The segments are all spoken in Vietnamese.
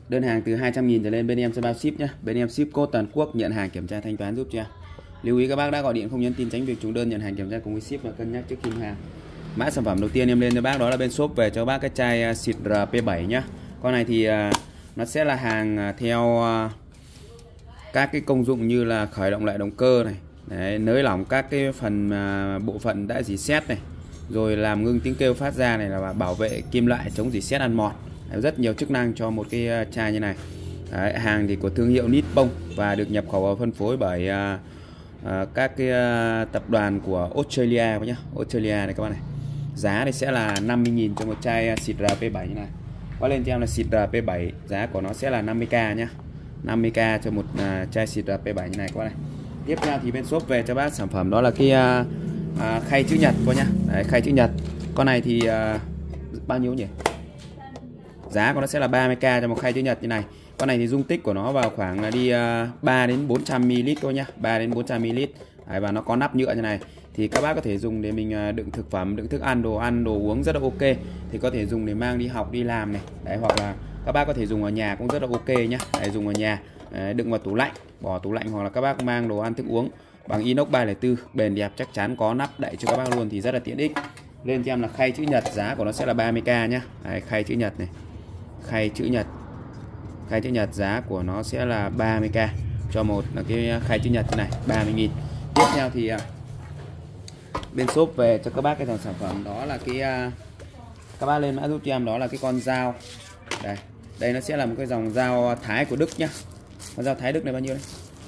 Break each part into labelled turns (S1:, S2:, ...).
S1: Đơn hàng từ 200.000 trở lên bên em sẽ bao ship nhé. Bên em ship code toàn quốc, nhận hàng kiểm tra thanh toán giúp cho em. Lưu ý các bác đã gọi điện không nhắn tin tránh việc trùng đơn, nhận hàng kiểm tra cùng với ship và cân nhắc trước khi mua hàng. Mã sản phẩm đầu tiên em lên cho bác đó là bên shop về cho bác cái chai xịt RP7 nhá. Con này thì nó sẽ là hàng theo các cái công dụng như là khởi động lại động cơ này, đấy, nới lỏng các cái phần bộ phận đã rỉ sét này, rồi làm ngưng tiếng kêu phát ra này, là bảo vệ kim loại chống rỉ sét ăn mòn. Đấy, rất nhiều chức năng cho một cái chai như này. Đấy, hàng thì của thương hiệu Nippon và được nhập khẩu và phân phối bởi các cái tập đoàn của Australia nhá. Australia này các bạn này. Giá thì sẽ là 50.000 cho một chai xịt RP7 như này. Qua lên cho em là xịt RP7, giá của nó sẽ là 50k nhá. 50k cho một chai xịt RP7 như này các bạn này. Tiếp theo thì bên shop về cho bác sản phẩm đó là cái khay chữ nhật cô nhá. Đấy, khay chữ nhật. Con này thì bao nhiêu nhỉ? Giá của nó sẽ là 30k cho một khay chữ nhật như này. Con này thì dung tích của nó vào khoảng là đi 3 đến 400 ml thôi nhá, 3 đến 400 ml. Đấy, và nó có nắp nhựa như này. Thì các bác có thể dùng để mình đựng thực phẩm, đựng thức ăn, đồ uống rất là ok. Thì có thể dùng để mang đi học, đi làm này. Đấy, hoặc là các bác có thể dùng ở nhà cũng rất là ok nhá. Đấy, dùng ở nhà, đựng vào tủ lạnh, bỏ tủ lạnh, hoặc là các bác mang đồ ăn thức uống bằng inox 304, bền đẹp chắc chắn, có nắp đậy cho các bác luôn thì rất là tiện ích. Lên cho em là khay chữ nhật, giá của nó sẽ là 30k nhá. Đấy, khay chữ nhật này. Khay chữ nhật. Khay chữ nhật giá của nó sẽ là 30k cho một là cái khay chữ nhật này, 30.000. Tiếp theo thì bên shop về cho các bác cái dòng sản phẩm đó là cái các bác lên mã giúp cho em đó là cái con dao. Đây nó sẽ là một cái dòng dao Thái của Đức nhá. Con dao Thái Đức này bao nhiêu đấy?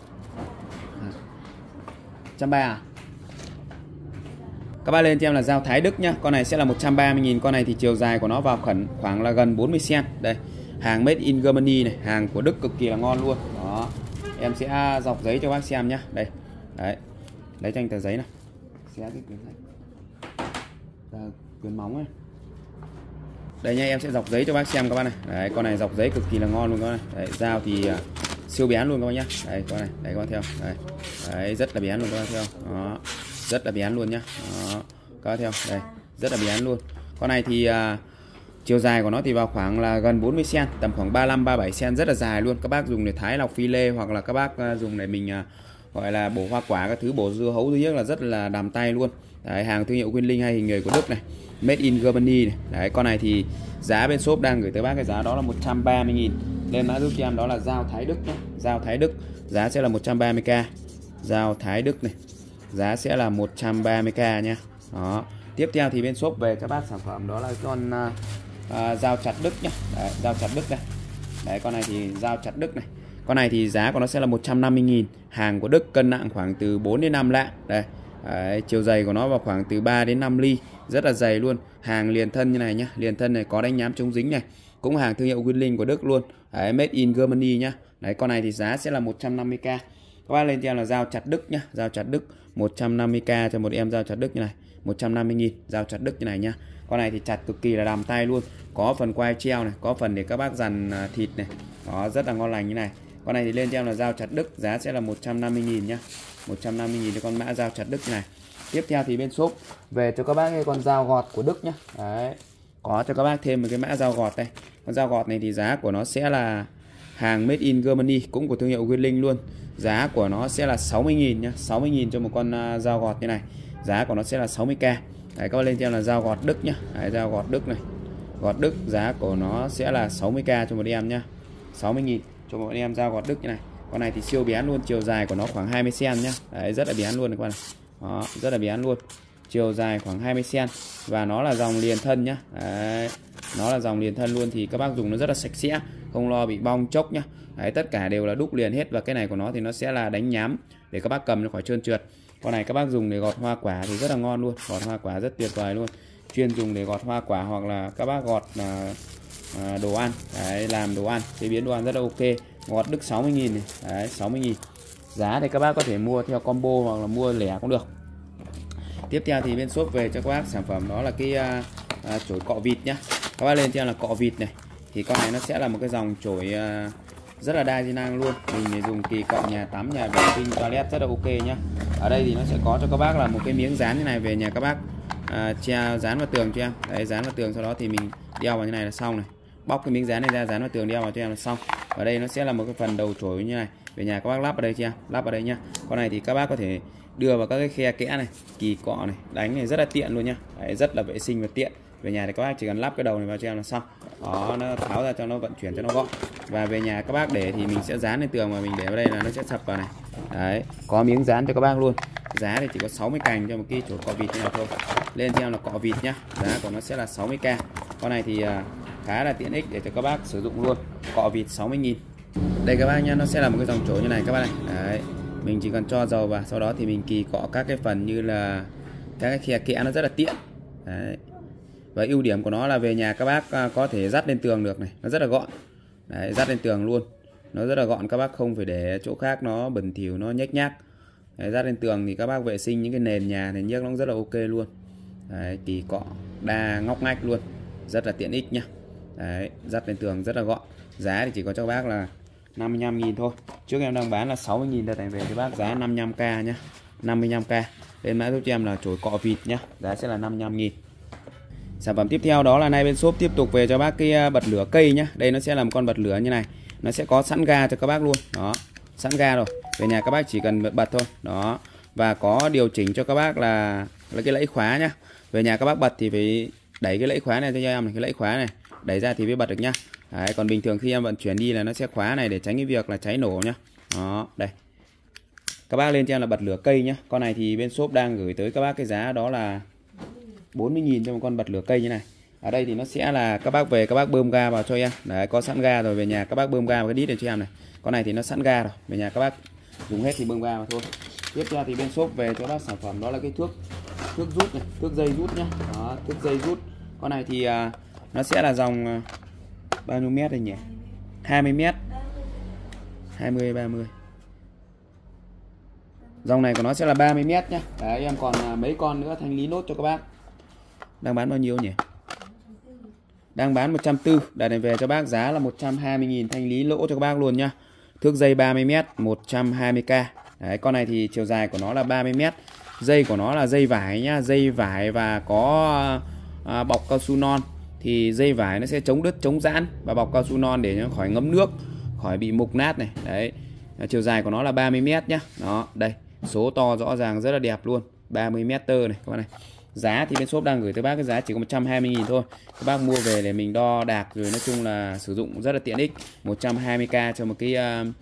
S1: 130 à? Các bác lên cho em là dao Thái Đức nhá. Con này sẽ là 130.000. Con này thì chiều dài của nó vào khoảng là gần 40 cm. Đây, hàng made in Germany này, hàng của Đức cực kỳ là ngon luôn. Đó. Em sẽ dọc giấy cho bác xem nhá. Đây. Đấy. Lấy cho anh tờ giấy này. Xé cái quyển này. Quyển móng ấy. Đây nha, em sẽ dọc giấy cho bác xem các bác này. Đấy, con này dọc giấy cực kỳ là ngon luôn các bác này. Đấy, dao thì siêu bén luôn các bác nhá. Đây con này, đấy các bác theo. Đây. Đấy, rất là bén luôn các bác theo. Đó. Rất là bén luôn nhá. Đó. Các bác theo. Đây, rất là bén luôn. Con này thì chiều dài của nó thì vào khoảng là gần 40 cm, tầm khoảng 35-37 cm, rất là dài luôn. Các bác dùng để thái lọc phi lê, hoặc là các bác dùng để mình gọi là bổ hoa quả các thứ, bổ dưa hấu thứ nhất là rất là đàm tay luôn. Đấy, hàng thương hiệu Nguyên Linh hay hình người của Đức này, made in Germany này. Đấy, con này thì giá bên shop đang gửi tới bác cái giá đó là 130.000. Lên mã giúp cho em đó là dao Thái Đức nhé. Dao Thái Đức giá sẽ là 130k. Dao Thái Đức này giá sẽ là 130k nha. Đó. Tiếp theo thì bên shop về cho bác sản phẩm đó là con dao chặt Đức nhá. Đấy, dao chặt Đức đây. Đấy, con này thì dao chặt Đức này. Con này thì giá của nó sẽ là 150.000. Hàng của Đức, cân nặng khoảng từ 4 đến 5 lạng. Đây. Đấy, chiều dày của nó vào khoảng từ 3 đến 5 ly, rất là dày luôn. Hàng liền thân như này nhá, liền thân này có đánh nhám chống dính này, cũng hàng thương hiệu Nguyên Linh của Đức luôn. Đấy, made in Germany nhá. Đấy, con này thì giá sẽ là 150k. Các bác lên cho em là dao chặt Đức nhá, dao chặt Đức 150k cho một em dao chặt Đức như này, 150.000 dao chặt Đức như này nhá. Con này thì chặt cực kỳ là đàm tay luôn, có phần quai treo này, có phần để các bác dằn thịt này. Đó, rất là ngon lành như này. Con này thì lên cho em là dao chặt Đức, giá sẽ là 150.000 nhá. 150.000 cho con mã dao chặt Đức này. Tiếp theo thì bên shop về cho các bác cái con dao gọt của Đức nhá. Đấy. Có cho các bác thêm một cái mã dao gọt đây. Con dao gọt này thì giá của nó sẽ là hàng made in Germany, cũng của thương hiệu Nguyên Linh luôn. Giá của nó sẽ là 60.000 nhá. 60.000 cho một con dao gọt như này. Giá của nó sẽ là 60k. Đấy, các bác lên cho em là dao gọt Đức nhá. Đấy, dao gọt Đức này. Gọt Đức giá của nó sẽ là 60k cho một em nhá. 60.000 cho một em dao gọt Đức như này. Con này thì siêu bén luôn, chiều dài của nó khoảng 20 cm nhá. Đấy, rất là bén luôn các bạn này. Đó, rất là bén luôn. Chiều dài khoảng 20 cm và nó là dòng liền thân nhá. Đấy, nó là dòng liền thân luôn thì các bác dùng nó rất là sạch sẽ, không lo bị bong chốc nhá. Đấy, tất cả đều là đúc liền hết, và cái này của nó thì nó sẽ là đánh nhám để các bác cầm nó khỏi trơn trượt. Con này các bác dùng để gọt hoa quả thì rất là ngon luôn, gọt hoa quả rất tuyệt vời luôn. Chuyên dùng để gọt hoa quả, hoặc là các bác gọt đồ ăn. Đấy, làm đồ ăn, chế biến đồ ăn rất là ok. Gọt Đức 60.000 này. Đấy, 60.000. Giá thì các bác có thể mua theo combo hoặc là mua lẻ cũng được. Tiếp theo thì bên shop về cho các bác sản phẩm đó là cái chổi cọ vịt nhá. Các bác lên cho là cọ vịt này. Thì con này nó sẽ là một cái dòng chổi rất là đa di năng luôn. Mình dùng kỳ cọ nhà tắm, nhà vệ sinh, toilet rất là ok nhá. Ở đây thì nó sẽ có cho các bác là một cái miếng dán như này, về nhà các bác treo dán vào tường cho em. Đấy, dán vào tường, sau đó thì mình đeo vào như này là xong này. bóc cái miếng dán này ra, dán vào tường đeo vào cho em là xong. Ở đây nó sẽ là một cái phần đầu chổi như này, về nhà các bác lắp ở đây cho em, lắp ở đây nhá. Con này thì các bác có thể đưa vào các cái khe kẽ này, kỳ cọ này, đánh này rất là tiện luôn nhá. Đấy, rất là vệ sinh và tiện. Về nhà thì các bác chỉ cần lắp cái đầu này vào cho em là xong. Đó, nó tháo ra cho nó vận chuyển cho nó gọn. Và về nhà các bác để thì mình sẽ dán lên tường, mà mình để vào đây là nó sẽ sập vào này. Đấy, có miếng dán cho các bác luôn. Giá thì chỉ có 60 cành cho một cái chổi cọ vịt như này thôi. Lên cho em là cọ vịt nhá. Giá của nó sẽ là 60k. Con này thì khá là tiện ích để cho các bác sử dụng luôn. Cọ vịt 60.000. Đây các bác nhá, nó sẽ là một cái dòng chổi như này các bác này. Đấy, mình chỉ cần cho dầu vào, sau đó thì mình kỳ cọ các cái phần như là các cái khe kẽ, nó rất là tiện. Đấy. Và ưu điểm của nó là về nhà các bác có thể dắt lên tường được này, nó rất là gọn. Đấy, dắt lên tường luôn, nó rất là gọn, các bác không phải để chỗ khác nó bẩn thỉu, nó nhếch nhác. Đấy, dắt lên tường thì các bác vệ sinh những cái nền nhà này nhếch nó rất là ok luôn. Đấy, kỳ cọ đa ngóc ngách luôn, rất là tiện ích nhá. Đấy, dắt lên tường rất là gọn. Giá thì chỉ có cho các bác là 55.000 thôi. Trước em đang bán là 60.000, đợt này về cho bác giá 55k nhá, 55k. Lên mã giúp cho em là chổi cọ vịt nhá, giá sẽ là 55.000. Sản phẩm tiếp theo đó là nay bên shop tiếp tục về cho bác cái bật lửa cây nhá. Đây nó sẽ là một con bật lửa như này, nó sẽ có sẵn ga cho các bác luôn. Đó, sẵn ga rồi. Về nhà các bác chỉ cần bật thôi. Đó. Và có điều chỉnh cho các bác là cái lẫy khóa nhá. Về nhà các bác bật thì phải đẩy cái lẫy khóa này cho em này, cái lẫy khóa này, đẩy ra thì mới bật được nhá. Đấy, còn bình thường khi em vận chuyển đi là nó sẽ khóa này để tránh cái việc là cháy nổ nhá. Đó, đây. Các bác lên cho em là bật lửa cây nhá. Con này thì bên shop đang gửi tới các bác cái giá đó là 40.000 cho một con bật lửa cây như này. Ở đây thì nó sẽ là các bác về các bác bơm ga vào cho em. Đấy, có sẵn ga rồi, về nhà các bác bơm ga vào cái đít này cho em này. Con này thì nó sẵn ga rồi, về nhà các bác dùng hết thì bơm ga vào thôi. Tiếp theo thì bên shop về cho bác sản phẩm đó là cái thước rút này, thước dây rút nhá. Đó, thước dây rút. Con này thì nó sẽ là dòng bao nhiêu mét đây nhỉ? 20 mét. 20 30. Dòng này của nó sẽ là 30 mét nhá. Đấy, em còn mấy con nữa thanh lý nốt cho các bác. Đang bán bao nhiêu nhỉ? Đang bán 140. Đợt này về cho bác giá là 120.000, thanh lý lỗ cho các bác luôn nhá. Thước dây 30 mét, 120k. Đấy, con này thì chiều dài của nó là 30 mét. Dây của nó là dây vải nhá, dây vải và có bọc cao su non. Thì dây vải nó sẽ chống đứt, chống giãn, và bọc cao su non để nó khỏi ngấm nước, khỏi bị mục nát này. Đấy. Chiều dài của nó là 30 mét nhá. Đó, đây. Số to rõ ràng rất là đẹp luôn. 30 mét tơ này các bạn này. Giá thì bên shop đang gửi tới bác cái giá chỉ có 120.000 thôi. Các bác mua về để mình đo đạc rồi nói chung là sử dụng rất là tiện ích. 120k cho một cái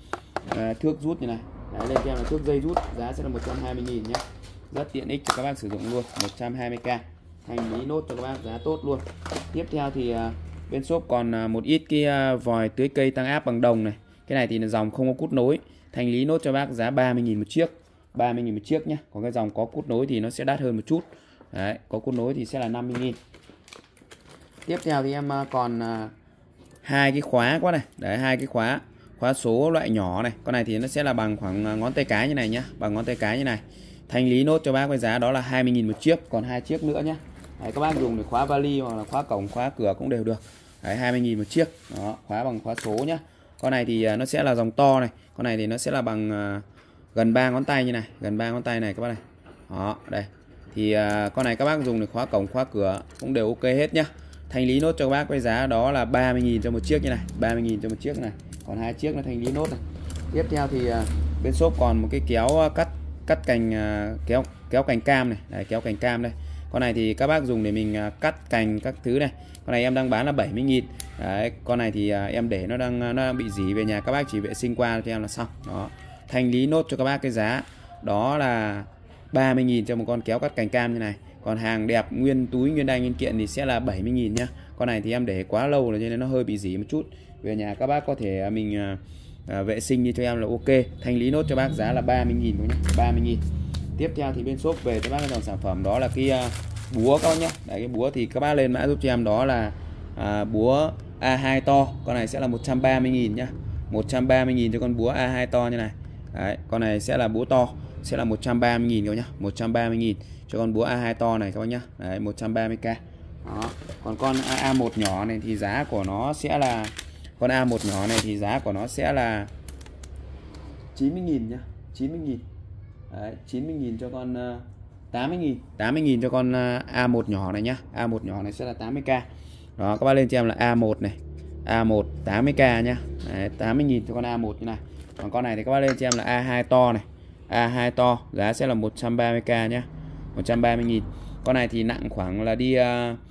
S1: thước rút như này. Đấy, lên cho em là thước dây rút, giá sẽ là 120.000 nhé. Rất tiện ích cho các bác sử dụng luôn. 120k. Thanh lý nốt cho các bác giá tốt luôn. Tiếp theo thì bên shop còn một ít cái vòi tưới cây tăng áp bằng đồng này. Cái này thì là dòng không có cút nối. Thanh lý nốt cho bác giá 30.000 một chiếc. 30.000 một chiếc nhé. Còn cái dòng có cút nối thì nó sẽ đắt hơn một chút. Đấy, có cút nối thì sẽ là 50.000. Tiếp theo thì em còn hai cái khóa quá này. Đấy, hai cái khóa số loại nhỏ này. Con này thì nó sẽ là bằng khoảng ngón tay cái như này nhá, bằng ngón tay cái như này. Thanh lý nốt cho bác với giá đó là 20.000 một chiếc, còn hai chiếc nữa nhá. Đấy, các bác dùng để khóa vali hoặc là khóa cổng, khóa cửa cũng đều được. Đấy, 20.000 một chiếc. Đó, khóa bằng khóa số nhá. Con này thì nó sẽ là dòng to này. Con này thì nó sẽ là bằng gần 3 ngón tay như này, gần 3 ngón tay này các bác này. Đó, đây. Thì con này các bác dùng để khóa cổng, khóa cửa cũng đều ok hết nhá. Thanh lý nốt cho các bác với giá đó là 30.000 cho một chiếc như này, 30.000 cho một chiếc này. Còn hai chiếc nó thanh lý nốt này. Tiếp theo thì bên shop còn một cái kéo cắt cành, kéo cành cam này. Đấy, kéo cành cam đây. Con này thì các bác dùng để mình cắt cành các thứ này. Con này em đang bán là 70.000. Đấy, con này thì em để nó đang bị rỉ, về nhà các bác chỉ vệ sinh qua cho em là xong. Đó. Thanh lý nốt cho các bác cái giá đó là 30.000 cho một con kéo cắt cành cam như này. Còn hàng đẹp nguyên túi, nguyên đai, nguyên kiện thì sẽ là 70.000 nhá. Con này thì em để quá lâu rồi cho nên nó hơi bị rỉ một chút. Về nhà các bác có thể mình vệ sinh như cho em là ok. Thanh lý nốt cho bác giá là 30.000 nhá, 30.000. Tiếp theo thì bên shop về cho bác cái dòng sản phẩm đó là cái búa các bác nhá. Đấy, cái búa thì các bác lên mã giúp cho em đó là búa A2 to. Con này sẽ là 130.000 nhá. 130.000 cho con búa A2 to như này. Đấy, con này sẽ là búa to, sẽ là 130.000 các bác nhá. 130.000 cho con búa A2 to này các bác nhá. Đấy, 130k. Đó. Còn con A1 nhỏ này thì giá của nó sẽ là, con A1 nhỏ này thì giá của nó sẽ là 90.000 nhá, 90.000. Đấy, 90.000 cho con 80.000, 80.000 cho con A1 nhỏ này nhá. A1 nhỏ này sẽ là 80k. Đó, các bác lên cho em là A1 này. A1 80k nhá. Đấy, 80.000 cho con A1 như này. Còn con này thì các bác lên cho em là A2 to này. A2 to giá sẽ là 130k nhá. 130.000. Con này thì nặng khoảng là đi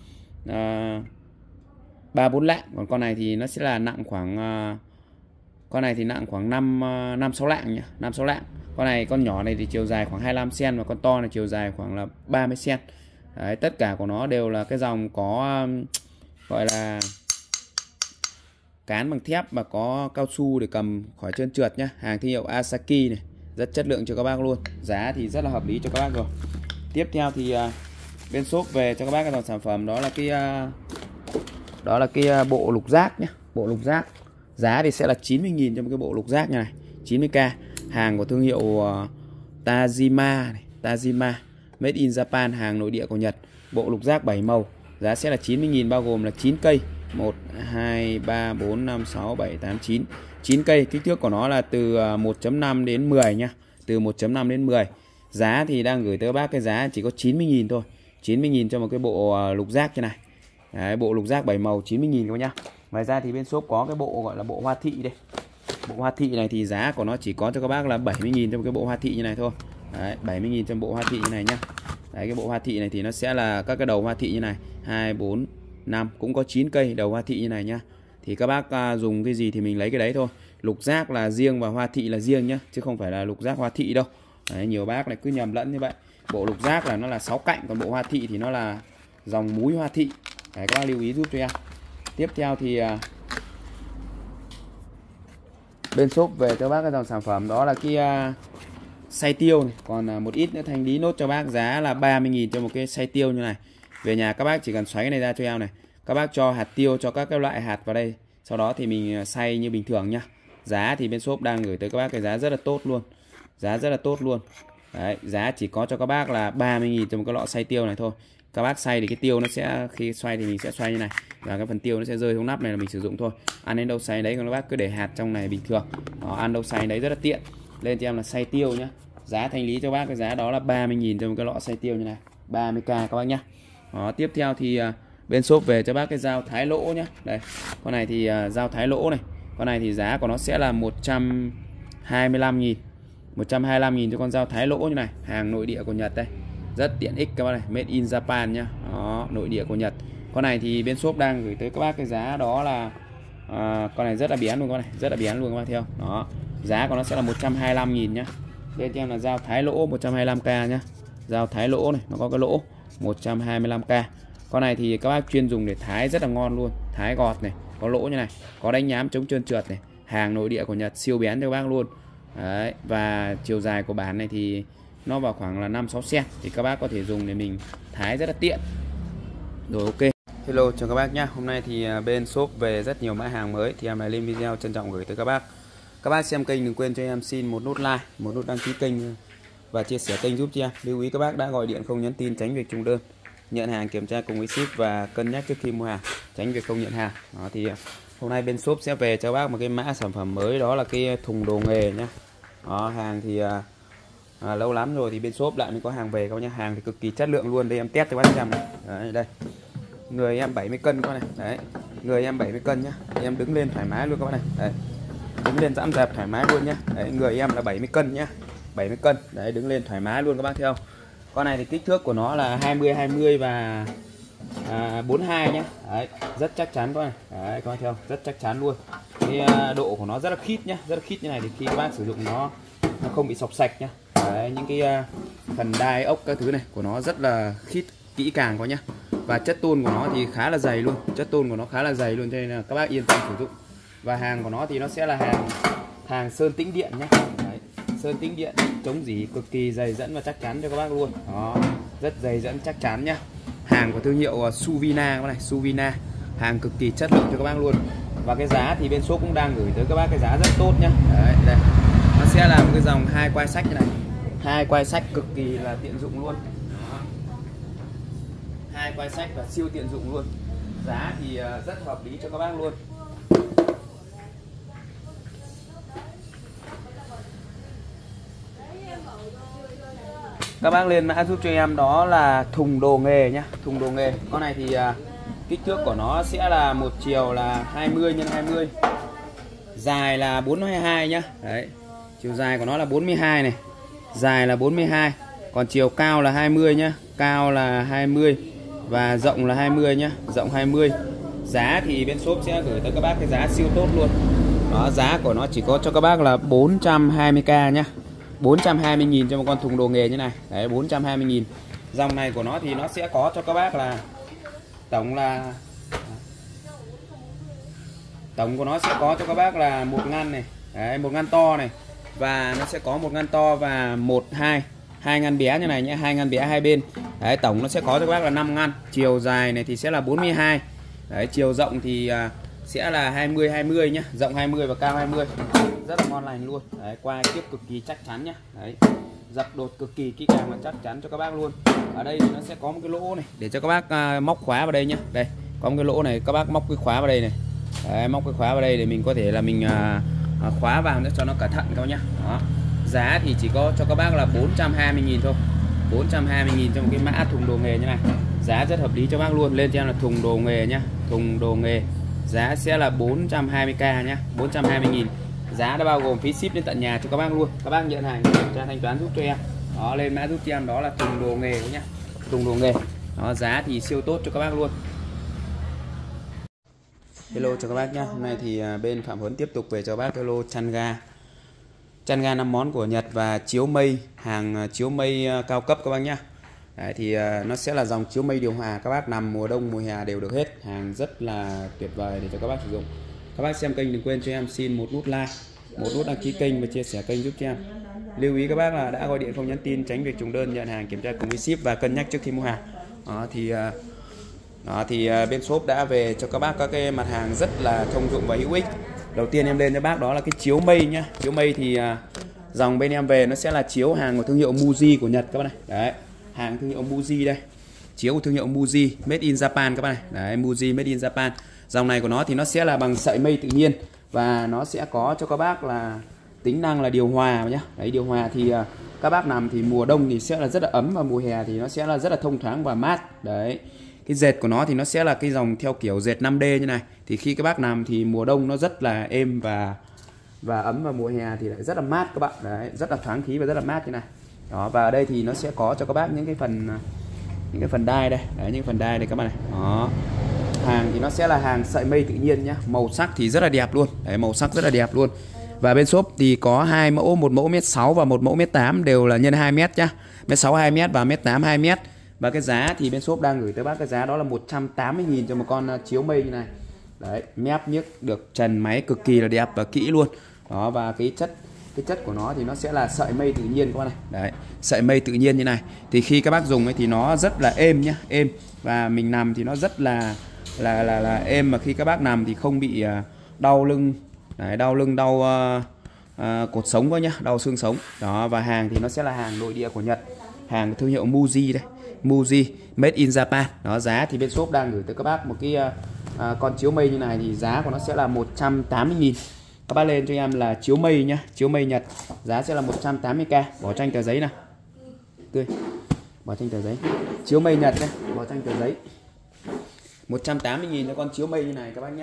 S1: 3-4 lạng. Còn con này thì nó sẽ là nặng khoảng con này thì nặng khoảng 5-6 lạng nhá, 5-6 lạng. Con này, con nhỏ này thì chiều dài khoảng 25 cm và con to này chiều dài khoảng là 30 cm. Đấy, tất cả của nó đều là cái dòng có gọi là cán bằng thép và có cao su để cầm khỏi trơn trượt nhá. Hàng thương hiệu Asaki này, rất chất lượng cho các bác luôn. Giá thì rất là hợp lý cho các bác rồi. Tiếp theo thì bên shop về cho các bác cái dòng sản phẩm đó là cái bộ lục giác nhé. Bộ lục giác giá thì sẽ là 90.000 cho một cái bộ lục giác như này, 90k. Hàng của thương hiệu Tajima này, Tajima Made in Japan, hàng nội địa của Nhật. Bộ lục giác 7 màu giá sẽ là 90.000, bao gồm là 9 cây, 1 2 3 4 5 6 7 8 9. 9 cây, kích thước của nó là từ 1.5 đến 10 nha, từ 1.5 đến 10. Giá thì đang gửi tới các bác cái giá chỉ có 90.000 thôi. 90.000 cho một cái bộ lục giác như này. Đấy, bộ lục giác 7 màu 90.000 các bác nhá. Ngoài ra thì bên shop có cái bộ gọi là bộ hoa thị đây. Bộ hoa thị này thì giá của nó chỉ có cho các bác là 70.000 cho một cái bộ hoa thị như này thôi. Đấy, 70.000 cho bộ hoa thị như này nhá. Đấy, cái bộ hoa thị này thì nó sẽ là các cái đầu hoa thị như này, 2 4 5, cũng có 9 cây đầu hoa thị như này nhá. Thì các bác dùng cái gì thì mình lấy cái đấy thôi. Lục giác là riêng và hoa thị là riêng nhá, chứ không phải là lục giác hoa thị đâu. Đấy, nhiều bác lại cứ nhầm lẫn như vậy. Bộ lục giác là nó là 6 cạnh, còn bộ hoa thị thì nó là dòng múi hoa thị. Đấy, các bác lưu ý giúp cho em. Tiếp theo thì bên shop về cho bác cái dòng sản phẩm đó là cái xay tiêu này. Còn một ít nữa thanh lý nốt cho bác, giá là 30.000 cho một cái xay tiêu như này. Về nhà các bác chỉ cần xoáy cái này ra cho em này. Các bác cho hạt tiêu, cho các cái loại hạt vào đây. Sau đó thì mình xay như bình thường nhá. Giá thì bên shop đang gửi tới các bác cái giá rất là tốt luôn. Giá rất là tốt luôn. Đấy, giá chỉ có cho các bác là 30.000 cho một cái lọ xay tiêu này thôi. Các bác xay thì cái tiêu nó sẽ, khi xoay thì mình sẽ xoay như này, và cái phần tiêu nó sẽ rơi xuống nắp này là mình sử dụng thôi. Ăn đến đâu xay đấy, còn các bác cứ để hạt trong này bình thường. Đó, ăn đâu xay đấy rất là tiện. Lên cho em là xay tiêu nhá. Giá thanh lý cho bác cái giá đó là 30.000 cho một cái lọ xay tiêu như này, 30k các bác nhá. Đó, tiếp theo thì bên shop về cho bác cái dao thái lỗ nhá. Đây, con này thì dao thái lỗ này. Con này thì giá của nó sẽ là 125.000. 125.000 cho con dao thái lỗ như này, hàng nội địa của Nhật đây. Rất tiện ích các bác này, made in Japan nhá. Đó, nội địa của Nhật. Con này thì bên shop đang gửi tới các bác cái giá đó là con này rất là bén luôn, con này rất là bén luôn các bác thấy không? Đó, giá của nó sẽ là 125.000 nhá. Đây cho em là dao thái lỗ 125k nhá. Dao thái lỗ này, nó có cái lỗ 125k. Con này thì các bác chuyên dùng để thái rất là ngon luôn. Thái gọt này, có lỗ như này, có đánh nhám chống trơn trượt này. Hàng nội địa của Nhật, siêu bén cho các bác luôn. Đấy, và chiều dài của bản này thì nó vào khoảng là 5-6 cm, thì các bác có thể dùng để mình thái rất là tiện. Rồi, ok. Hello chào các bác nhá. Hôm nay thì bên shop về rất nhiều mã hàng mới, thì em lại lên video trân trọng gửi tới các bác. Các bác xem kênh đừng quên cho em xin một nút like, một nút đăng ký kênh và chia sẻ kênh giúp cho em. Lưu ý các bác đã gọi điện không nhắn tin, tránh việc trùng đơn. Nhận hàng kiểm tra cùng với ship và cân nhắc trước khi mua hàng, tránh việc không nhận hàng. Đó, thì hôm nay bên shop sẽ về cho bác một cái mã sản phẩm mới, đó là cái thùng đồ nghề nhá. Đó, hàng thì lâu lắm rồi thì bên shop lại mới có hàng về các bác nhá. Hàng thì cực kỳ chất lượng luôn. Đây em test cho bác xem này. Đấy, đây. Người em 70 cân con này. Đấy. Người em 70 cân nhá. Em đứng lên thoải mái luôn các bác này. Đấy. Đứng lên giãn dẹp thoải mái luôn nhá. Đấy, người em là 70 cân nhá. 70 cân. Đấy, đứng lên thoải mái luôn các bác thấy không? Con này thì kích thước của nó là 20 và 42 nhá. Đấy, rất chắc chắn các bác này. Đấy, các bác thấy không? Rất chắc chắn luôn. Cái độ của nó rất là khít nhá, rất là khít như này thì khi các bác sử dụng nó không bị sọc sạch nhá. Đấy, những cái phần đai ốc các thứ này của nó rất là khít kỹ càng quá nhá. Và chất tôn của nó thì khá là dày luôn, chất tôn của nó khá là dày luôn, cho nên là các bác yên tâm sử dụng. Và hàng của nó thì nó sẽ là hàng sơn tĩnh điện nhá. Đấy, sơn tĩnh điện chống rỉ, cực kỳ dày dẫn và chắc chắn cho các bác luôn. Đó, rất dày dẫn chắc chắn nhá. Hàng của thương hiệu Suvina các bác này, Suvina, hàng cực kỳ chất lượng cho các bác luôn. Và cái giá thì bên shop cũng đang gửi tới các bác cái giá rất tốt nhá. Đấy, đây. Nó sẽ là một cái dòng 2 quai sách như này. 2 quai sách cực kỳ là tiện dụng luôn. Đó. 2 quai sách và siêu tiện dụng luôn. Giá thì rất hợp lý cho các bác luôn. Các bác lên mã giúp cho em đó là thùng đồ nghề nhá. Thùng đồ nghề. Con này thì Kích thước của nó sẽ là một chiều là 20 x 20, dài là 422 nhá. Đấy, chiều dài của nó là 42 này, dài là 42, còn chiều cao là 20 nhá, cao là 20 và rộng là 20 nhá, rộng 20. Giá thì bên shop sẽ gửi tới các bác cái giá siêu tốt luôn. Đó, giá của nó chỉ có cho các bác là 420k nhá. 420.000 cho một con thùng đồ nghề như này. Đấy, 420.000. Dòng này của nó thì nó sẽ có cho các bác là tổng của nó sẽ có cho các bác là một ngăn này. Đấy, một ngăn to này, và nó sẽ có một ngăn to và hai ngăn bé như này nhé, hai ngăn bé hai bên. Đấy, tổng nó sẽ có cho các bác là 5 ngăn. Chiều dài này thì sẽ là 42. Đấy, chiều rộng thì sẽ là 20 nhá, rộng 20 và cao 20. Rất là ngon lành luôn. Đấy, qua tiếp cực kỳ chắc chắn nhá. Đấy, dập đột cực kỳ kỹ càng và chắc chắn cho các bác luôn. Ở đây thì nó sẽ có một cái lỗ này để cho các bác móc khóa vào đây nhá. Đây, có một cái lỗ này, các bác móc cái khóa vào đây này. Đấy, móc cái khóa vào đây để mình có thể là mình khóa vào để cho nó cẩn thận các bác nhá. Đó. Giá thì chỉ có cho các bác là 420.000 thôi. 420.000 cho một cái mã thùng đồ nghề như này. Giá rất hợp lý cho bác luôn. Lên cho em là thùng đồ nghề nhá. Thùng đồ nghề. Giá sẽ là 420k nhá. 420.000. Giá đã bao gồm phí ship đến tận nhà cho các bác luôn. Các bác nhận hàng kiểm tra thanh toán giúp cho em. Đó, lên mã giúp cho em đó là thùng đồ nghề nhá. Thùng đồ nghề. Đó, giá thì siêu tốt cho các bác luôn. Hello cho các bác nhá. Hôm nay thì bên Phạm Huấn tiếp tục về cho các bác cái lô chăn ga. Chăn ga 5 món của Nhật và chiếu mây, hàng chiếu mây cao cấp các bác nhá. Đấy, thì nó sẽ là dòng chiếu mây điều hòa, các bác nằm mùa đông mùa hè đều được hết. Hàng rất là tuyệt vời để cho các bác sử dụng. Các bác xem kênh đừng quên cho em xin một nút like, một nút đăng ký kênh và chia sẻ kênh giúp cho em. Lưu ý các bác là đã gọi điện không nhắn tin, tránh việc trùng đơn, nhận hàng kiểm tra cùng với ship và cân nhắc trước khi mua hàng. Đó, thì bên shop đã về cho các bác các cái mặt hàng rất là thông dụng và hữu ích. Đầu tiên em lên cho bác đó là cái chiếu mây nhá. Chiếu mây thì dòng bên em về nó sẽ là chiếu hàng của thương hiệu Muji của Nhật các bác này. Đấy, hàng thương hiệu Muji đây. Chiếu của thương hiệu Muji made in Japan các bác này. Đấy, Muji made in Japan. Dòng này của nó thì nó sẽ là bằng sợi mây tự nhiên và nó sẽ có cho các bác là tính năng là điều hòa nhá. Đấy, điều hòa thì các bác nằm thì mùa đông thì sẽ là rất là ấm và mùa hè thì nó sẽ là rất là thông thoáng và mát. Đấy. Cái dệt của nó thì nó sẽ là cái dòng theo kiểu dệt 5D như này. Thì khi các bác nằm thì mùa đông nó rất là êm và ấm, và mùa hè thì lại rất là mát các bạn. Đấy, rất là thoáng khí và rất là mát như này. Đó, và ở đây thì nó sẽ có cho các bác những cái phần đai đây. Đấy, những phần đai đây các bạn này. Đó. Hàng thì nó sẽ là hàng sợi mây tự nhiên nhá. Màu sắc thì rất là đẹp luôn. Đấy, màu sắc rất là đẹp luôn. Và bên shop thì có hai mẫu, một mẫu 1m6 và một mẫu 1m8 đều là nhân 2m nhá. 1m6 2m và 1m8 2m. Và cái giá thì bên shop đang gửi tới bác cái giá đó là 180.000 cho một con chiếu mây như này. Đấy, mép nhức được trần máy cực kỳ là đẹp và kỹ luôn. Đó, và cái chất của nó thì nó sẽ là sợi mây tự nhiên các bạn này. Đấy, sợi mây tự nhiên như này. Thì khi các bác dùng ấy thì nó rất là êm nhá, êm, và mình nằm thì nó rất là êm, mà khi các bác nằm thì không bị đau lưng. Đấy, đau lưng, đau cột sống thôi nhá, đau xương sống. Đó, và hàng thì nó sẽ là hàng nội địa của Nhật, hàng thương hiệu Muji đây. Muji made in Japan. Đó, giá thì bên shop đang gửi tới các bác một cái con chiếu mây như này thì giá của nó sẽ là 180.000. Các bác lên cho em là chiếu mây nhá, chiếu mây Nhật, giá sẽ là 180k. Bỏ tranh tờ giấy nào. Tươi. Bỏ tranh tờ giấy. Chiếu mây Nhật đây, bỏ tranh tờ giấy. 180.000 cho con chiếu mây như này các bác nhá.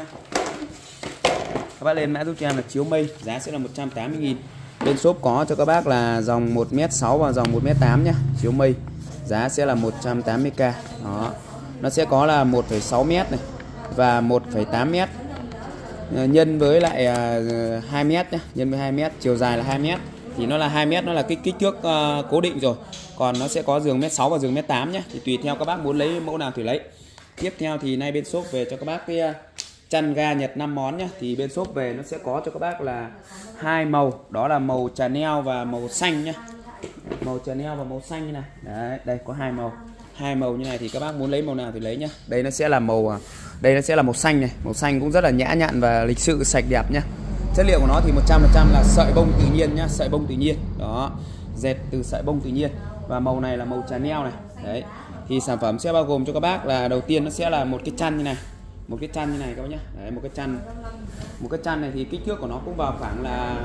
S1: Các bác lên mã giúp cho em là chiếu mây, giá sẽ là 180.000. Bên shop có cho các bác là dòng 1m6 và dòng 1m8 nhá. Chiếu mây giá sẽ là 180k. Đó. Nó sẽ có là 1,6m này và 1,8m nhân với lại 2m nhé, nhân với 2m, chiều dài là 2m. Thì nó là 2m, nó là cái kích thước cố định rồi. Còn nó sẽ có giường 1m6 và giường 1m8 nhé. Thì tùy theo các bác muốn lấy mẫu nào thì lấy. Tiếp theo thì nay bên shop về cho các bác cái chăn ga Nhật 5 món nhé. Thì bên shop về nó sẽ có cho các bác là hai màu, đó là màu Chanel và màu xanh nhé. Màu Chanel và màu xanh như này. Đấy, đây có hai màu như này thì các bác muốn lấy màu nào thì lấy nhá. Đây nó sẽ là màu xanh này, màu xanh cũng rất là nhã nhặn và lịch sự, sạch đẹp nhá. Chất liệu của nó thì 100% là sợi bông tự nhiên nhá, sợi bông tự nhiên. Đó, dệt từ sợi bông tự nhiên. Và màu này là màu Chanel này. Đấy. Thì sản phẩm sẽ bao gồm cho các bác là đầu tiên nó sẽ là một cái chăn như này. Một cái chăn như này các bác nhá. Đấy, một cái chăn này thì kích thước của nó cũng vào khoảng là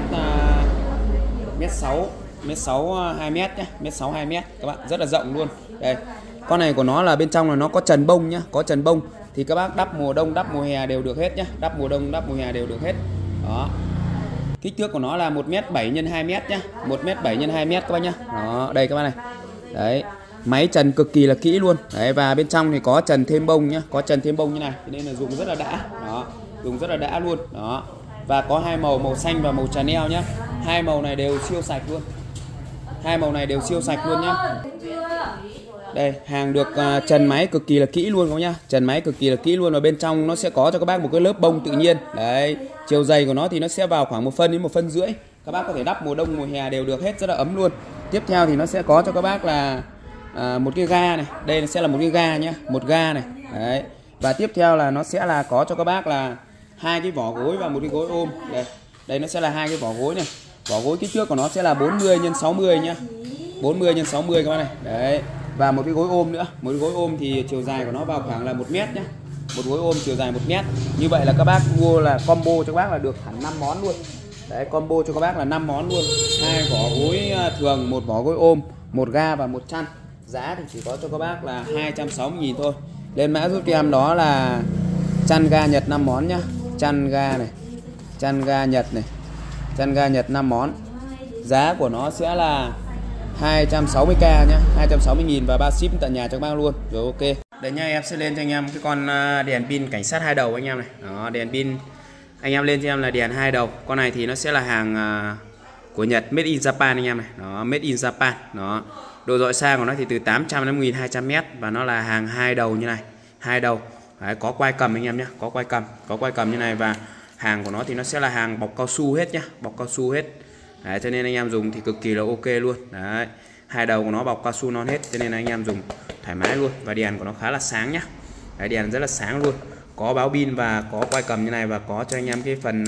S1: 1m6 2m nhá, 1m6 2m các bạn, rất là rộng luôn. Đây, con này của nó là bên trong là nó có trần bông nhá, có trần bông. thì các bác đắp mùa đông đắp mùa hè đều được hết nhá, đắp mùa đông đắp mùa hè đều được hết. Đó. Kích thước của nó là 1m7 x 2m nhá, 1m7 x 2m các bác nhá. Đó, đây các bác này. Đấy, máy trần cực kỳ là kỹ luôn. Đấy, và bên trong thì có trần thêm bông nhá, có trần thêm bông như này, nên là dùng rất là đã. Đó, dùng rất là đã luôn. Đó. Và có hai màu, màu xanh và màu Chanel nhá. Hai màu này đều siêu sạch luôn. Hai màu này đều siêu sạch luôn nhá. Đây, hàng được trần máy cực kỳ là kỹ luôn các bác nhá. Trần máy cực kỳ là kỹ luôn, và bên trong nó sẽ có cho các bác một cái lớp bông tự nhiên. Đấy, chiều dày của nó thì nó sẽ vào khoảng 1 phân đến 1,5 phân. Các bác có thể đắp mùa đông mùa hè đều được hết, rất là ấm luôn. Tiếp theo thì nó sẽ có cho các bác là một cái ga này. Đây sẽ là một cái ga nhá, một ga này. Đấy. Và tiếp theo là nó sẽ là có cho các bác là 2 cái vỏ gối và một cái gối ôm. Đây. Đây nó sẽ là 2 cái vỏ gối này. Vỏ gối kích thước của nó sẽ là 40 x 60 nhá. 40 x 60 các bác này. Đấy. Và một cái gối ôm nữa. Một cái gối ôm thì chiều dài của nó vào khoảng là 1 mét nhá. Một gối ôm chiều dài 1 mét. Như vậy là các bác mua là combo cho các bác là được hẳn 5 món luôn. Đấy, combo cho các bác là 5 món luôn. 2 vỏ gối thường, 1 vỏ gối ôm, 1 ga và 1 chăn. Giá thì chỉ có cho các bác là 260.000 thôi. Lên mã giúp cho em đó là chăn ga Nhật 5 món nhá. Chăn ga này, chăn ga Nhật này, chăn ga Nhật 5 món. Giá của nó sẽ là 260k nhá, 260.000 và bao ship tận nhà cho các bác luôn. Rồi ok. Đấy nha, em sẽ lên cho anh em cái con đèn pin cảnh sát 2 đầu anh em này. Đó, đèn pin anh em lên cho em là đèn 2 đầu. Con này thì nó sẽ là hàng của Nhật, made in Japan anh em này. Đó, made in Japan. Đó. Độ rọi xa của nó thì từ 800 đến 1200m và nó là hàng 2 đầu như này, 2 đầu. Đấy, có quai cầm anh em nhé, có quai cầm như này, và hàng của nó thì nó sẽ là hàng bọc cao su hết nhá, bọc cao su hết. Đấy, cho nên anh em dùng thì cực kỳ là ok luôn. Đấy, 2 đầu của nó bọc cao su non hết, cho nên anh em dùng thoải mái luôn. Và đèn của nó khá là sáng nhá. Đấy, đèn rất là sáng luôn. Có báo pin và có quai cầm như này, và có cho anh em cái phần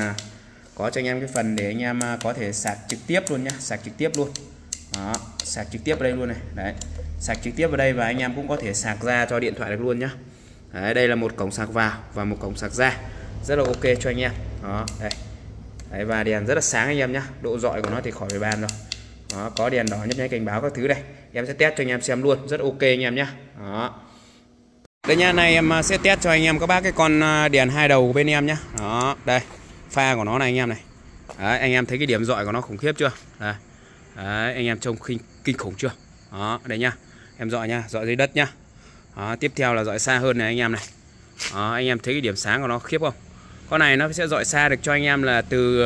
S1: để anh em có thể sạc trực tiếp luôn nhá, sạc trực tiếp luôn. Đó, sạc trực tiếp ở đây luôn này. Đấy, sạc trực tiếp vào đây, và anh em cũng có thể sạc ra cho điện thoại được luôn nhá. Đấy, đây là một cổng sạc vào và một cổng sạc ra, rất là ok cho anh em. Đó, đây. Đấy, và đèn rất là sáng anh em nhá. Độ rọi của nó thì khỏi phải bàn rồi. Đó, có đèn đỏ nhấp nháy cảnh báo các thứ đây. Em sẽ test cho anh em xem luôn, rất ok anh em nhá. Đó. Đây nha, này em sẽ test cho anh em các bác cái con đèn 2 đầu của bên em nhá. Đó, đây. Pha của nó này anh em này. Đấy, anh em thấy cái điểm rọi của nó khủng khiếp chưa? Đây. Đấy, anh em trông kinh khủng chưa? Đó, đây nhá. Em dọi nha, dọi dưới đất nhá. Đó, tiếp theo là dọi xa hơn này anh em này. Đó, anh em thấy cái điểm sáng của nó khiếp không? Con này nó sẽ dọi xa được cho anh em là từ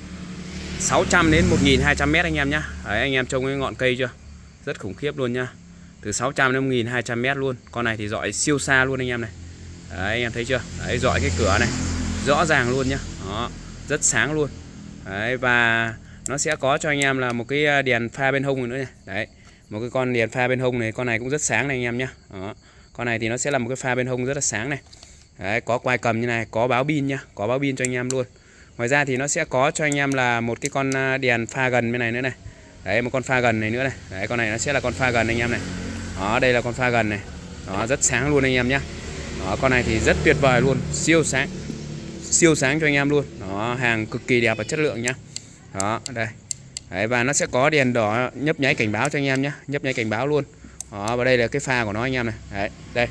S1: 600 đến 1200m anh em nhá. Đấy, anh em trông cái ngọn cây chưa? Rất khủng khiếp luôn nhá. Từ 600 đến 1200m luôn. Con này thì dọi siêu xa luôn anh em này. Đấy, anh em thấy chưa? Đấy, dọi cái cửa này rõ ràng luôn nhá. Đó, rất sáng luôn. Đấy, và nó sẽ có cho anh em là một cái đèn pha bên hông nữa này. Đấy, một cái con đèn pha bên hông này, con này cũng rất sáng này anh em nhá. Đó. Con này thì nó sẽ là một cái pha bên hông rất là sáng này. Đấy, có quai cầm như này, có báo pin nhá, có báo pin cho anh em luôn. Ngoài ra thì nó sẽ có cho anh em là một cái con đèn pha gần bên này nữa này. Đấy, một con pha gần này nữa này. Đấy, con này nó sẽ là con pha gần anh em này. Đó, đây là con pha gần này. Đó, rất sáng luôn anh em nhá. Đó, con này thì rất tuyệt vời luôn, siêu sáng cho anh em luôn. Đó, hàng cực kỳ đẹp và chất lượng nhá. Đó, đây. Đấy, và nó sẽ có đèn đỏ nhấp nháy cảnh báo cho anh em nhé, nhấp nháy cảnh báo luôn. Đó, và đây là cái pha của nó anh em này. Đấy, đây.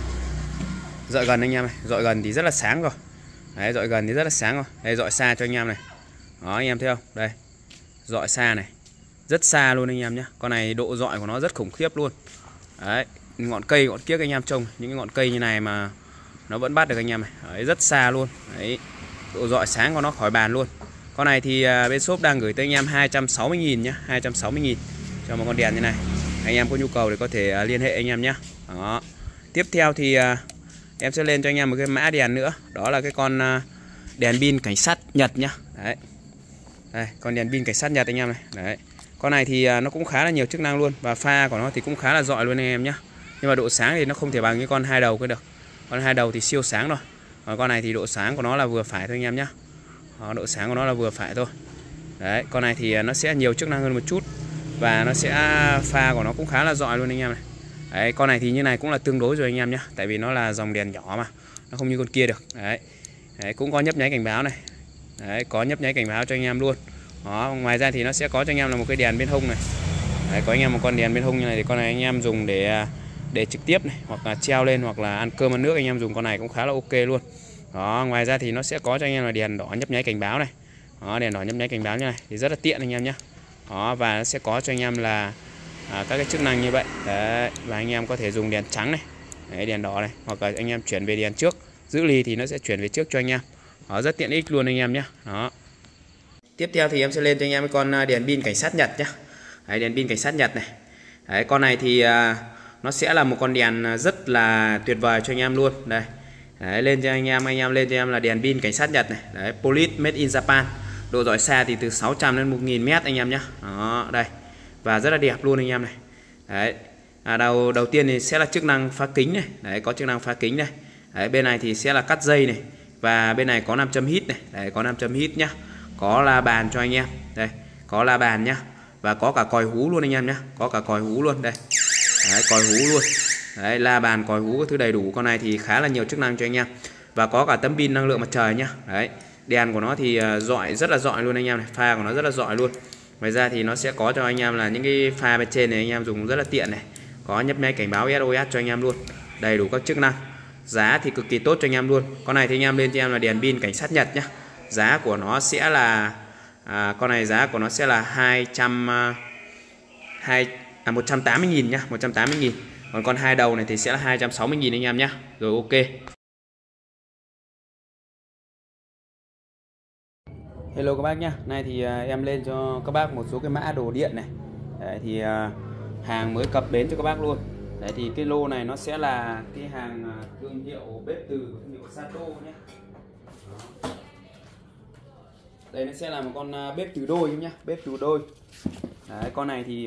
S1: Dọi gần anh em này, dọi gần thì rất là sáng rồi. Đấy, dọi gần thì rất là sáng rồi. Đây, dọi xa cho anh em này. Đó, anh em thấy không? Đây. Dọi xa này. Rất xa luôn anh em nhé. Con này độ dọi của nó rất khủng khiếp luôn. Đấy, ngọn cây, ngọn kiếc anh em trông, những cái ngọn cây như này mà nó vẫn bắt được anh em này. Đấy, rất xa luôn. Đấy. Độ dọi sáng của nó khỏi bàn luôn. Con này thì bên shop đang gửi tới anh em 260.000 nhá, 260.000 cho một con đèn như này. Anh em có nhu cầu thì có thể liên hệ anh em nhé. Đó. Tiếp theo thì em sẽ lên cho anh em một cái mã đèn nữa. Đó là cái con đèn pin cảnh sát Nhật nhá. Đấy. Đây, con đèn pin cảnh sát Nhật anh em này. Đấy. Con này thì nó cũng khá là nhiều chức năng luôn. Và pha của nó thì cũng khá là rọi luôn anh em nhé. Nhưng mà độ sáng thì nó không thể bằng cái con 2 đầu cái được. Con 2 đầu thì siêu sáng rồi. Còn con này thì độ sáng của nó là vừa phải thôi anh em nhé. Đó, độ sáng của nó là vừa phải thôi. Đấy, con này thì nó sẽ nhiều chức năng hơn một chút. Và nó sẽ pha của nó cũng khá là rọi luôn anh em này. Đấy, con này thì như này cũng là tương đối rồi anh em nhé. Tại vì nó là dòng đèn nhỏ mà, nó không như con kia được. Đấy. Đấy, cũng có nhấp nháy cảnh báo này. Đấy, có nhấp nháy cảnh báo cho anh em luôn. Đó, ngoài ra thì nó sẽ có cho anh em là một cái đèn bên hông này. Đấy, có anh em một con đèn bên hông như này thì con này anh em dùng để để trực tiếp này, hoặc là treo lên, hoặc là ăn cơm ăn nước anh em dùng con này cũng khá là ok luôn. Đó, ngoài ra thì nó sẽ có cho anh em là đèn đỏ nhấp nháy cảnh báo này. Đó, đèn đỏ nhấp nháy cảnh báo như này thì rất là tiện anh em nhé. Đó, và nó sẽ có cho anh em là các cái chức năng như vậy. Đấy, và anh em có thể dùng đèn trắng này, đấy, đèn đỏ này, hoặc là anh em chuyển về đèn trước, giữ lì thì nó sẽ chuyển về trước cho anh em. Đó, rất tiện ích luôn anh em nhé. Đó. Tiếp theo thì em sẽ lên cho anh em con đèn pin cảnh sát Nhật nhé. Đấy, đèn pin cảnh sát Nhật này. Đấy, con này thì nó sẽ là một con đèn rất là tuyệt vời cho anh em luôn. Đây. Đấy, lên cho anh em lên cho em là đèn pin cảnh sát Nhật này. Đấy, Police Made in Japan. Độ rọi xa thì từ 600 đến 1000 mét anh em nhé. Đó, đây. Và rất là đẹp luôn anh em này. Đấy. Đầu tiên thì sẽ là chức năng phá kính này. Đấy, có chức năng phá kính này. Đấy, bên này thì sẽ là cắt dây này. Và bên này có 5 châm hít này. Đấy, có 5 châm hít nhá. Có la bàn cho anh em. Đây, có la bàn nhá. Và có cả còi hú luôn anh em nhé. Có cả còi hú luôn đây. Đấy, còi hú luôn. Đấy, la bàn, còi hú, các thứ đầy đủ. Con này thì khá là nhiều chức năng cho anh em. Và có cả tấm pin năng lượng mặt trời nhá. Đấy, đèn của nó thì rọi rất là rọi luôn anh em này. Pha của nó rất là rọi luôn. Ngoài ra thì nó sẽ có cho anh em là những cái pha bên trên này anh em dùng rất là tiện này. Có nhấp nháy cảnh báo SOS cho anh em luôn. Đầy đủ các chức năng. Giá thì cực kỳ tốt cho anh em luôn. Con này thì anh em lên cho em là đèn pin cảnh sát Nhật nhá. Giá của nó sẽ là con này giá của nó sẽ là 180.000 nhá, 180.000. Còn con hai đầu này thì sẽ là 260.000 anh em nhá. Rồi ok. Hello các bác nhá. Nay thì em lên cho các bác một số cái mã đồ điện này. Đấy, thì hàng mới cập bến cho các bác luôn. Đấy, thì cái lô này nó sẽ là cái hàng thương hiệu bếp từ, thương hiệu Sato nhé. Đó. Đây nó sẽ là một con bếp từ đôi nhá, bếp từ đôi. Đấy, con này thì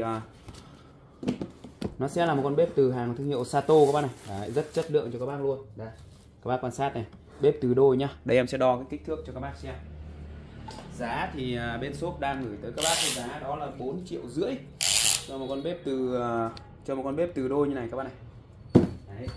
S1: nó sẽ là một con bếp từ hàng thương hiệu Sato các bác này. Đấy, rất chất lượng cho các bác luôn. Đây, các bác quan sát này, bếp từ đôi nhá. Đây em sẽ đo cái kích thước cho các bác xem. Giá thì bên shop đang gửi tới các bác cái giá đó là 4,5 triệu cho một con bếp từ đôi như này các bác này. Đấy.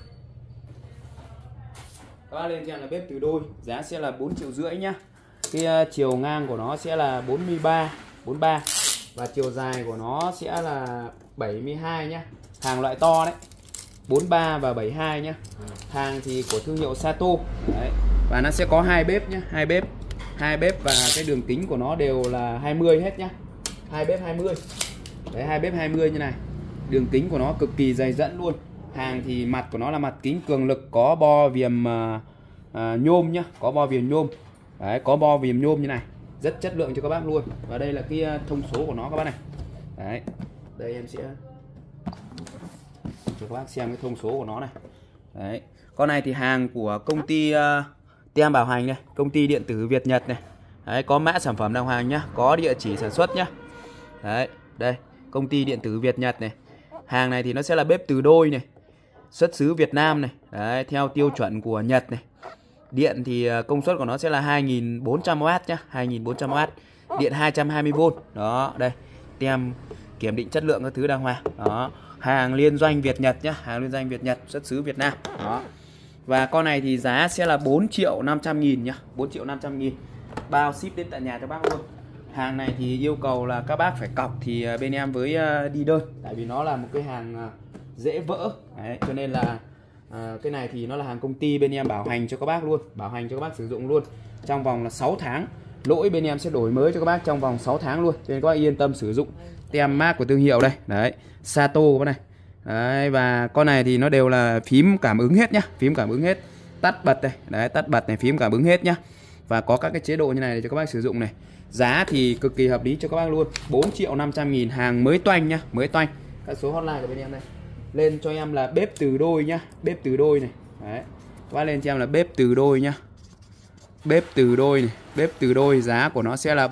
S1: Các bác lên cho em là bếp từ đôi, giá sẽ là 4,5 triệu nhá. Cái chiều ngang của nó sẽ là 43 và chiều dài của nó sẽ là 72 nhá. Hàng loại to đấy. 43 và 72 nhá. Hàng thì của thương hiệu Sato. Đấy. Và nó sẽ có hai bếp nhá, hai bếp và cái đường kính của nó đều là 20 hết nhá. Hai bếp 20. Đấy, hai bếp 20 như này. Đường kính của nó cực kỳ dày dẫn luôn. Hàng thì mặt của nó là mặt kính cường lực, có bo viền nhôm nhá, có bo viền nhôm. Đấy, có bo viền nhôm như này, rất chất lượng cho các bác luôn. Và đây là cái thông số của nó các bác này. Đấy, đây em sẽ cho các bác xem cái thông số của nó này. Đấy, con này thì hàng của công ty Tem Bảo Hành này, công ty điện tử Việt Nhật này. Đấy, có mã sản phẩm đàng hoàng nhá, có địa chỉ sản xuất nhá. Đấy, đây, công ty điện tử Việt Nhật này. Hàng này thì nó sẽ là bếp từ đôi này, xuất xứ Việt Nam này. Đấy, theo tiêu chuẩn của Nhật này. Điện thì công suất của nó sẽ là 2400W nhá, 2400W. Điện 220V. Đó, đây. Tem kiểm định chất lượng các thứ đàng hoàng. Đó, hàng liên doanh Việt Nhật nhá, hàng liên doanh Việt Nhật, xuất xứ Việt Nam. Đó. Và con này thì giá sẽ là 4.500.000 nhá, 4.500.000. Bao ship đến tận nhà cho bác luôn. Hàng này thì yêu cầu là các bác phải cọc thì bên em với đi đơn, tại vì nó là một cái hàng dễ vỡ. Đấy, cho nên là cái này thì nó là hàng công ty bên em bảo hành cho các bác luôn, bảo hành cho các bác sử dụng luôn trong vòng là 6 tháng. Lỗi bên em sẽ đổi mới cho các bác trong vòng 6 tháng luôn, cho nên các bác yên tâm sử dụng. Tem mác của thương hiệu đây, đấy, Sato các bác này. Đấy, và con này thì nó đều là phím cảm ứng hết nhá, phím cảm ứng hết, tắt bật đây, đấy, tắt bật này, phím cảm ứng hết nhá. Và có các cái chế độ như này để cho các bác sử dụng này. Giá thì cực kỳ hợp lý cho các bác luôn, 4.500.000, hàng mới toanh nhá, mới toanh. Các số hotline của bên em đây. Lên cho em là bếp từ đôi nhá, bếp từ đôi này. Đấy. Các bác lên cho em là bếp từ đôi nhá. Bếp từ đôi này, bếp từ đôi giá của nó sẽ là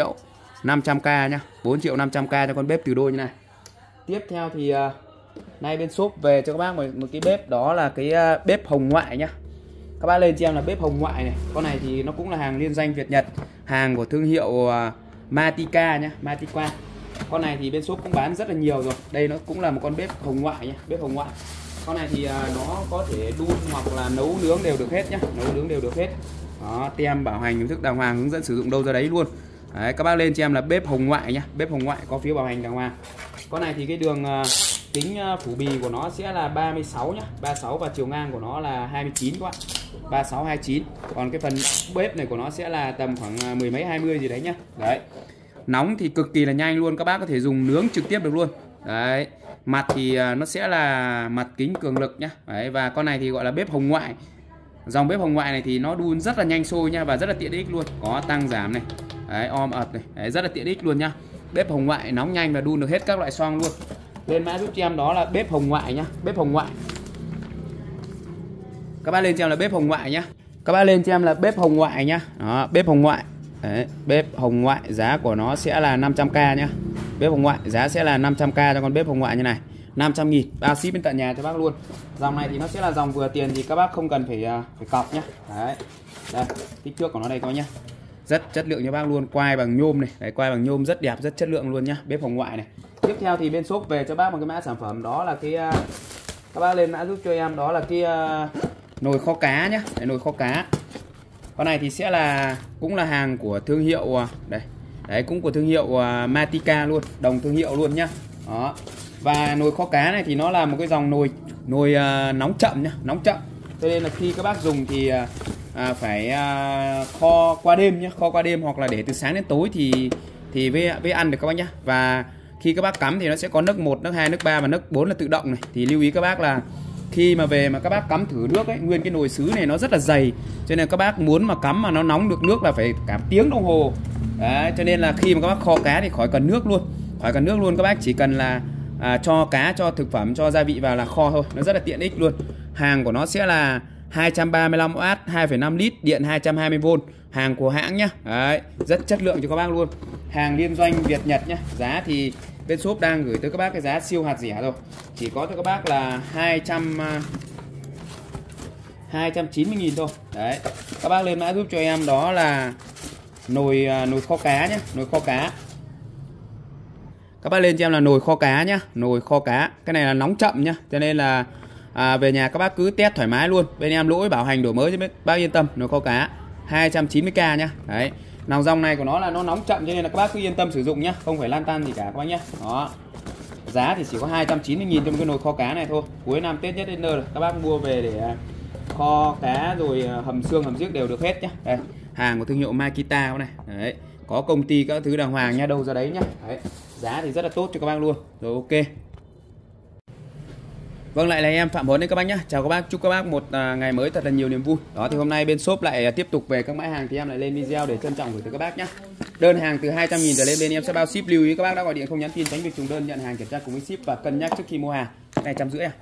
S1: 4.500.000 nhá, 4.500.000 cho con bếp từ đôi như này. Tiếp theo thì nay bên shop về cho các bác một cái bếp, đó là cái bếp hồng ngoại nhá. Các bác lên cho em là bếp hồng ngoại này. Con này thì nó cũng là hàng liên danh Việt Nhật, hàng của thương hiệu Matika nhá, Matika. Con này thì bên shop cũng bán rất là nhiều rồi. Đây nó cũng là một con bếp hồng ngoại nhá, bếp hồng ngoại. Con này thì nó có thể đun hoặc là nấu nướng đều được hết nhá, nấu nướng đều được hết. Đó, tem bảo hành, thức đàng hoàng, hướng dẫn sử dụng đâu ra đấy luôn. Đấy, các bác lên cho em là bếp hồng ngoại nhá, bếp hồng ngoại có phiếu bảo hành đàng hoàng. Con này thì cái đường Kính phủ bì của nó sẽ là 36 nhá, 36 và chiều ngang của nó là 29 các bạn. 36 29. Còn cái phần bếp này của nó sẽ là tầm khoảng mười mấy 20 gì đấy nhá. Đấy. Nóng thì cực kỳ là nhanh luôn, các bác có thể dùng nướng trực tiếp được luôn. Đấy. Mặt thì nó sẽ là mặt kính cường lực nhá. Đấy, và con này thì gọi là bếp hồng ngoại. Dòng bếp hồng ngoại này thì nó đun rất là nhanh sôi nha, và rất là tiện ích luôn. Có tăng giảm này. Đấy, om ập này. Đấy, rất là tiện ích luôn nhá. Bếp hồng ngoại nóng nhanh và đun được hết các loại xoong luôn. Lên mã giúp cho em đó là bếp hồng ngoại nhá, bếp hồng ngoại. Các bác lên cho em là bếp hồng ngoại nhá. Các bác lên cho em là bếp hồng ngoại nhá. Đó, bếp hồng ngoại. Đấy, bếp hồng ngoại giá của nó sẽ là 500k nhá. Bếp hồng ngoại giá sẽ là 500k cho con bếp hồng ngoại như này. 500.000 bao ship bên tận nhà cho bác luôn. Dòng này thì nó sẽ là dòng vừa tiền, thì các bác không cần phải cọc nhá. Đấy. Đây, kích thước của nó đây các bác nhá. Rất chất lượng cho bác luôn, quai bằng nhôm này. Đấy, quai bằng nhôm rất đẹp, rất chất lượng luôn nhá, bếp hồng ngoại này. Tiếp theo thì bên shop về cho bác một cái mã sản phẩm, đó là cái các bác lên mã giúp cho em đó là cái nồi kho cá nhá. Đấy, nồi kho cá. Con này thì sẽ là cũng là hàng của thương hiệu đây. Đấy, cũng của thương hiệu Matica luôn, đồng thương hiệu luôn nhá. Đó. Và nồi kho cá này thì nó là một cái dòng nồi nóng chậm nhá, nóng chậm. Cho nên là khi các bác dùng thì phải kho qua đêm nhá, kho qua đêm hoặc là để từ sáng đến tối thì với ăn được các bác nhá. Và khi các bác cắm thì nó sẽ có nước 1, nước 2, nước 3 và nước 4 là tự động này. Thì lưu ý các bác là khi mà về mà các bác cắm thử nước ấy, nguyên cái nồi sứ này nó rất là dày, cho nên các bác muốn mà cắm mà nó nóng được nước là phải cả tiếng đồng hồ. Đấy, cho nên là khi mà các bác kho cá thì khỏi cần nước luôn, khỏi cần nước luôn. Các bác chỉ cần là cho cá, cho thực phẩm, cho gia vị vào là kho thôi, nó rất là tiện ích luôn. Hàng của nó sẽ là 235W, 2,5 lít, điện 220V, hàng của hãng nhá. Đấy, rất chất lượng cho các bác luôn. Hàng liên doanh Việt Nhật nhá. Giá thì bên shop đang gửi tới các bác cái giá siêu hạt rẻ rồi. Chỉ có cho các bác là 290.000 thôi. Đấy. Các bác lên mã giúp cho em đó là nồi kho cá nhá, nồi kho cá. Các bác lên cho em là nồi kho cá nhá, nồi kho cá. Cái này là nóng chậm nhá, cho nên là về nhà các bác cứ test thoải mái luôn. Bên em lỗi bảo hành đổi mới cho bác yên tâm. Nồi kho cá 290k nhá. Đấy. Nào dòng này của nó là nó nóng chậm, cho nên là các bác cứ yên tâm sử dụng nhá, không phải lan tan gì cả các bác nhá. Đó. Giá thì chỉ có 290.000 trong cái nồi kho cá này thôi. Cuối năm Tết nhất đến nơi rồi, các bác mua về để kho cá rồi hầm xương hầm giếc đều được hết nhá. Đây, hàng của thương hiệu Makita này. Đấy, có công ty các thứ đàng hoàng nha, đâu ra đấy nhá. Đấy, giá thì rất là tốt cho các bác luôn. Rồi, ok. Vâng, lại là em Phạm Huấn đấy các bác nhá. Chào các bác, chúc các bác một ngày mới thật là nhiều niềm vui. Đó thì hôm nay bên shop lại tiếp tục về các mã hàng, thì em lại lên video để trân trọng gửi tới các bác nhá. Đơn hàng từ 200.000 trở lên bên em sẽ bao ship. Lưu ý các bác đã gọi điện không nhắn tin, tránh việc trùng đơn, nhận hàng kiểm tra cùng với ship và cân nhắc trước khi mua hàng. Cái này 150 à.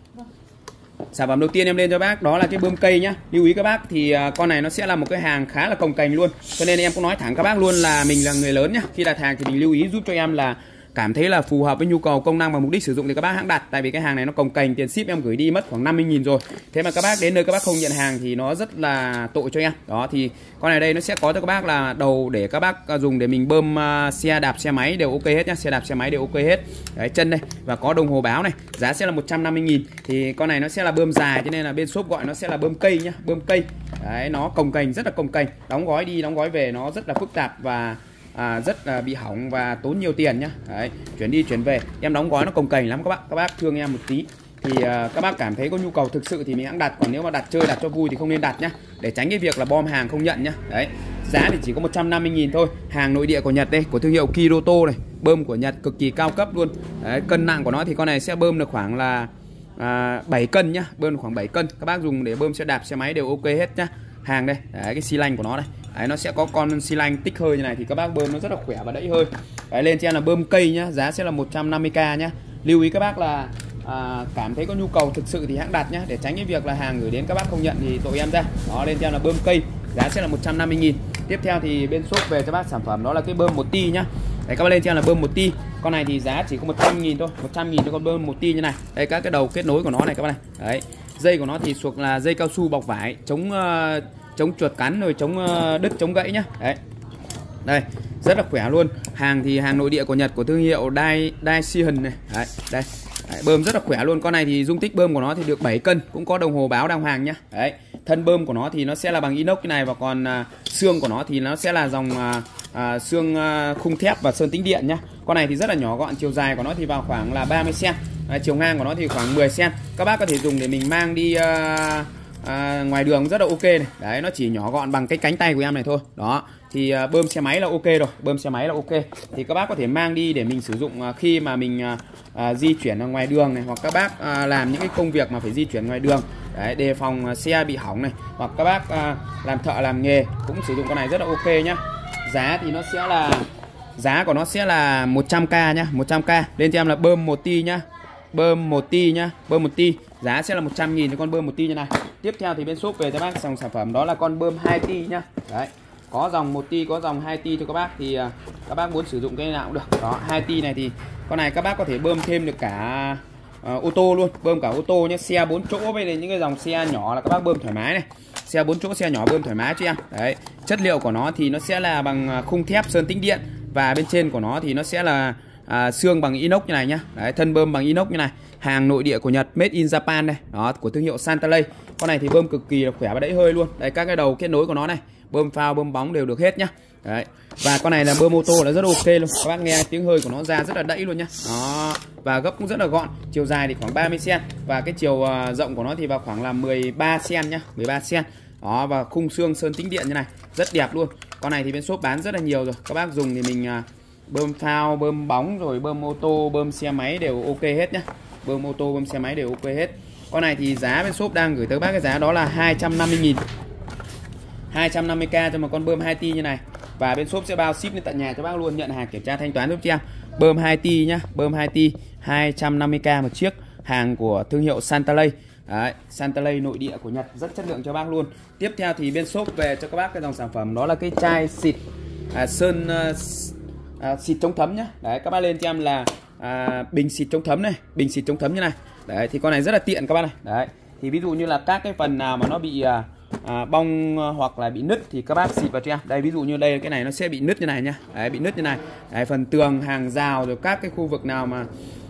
S1: Sản phẩm đầu tiên em lên cho bác đó là cái bơm cây nhá. Lưu ý các bác thì con này nó sẽ là một cái hàng khá là cồng kềnh luôn, cho nên em cũng nói thẳng các bác luôn là mình là người lớn nhá. Khi đặt hàng thì mình lưu ý giúp cho em là cảm thấy là phù hợp với nhu cầu công năng và mục đích sử dụng thì các bác hãng đặt. Tại vì cái hàng này nó cồng kềnh, tiền ship em gửi đi mất khoảng 50.000 rồi. Thế mà các bác đến nơi các bác không nhận hàng thì nó rất là tội cho em. Đó thì con này đây nó sẽ có cho các bác là đầu để các bác dùng để mình bơm xe đạp xe máy đều ok hết nhá, xe đạp xe máy đều ok hết. Đấy, chân đây và có đồng hồ báo này, giá sẽ là 150.000. Thì con này nó sẽ là bơm dài, cho nên là bên shop gọi nó sẽ là bơm cây nhá, bơm cây. Đấy, nó cồng kềnh, rất là cồng kềnh, đóng gói đi đóng gói về nó rất là phức tạp và rất là bị hỏng và tốn nhiều tiền nhá. Đấy, chuyển đi chuyển về em đóng gói nó cồng kềnh lắm các bác thương em một tí. Thì các bác cảm thấy có nhu cầu thực sự thì mình hãng đặt, còn nếu mà đặt chơi đặt cho vui thì không nên đặt nhá, để tránh cái việc là bom hàng không nhận nhá. Đấy, giá thì chỉ có 150.000 thôi. Hàng nội địa của Nhật đây, của thương hiệu Kiroto này, bơm của Nhật cực kỳ cao cấp luôn. Đấy, cân nặng của nó thì con này sẽ bơm được khoảng là 7 cân nhá, bơm được khoảng 7 cân. Các bác dùng để bơm xe đạp xe máy đều ok hết nhá. Hàng đây, đấy, cái xi lanh của nó đây. Đấy, nó sẽ có con xi lanh tích hơi như này thì các bác bơm nó rất là khỏe và đẩy hơi. Đấy, lên cho em là bơm cây nhá, giá sẽ là 150k nhá. Lưu ý các bác là cảm thấy có nhu cầu thực sự thì hãng đặt nhá, để tránh cái việc là hàng gửi đến các bác không nhận thì tội em ra. Đó, lên cho em là bơm cây, giá sẽ là 150.000. Tiếp theo thì bên shop về cho bác sản phẩm đó là cái bơm 1 ti nhá. Đấy, các bác lên cho em là bơm 1 ti. Con này thì giá chỉ có 100.000 thôi, 100.000 cho con bơm 1 ti như này. Đây, các cái đầu kết nối của nó này các bác này. Đấy, dây của nó thì thuộc là dây cao su bọc vải, chống chuột cắn rồi chống đứt chống gãy nhá. Đấy, đây rất là khỏe luôn. Hàng thì hàng nội địa của Nhật của thương hiệu Daishin này. Đấy, đây. Đấy, bơm rất là khỏe luôn. Con này thì dung tích bơm của nó thì được 7 cân, cũng có đồng hồ báo đàng hoàng nhá. Đấy, thân bơm của nó thì nó sẽ là bằng inox như này, và còn xương của nó thì nó sẽ là dòng xương khung thép và sơn tĩnh điện nhá. Con này thì rất là nhỏ gọn, chiều dài của nó thì vào khoảng là 30 cm. Đấy, chiều ngang của nó thì khoảng 10 cm. Các bác có thể dùng để mình mang đi ngoài đường rất là ok này. Đấy, nó chỉ nhỏ gọn bằng cái cánh tay của em này thôi. Đó, thì bơm xe máy là ok rồi, bơm xe máy là ok. Thì các bác có thể mang đi để mình sử dụng khi mà mình di chuyển ở ngoài đường này, hoặc các bác làm những cái công việc mà phải di chuyển ngoài đường. Đấy, đề phòng xe bị hỏng này, hoặc các bác làm thợ làm nghề cũng sử dụng con này rất là ok nhá. Giá thì nó sẽ là, giá của nó sẽ là 100k nhá, 100k. Lên cho em là bơm 1 ti nhá. Bơm 1 ti nhá, bơm 1 ti giá sẽ là 100.000 cho con bơm 1 ti như này. Tiếp theo thì bên shop về cho bác dòng sản phẩm đó là con bơm 2 ti nhá. Đấy, có dòng 1 ti, có dòng 2 ti cho các bác, thì các bác muốn sử dụng cái nào cũng được. Đó, 2 ti này thì con này các bác có thể bơm thêm được cả ô tô luôn, bơm cả ô tô nhé, xe 4 chỗ với những cái dòng xe nhỏ là các bác bơm thoải mái này. Xe 4 chỗ, xe nhỏ bơm thoải mái cho em. Đấy, chất liệu của nó thì nó sẽ là bằng khung thép sơn tĩnh điện, và bên trên của nó thì nó sẽ là xương bằng inox như này nhá. Đấy, thân bơm bằng inox như này, hàng nội địa của Nhật, made in Japan này. Đó, của thương hiệu Santalay. Con này thì bơm cực kỳ là khỏe và đẩy hơi luôn. Đấy, các cái đầu kết nối của nó này, bơm phao, bơm bóng đều được hết nhá. Đấy, và con này là bơm ô tô là rất ok luôn. Các bác nghe tiếng hơi của nó ra rất là đẩy luôn nhá. Đó, và gấp cũng rất là gọn. Chiều dài thì khoảng 30 cm, và cái chiều rộng của nó thì vào khoảng là 13 cm nhá, 13 cm. Đó, và khung xương sơn tĩnh điện như này, rất đẹp luôn. Con này thì bên shop bán rất là nhiều rồi. Các bác dùng thì mình bơm phao, bơm bóng, rồi bơm ô tô, bơm xe máy đều ok hết nhá. Bơm ô tô, bơm xe máy đều ok hết. Con này thì giá bên shop đang gửi tới bác cái giá đó là 250.000, 250k cho một con bơm 2 ti như này. Và bên shop sẽ bao ship đến tận nhà cho bác luôn, nhận hàng kiểm tra thanh toán giúp cho em. Bơm 2 ti nhá, bơm 2 ti 250k một chiếc, hàng của thương hiệu Santalay. Đấy, Santalay nội địa của Nhật, rất chất lượng cho bác luôn. Tiếp theo thì bên shop về cho các bác cái dòng sản phẩm đó là cái chai xịt sơn xịt chống thấm nhá. Đấy, các bác lên cho em là bình xịt chống thấm này, bình xịt chống thấm như này. Đấy, thì con này rất là tiện các bác này. Đấy, thì ví dụ như là các cái phần nào mà nó bị bong hoặc là bị nứt thì các bác xịt vào cho em. Đây, ví dụ như đây cái này nó sẽ bị nứt như này nhá. Đấy, bị nứt như này. Đấy, phần tường, hàng rào, rồi các cái khu vực nào mà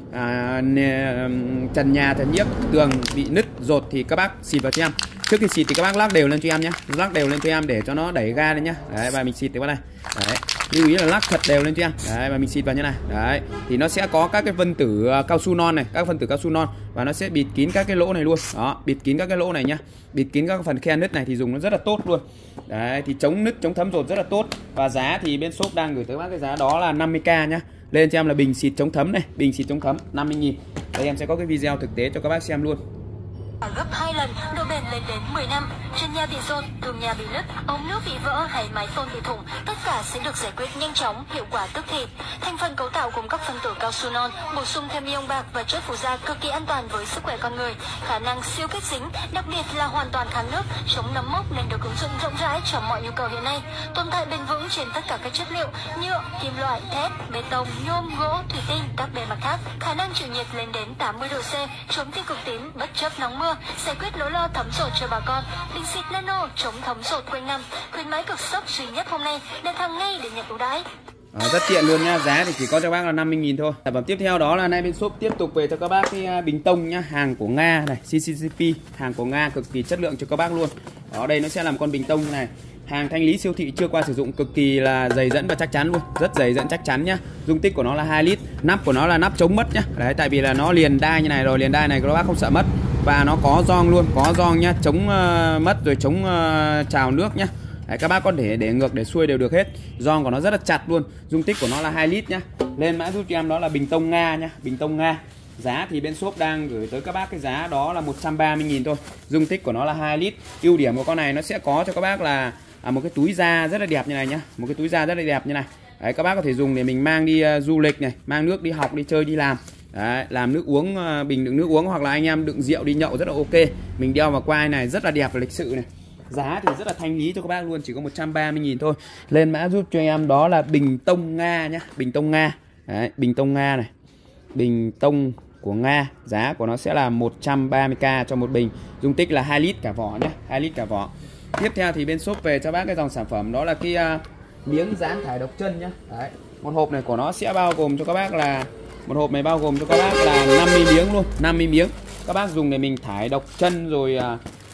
S1: trần nhà, trần nhiếc, tường bị nứt, rột thì các bác xịt vào cho em. Trước khi xịt thì các bác lắc đều lên cho em nhé, lắc đều lên cho em để cho nó đẩy ga lên nhá. Đấy, và mình xịt từ bên này. Đấy, lưu ý là lắc thật đều lên cho em. Đấy, và mình xịt vào như này. Đấy, thì nó sẽ có các cái分tử cao su non này, các phân tử cao su non, và nó sẽ bịt kín các cái lỗ này luôn. Đó, bịt kín các cái lỗ này nhá, bịt kín các phần khe nứt này thì dùng nó rất là tốt luôn. Đấy, thì chống nứt, chống thấm rột rất là tốt. Và giá thì bên shop đang gửi tới bác cái giá đó là 50k nhá. Lên cho em là bình xịt chống thấm này, bình xịt chống thấm 50.000. Đây em sẽ có cái video thực tế cho các bác xem luôn.
S2: Gấp 2 lần, độ bền lên đến 10 năm. Trần nhà bị dột, tường nhà bị nứt, ống nước bị vỡ hay mái tôn bị thủng, tất cả sẽ được giải quyết nhanh chóng, hiệu quả tức thì. Thành phần cấu tạo gồm các phân tử cao su non, bổ sung thêm ion bạc và chất phụ gia cực kỳ an toàn với sức khỏe con người. Khả năng siêu kết dính, đặc biệt là hoàn toàn kháng nước, chống nấm mốc nên được ứng dụng rộng rãi cho mọi nhu cầu hiện nay. Tồn tại bền vững trên tất cả các chất liệu: nhựa, kim loại, thép, bê tông, nhôm, gỗ, thủy tinh, các bề mặt khác. Khả năng chịu nhiệt lên đến 80 độ C, chống tiêu cực tím bất chấp nóng mưa, giải quyết nỗi lo thấm rột cho bà con. Bình xịt Nano chống thấm rột quanh năm, khuyến mãi cực sốc duy nhất hôm nay, đặt hàng ngay để nhận ưu đãi.
S1: Rất tiện luôn nha, giá thì chỉ có cho bác là 50.000 thôi. Sản phẩm tiếp theo đó là nay bên shop tiếp tục về cho các bác cái bình tông nhá, hàng của Nga này, CCCP, hàng của Nga cực kỳ chất lượng cho các bác luôn. Ở đây nó sẽ là một con bình tông như này, hàng thanh lý siêu thị chưa qua sử dụng, cực kỳ là dày dẫn và chắc chắn luôn, rất dày dẫn chắc chắn nhá. Dung tích của nó là 2 lít, nắp của nó là nắp chống mất nhá. Đấy, tại vì là nó liền đai như này rồi, liền đai này các bác không sợ mất. Và nó có gioăng luôn, có gioăng nhá, chống mất rồi chống trào nước nhá. Đấy, các bác có thể để ngược để xuôi đều được hết. Gioăng của nó rất là chặt luôn. Dung tích của nó là 2 lít nhá. Lên mã giúp cho em đó là bình tông Nga nhá, bình tông Nga. Giá thì bên shop đang gửi tới các bác cái giá đó là 130.000 thôi. Dung tích của nó là 2 lít. Ưu điểm của con này nó sẽ có cho các bác là một cái túi da rất là đẹp như này nhá, một cái túi da rất là đẹp như này. Đấy, các bác có thể dùng để mình mang đi du lịch này, mang nước đi học, đi chơi, đi làm. Đấy, làm nước uống, bình đựng nước uống, hoặc là anh em đựng rượu đi nhậu rất là ok. Mình đeo vào quai này rất là đẹp và lịch sự này. Giá thì rất là thanh lý cho các bác luôn, chỉ có 130.000 thôi. Lên mã giúp cho em đó là bình tông Nga nhá, bình tông Nga. Đấy, bình tông Nga này, bình tông của Nga, giá của nó sẽ là 130k cho một bình, dung tích là 2 lít cả vỏ nhé, 2 lít cả vỏ. Tiếp theo thì bên shop về cho bác cái dòng sản phẩm đó là cái miếng dán thải độc chân nhá. Đấy, một hộp này của nó sẽ bao gồm cho các bác là, một hộp này bao gồm cho các bác là 50 miếng luôn, 50 miếng. Các bác dùng để mình thải độc chân rồi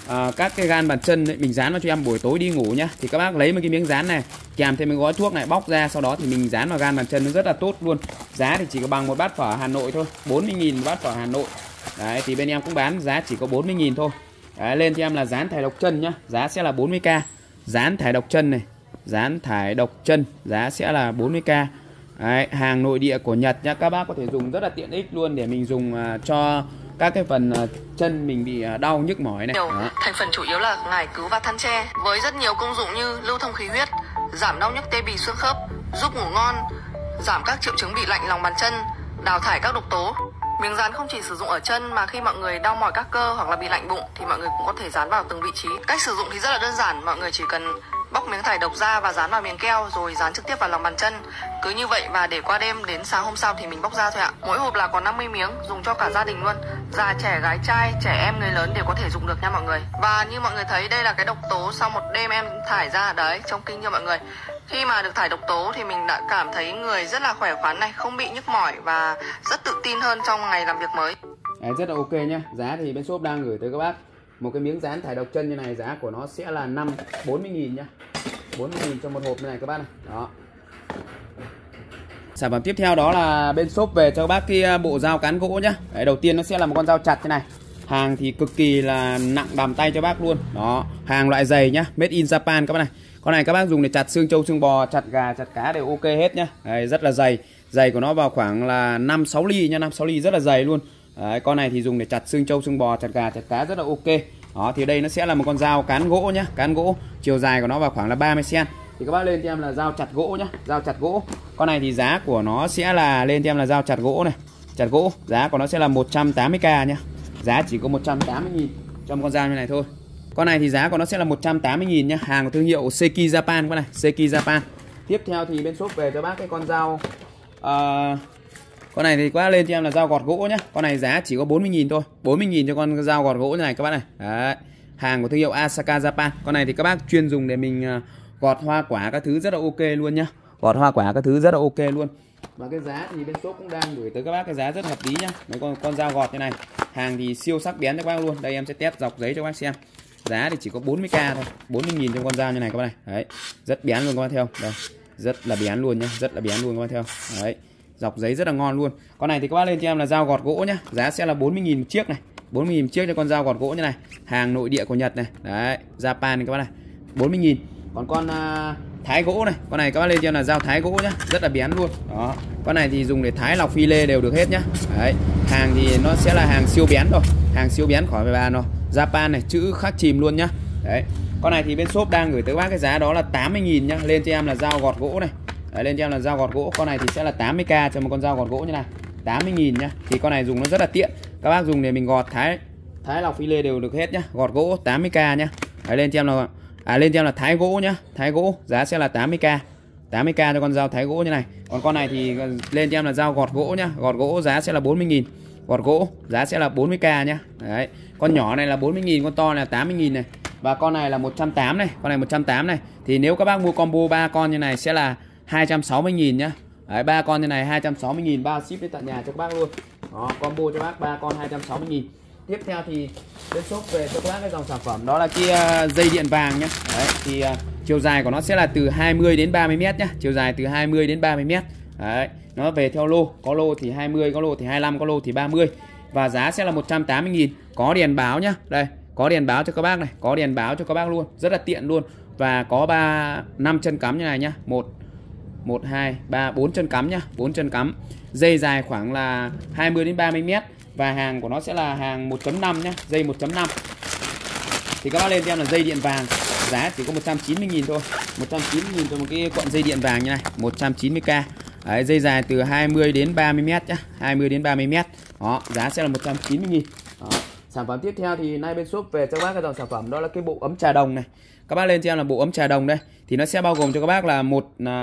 S1: các cái gan bàn chân ấy, mình dán vào cho em buổi tối đi ngủ nhá, thì các bác lấy một cái miếng dán này kèm thêm một gói thuốc này, bóc ra sau đó thì mình dán vào gan bàn chân, nó rất là tốt luôn. Giá thì chỉ có bằng một bát phở Hà Nội thôi, 40.000 một bát phở Hà Nội. Đấy, thì bên em cũng bán giá chỉ có 40.000 thôi. Đấy, lên cho em là dán thải độc chân nhá, giá sẽ là 40k. Dán thải độc chân này, dán thải độc chân giá sẽ là 40k. Đấy, hàng nội địa của Nhật nhá, các bác có thể dùng rất là tiện ích luôn để mình dùng cho các cái phần chân mình bị đau nhức mỏi này.
S3: Thành phần chủ yếu là ngải cứu và than tre với rất nhiều công dụng như lưu thông khí huyết, giảm đau nhức tê bì xương khớp, giúp ngủ ngon, giảm các triệu chứng bị lạnh lòng bàn chân, đào thải các độc tố. Miếng dán không chỉ sử dụng ở chân mà khi mọi người đau mỏi các cơ hoặc là bị lạnh bụng thì mọi người cũng có thể dán vào từng vị trí. Cách sử dụng thì rất là đơn giản, mọi người chỉ cần bóc miếng thải độc ra và dán vào miếng keo rồi dán trực tiếp vào lòng bàn chân. Cứ như vậy và để qua đêm, đến sáng hôm sau thì mình bóc ra thôi ạ. Mỗi hộp là có 50 miếng, dùng cho cả gia đình luôn. Già trẻ, gái trai, trẻ em, người lớn đều có thể dùng được nha mọi người. Và như mọi người thấy đây là cái độc tố sau một đêm em thải ra đấy, trông kinh cho mọi người. Khi mà được thải độc tố thì mình đã cảm thấy người rất là khỏe khoắn này, không bị nhức mỏi và rất tự tin hơn trong ngày làm việc mới.
S1: Đấy, rất là ok nhá. Giá thì bên shop đang gửi tới các bác một cái miếng dán thải độc chân như này, giá của nó sẽ là 40.000 nhá. 40.000 cho một hộp như này các bác này. Đó. Sản phẩm tiếp theo đó là bên shop về cho các bác cái bộ dao cán gỗ nhá. Đấy, đầu tiên nó sẽ là một con dao chặt thế này. Hàng thì cực kỳ là nặng đầm tay cho bác luôn. Đó, hàng loại dày nhá, made in Japan các bác này. Con này các bác dùng để chặt xương trâu, xương bò, chặt gà, chặt cá đều ok hết nhá. Đấy, rất là dày. Dày của nó vào khoảng là 5-6 ly nha, 5-6 ly rất là dày luôn. Đấy, con này thì dùng để chặt xương trâu, xương bò, chặt gà, chặt cá rất là ok. Đó, thì đây nó sẽ là một con dao cán gỗ nhá, cán gỗ. Chiều dài của nó vào khoảng là 30 cm. Thì các bác lên cho em là dao chặt gỗ nhá, dao chặt gỗ. Con này thì giá của nó sẽ là lên cho em là dao chặt gỗ này. Chặt gỗ, giá của nó sẽ là 180k nhá. Giá chỉ có 180.000 cho một con dao như này thôi. Con này thì giá của nó sẽ là 180.000 nhá, hàng của thương hiệu Seiki Japan con này, Seiki Japan. Tiếp theo thì bên shop về cho bác cái con dao con này thì quá lên cho em là dao gọt gỗ nhá. Con này giá chỉ có 40.000 thôi, 40.000 cho con dao gọt gỗ như này các bác này. Đấy, hàng của thương hiệu Asaka Japan. Con này thì các bác chuyên dùng để mình gọt hoa quả các thứ rất là ok luôn nhá. Gọt hoa quả các thứ rất là ok luôn. Và cái giá thì bên shop cũng đang gửi tới các bác cái giá rất hợp lý nhá. Mấy con dao gọt như này, hàng thì siêu sắc bén cho các bác luôn. Đây em sẽ test dọc giấy cho các bác xem. Giá thì chỉ có 40k thôi, 40.000 cho con dao như này các bác này. Đấy, rất bén luôn các bác theo. Đây, rất là bén luôn nhá, rất là bén luôn các bác theo. Đấy, dọc giấy rất là ngon luôn. Con này thì các bác lên cho em là dao gọt gỗ nhá, giá sẽ là 40.000 một chiếc này. 40.000 một chiếc cho con dao gọt gỗ như này. Hàng nội địa của Nhật này. Đấy, Japan này các bác này. 40.000. Còn con thái gỗ này, con này các bác lên cho em là dao thái gỗ nhá, rất là bén luôn. Đó. Con này thì dùng để thái lọc phi lê đều được hết nhá. Đấy, hàng thì nó sẽ là hàng siêu bén rồi, hàng siêu bén khỏi phải bàn rồi. Japan này, chữ khắc chìm luôn nhá. Đấy. Con này thì bên shop đang gửi tới bác cái giá đó là 80.000 nhá. Lên cho em là dao gọt gỗ này. Đấy, lên cho em là dao gọt gỗ. Con này thì sẽ là 80k cho một con dao gọt gỗ như này. 80.000 nhá. Thì con này dùng nó rất là tiện. Các bác dùng để mình gọt thái lọc phi lê đều được hết nhá. Gọt gỗ 80k nhá. Đấy, lên cho em là thái gỗ nhá. Thái gỗ giá sẽ là 80k. 80k cho con dao thái gỗ như này. Còn con này thì lên cho em là dao gọt gỗ nhá. Gọt gỗ giá sẽ là 40.000. Gọt gỗ giá sẽ là 40k nhá. Đấy. Con nhỏ này là 40.000, con to này là 80.000 này. Và con này là 180 này, con này 180 này. Thì nếu các bác mua combo 3 con như này sẽ là 260.000 nhá. Đấy, 3 con như này 260.000, bao ship đến tận nhà cho các bác luôn. Đó, combo cho bác 3 con 260.000. Tiếp theo thì bên shop về cho các bác cái dòng sản phẩm đó là cái dây điện vàng nhá. Đấy, thì chiều dài của nó sẽ là từ 20 đến 30 m nhá, chiều dài từ 20 đến 30 m. Đấy, nó về theo lô, có lô thì 20, có lô thì 25, có lô thì 30. Và giá sẽ là 180.000, có đèn báo nhá. Đây, có đèn báo cho các bác này, có đèn báo cho các bác luôn, rất là tiện luôn. Và có 5 chân cắm như này nhá. 1 2 3 4 chân cắm nhá, 4 chân cắm. Dây dài khoảng là 20 đến 30 m và hàng của nó sẽ là hàng 1.5 nhá, dây 1.5. Thì các bác lên cho em là dây điện vàng, giá chỉ có 190.000 thôi. 190.000 cho một cái cuộn dây điện vàng như này, 190k. Đấy, dây dài từ 20 đến 30 m nhá, 20 đến 30 m. Đó, giá sẽ là 190.000. Đó. Sản phẩm tiếp theo thì nay bên shop về cho các bác cái dòng sản phẩm đó là cái bộ ấm trà đồng này. Các bác lên cho em là bộ ấm trà đồng đây. Thì nó sẽ bao gồm cho các bác là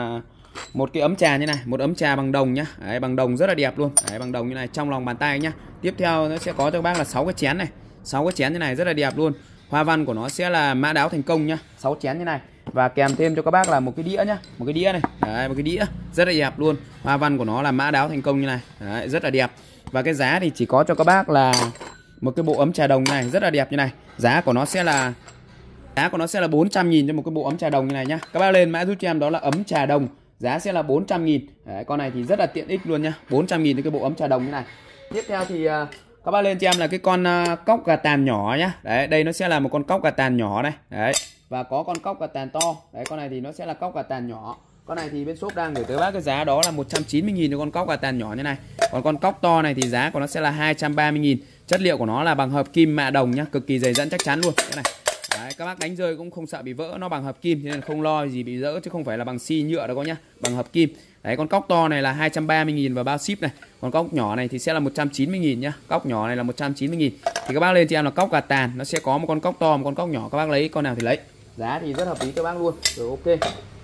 S1: một cái ấm trà như này, một ấm trà bằng đồng nhá. Đấy, bằng đồng rất là đẹp luôn. Đấy, bằng đồng như này trong lòng bàn tay nhá. Tiếp theo nó sẽ có cho các bác là 6 cái chén này. 6 cái chén như này rất là đẹp luôn. Hoa văn của nó sẽ là mã đáo thành công nhá. 6 chén như này. Và kèm thêm cho các bác là một cái đĩa nhá, một cái đĩa này. Đấy, một cái đĩa rất là đẹp luôn. Hoa văn của nó là mã đáo thành công như này. Đấy, rất là đẹp. Và cái giá thì chỉ có cho các bác là Một cái bộ ấm trà đồng này rất là đẹp như này. Giá của nó sẽ là 400.000 cho một cái bộ ấm trà đồng như này nhá. Các bác lên mã giúp cho em đó là ấm trà đồng, giá sẽ là 400.000. Đấy, con này thì rất là tiện ích luôn nhá. 400.000 cho cái bộ ấm trà đồng như này. Tiếp theo thì các bác lên cho em là cái con cóc gà tàn nhỏ nhá. Đấy, đây nó sẽ là một con cóc gà tàn nhỏ này. Đấy. Và có con cóc gà tàn to. Đấy, con này thì nó sẽ là cóc gà tàn nhỏ. Con này thì bên shop đang gửi tới bác cái giá đó là 190.000 cho con cóc gà tàn nhỏ như này. Còn con cóc to này thì giá của nó sẽ là 230.000. Chất liệu của nó là bằng hợp kim mạ đồng nhá, cực kỳ dày dẫn chắc chắn luôn. Cái này. Đấy, các bác đánh rơi cũng không sợ bị vỡ, nó bằng hợp kim, cho nên không lo gì bị vỡ chứ không phải là bằng xi nhựa đâu có nhá, bằng hợp kim. Đấy, con cóc to này là 230.000 và bao ship này. Còn cóc nhỏ này thì sẽ là 190.000 nhá. Cóc nhỏ này là 190.000. Thì các bác lên cho em là cóc gà tàn, nó sẽ có một con cóc to, một con cóc nhỏ, các bác lấy con nào thì lấy. Giá thì rất hợp lý các bác luôn. Rồi ok.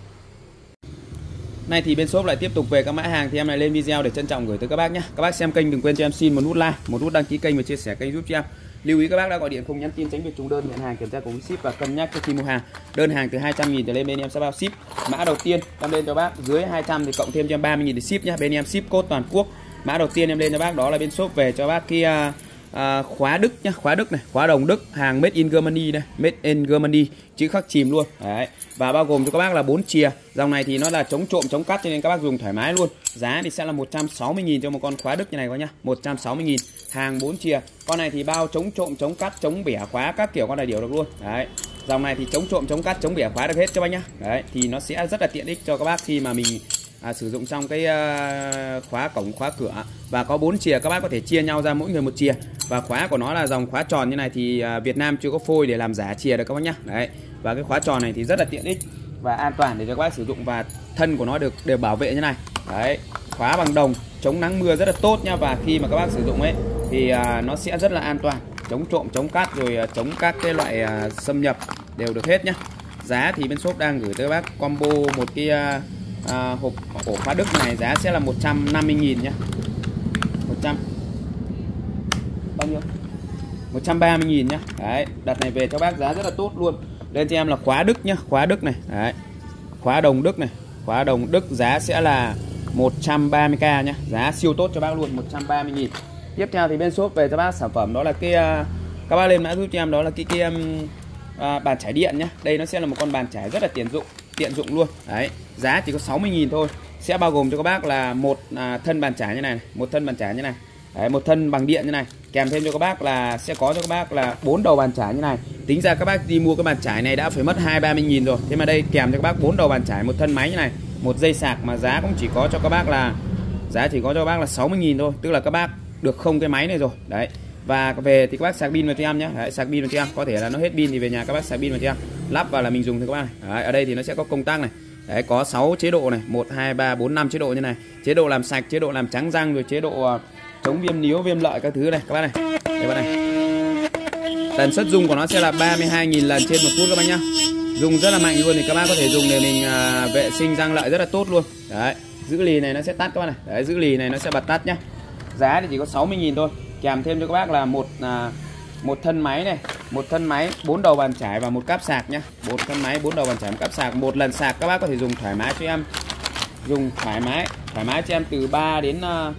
S1: Nay thì bên shop lại tiếp tục về các mã hàng thì em lại lên video để trân trọng gửi tới các bác nhé. Các bác xem kênh đừng quên cho em xin một nút like, một nút đăng ký kênh và chia sẻ kênh giúp cho em. Lưu ý các bác đã gọi điện không nhắn tin tránh việc trùng đơn, nhận hàng kiểm tra cùng ship và cân nhắc trước khi mua hàng. Đơn hàng từ 200.000 trở lên bên em sẽ bao ship. Mã đầu tiên em lên cho bác dưới 200 thì cộng thêm cho em 30.000 để ship nhá. Bên em ship code toàn quốc. Mã đầu tiên em lên cho bác đó là bên shop về cho bác cái khóa Đức nhá, khóa Đức này, khóa đồng Đức, hàng made in Germany đây, made in Germany, chữ khắc chìm luôn. Đấy. Và bao gồm cho các bác là 4 chìa. Dòng này thì nó là chống trộm, chống cắt cho nên các bác dùng thoải mái luôn. Giá thì sẽ là 160.000 cho một con khóa Đức như này có nhá, 160.000. Hàng 4 chìa. Con này thì bao chống trộm, chống cắt, chống bẻ khóa các kiểu con này đều được luôn. Đấy. Dòng này thì chống trộm, chống cắt, chống bẻ khóa được hết cho bác nhá. Đấy, thì nó sẽ rất là tiện ích cho các bác khi mà mình sử dụng trong cái khóa cổng, khóa cửa. Và có 4 chìa, các bác có thể chia nhau ra mỗi người một chìa. Và khóa của nó là dòng khóa tròn như này thì Việt Nam chưa có phôi để làm giả chìa được các bác nhá. Đấy. Và cái khóa tròn này thì rất là tiện ích và an toàn để cho các bác sử dụng, và thân của nó đều bảo vệ như này. Đấy. Khóa bằng đồng, chống nắng mưa rất là tốt nha. Và khi mà các bác sử dụng ấy thì nó sẽ rất là an toàn, chống trộm, chống cắt, rồi chống các cái loại xâm nhập đều được hết nhá. Giá thì bên shop đang gửi tới bác combo một cái hộp ổ khóa Đức này, giá sẽ là 150.000 nhá. 100 bao nhiêu? 130.000 nhá. Đấy, đợt này về cho bác giá rất là tốt luôn. Lên cho em là khóa Đức nhá, khóa Đức này. Đấy. Khóa đồng Đức này, khóa đồng Đức giá sẽ là 130k nhá. Giá siêu tốt cho bác luôn, 130.000. Tiếp theo thì bên shop về cho bác sản phẩm đó là cái các bác lên mã giúp cho em đó là cái bàn chải điện nhá. Đây nó sẽ là một con bàn chải rất là tiện dụng luôn. Đấy, giá chỉ có 60.000 thôi. Sẽ bao gồm cho các bác là một thân bàn chải như này, một thân bàn chải như này. Đấy, một thân bằng điện như này. Kèm thêm cho các bác là sẽ có cho các bác là 4 đầu bàn chải như này. Tính ra các bác đi mua cái bàn chải này đã phải mất 20-30.000 rồi. Thế mà đây kèm cho các bác 4 đầu bàn chải, một thân máy như này, một dây sạc, mà giá cũng chỉ có cho các bác là 60.000 thôi. Tức là các bác được không cái máy này rồi. Đấy. Và về thì các bác sạc pin vào cho em nhé. Đấy, sạc pin vào cho em. Có thể là nó hết pin thì về nhà các bác sạc pin vào cho em. Lắp vào là mình dùng thôi các bác này. Đấy, ở đây thì nó sẽ có công tắc này. Đấy, có 6 chế độ này, 1 2 3 4 5 chế độ như này. Chế độ làm sạch, chế độ làm trắng răng, rồi chế độ chống viêm níu, viêm lợi các thứ này các bác này. Đây bác này. Tần suất dùng của nó sẽ là 32.000 lần trên 1 phút các bác nhá. Dùng rất là mạnh luôn, thì các bác có thể dùng để mình vệ sinh răng lợi rất là tốt luôn. Đấy, giữ lì này nó sẽ tắt các bác này. Đấy, giữ lì này nó sẽ bật tắt nhá. Giá thì chỉ có 60.000 thôi. Kèm thêm cho các bác là một thân máy này, một thân máy 4 đầu bàn chải và một cáp sạc nhá. 4 thân máy 4 đầu bàn chải, một cáp sạc. Một lần sạc các bác có thể dùng thoải mái cho em. Dùng thoải mái cho em từ 3 đến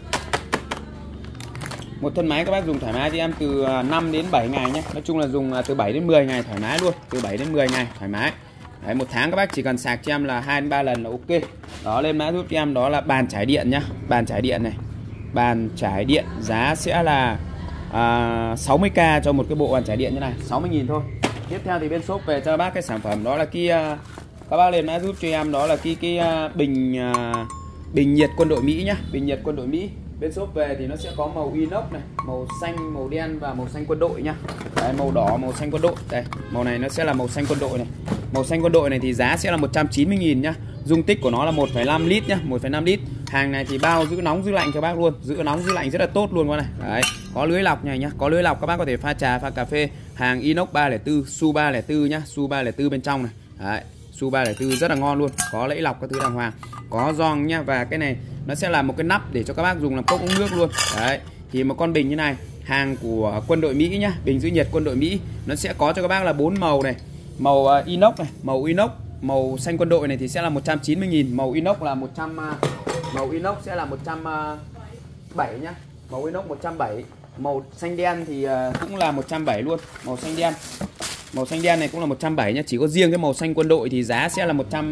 S1: một thân máy các bác dùng thoải mái cho em từ 5 đến 7 ngày nhé. Nói chung là dùng từ 7 đến 10 ngày thoải mái luôn. Từ 7 đến 10 ngày thoải mái. Đấy, một tháng các bác chỉ cần sạc cho em là 2 đến 3 lần là ok. Đó, lên mã giúp cho em đó là bàn chải điện nhá. Bàn chải điện này. Bàn chải điện giá sẽ là 60k cho một cái bộ bàn chải điện như này, 60.000 thôi. Tiếp theo thì bên shop về cho bác cái sản phẩm đó là cái các bác lên mã giúp cho em đó là cái bình nhiệt quân đội Mỹ nhá. Bình nhiệt quân đội Mỹ. Bên shop về thì nó sẽ có màu inox này, màu xanh, màu đen và màu xanh quân đội nhá. Đấy, màu đỏ, màu xanh quân đội. Đây, màu này nó sẽ là màu xanh quân đội này. Màu xanh quân đội này thì giá sẽ là 190.000 nhá. Dung tích của nó là 1,5 lít nhá, 1,5 lít. Hàng này thì bao giữ nóng giữ lạnh cho bác luôn, giữ nóng giữ lạnh rất là tốt luôn con này. Đấy, có lưới lọc này nhá, có lưới lọc các bác có thể pha trà, pha cà phê. Hàng inox 304, su 304 nhá, su 304 bên trong này. Đấy, su 304 rất là ngon luôn, có lẫy lọc các thứ đàng hoàng, có gioăng nhá. Và cái này nó sẽ là một cái nắp để cho các bác dùng làm cốc uống nước luôn. Đấy, thì một con bình như này, hàng của quân đội Mỹ nhá, bình giữ nhiệt quân đội Mỹ, nó sẽ có cho các bác là 4 màu này. Màu inox này, màu inox, màu xanh quân đội này thì sẽ là 190.000, màu inox là 100, màu inox sẽ là 107 nhá. Màu inox 170. Màu xanh đen thì cũng là 170 luôn. Màu xanh đen. Màu xanh đen này cũng là 170 nhá. Chỉ có riêng cái màu xanh quân đội thì giá sẽ là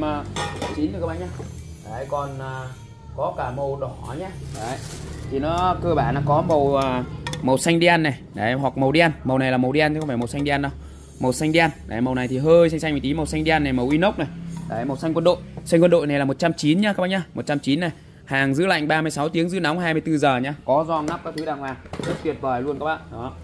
S1: 190 thôi các bác nhá. Đấy, còn có cả màu đỏ nhá. Đấy. Thì nó cơ bản là có màu xanh đen này, đấy, hoặc màu đen. Màu này là màu đen chứ không phải màu xanh đen đâu. Màu xanh đen. Đấy, màu này thì hơi xanh xanh một tí, màu xanh đen này, màu inox này. Đấy, màu xanh quân đội. Xanh quân đội này là 190 nhá các bác nhá. 190 này. Hàng giữ lạnh 36 tiếng, giữ nóng 24 giờ nhá. Có gioăng nắp các thứ đàng hoàng. Rất tuyệt vời luôn các bác. Đó.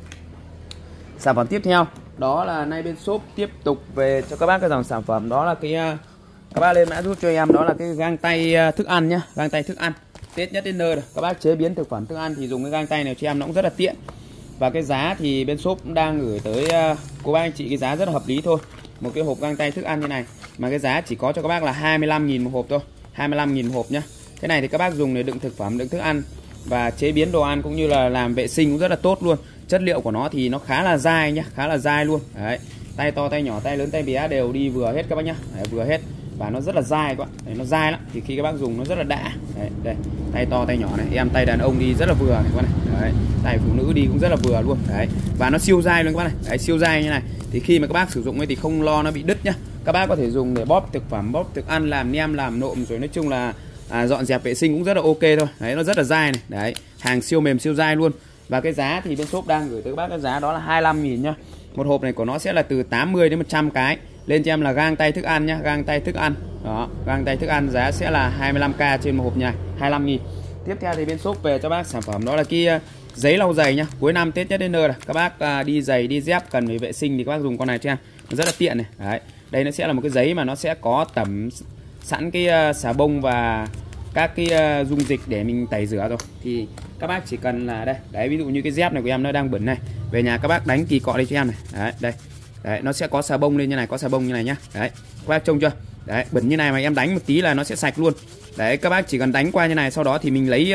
S1: Sản phẩm tiếp theo đó là nay bên shop tiếp tục về cho các bác cái dòng sản phẩm đó là cái các bác lên mã giúp cho em đó là cái găng tay thức ăn nhá, găng tay thức ăn Tết nhất đến nơi rồi. Các bác chế biến thực phẩm thức ăn thì dùng cái găng tay này cho em nó cũng rất là tiện. Và cái giá thì bên shop cũng đang gửi tới cô bác anh chị cái giá rất là hợp lý thôi. Một cái hộp găng tay thức ăn như này mà cái giá chỉ có cho các bác là 25.000 một hộp thôi, 25.000 một hộp nhá. Cái này thì các bác dùng để đựng thực phẩm, đựng thức ăn và chế biến đồ ăn cũng như là làm vệ sinh cũng rất là tốt luôn. Chất liệu của nó thì nó khá là dai nhá, khá là dai luôn. Đấy, tay to, tay nhỏ, tay lớn, tay bé đều đi vừa hết các bác nhá. Đấy, vừa hết và nó rất là dai các bạn. Đấy, nó dai lắm thì khi các bác dùng nó rất là đã. Đấy, đây, tay to, tay nhỏ này, em tay đàn ông đi rất là vừa này các bạn này. Đấy, tay phụ nữ đi cũng rất là vừa luôn. Đấy, và nó siêu dai luôn các bác này. Đấy, siêu dai như này thì khi mà các bác sử dụng ấy thì không lo nó bị đứt nhá. Các bác có thể dùng để bóp thực phẩm, bóp thức ăn, làm nem, làm nộm rồi nói chung là dọn dẹp vệ sinh cũng rất là ok thôi. Đấy, nó rất là dai này. Đấy, hàng siêu mềm siêu dai luôn. Và cái giá thì bên shop đang gửi tới các bác cái giá đó là 25.000 nhá. Một hộp này của nó sẽ là từ 80 đến 100 cái. Lên cho em là găng tay thức ăn nhá, găng tay thức ăn. Đó, găng tay thức ăn giá sẽ là 25k trên một hộp nha, 25.000. Tiếp theo thì bên shop về cho bác sản phẩm đó là cái giấy lau giày nhá. Cuối năm Tết nhất đến nơi rồi. Các bác đi giày, đi dép cần phải vệ sinh thì các bác dùng con này cho em. Nó rất là tiện này. Đấy. Đây nó sẽ là một cái giấy mà nó sẽ có tẩm sẵn cái xà bông và các cái dung dịch để mình tẩy rửa rồi. Thì các bác chỉ cần là đây, đấy, ví dụ như cái dép này của em nó đang bẩn này, về nhà các bác đánh kỳ cọ đây cho em này. Đấy, đây. Đấy, nó sẽ có xà bông lên như này, có xà bông như này nhá. Đấy, các bác trông chưa? Đấy, bẩn như này mà em đánh một tí là nó sẽ sạch luôn. Đấy, các bác chỉ cần đánh qua như này, sau đó thì mình lấy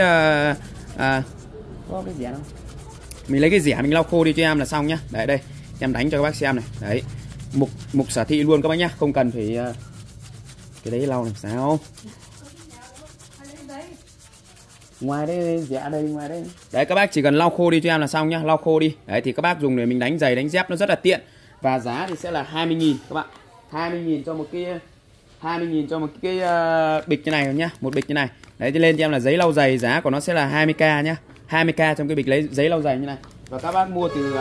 S1: có cái rẻ không? Mình lấy cái rẻ mình lau khô đi cho em là xong nhá. Đấy, đây, em đánh cho các bác xem này. Đấy, mục xả thị luôn các bác nhá, không cần phải cái đấy lau làm sao. Ngoài đây rẻ đây, ngoài đây. Đấy, các bác chỉ cần lau khô đi cho em là xong nhá, lau khô đi. Đấy thì các bác dùng để mình đánh giày, đánh dép nó rất là tiện. Và giá thì sẽ là 20.000 các bạn. 20.000 cho một cái 20.000 cho một cái bịch như này nhá, một bịch như này. Đấy thì lên cho em là giấy lau giày, giá của nó sẽ là 20k nhá. 20k trong cái bịch lấy giấy lau giày như này. Và các bác mua từ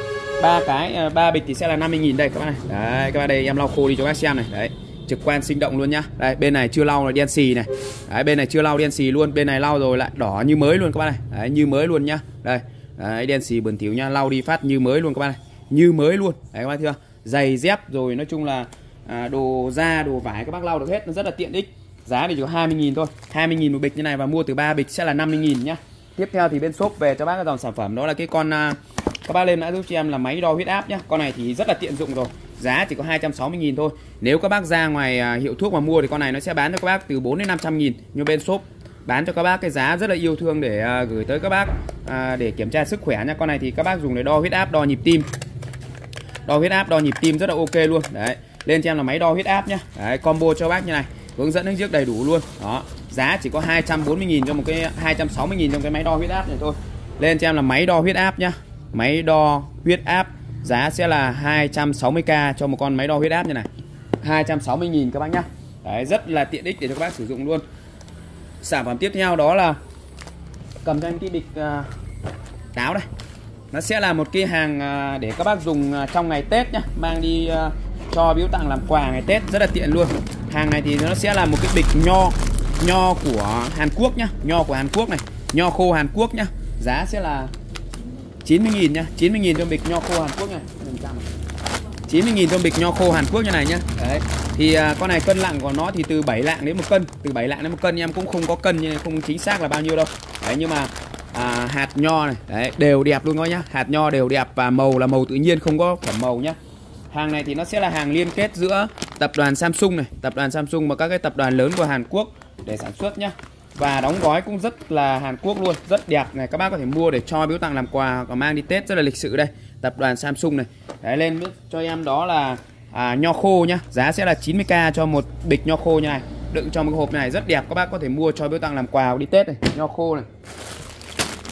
S1: 3 bịch thì sẽ là 50.000 đây các bác này. Đấy, các bác đây em lau khô đi cho các bác xem này. Đấy, trực quan sinh động luôn nhá. Đây, bên này chưa lau là đen xì này. Đấy, bên này chưa lau đen xì luôn, bên này lau rồi lại đỏ như mới luôn các bác này. Đấy, như mới luôn nhá. Đây. Đấy, đen xì bẩn thỉu nhá, lau đi phát như mới luôn các bác này. Như mới luôn. Đấy các bác thấy chưa? Giày dép rồi nói chung là đồ da, đồ vải các bác lau được hết, nó rất là tiện ích. Giá thì chỉ có 20.000 thôi. 20.000 một bịch như này và mua từ 3 bịch sẽ là 50.000 nhá. Tiếp theo thì bên shop về cho bác cái dòng sản phẩm đó là cái con các bác lên đã giúp cho em là máy đo huyết áp nhá. Con này thì rất là tiện dụng rồi. Giá chỉ có 260.000 thôi. Nếu các bác ra ngoài hiệu thuốc mà mua thì con này nó sẽ bán cho các bác từ 4 đến 500.000. Nhưng bên shop bán cho các bác cái giá rất là yêu thương để gửi tới các bác để kiểm tra sức khỏe nha. Con này thì các bác dùng để đo huyết áp, đo nhịp tim. Đo huyết áp, đo nhịp tim rất là ok luôn. Đấy, lên cho em là máy đo huyết áp nhá. Đấy, combo cho bác như này. Hướng dẫn hướng trước đầy đủ luôn. Đó, giá chỉ có 240.000 cho một cái 260.000 trong cái máy đo huyết áp này thôi. Lên cho em là máy đo huyết áp nhá. Máy đo huyết áp giá sẽ là 260k cho một con máy đo huyết áp như này. 260.000 các bác nhá. Đấy, rất là tiện ích để cho các bác sử dụng luôn. Sản phẩm tiếp theo đó là cầm cho anh cái bịch táo đây. Nó sẽ là một cái hàng để các bác dùng trong ngày Tết nhá, mang đi cho biếu tặng làm quà ngày Tết rất là tiện luôn. Hàng này thì nó sẽ là một cái bịch nho của Hàn Quốc nhá, nho của Hàn Quốc này, nho khô Hàn Quốc nhá. Giá sẽ là 90.000 nhá, 90.000 cho bịch nho khô Hàn Quốc này. 90.000 cho bịch nho khô Hàn Quốc như này nhá. Đấy. Thì con này cân nặng của nó thì từ 7 lạng đến 1 cân, từ 7 lạng đến 1 cân, em cũng không có cân nên không chính xác là bao nhiêu đâu. Đấy, nhưng mà hạt nho này, đấy, đều đẹp luôn các nhá. Hạt nho đều đẹp và màu là màu tự nhiên, không có phẩm màu nhá. Hàng này thì nó sẽ là hàng liên kết giữa tập đoàn Samsung này, tập đoàn Samsung và các cái tập đoàn lớn của Hàn Quốc để sản xuất nhá. Và đóng gói cũng rất là Hàn Quốc luôn, rất đẹp này, các bác có thể mua để cho biếu tặng làm quà và mang đi Tết rất là lịch sự đây. Tập đoàn Samsung này. Đấy, lên cho em đó là nho khô nhá, giá sẽ là 90k cho một bịch nho khô như này. Đựng trong một cái hộp này rất đẹp, các bác có thể mua cho biếu tặng làm quà đi Tết này, nho khô này.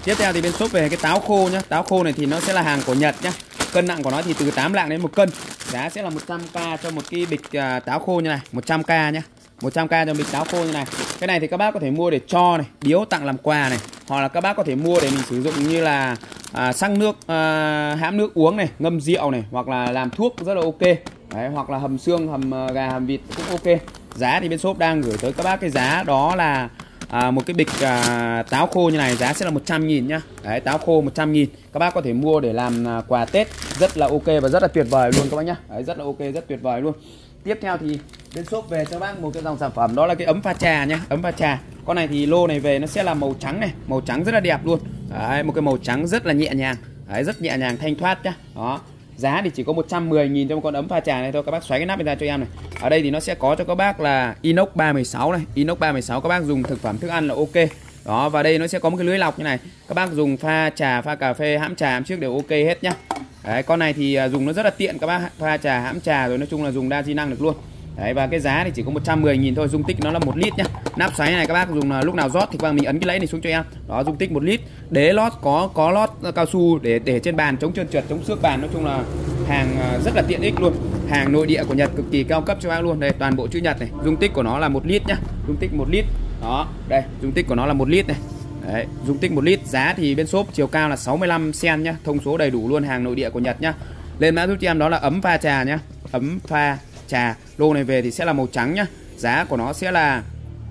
S1: Tiếp theo thì bên shop về cái táo khô nhá. Táo khô này thì nó sẽ là hàng của Nhật nhá. Cân nặng của nó thì từ 8 lạng đến 1 cân. Giá sẽ là 100k cho một cái bịch táo khô như này, 100k nhá. 100k cho bịch táo khô như này. Cái này thì các bác có thể mua để cho này, biếu tặng làm quà này, hoặc là các bác có thể mua để mình sử dụng như là xăng nước, hãm nước uống này, ngâm rượu này, hoặc là làm thuốc rất là ok. Đấy, hoặc là hầm xương, hầm gà, hầm vịt cũng ok. Giá thì bên shop đang gửi tới các bác cái giá đó là một cái bịch táo khô như này giá sẽ là 100.000 nhá. Đấy, táo khô 100.000. Các bác có thể mua để làm quà Tết rất là ok và rất là tuyệt vời luôn các bác nhá. Đấy, rất là ok, rất tuyệt vời luôn. Tiếp theo thì bên shop về cho bác một cái dòng sản phẩm đó là cái ấm pha trà nhá. Ấm pha trà. Con này thì lô này về nó sẽ là màu trắng này, màu trắng rất là đẹp luôn. Đấy, một cái màu trắng rất là nhẹ nhàng. Đấy, rất nhẹ nhàng thanh thoát nhá. Đó. Giá thì chỉ có 110.000 cho một con ấm pha trà này thôi. Các bác xoáy cái nắp ra cho em này. Ở đây thì nó sẽ có cho các bác là inox 316 này. Inox 316 các bác dùng thực phẩm thức ăn là ok. Đó, và đây nó sẽ có một cái lưới lọc như này. Các bác dùng pha trà, pha cà phê, hãm trà, hãm trước đều ok hết nhá. Đấy, con này thì dùng nó rất là tiện các bác. Pha trà, hãm trà rồi nói chung là dùng đa di năng được luôn. Đấy, và cái giá thì chỉ có 110.000 thôi. Dung tích nó là 1 lít nhá. Nắp xoáy này các bác dùng lúc nào rót thì các bác mình ấn cái lẫy này xuống cho em. Đó, dung tích 1 lít. Đế lót có lót cao su để trên bàn chống trơn trượt, chống xước bàn. Nói chung là hàng rất là tiện ích luôn. Hàng nội địa của Nhật cực kỳ cao cấp cho bác luôn. Đây, toàn bộ chữ Nhật này. Dung tích của nó là 1 lít nhá. Dung tích 1 lít. Đó, đây, dung tích của nó là 1 lít này. Đấy, dung tích 1 lít. Giá thì bên shop chiều cao là 65 cm nhá. Thông số đầy đủ luôn, hàng nội địa của Nhật nhá. Lên mã giúp cho em đó là ấm pha trà nhá. Ấm pha trà. Lô này về thì sẽ là màu trắng nhá. Giá của nó sẽ là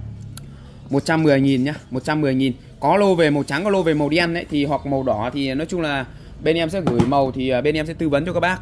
S1: 110.000 nhá. 110.000. Có lô về màu trắng, có lô về màu đen đấy thì hoặc màu đỏ thì nói chung là bên em sẽ gửi màu thì bên em sẽ tư vấn cho các bác.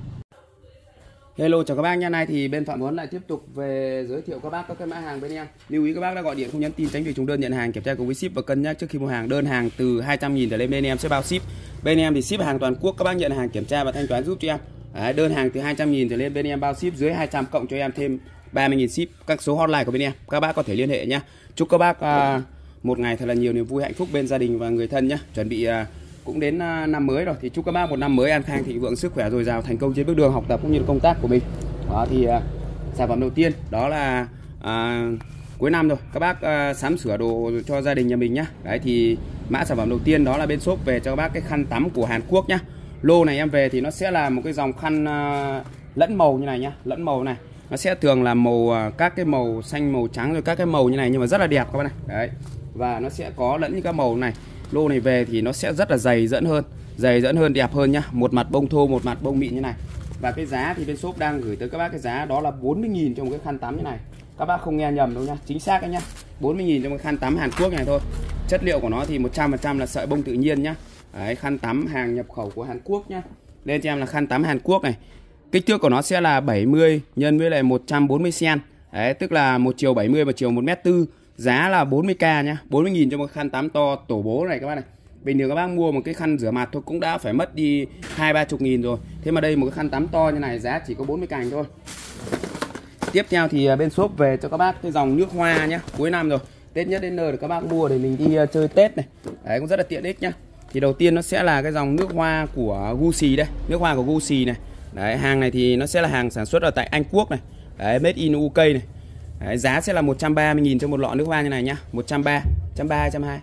S1: Hello chào các bác nha. Nay thì bên Phạm Huấn lại tiếp tục về giới thiệu các bác các cái mã hàng bên em. Lưu ý các bác đã gọi điện không nhắn tin tránh việc trùng đơn nhận hàng, kiểm tra cùng với ship và cân nhắc trước khi mua hàng. Đơn hàng từ 200.000 trở lên bên em sẽ bao ship. Bên em thì ship hàng toàn quốc, các bác nhận hàng kiểm tra và thanh toán giúp cho em. Đấy, đơn hàng từ 200.000 trở lên bên em bao ship, dưới 200 cộng cho em thêm 30.000 ship. Các số hotline của bên em các bác có thể liên hệ nhé. Chúc các bác một ngày thật là nhiều niềm vui hạnh phúc bên gia đình và người thân nhé. Chuẩn bị cũng đến năm mới rồi thì chúc các bác một năm mới an khang thịnh vượng, sức khỏe dồi dào, thành công trên bước đường học tập cũng như công tác của mình. Đó thì sản phẩm đầu tiên đó là cuối năm rồi các bác sắm sửa đồ cho gia đình nhà mình nhá. Đấy thì mã sản phẩm đầu tiên đó là bên shop về cho các bác cái khăn tắm của Hàn Quốc nhá. Lô này em về thì nó sẽ là một cái dòng khăn lẫn màu như này nhá, lẫn màu này. Nó sẽ thường là màu các cái màu xanh, màu trắng rồi các cái màu như này nhưng mà rất là đẹp các bác này. Đấy. Và nó sẽ có lẫn những các màu này. Lô này về thì nó sẽ rất là dày dẫn hơn, đẹp hơn nhá. Một mặt bông thô, một mặt bông mịn như này. Và cái giá thì bên shop đang gửi tới các bác cái giá đó là 40.000 cho một cái khăn tắm như này. Các bác không nghe nhầm đâu nhá, chính xác đấy nhá. 40.000 cho một khăn tắm Hàn Quốc này thôi. Chất liệu của nó thì 100% là sợi bông tự nhiên nhá. Đấy, khăn tắm hàng nhập khẩu của Hàn Quốc nhá. Lên cho em là khăn tắm Hàn Quốc này. Kích thước của nó sẽ là 70 nhân với lại 140 cm. Đấy, tức là 1 chiều 70 và chiều 1m4. Giá là 40k nhá. 40.000 cho một khăn tắm to tổ bố này các bác này. Bình thường các bác mua một cái khăn rửa mặt thôi cũng đã phải mất đi 20-30 nghìn rồi. Thế mà đây một cái khăn tắm to như này giá chỉ có 40k thôi. Tiếp theo thì bên shop về cho các bác cái dòng nước hoa nhá. Cuối năm rồi, Tết nhất đến nơi để các bác mua để mình đi chơi Tết này. Đấy, cũng rất là tiện ích nhá. Thì đầu tiên nó sẽ là cái dòng nước hoa của Gucci đây. Nước hoa của Gucci này. Đấy, hàng này thì nó sẽ là hàng sản xuất ở tại Anh Quốc này. Đấy, made in UK này. Đấy, giá sẽ là 130.000 cho một lọ nước hoa như này nhá. 130, 120,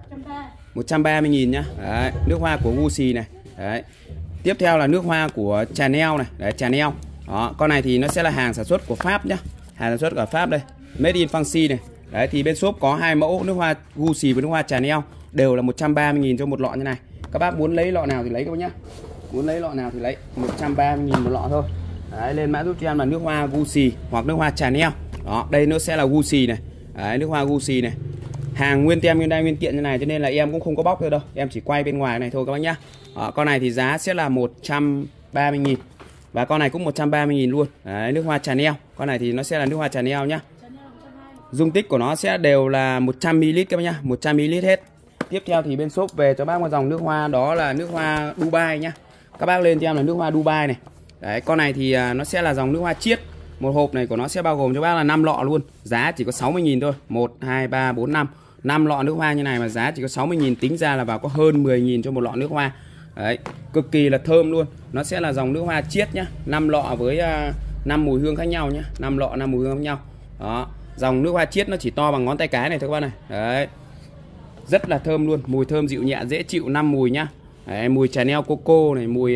S1: 130.000 nhá. Đấy, nước hoa của Gucci này. Đấy. Tiếp theo là nước hoa của Chanel này. Đấy, Chanel. Đó, con này thì nó sẽ là hàng sản xuất của Pháp nhá. Hàng sản xuất của Pháp đây. Made in France này. Đấy thì bên shop có hai mẫu nước hoa Gucci với nước hoa Chanel, đều là 130.000 cho một lọ như này. Các bác muốn lấy lọ nào thì lấy các bác nhá. Muốn lấy lọ nào thì lấy, 130.000 một lọ thôi. Đấy, lên mã giúp cho em là nước hoa Gucci hoặc nước hoa Chanel. Đó, đây nó sẽ là Gucci này. Đấy, nước hoa Gucci này. Hàng nguyên tem, nguyên đai, nguyên kiện như này cho nên là em cũng không có bóc nữa đâu. Em chỉ quay bên ngoài này thôi các bác nhá. Đó, con này thì giá sẽ là 130.000. Và con này cũng 130.000 luôn. Đấy, nước hoa Chanel. Con này thì nó sẽ là nước hoa Chanel nhá. Dung tích của nó sẽ đều là 100ml các bác nhá, 100ml hết. Tiếp theo thì bên shop về cho bác một dòng nước hoa đó là nước hoa Dubai nhá. Các bác lên cho em là nước hoa Dubai này. Đấy, con này thì nó sẽ là dòng nước hoa chiết. Một hộp này của nó sẽ bao gồm cho bác là 5 lọ luôn. Giá chỉ có 60.000 thôi. 1, 2, 3, 4, 5. 5 lọ nước hoa như này mà giá chỉ có 60.000, tính ra là vào có hơn 10.000 cho một lọ nước hoa. Đấy, cực kỳ là thơm luôn. Nó sẽ là dòng nước hoa chiết nhá. 5 lọ với 5 mùi hương khác nhau nhá. 5 lọ 5 mùi hương khác nhau. Đó. Dòng nước hoa chiết nó chỉ to bằng ngón tay cái này thôi các bạn này. Đấy. rất là thơm luôn, mùi thơm dịu nhẹ dễ chịu, 5 mùi nhá. Đấy, mùi Chanel Coco này, mùi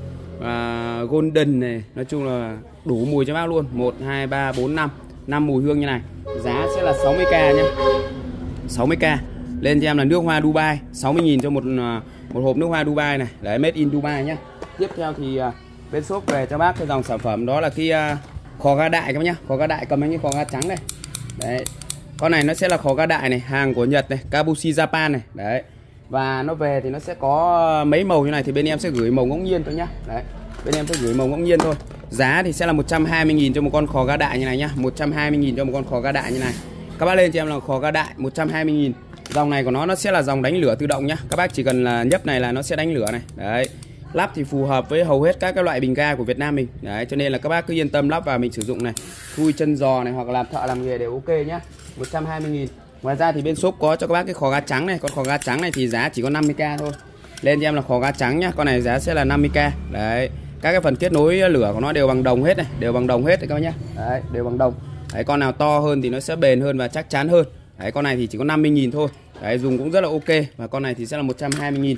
S1: Golden này, nói chung là đủ mùi cho bác luôn. 1 2 3 4 5 mùi hương như này. Giá sẽ là 60k nhá. 60k. Lên cho em là nước hoa Dubai, 60.000 cho một hộp nước hoa Dubai này. Đấy, made in Dubai nhá. Tiếp theo thì bên shop về cho bác cái dòng sản phẩm đó là cái khò ga đại các bác nhá. Khò ga đại cầm anh cái khò ga trắng này. Đấy. Con này nó sẽ là khò ga đại này, hàng của Nhật này, Kabushi Japan này. Đấy. Và nó về thì nó sẽ có mấy màu như này, thì bên em sẽ gửi màu ngẫu nhiên thôi nhá. Đấy. Bên em sẽ gửi màu ngẫu nhiên thôi. Giá thì sẽ là 120.000 cho một con khò ga đại như này nhá. 120.000 cho một con khò ga đại như này. Các bác lên cho em là khò ga đại 120.000. Dòng này của nó sẽ là dòng đánh lửa tự động nhá. Các bác chỉ cần là nhấp này là nó sẽ đánh lửa này. Đấy. Lắp thì phù hợp với hầu hết các cái loại bình ga của Việt Nam mình. Đấy, cho nên là các bác cứ yên tâm lắp vào mình sử dụng này. Thui chân giò này hoặc làm thợ làm nghề đều ok nhá. 120.000. Ngoài ra thì bên shop có cho các bác cái khò ga trắng này. Con khò ga trắng này thì giá chỉ có 50k thôi. Lên cho em là khò ga trắng nhá. Con này giá sẽ là 50k. Đấy. Các cái phần kết nối lửa của nó đều bằng đồng hết này, đều bằng đồng hết đấy các bác nhá. Đấy, đều bằng đồng. Đấy, con nào to hơn thì nó sẽ bền hơn và chắc chắn hơn. Đấy, con này thì chỉ có 50.000 thôi. Đấy, dùng cũng rất là ok. Và con này thì sẽ là 120.000.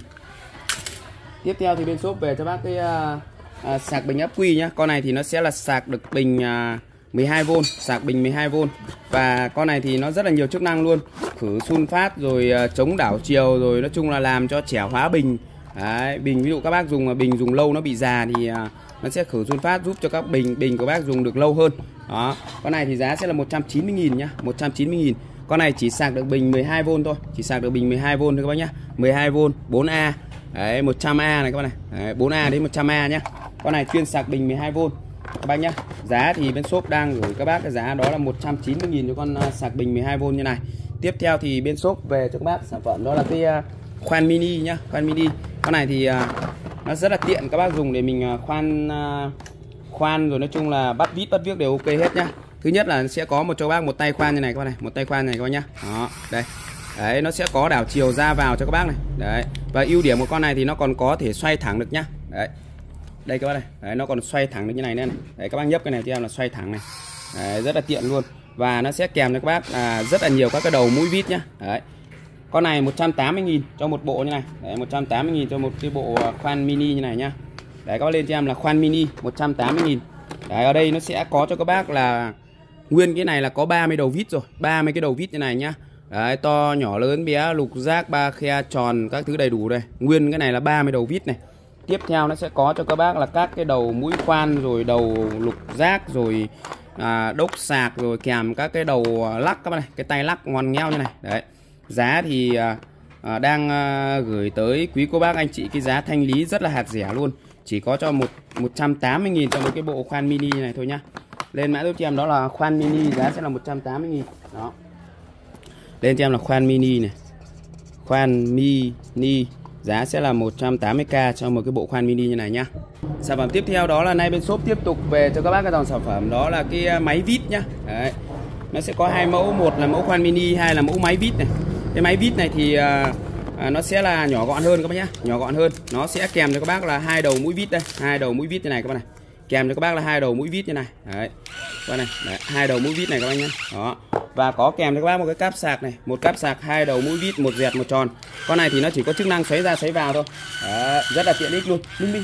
S1: Tiếp theo thì bên shop về cho bác cái sạc bình ắc quy nhá. Con này thì nó sẽ là sạc được bình 12V, sạc bình 12V. Và con này thì nó rất là nhiều chức năng luôn. Khử sun phát rồi chống đảo chiều, rồi nói chung là làm cho trẻ hóa bình. Đấy, bình ví dụ các bác dùng bình dùng lâu nó bị già thì nó sẽ khử sun phát giúp cho các bình của bác dùng được lâu hơn. Đó. Con này thì giá sẽ là 190.000 nhá, 190.000. Con này chỉ sạc được bình 12V thôi, chỉ sạc được bình 12V thôi các bác nhá. 12V, 4A. Đấy, 100A này các bác này. Đấy, 4A đến 100A nhá. Con này chuyên sạc bình 12V các bác nhá. Giá thì bên shop đang gửi các bác cái giá đó là 190.000 cho con sạc bình 12V như này. Tiếp theo thì bên shop về cho các bác sản phẩm đó là cái khoan mini nhá, khoan mini. Con này thì nó rất là tiện các bác dùng để mình khoan rồi nói chung là bắt vít bắt viếc đều ok hết nhá. Thứ nhất là sẽ có cho bác một tay khoan như này các bác này, một tay khoan này các bác nhá. Đó, đây. Đấy, nó sẽ có đảo chiều ra vào cho các bác này. Đấy. Và ưu điểm của con này thì nó còn có thể xoay thẳng được nhá. Đấy. Đây các bác này. Đấy, nó còn xoay thẳng được như này nữa này. Đấy, các bác nhấp cái này cho em là xoay thẳng này. Đấy, rất là tiện luôn. Và nó sẽ kèm cho các bác rất là nhiều các cái đầu mũi vít nhá. Đấy. Con này 180.000 cho một bộ như này. Đấy, 180.000 cho một cái bộ khoan mini như này nhá. Đấy, các bác lên cho em là khoan mini 180.000. Đấy, ở đây nó sẽ có cho các bác là nguyên cái này là có 30 đầu vít rồi, 30 cái đầu vít như này nhá. Đấy, to nhỏ lớn bé lục giác ba khe tròn các thứ đầy đủ đây. Nguyên cái này là 30 đầu vít này. Tiếp theo nó sẽ có cho các bác là các cái đầu mũi khoan rồi đầu lục giác rồi đốc sạc rồi kèm các cái đầu lắc các bác này, cái tay lắc ngoằn ngheo như này. Đấy. Giá thì đang gửi tới quý cô bác anh chị cái giá thanh lý rất là hạt rẻ luôn. Chỉ có cho 180.000 cho một cái bộ khoan mini này thôi nhá. Lên mã giúp cho em đó là khoan mini, giá sẽ là 180.000. Đó. Lên cho em là khoan mini này. Khoan mini giá sẽ là 180k cho một cái bộ khoan mini như này nhá. Sản phẩm tiếp theo đó là nay bên shop tiếp tục về cho các bác cái dòng sản phẩm đó là cái máy vít nhá. Đấy. Nó sẽ có hai mẫu, một là mẫu khoan mini, hai là mẫu máy vít này. Cái máy vít này thì nó sẽ là nhỏ gọn hơn các bác nhá, nhỏ gọn hơn. Nó sẽ kèm cho các bác là hai đầu mũi vít đây, hai đầu mũi vít như này các bác này. Kèm cho các bác là hai đầu mũi vít như này. Đấy. Các bác này, đấy, hai đầu mũi vít này các bác nhá. Đó. Và có kèm cho các bác một cái cáp sạc này, một cáp sạc hai đầu mũi vít, một dẹt một tròn. Con này thì nó chỉ có chức năng xoáy ra xoáy vào thôi. Đó. Rất là tiện ích luôn. Minh.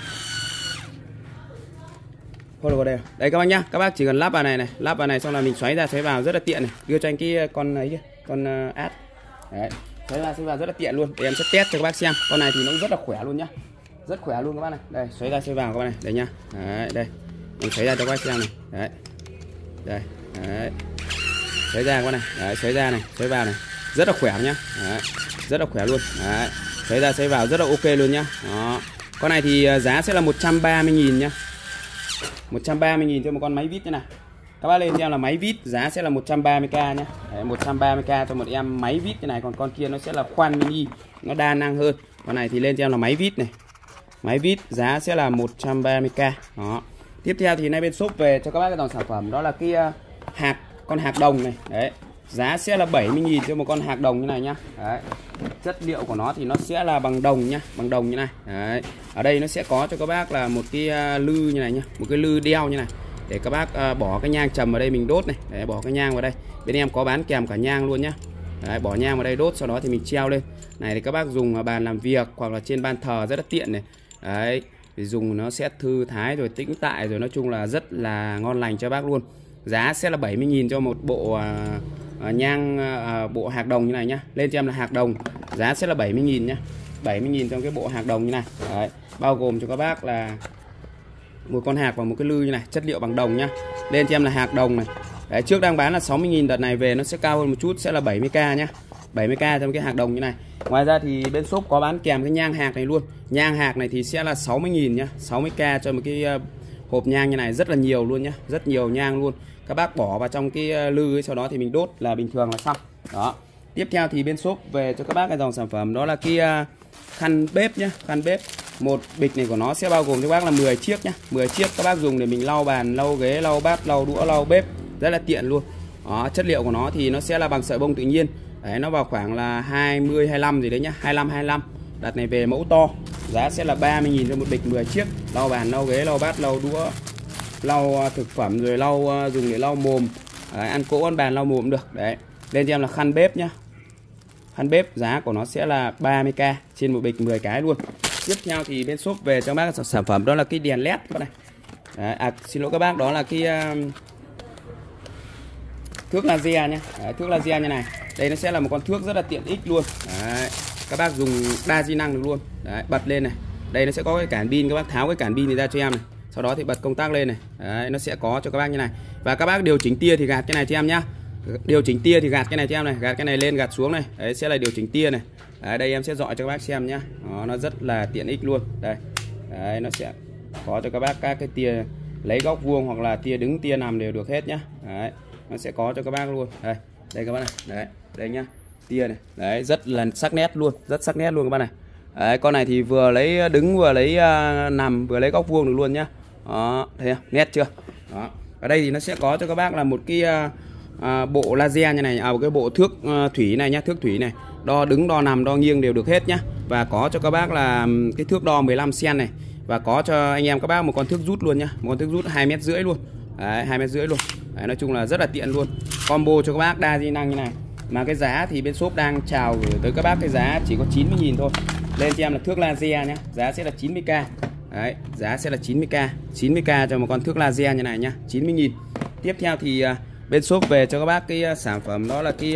S1: Thôi vào đây. Đấy các bác nhá, các bác chỉ cần lắp vào này này, lắp vào này xong là mình xoáy ra xoáy vào rất là tiện này. Đưa cho anh cái con ấy kia, con át. Đấy. Xoáy ra xoáy vào rất là tiện luôn. Để em sẽ test cho các bác xem. Con này thì nó rất là khỏe luôn nhá. Rất khỏe luôn các bác này. Đây, xoáy ra xoáy vào các bác này. Đây nhá. Đấy, đây. Mình xoáy ra cho các bác xem này. Đấy. Đây. Đấy. Xoáy ra các bác này. Đấy, xoáy ra này, xoáy vào này. Rất là khỏe nhá. Đấy. Rất là khỏe luôn. Đấy. Xoáy ra xoáy vào rất là ok luôn nhá. Đó. Con này thì giá sẽ là 130.000 nhá. 130.000 cho một con máy vít như này. Các bác lên cho em là máy vít giá sẽ là 130k nhé. 130k cho một em máy vít như này. Còn con kia nó sẽ là khoan mini, nó đa năng hơn. Con này thì lên cho em là máy vít này. Máy vít giá sẽ là 130k. Đó. Tiếp theo thì nay bên shop về cho các bác cái dòng sản phẩm đó là cái con hạc đồng này. Đấy. Giá sẽ là 70.000 cho một con hạc đồng như này nhá. Đấy. Chất liệu của nó thì nó sẽ là bằng đồng nhá, bằng đồng như này. Đấy. Ở đây nó sẽ có cho các bác là một cái lư như này nhá, một cái lư đeo như này để các bác bỏ cái nhang trầm vào đây mình đốt này. Để bỏ cái nhang vào đây. Bên em có bán kèm cả nhang luôn nhá. Đấy, bỏ nhang vào đây đốt, sau đó thì mình treo lên. Này thì các bác dùng bàn làm việc hoặc là trên ban thờ rất là tiện này. Đấy, thì dùng nó sẽ thư thái rồi tĩnh tại rồi, nói chung là rất là ngon lành cho bác luôn. Giá sẽ là 70.000 cho một bộ nhang bộ hạc đồng như này nhá. Lên cho em là hạc đồng, giá sẽ là 70.000 nhá. 70.000 trong cái bộ hạc đồng như này. Đấy, bao gồm cho các bác là một con hạc và một cái lư như này, chất liệu bằng đồng nhá. Lên cho em là hạc đồng này. Đấy, trước đang bán là 60.000, đợt này về nó sẽ cao hơn một chút, sẽ là 70k nhá. 70k trong cái hạc đồng như này. Ngoài ra thì bên shop có bán kèm cái nhang hạc này luôn. Nhang hạc này thì sẽ là 60.000 nhá, 60k cho một cái hộp nhang như này, rất là nhiều luôn nhá, rất nhiều nhang luôn. Các bác bỏ vào trong cái lư ấy, sau đó thì mình đốt là bình thường là xong. Đó. Tiếp theo thì bên shop về cho các bác cái dòng sản phẩm đó là cái khăn bếp nhá, khăn bếp. Một bịch này của nó sẽ bao gồm cho các bác là 10 chiếc nhá, 10 chiếc các bác dùng để mình lau bàn, lau ghế, lau bát, lau đũa, lau bếp, rất là tiện luôn. Đó, chất liệu của nó thì nó sẽ là bằng sợi bông tự nhiên. Đấy, nó vào khoảng là 20 25 gì đấy nhá, 25. Đặt này về mẫu to, giá sẽ là 30.000 cho một bịch 10 chiếc. Lau bàn, lau ghế, lau bát, lau đũa, lau thực phẩm, rồi lau dùng để lau mồm. Đấy, ăn cỗ ăn bàn lau mồm cũng được. Đấy, lên cho em là khăn bếp nhá. Khăn bếp giá của nó sẽ là 30k trên một bịch 10 cái luôn. Tiếp theo thì bên shop về cho bác sản phẩm đó là cái đèn led các bạn này. Đấy, xin lỗi các bác, đó là cái thước laser nhé. Đấy, thước laser như này. Đây nó sẽ là một con thước rất là tiện ích luôn. Đấy, các bác dùng đa di năng được luôn. Đấy, bật lên này. Đây nó sẽ có cái cản pin, các bác tháo cái cản pin này ra cho em này. Sau đó thì bật công tắc lên này. Đấy, nó sẽ có cho các bác như này. Và các bác điều chỉnh tia thì gạt cái này cho em nhá. Điều chỉnh tia thì gạt cái này cho em này, gạt cái này lên gạt xuống này. Đấy sẽ là điều chỉnh tia này. Đấy, đây em sẽ dọi cho các bác xem nhá. Đó, nó rất là tiện ích luôn. Đây. Đấy, nó sẽ có cho các bác các cái tia lấy góc vuông hoặc là tia đứng, tia nằm đều được hết nhá. Đấy, nó sẽ có cho các bác luôn. Đây, đây các bác này. Đấy, đây nhá. Tia này. Đấy, rất là sắc nét luôn, rất sắc nét luôn các bác này. Đấy, con này thì vừa lấy đứng, vừa lấy nằm, vừa lấy góc vuông được luôn nhá. Đó, thấy không? Nét chưa? Đó. Ở đây thì nó sẽ có cho các bác là một cái bộ laser như này, một cái bộ thước thủy này nhá, thước thủy này. Đo đứng, đo nằm, đo nghiêng đều được hết nhá. Và có cho các bác là cái thước đo 15 cm này. Và có cho anh em các bác một con thước rút luôn nhá, một con thước rút 2,5 m luôn. Đấy, 2,5 m luôn. Đấy, nói chung là rất là tiện luôn. Combo cho các bác đa di năng như này. Mà cái giá thì bên shop đang chào gửi tới các bác cái giá chỉ có 90.000 thôi. Lên cho em là thước laser nhá, giá sẽ là 90k. Đấy, giá sẽ là 90k, 90k cho một con thước laser như này nhá, 90.000. Tiếp theo thì bên shop về cho các bác cái sản phẩm đó là cái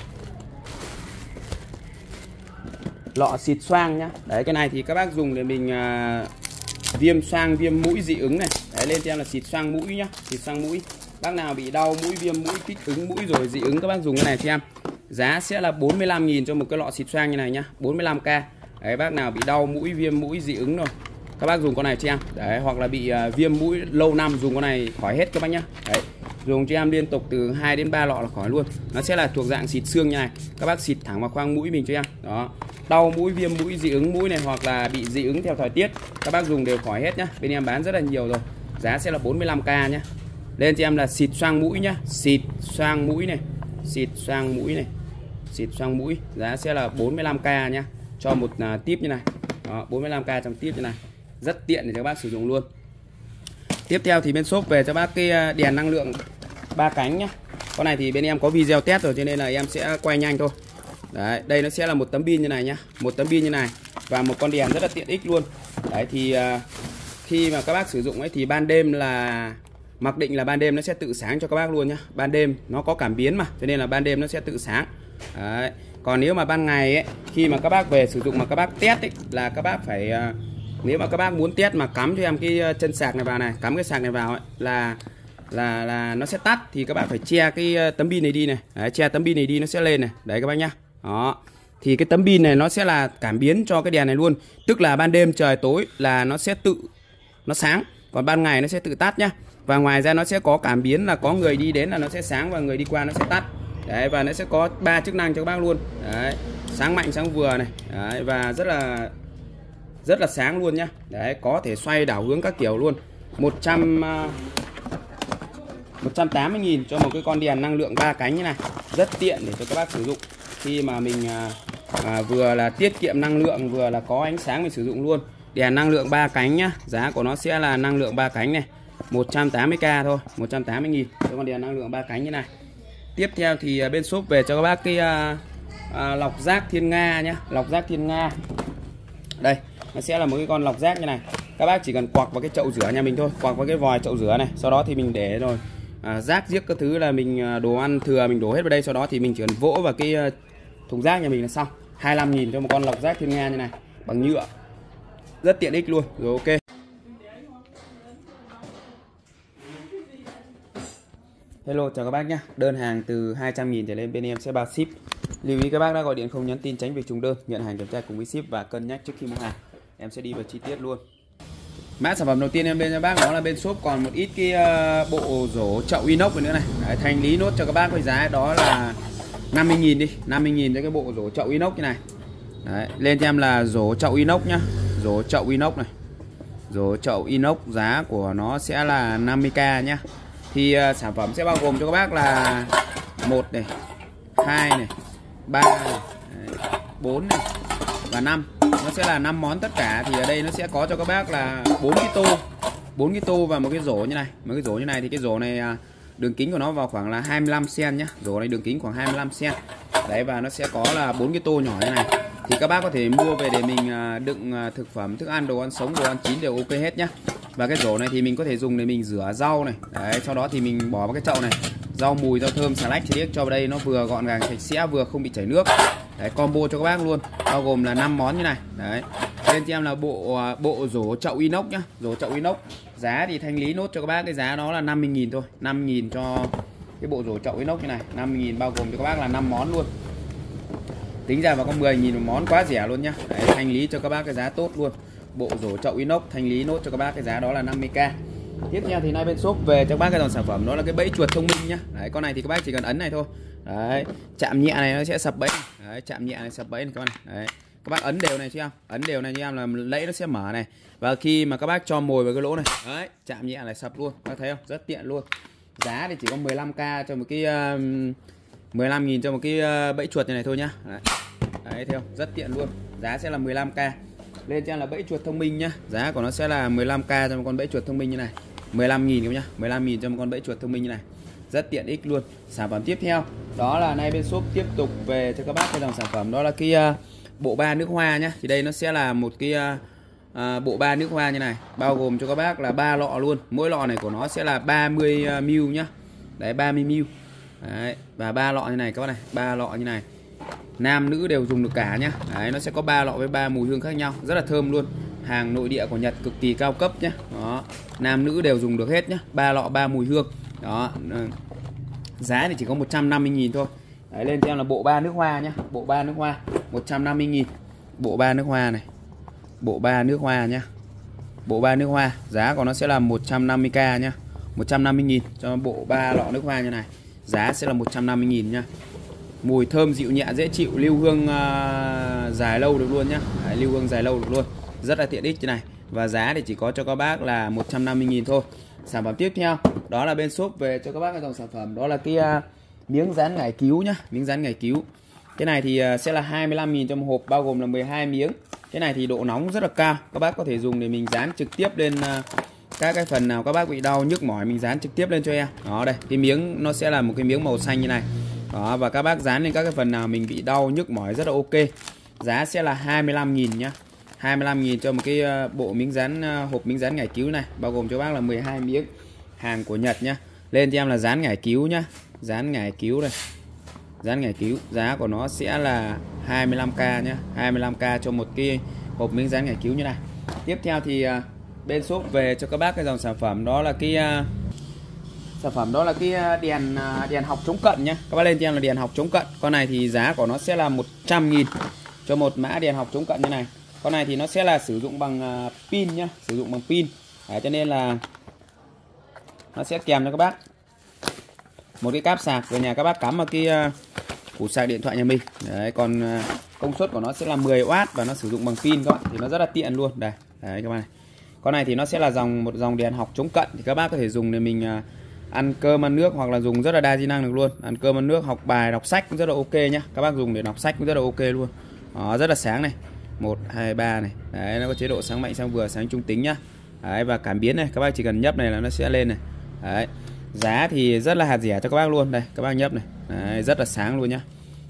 S1: lọ xịt xoang nhá. Đấy, cái này thì các bác dùng để mình viêm xoang, viêm mũi, dị ứng này. Đấy, lên cho em là xịt xoang mũi nhá, xịt xoang mũi. Bác nào bị đau mũi, viêm mũi, kích ứng mũi rồi dị ứng các bác dùng cái này cho em. Giá sẽ là 45.000 cho một cái lọ xịt xoang như này nhá, 45k. Đấy, bác nào bị đau mũi, viêm mũi, dị ứng rồi các bác dùng con này cho em. Đấy, hoặc là bị viêm mũi lâu năm dùng con này khỏi hết các bác nhá. Đấy, dùng cho em liên tục từ 2 đến 3 lọ là khỏi luôn. Nó sẽ là thuộc dạng xịt xương như này. Các bác xịt thẳng vào khoang mũi mình cho em. Đó. Đau mũi, viêm mũi, dị ứng mũi này hoặc là bị dị ứng theo thời tiết, các bác dùng đều khỏi hết nhá. Bên em bán rất là nhiều rồi. Giá sẽ là 45k nhá. Lên cho em là xịt xoang mũi nhá, xịt xoang mũi này, xịt xoang mũi này, xịt xoang mũi, giá sẽ là 45k nhá, cho một tip như này. Đó, 45k trong tip như này, rất tiện để cho các bác sử dụng luôn. Tiếp theo thì bên shop về cho bác cái đèn năng lượng 3 cánh nhá. Con này thì bên em có video test rồi cho nên là em sẽ quay nhanh thôi. Đấy, đây nó sẽ là một tấm pin như này nhá, một tấm pin như này và một con đèn rất là tiện ích luôn. Đấy thì khi mà các bác sử dụng ấy thì ban đêm là mặc định là ban đêm nó sẽ tự sáng cho các bác luôn nhá. Ban đêm nó có cảm biến mà, cho nên là ban đêm nó sẽ tự sáng. Đấy. Còn nếu mà ban ngày ấy, khi mà các bác về sử dụng mà các bác test ấy, là các bác phải nếu mà các bác muốn test mà cắm cho em cái chân sạc này vào này, cắm cái sạc này vào ấy, là nó sẽ tắt thì các bạn phải che cái tấm pin này đi này. Đấy, che tấm pin này đi nó sẽ lên này. Đấy các bác nhá. Đó. Thì cái tấm pin này nó sẽ là cảm biến cho cái đèn này luôn. Tức là ban đêm trời tối là nó sẽ nó sáng, còn ban ngày nó sẽ tự tắt nhá. Và ngoài ra nó sẽ có cảm biến là có người đi đến là nó sẽ sáng và người đi qua nó sẽ tắt. Đấy, và nó sẽ có 3 chức năng cho các bác luôn. Đấy, sáng mạnh, sáng vừa này. Đấy, và rất là sáng luôn nhá. Đấy, có thể xoay đảo hướng các kiểu luôn. 180.000 cho một cái con đèn năng lượng 3 cánh như này. Rất tiện để cho các bác sử dụng khi mà mình vừa là tiết kiệm năng lượng, vừa là có ánh sáng mình sử dụng luôn. Đèn năng lượng 3 cánh nhá. Giá của nó sẽ là năng lượng 3 cánh này, 180k thôi, 180.000 cho con đèn năng lượng 3 cánh như này. Tiếp theo thì bên shop về cho các bác cái lọc rác Thiên Nga nhá, lọc rác Thiên Nga. Đây, nó sẽ là một cái con lọc rác như này. Các bác chỉ cần quặc vào cái chậu rửa nhà mình thôi, quặc vào cái vòi chậu rửa này, sau đó thì mình để rồi rác giếc các thứ là mình đồ ăn thừa mình đổ hết vào đây, sau đó thì mình chỉ cần vỗ vào cái thùng rác nhà mình là xong. 25.000 cho một con lọc rác Thiên Nga như này, bằng nhựa. Rất tiện ích luôn. Rồi ok. Hello, chào các bác nhé. Đơn hàng từ 200.000 trở lên bên em sẽ bao ship. Lưu ý các bác đã gọi điện không nhắn tin tránh việc trùng đơn, nhận hàng kiểm tra cùng với ship và cân nhắc trước khi mua hàng. Em sẽ đi vào chi tiết luôn. Mã sản phẩm đầu tiên em bên cho bác đó là bên shop còn một ít cái bộ rổ chậu inox nữa này. Đấy, thanh lý nốt cho các bác với giá đó là 50.000 đi, 50.000 cho cái bộ rổ chậu inox như này. Đấy, lên cho em là rổ chậu inox nhá, rổ chậu inox này. Rổ chậu inox giá của nó sẽ là 50k nhá. Thì sản phẩm sẽ bao gồm cho các bác là 1 này, 2 này, 3 này, 4 này và 5. Nó sẽ là 5 món tất cả. Thì ở đây nó sẽ có cho các bác là 4 cái tô, 4 cái tô và một cái rổ như này. Một cái rổ như này thì cái rổ này đường kính của nó vào khoảng là 25 cm nhá. Rổ này đường kính khoảng 25 cm. Đấy, và nó sẽ có là 4 cái tô nhỏ như này. Thì các bác có thể mua về để mình đựng thực phẩm, thức ăn, đồ ăn sống, đồ ăn chín đều ok hết nhá. Và cái rổ này thì mình có thể dùng để mình rửa rau này. Đấy, sau đó thì mình bỏ vào cái chậu này. Rau mùi, rau thơm, xà lách, chiếc cho vào đây nó vừa gọn gàng sạch sẽ, vừa không bị chảy nước. Đấy, combo cho các bác luôn, bao gồm là 5 món như này. Đấy. Bên cho em là bộ rổ chậu inox nhá, rổ chậu inox. Giá thì thanh lý nốt cho các bác cái giá đó là 50.000 thôi. 5.000 cho cái bộ rổ chậu inox như này, 50.000 bao gồm cho các bác là 5 món luôn. Tính ra vào có 10.000 một món, quá rẻ luôn nhá. Đấy, thanh lý cho các bác cái giá tốt luôn. Bộ rổ chậu inox thanh lý nốt cho các bác cái giá đó là 50k. Tiếp theo thì nay bên shop về cho các bác cái dòng sản phẩm đó là cái bẫy chuột thông minh nhá. Đấy, con này thì các bác chỉ cần ấn này thôi. Đấy, chạm nhẹ này nó sẽ sập bẫy. Đấy, chạm nhẹ này sập bẫy này các bạn. Đấy. Các bác ấn đều này cho em, ấn đều này cho em là lẫy nó sẽ mở này. Và khi mà các bác cho mồi vào cái lỗ này, đấy, chạm nhẹ này sập luôn. Các bác thấy không? Rất tiện luôn. Giá thì chỉ có 15k cho một cái 15.000 cho một cái bẫy chuột này thôi nhá. Đấy. Đấy, thấy không? Rất tiện luôn. Giá sẽ là 15k. Lên cho em là bẫy chuột thông minh nhá. Giá của nó sẽ là 15k cho một con bẫy chuột thông minh như này. 15.000 các nhá. 15.000 cho một con bẫy chuột thông minh như này. Rất tiện ích luôn. Sản phẩm tiếp theo đó là nay bên shop tiếp tục về cho các bác cái dòng sản phẩm đó là cái bộ ba nước hoa nhá. Thì đây nó sẽ là một cái bộ ba nước hoa như này, bao gồm cho các bác là 3 lọ luôn. Mỗi lọ này của nó sẽ là 30 ml nhá. Đấy, 30 ml. Đấy, và 3 lọ như này các bác này, 3 lọ như này. Nam nữ đều dùng được cả nhá. Đấy, nó sẽ có 3 lọ với 3 mùi hương khác nhau, rất là thơm luôn. Hàng nội địa của Nhật cực kỳ cao cấp nhá. Đó, nam nữ đều dùng được hết nhá. 3 lọ 3 mùi hương. Đó. Giá thì chỉ có 150.000 thôi. Đấy, lên cho em là bộ ba nước hoa nhá. Bộ ba nước hoa 150.000. Bộ ba nước hoa này. Bộ ba nước hoa nhá. Bộ ba nước hoa, giá của nó sẽ là 150k nhá. 150.000 cho bộ 3 lọ nước hoa như này. Giá sẽ là 150.000 nhá. Mùi thơm dịu nhẹ dễ chịu, lưu hương dài lâu được luôn nhá. Đấy, lưu hương dài lâu được luôn. Rất là tiện ích như này. Và giá thì chỉ có cho các bác là 150.000 thôi. Sản phẩm tiếp theo đó là bên shop về cho các bác cái dòng sản phẩm đó là cái miếng dán ngải cứu nhá. Miếng dán ngải cứu. Cái này thì sẽ là 25.000 cho một hộp, bao gồm là 12 miếng. Cái này thì độ nóng rất là cao. Các bác có thể dùng để mình dán trực tiếp lên các cái phần nào các bác bị đau nhức mỏi, mình dán trực tiếp lên cho em. Đó, đây, cái miếng nó sẽ là một cái miếng màu xanh như này. Đó, và các bác dán lên các cái phần nào mình bị đau nhức mỏi rất là ok. Giá sẽ là 25.000 nhá. 25.000 cho một cái bộ miếng dán, hộp miếng dán ngải cứu này, bao gồm cho bác là 12 miếng. Hàng của Nhật nhá. Lên cho em là dán ngải cứu nhá. Dán ngải cứu đây. Dán ngải cứu, giá của nó sẽ là 25k nhá. 25k cho một cái hộp miếng dán ngải cứu như này. Tiếp theo thì bên shop về cho các bác cái dòng sản phẩm đó là cái sản phẩm đó là cái đèn học chống cận nhé. Các bác lên cho em là đèn học chống cận. Con này thì giá của nó sẽ là 100.000 cho một mã đèn học chống cận như này. Con này thì nó sẽ là sử dụng bằng pin nhá, sử dụng bằng pin. Đấy, cho nên là nó sẽ kèm cho các bác một cái cáp sạc về nhà các bác cắm vào cái củ sạc điện thoại nhà mình. Đấy, còn công suất của nó sẽ là 10W và nó sử dụng bằng pin các bạn, thì nó rất là tiện luôn. Đây, đấy các bạn này. Con này thì nó sẽ là một dòng đèn học chống cận, thì các bác có thể dùng để mình ăn cơm ăn nước, hoặc là dùng rất là đa di năng được luôn. Ăn cơm ăn nước, học bài, đọc sách cũng rất là ok nhá. Các bác dùng để đọc sách cũng rất là ok luôn. Đó, rất là sáng này. 1, 2, 3 này. Đấy, nó có chế độ sáng mạnh, sáng vừa, sáng trung tính nhá. Đấy, và cảm biến này, các bác chỉ cần nhấp này là nó sẽ lên này. Đấy. Giá thì rất là hạt rẻ cho các bác luôn. Đây, các bác nhấp này. Đấy, rất là sáng luôn nhá.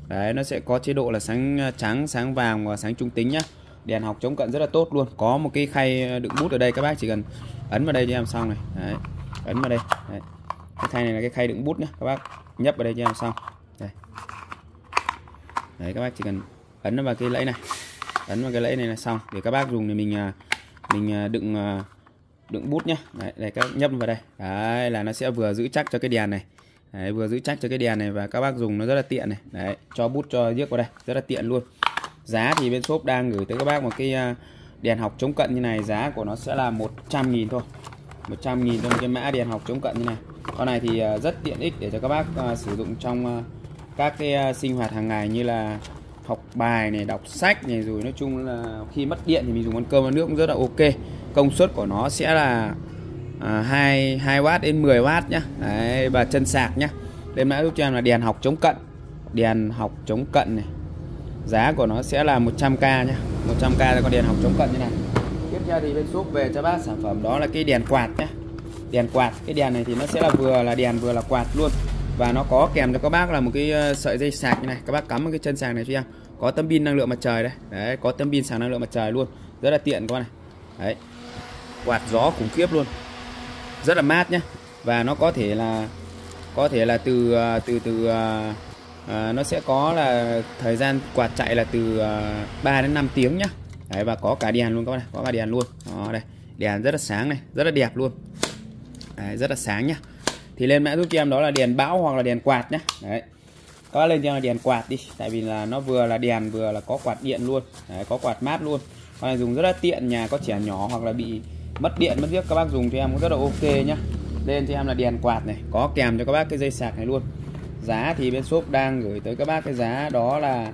S1: Đấy, nó sẽ có chế độ là sáng trắng, sáng vàng và sáng trung tính nhá. Đèn học chống cận rất là tốt luôn. Có một cái khay đựng bút ở đây, các bác chỉ cần ấn vào đây cho em xong này. Đấy, ấn vào đây. Đấy. Cái khay này là cái khay đựng bút nhá, các bác nhấp vào đây cho em xong. Đây. Đấy, các bác chỉ cần ấn vào cái lẫy này, ấn vào cái lẫy này là xong. Để các bác dùng thì mình đựng bút nhá. Đấy, để các bác nhấp vào đây. Đấy, là nó sẽ vừa giữ chắc cho cái đèn này. Đấy, vừa giữ chắc cho cái đèn này và các bác dùng nó rất là tiện này. Đấy, cho bút cho viết vào đây rất là tiện luôn. Giá thì bên shop đang gửi tới các bác một cái đèn học chống cận như này, giá của nó sẽ là 100.000 thôi. 100.000 cho một cái mã đèn học chống cận như này. Con này thì rất tiện ích để cho các bác sử dụng trong các cái sinh hoạt hàng ngày như là học bài này, đọc sách này, rồi nói chung là khi mất điện thì mình dùng con cơm và nước cũng rất là ok. Công suất của nó sẽ là 2W đến 10W nhá. Đấy, và chân sạc nhá. Lên mã giúp cho em là đèn học chống cận. Đèn học chống cận này. Giá của nó sẽ là 100k nhá. 100k là con đèn học chống cận như này. Tiếp theo thì bên shop về cho bác sản phẩm đó là cái đèn quạt nhá. Đèn quạt, cái đèn này thì nó sẽ là vừa là đèn vừa là quạt luôn. Và nó có kèm cho các bác là một cái sợi dây sạc như này. Các bác cắm một cái chân sạc này cho em. Có tấm pin năng lượng mặt trời đây. Đấy, có tấm pin sạc năng lượng mặt trời luôn. Rất là tiện các bác này. Đấy. Quạt gió khủng khiếp luôn. Rất là mát nhá. Và nó có thể là nó sẽ có là thời gian quạt chạy là từ 3 đến 5 tiếng nhá. Đấy, và có cả đèn luôn các bạn này, có cả đèn luôn. Đó đây, đèn rất là sáng này, rất là đẹp luôn. Đấy, rất là sáng nhá. Thì lên mã giúp cho em đó là đèn bão hoặc là đèn quạt nhá. Đấy. Các bác lên cho em là đèn quạt đi, tại vì là nó vừa là đèn vừa là có quạt điện luôn. Đấy, có quạt mát luôn. Con này dùng rất là tiện, nhà có trẻ nhỏ hoặc là bị mất điện mất viết các bác dùng cho em cũng rất là ok nhá. Lên cho em là đèn quạt này, có kèm cho các bác cái dây sạc này luôn. Giá thì bên shop đang gửi tới các bác cái giá đó là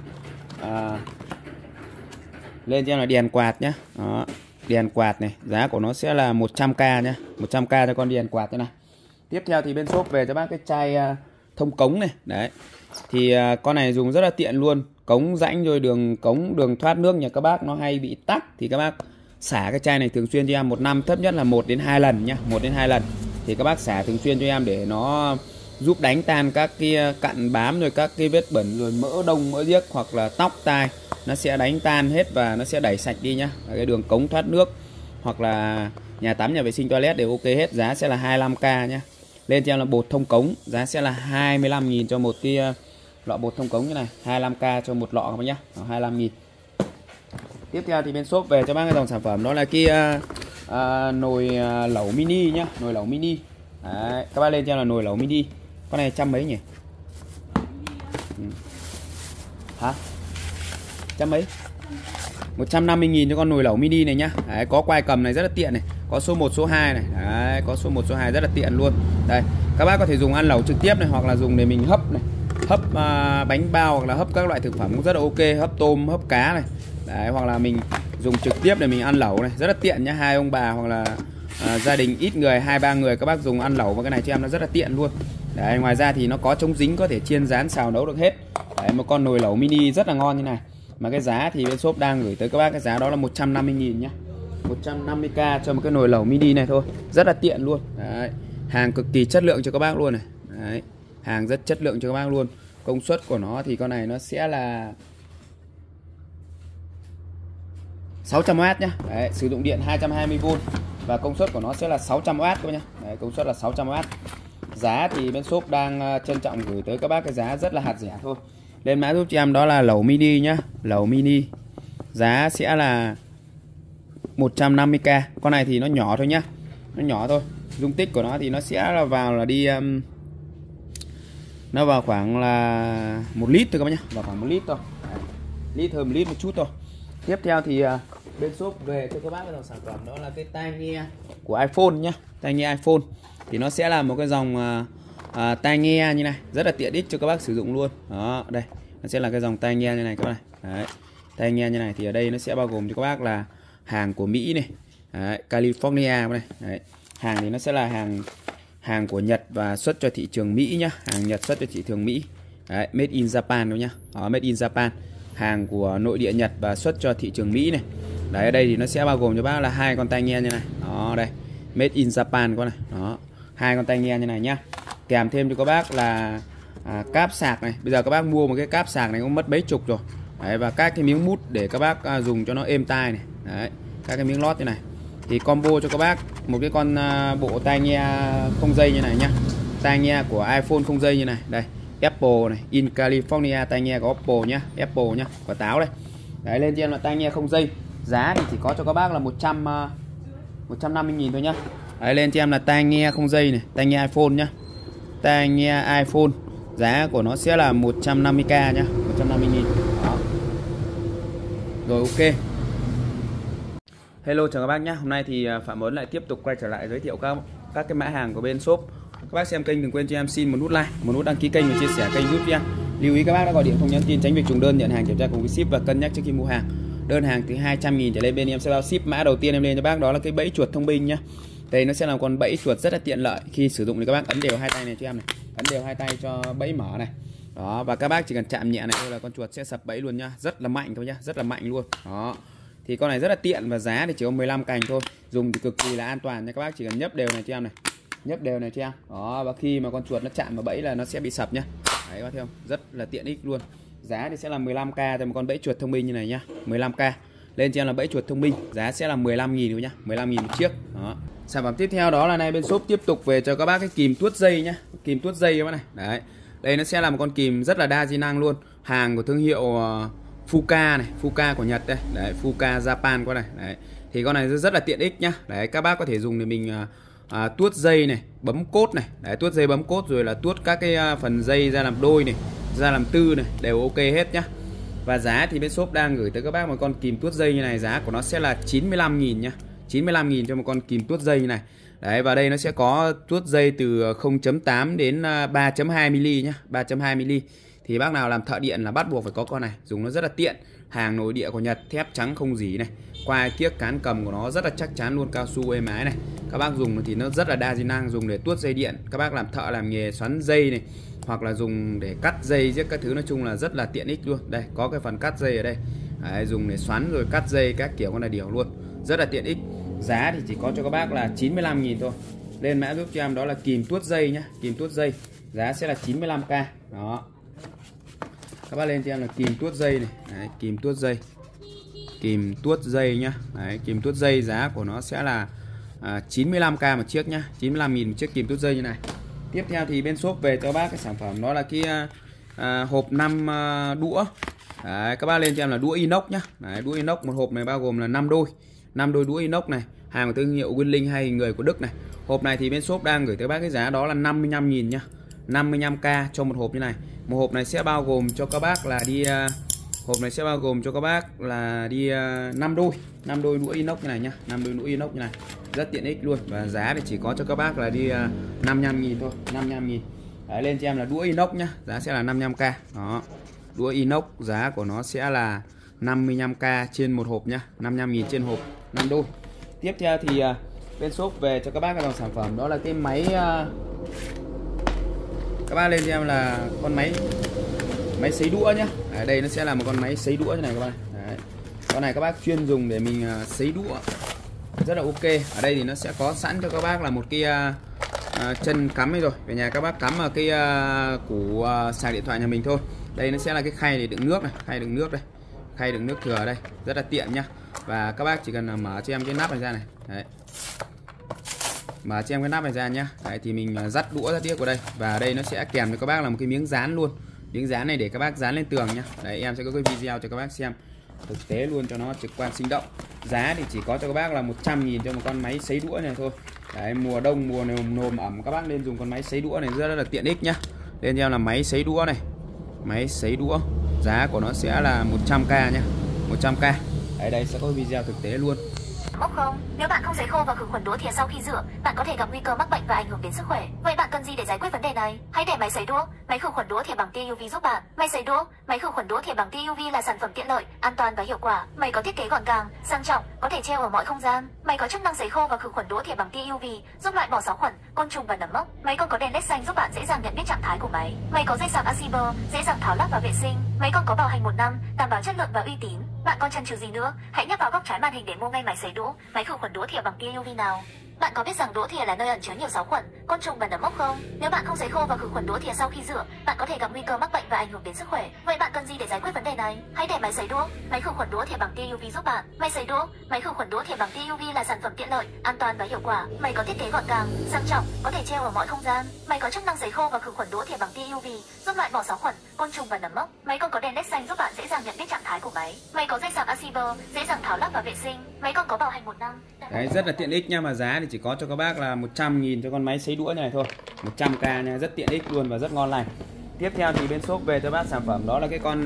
S1: lên cho em là đèn quạt nhá. Đó, đèn quạt này, giá của nó sẽ là 100k nhá. 100k cho con đèn quạt thế này. Tiếp theo thì bên shop về cho bác cái chai thông cống này. Đấy. Thì con này dùng rất là tiện luôn. Cống rãnh rồi đường thoát nước nhà các bác nó hay bị tắc thì các bác xả cái chai này thường xuyên cho em, một năm thấp nhất là 1 đến 2 lần nhá, 1 đến 2 lần. Thì các bác xả thường xuyên cho em để nó giúp đánh tan các cái cặn bám rồi các cái vết bẩn rồi mỡ đông mỡ riếc hoặc là tóc tai, nó sẽ đánh tan hết và nó sẽ đẩy sạch đi nhá. Cái đường cống thoát nước hoặc là nhà tắm nhà vệ sinh toilet đều ok hết. Giá sẽ là 25k nhá. Lên cho em là bột thông cống, giá sẽ là 25.000 cho một cái lọ bột thông cống như này, 25k cho một lọ các bác nhá. 25.000. Tiếp theo thì bên shop về cho bác cái dòng sản phẩm đó là cái nồi lẩu mini nhá, nồi lẩu mini. Đấy, các bác lên cho là nồi lẩu mini. Con này trăm mấy nhỉ? Hả? Trăm mấy? 150.000 cho con nồi lẩu mini này nhá. Đấy, có quai cầm này rất là tiện này, có số 1 số 2 này. Đấy, có số 1 số 2 rất là tiện luôn. Đây, các bác có thể dùng ăn lẩu trực tiếp này hoặc là dùng để mình hấp này, hấp bánh bao hoặc là hấp các loại thực phẩm cũng rất là ok, hấp tôm, hấp cá này. Đấy, hoặc là mình dùng trực tiếp để mình ăn lẩu này, rất là tiện nhá. Hai ông bà hoặc là gia đình ít người, 2-3 người các bác dùng ăn lẩu và cái này cho em nó rất là tiện luôn. Đấy, ngoài ra thì nó có chống dính, có thể chiên rán xào nấu được hết. Đấy, một con nồi lẩu mini rất là ngon như này. Mà cái giá thì bên shop đang gửi tới các bác cái giá đó là 150.000 nhá. 150k cho một cái nồi lẩu mini này thôi. Rất là tiện luôn. Đấy, hàng cực kỳ chất lượng cho các bác luôn này. Đấy, hàng rất chất lượng cho các bác luôn. Công suất của nó thì con này nó sẽ là 600W nhá. Đấy, sử dụng điện 220V và công suất của nó sẽ là 600W các bác nhá. Đấy, công suất là 600W. Giá thì bên shop đang trân trọng gửi tới các bác cái giá rất là hạt rẻ thôi. Lên mã giúp cho em đó là lẩu mini nhá, lẩu mini. Giá sẽ là 150k. Con này thì nó nhỏ thôi nhá. Nó nhỏ thôi. Dung tích của nó thì nó sẽ là vào là đi nó vào khoảng là 1 lít thôi các bác nhá, vào khoảng 1 lít thôi. Đấy, lít hơn 1 lít một chút thôi. Tiếp theo thì bên shop về cho các bác cái dòng sản phẩm đó là cái tai nghe của iPhone nhá. Tai nghe iPhone thì nó sẽ là một cái dòng tai nghe như này, rất là tiện ích cho các bác sử dụng luôn. Đó, đây, nó sẽ là cái dòng tai nghe như này các bác này. Đấy, tai nghe như này thì ở đây nó sẽ bao gồm cho các bác là hàng của Mỹ này. Đấy, California này. Đấy, hàng thì nó sẽ là hàng của Nhật và xuất cho thị trường Mỹ nhá, hàng Nhật xuất cho thị trường Mỹ. Đấy, made in Japan đâu nhá. Đó, made in Japan, hàng của nội địa Nhật và xuất cho thị trường Mỹ này. Đấy, ở đây thì nó sẽ bao gồm cho bác là 2 con tai nghe như này. Đó, đây, made in Japan con này. Đó, 2 con tai nghe như này nhá. Kèm thêm cho các bác là cáp sạc này. Bây giờ các bác mua một cái cáp sạc này cũng mất mấy chục rồi. Đấy, và các cái miếng mút để các bác dùng cho nó êm tai này. Đấy, các cái miếng lót như này. Thì combo cho các bác một cái con bộ tai nghe không dây như này nhá. Tai nghe của iPhone không dây như này. Đây, Apple này, In California, tai nghe của Apple nhá, Apple nhá, quả táo đây. Đấy, lên trên là tai nghe không dây. Giá thì chỉ có cho các bác là 150.000 thôi nhá. Đấy, lên cho em là tai nghe không dây này, tai nghe iPhone nhá. Tai nghe iPhone, giá của nó sẽ là 150k nhá, 150.000. Đó. Rồi, ok. Hello, chào các bác nhé. Hôm nay thì Phạm Ấn lại tiếp tục quay trở lại giới thiệu các cái mã hàng của bên shop. Các bác xem kênh đừng quên cho em xin một nút like, một nút đăng ký kênh và chia sẻ kênh giúp cho em. Lưu ý các bác đã gọi điện không nhắn tin tránh việc trùng đơn, nhận hàng kiểm tra cùng với ship và cân nhắc trước khi mua hàng. Đơn hàng từ 200.000 trở lên bên em sẽ bao ship. Mã đầu tiên em lên cho bác đó là cái bẫy chuột thông minh nhá. Đây nó sẽ là con bẫy chuột rất là tiện lợi khi sử dụng thì các bác ấn đều hai tay này cho em này, ấn đều hai tay cho bẫy mở này. Đó, và các bác chỉ cần chạm nhẹ này thôi là con chuột sẽ sập bẫy luôn nhá, rất là mạnh thôi nhá, rất là mạnh luôn. Đó. Thì con này rất là tiện và giá thì chỉ có 15 cành thôi, dùng thì cực kỳ là an toàn nha. Các bác chỉ cần nhấp đều này cho em này, nhấp đều này cho em. Đó, và khi mà con chuột nó chạm vào bẫy là nó sẽ bị sập nhá. Đấy các bác thấy không, rất là tiện ích luôn. Giá thì sẽ là 15k cho một con bẫy chuột thông minh như này nhá, 15k. Lên cho em là bẫy chuột thông minh, giá sẽ là 15.000 thôi nhá, 15.000 một chiếc. Đó. Sản phẩm tiếp theo đó là này bên shop tiếp tục về cho các bác cái kìm tuốt dây nhá, kìm tuốt dây các bác này. Đấy, đây nó sẽ là một con kìm rất là đa di năng luôn, hàng của thương hiệu Fuka này, Fuka của Nhật đây. Đấy, Fuka Japan con này. Đấy, thì con này rất là tiện ích nhá. Đấy, các bác có thể dùng để mình tuốt dây này, bấm cốt này. Đấy, tuốt dây bấm cốt rồi là tuốt các cái phần dây ra làm đôi này, ra làm tư này, đều ok hết nhá. Và giá thì bên shop đang gửi tới các bác một con kìm tuốt dây như này, giá của nó sẽ là 95.000 nhá. 95.000 cho một con kìm tuốt dây như này. Đấy, và đây nó sẽ có tuốt dây từ 0.8 đến 3.2 mm nhá, 3.2 mm. Thì bác nào làm thợ điện là bắt buộc phải có con này, dùng nó rất là tiện. Hàng nội địa của Nhật, thép trắng không rỉ này, quai kiếc cán cầm của nó rất là chắc chắn luôn, cao su êm ái này. Các bác dùng thì nó rất là đa di năng, dùng để tuốt dây điện. Các bác làm thợ làm nghề xoắn dây này, hoặc là dùng để cắt dây giết các thứ, nói chung là rất là tiện ích luôn. Đây, có cái phần cắt dây ở đây. Đấy, dùng để xoắn rồi cắt dây các kiểu, con này điều luôn, rất là tiện ích. Giá thì chỉ có cho các bác là 95.000 thôi. Lên mã giúp cho em đó là kìm tuốt dây nhá, kìm tuốt dây, giá sẽ là 95k. Đó. Các bác lên cho em là kìm tuốt dây này. Đấy, kìm tuốt dây, kìm tuốt dây nhá. Đấy, kìm tuốt dây giá của nó sẽ là 95k một chiếc nhá, 95.000 một chiếc kìm tuốt dây như này. Tiếp theo thì bên shop về cho các bác cái sản phẩm đó là cái hộp 5 đũa. Đấy, các bác lên cho em là đũa inox nhá. Đấy, đũa inox một hộp này bao gồm là 5 đôi đũa inox này, hàng của thương hiệu Winling hay người của Đức này. Hộp này thì bên shop đang gửi tới bác cái giá đó là 55.000 nhá, 55k cho một hộp như này. Một hộp này sẽ bao gồm cho các bác là đi hộp này sẽ bao gồm cho các bác là đi 5 đôi đũa inox như này nhá, 5 đôi đũa inox như này, rất tiện ích luôn. Và giá thì chỉ có cho các bác là đi 55.000 thôi, 55.000. Đấy, lên cho em là đũa inox nhá, giá sẽ là 55k. Đó, đũa inox giá của nó sẽ là 55k trên một hộp nhá, 55.000 trên hộp, 5 đôi. Tiếp theo thì bên shop về cho các bác cái dòng sản phẩm đó là cái máy. Các bác lên cho em là con máy sấy đũa nhá. Ở đây nó sẽ là một con máy sấy đũa như này các bác. Đấy, con này các bác chuyên dùng để mình sấy đũa, rất là ok. Ở đây thì nó sẽ có sẵn cho các bác là một cái chân cắm ấy rồi, về nhà các bác cắm vào cái củ sạc điện thoại nhà mình thôi. Đây nó sẽ là cái khay để đựng nước này, khay đựng nước đây, khay đựng nước thừa ở đây, rất là tiện nhá. Và các bác chỉ cần mở cho em cái nắp này ra này. Đấy, mở cho em cái nắp này ra nhá. Đấy, thì mình dắt đũa ra tiếp vào đây, và đây nó sẽ kèm cho các bác là một cái miếng dán luôn. Miếng dán này để các bác dán lên tường nhá. Đấy, em sẽ có cái video cho các bác xem thực tế luôn cho nó trực quan sinh động. Giá thì chỉ có cho các bác là 100.000 cho một con máy sấy đũa này thôi. Đấy, mùa đông mùa nồm ẩm các bác nên dùng con máy sấy đũa này rất là tiện ích nhá. Lên cho em là máy sấy đũa này, máy sấy đũa, giá của nó sẽ là 100k nhá, 100k. Đấy, đây sẽ có video thực tế luôn.
S2: Mốc không? Nếu bạn không sấy khô và khử khuẩn đũa thìa sau khi rửa, bạn có thể gặp nguy cơ mắc bệnh và ảnh hưởng đến sức khỏe. Vậy bạn cần gì để giải quyết vấn đề này? Hãy để máy sấy đũa, máy khử khuẩn đũa thìa bằng tia UV giúp bạn. Máy sấy đũa, máy khử khuẩn đũa thìa bằng tia UV là sản phẩm tiện lợi, an toàn và hiệu quả. Máy có thiết kế gọn gàng, sang trọng, có thể treo ở mọi không gian. Máy có chức năng sấy khô và khử khuẩn đũa thìa bằng tia UV, giúp loại bỏ xáo khuẩn, côn trùng và nấm mốc. Máy còn có đèn LED xanh giúp bạn dễ dàng nhận biết trạng thái của máy. Máy có dây sạc Asiber, dễ dàng tháo lắp và vệ sinh. Máy còn có bảo hành 1 năm, đảm bảo chất lượng và uy tín. Bạn còn chần chừ gì nữa? Hãy nhấp vào góc trái màn hình để mua ngay máy sấy đũa, máy khử khuẩn đũa thìa bằng tia UV nào. Bạn có biết rằng đũa thìa là nơi ẩn chứa nhiều sáo khuẩn, côn trùng và nấm mốc không? Nếu bạn không sấy khô và khử khuẩn đũa thìa sau khi rửa, bạn có thể gặp nguy cơ mắc bệnh và ảnh hưởng đến sức khỏe. Vậy bạn cần gì để giải quyết vấn đề này? Hãy để máy sấy đũa, máy khử khuẩn đũa thìa bằng tia UV giúp bạn. Máy sấy đũa, máy khử khuẩn đũa thìa bằng tia UV là sản phẩm tiện lợi, an toàn và hiệu quả. Máy có thiết kế gọn gàng, sang trọng, có thể treo ở mọi không gian. Máy có chức năng sấy khô và khử khuẩn đũa thìa bằng tia UV, giúp loại bỏ sáo khuẩn, côn trùng và nấm mốc. Máy còn có đèn LED xanh giúp bạn dễ dàng nhận biết trạng thái của máy. Máy có dây sạc Asiber, dễ dàng tháo lắp và vệ sinh. Máy còn có bảo hành 1 năm.
S1: Đấy, rất là tiện ích nha, mà giá thì chỉ có cho các bác là 100.000 cho con máy sấy đũa này thôi, 100k nha, rất tiện ích luôn và rất ngon lành. Tiếp theo thì bên shop về cho bác sản phẩm đó là cái con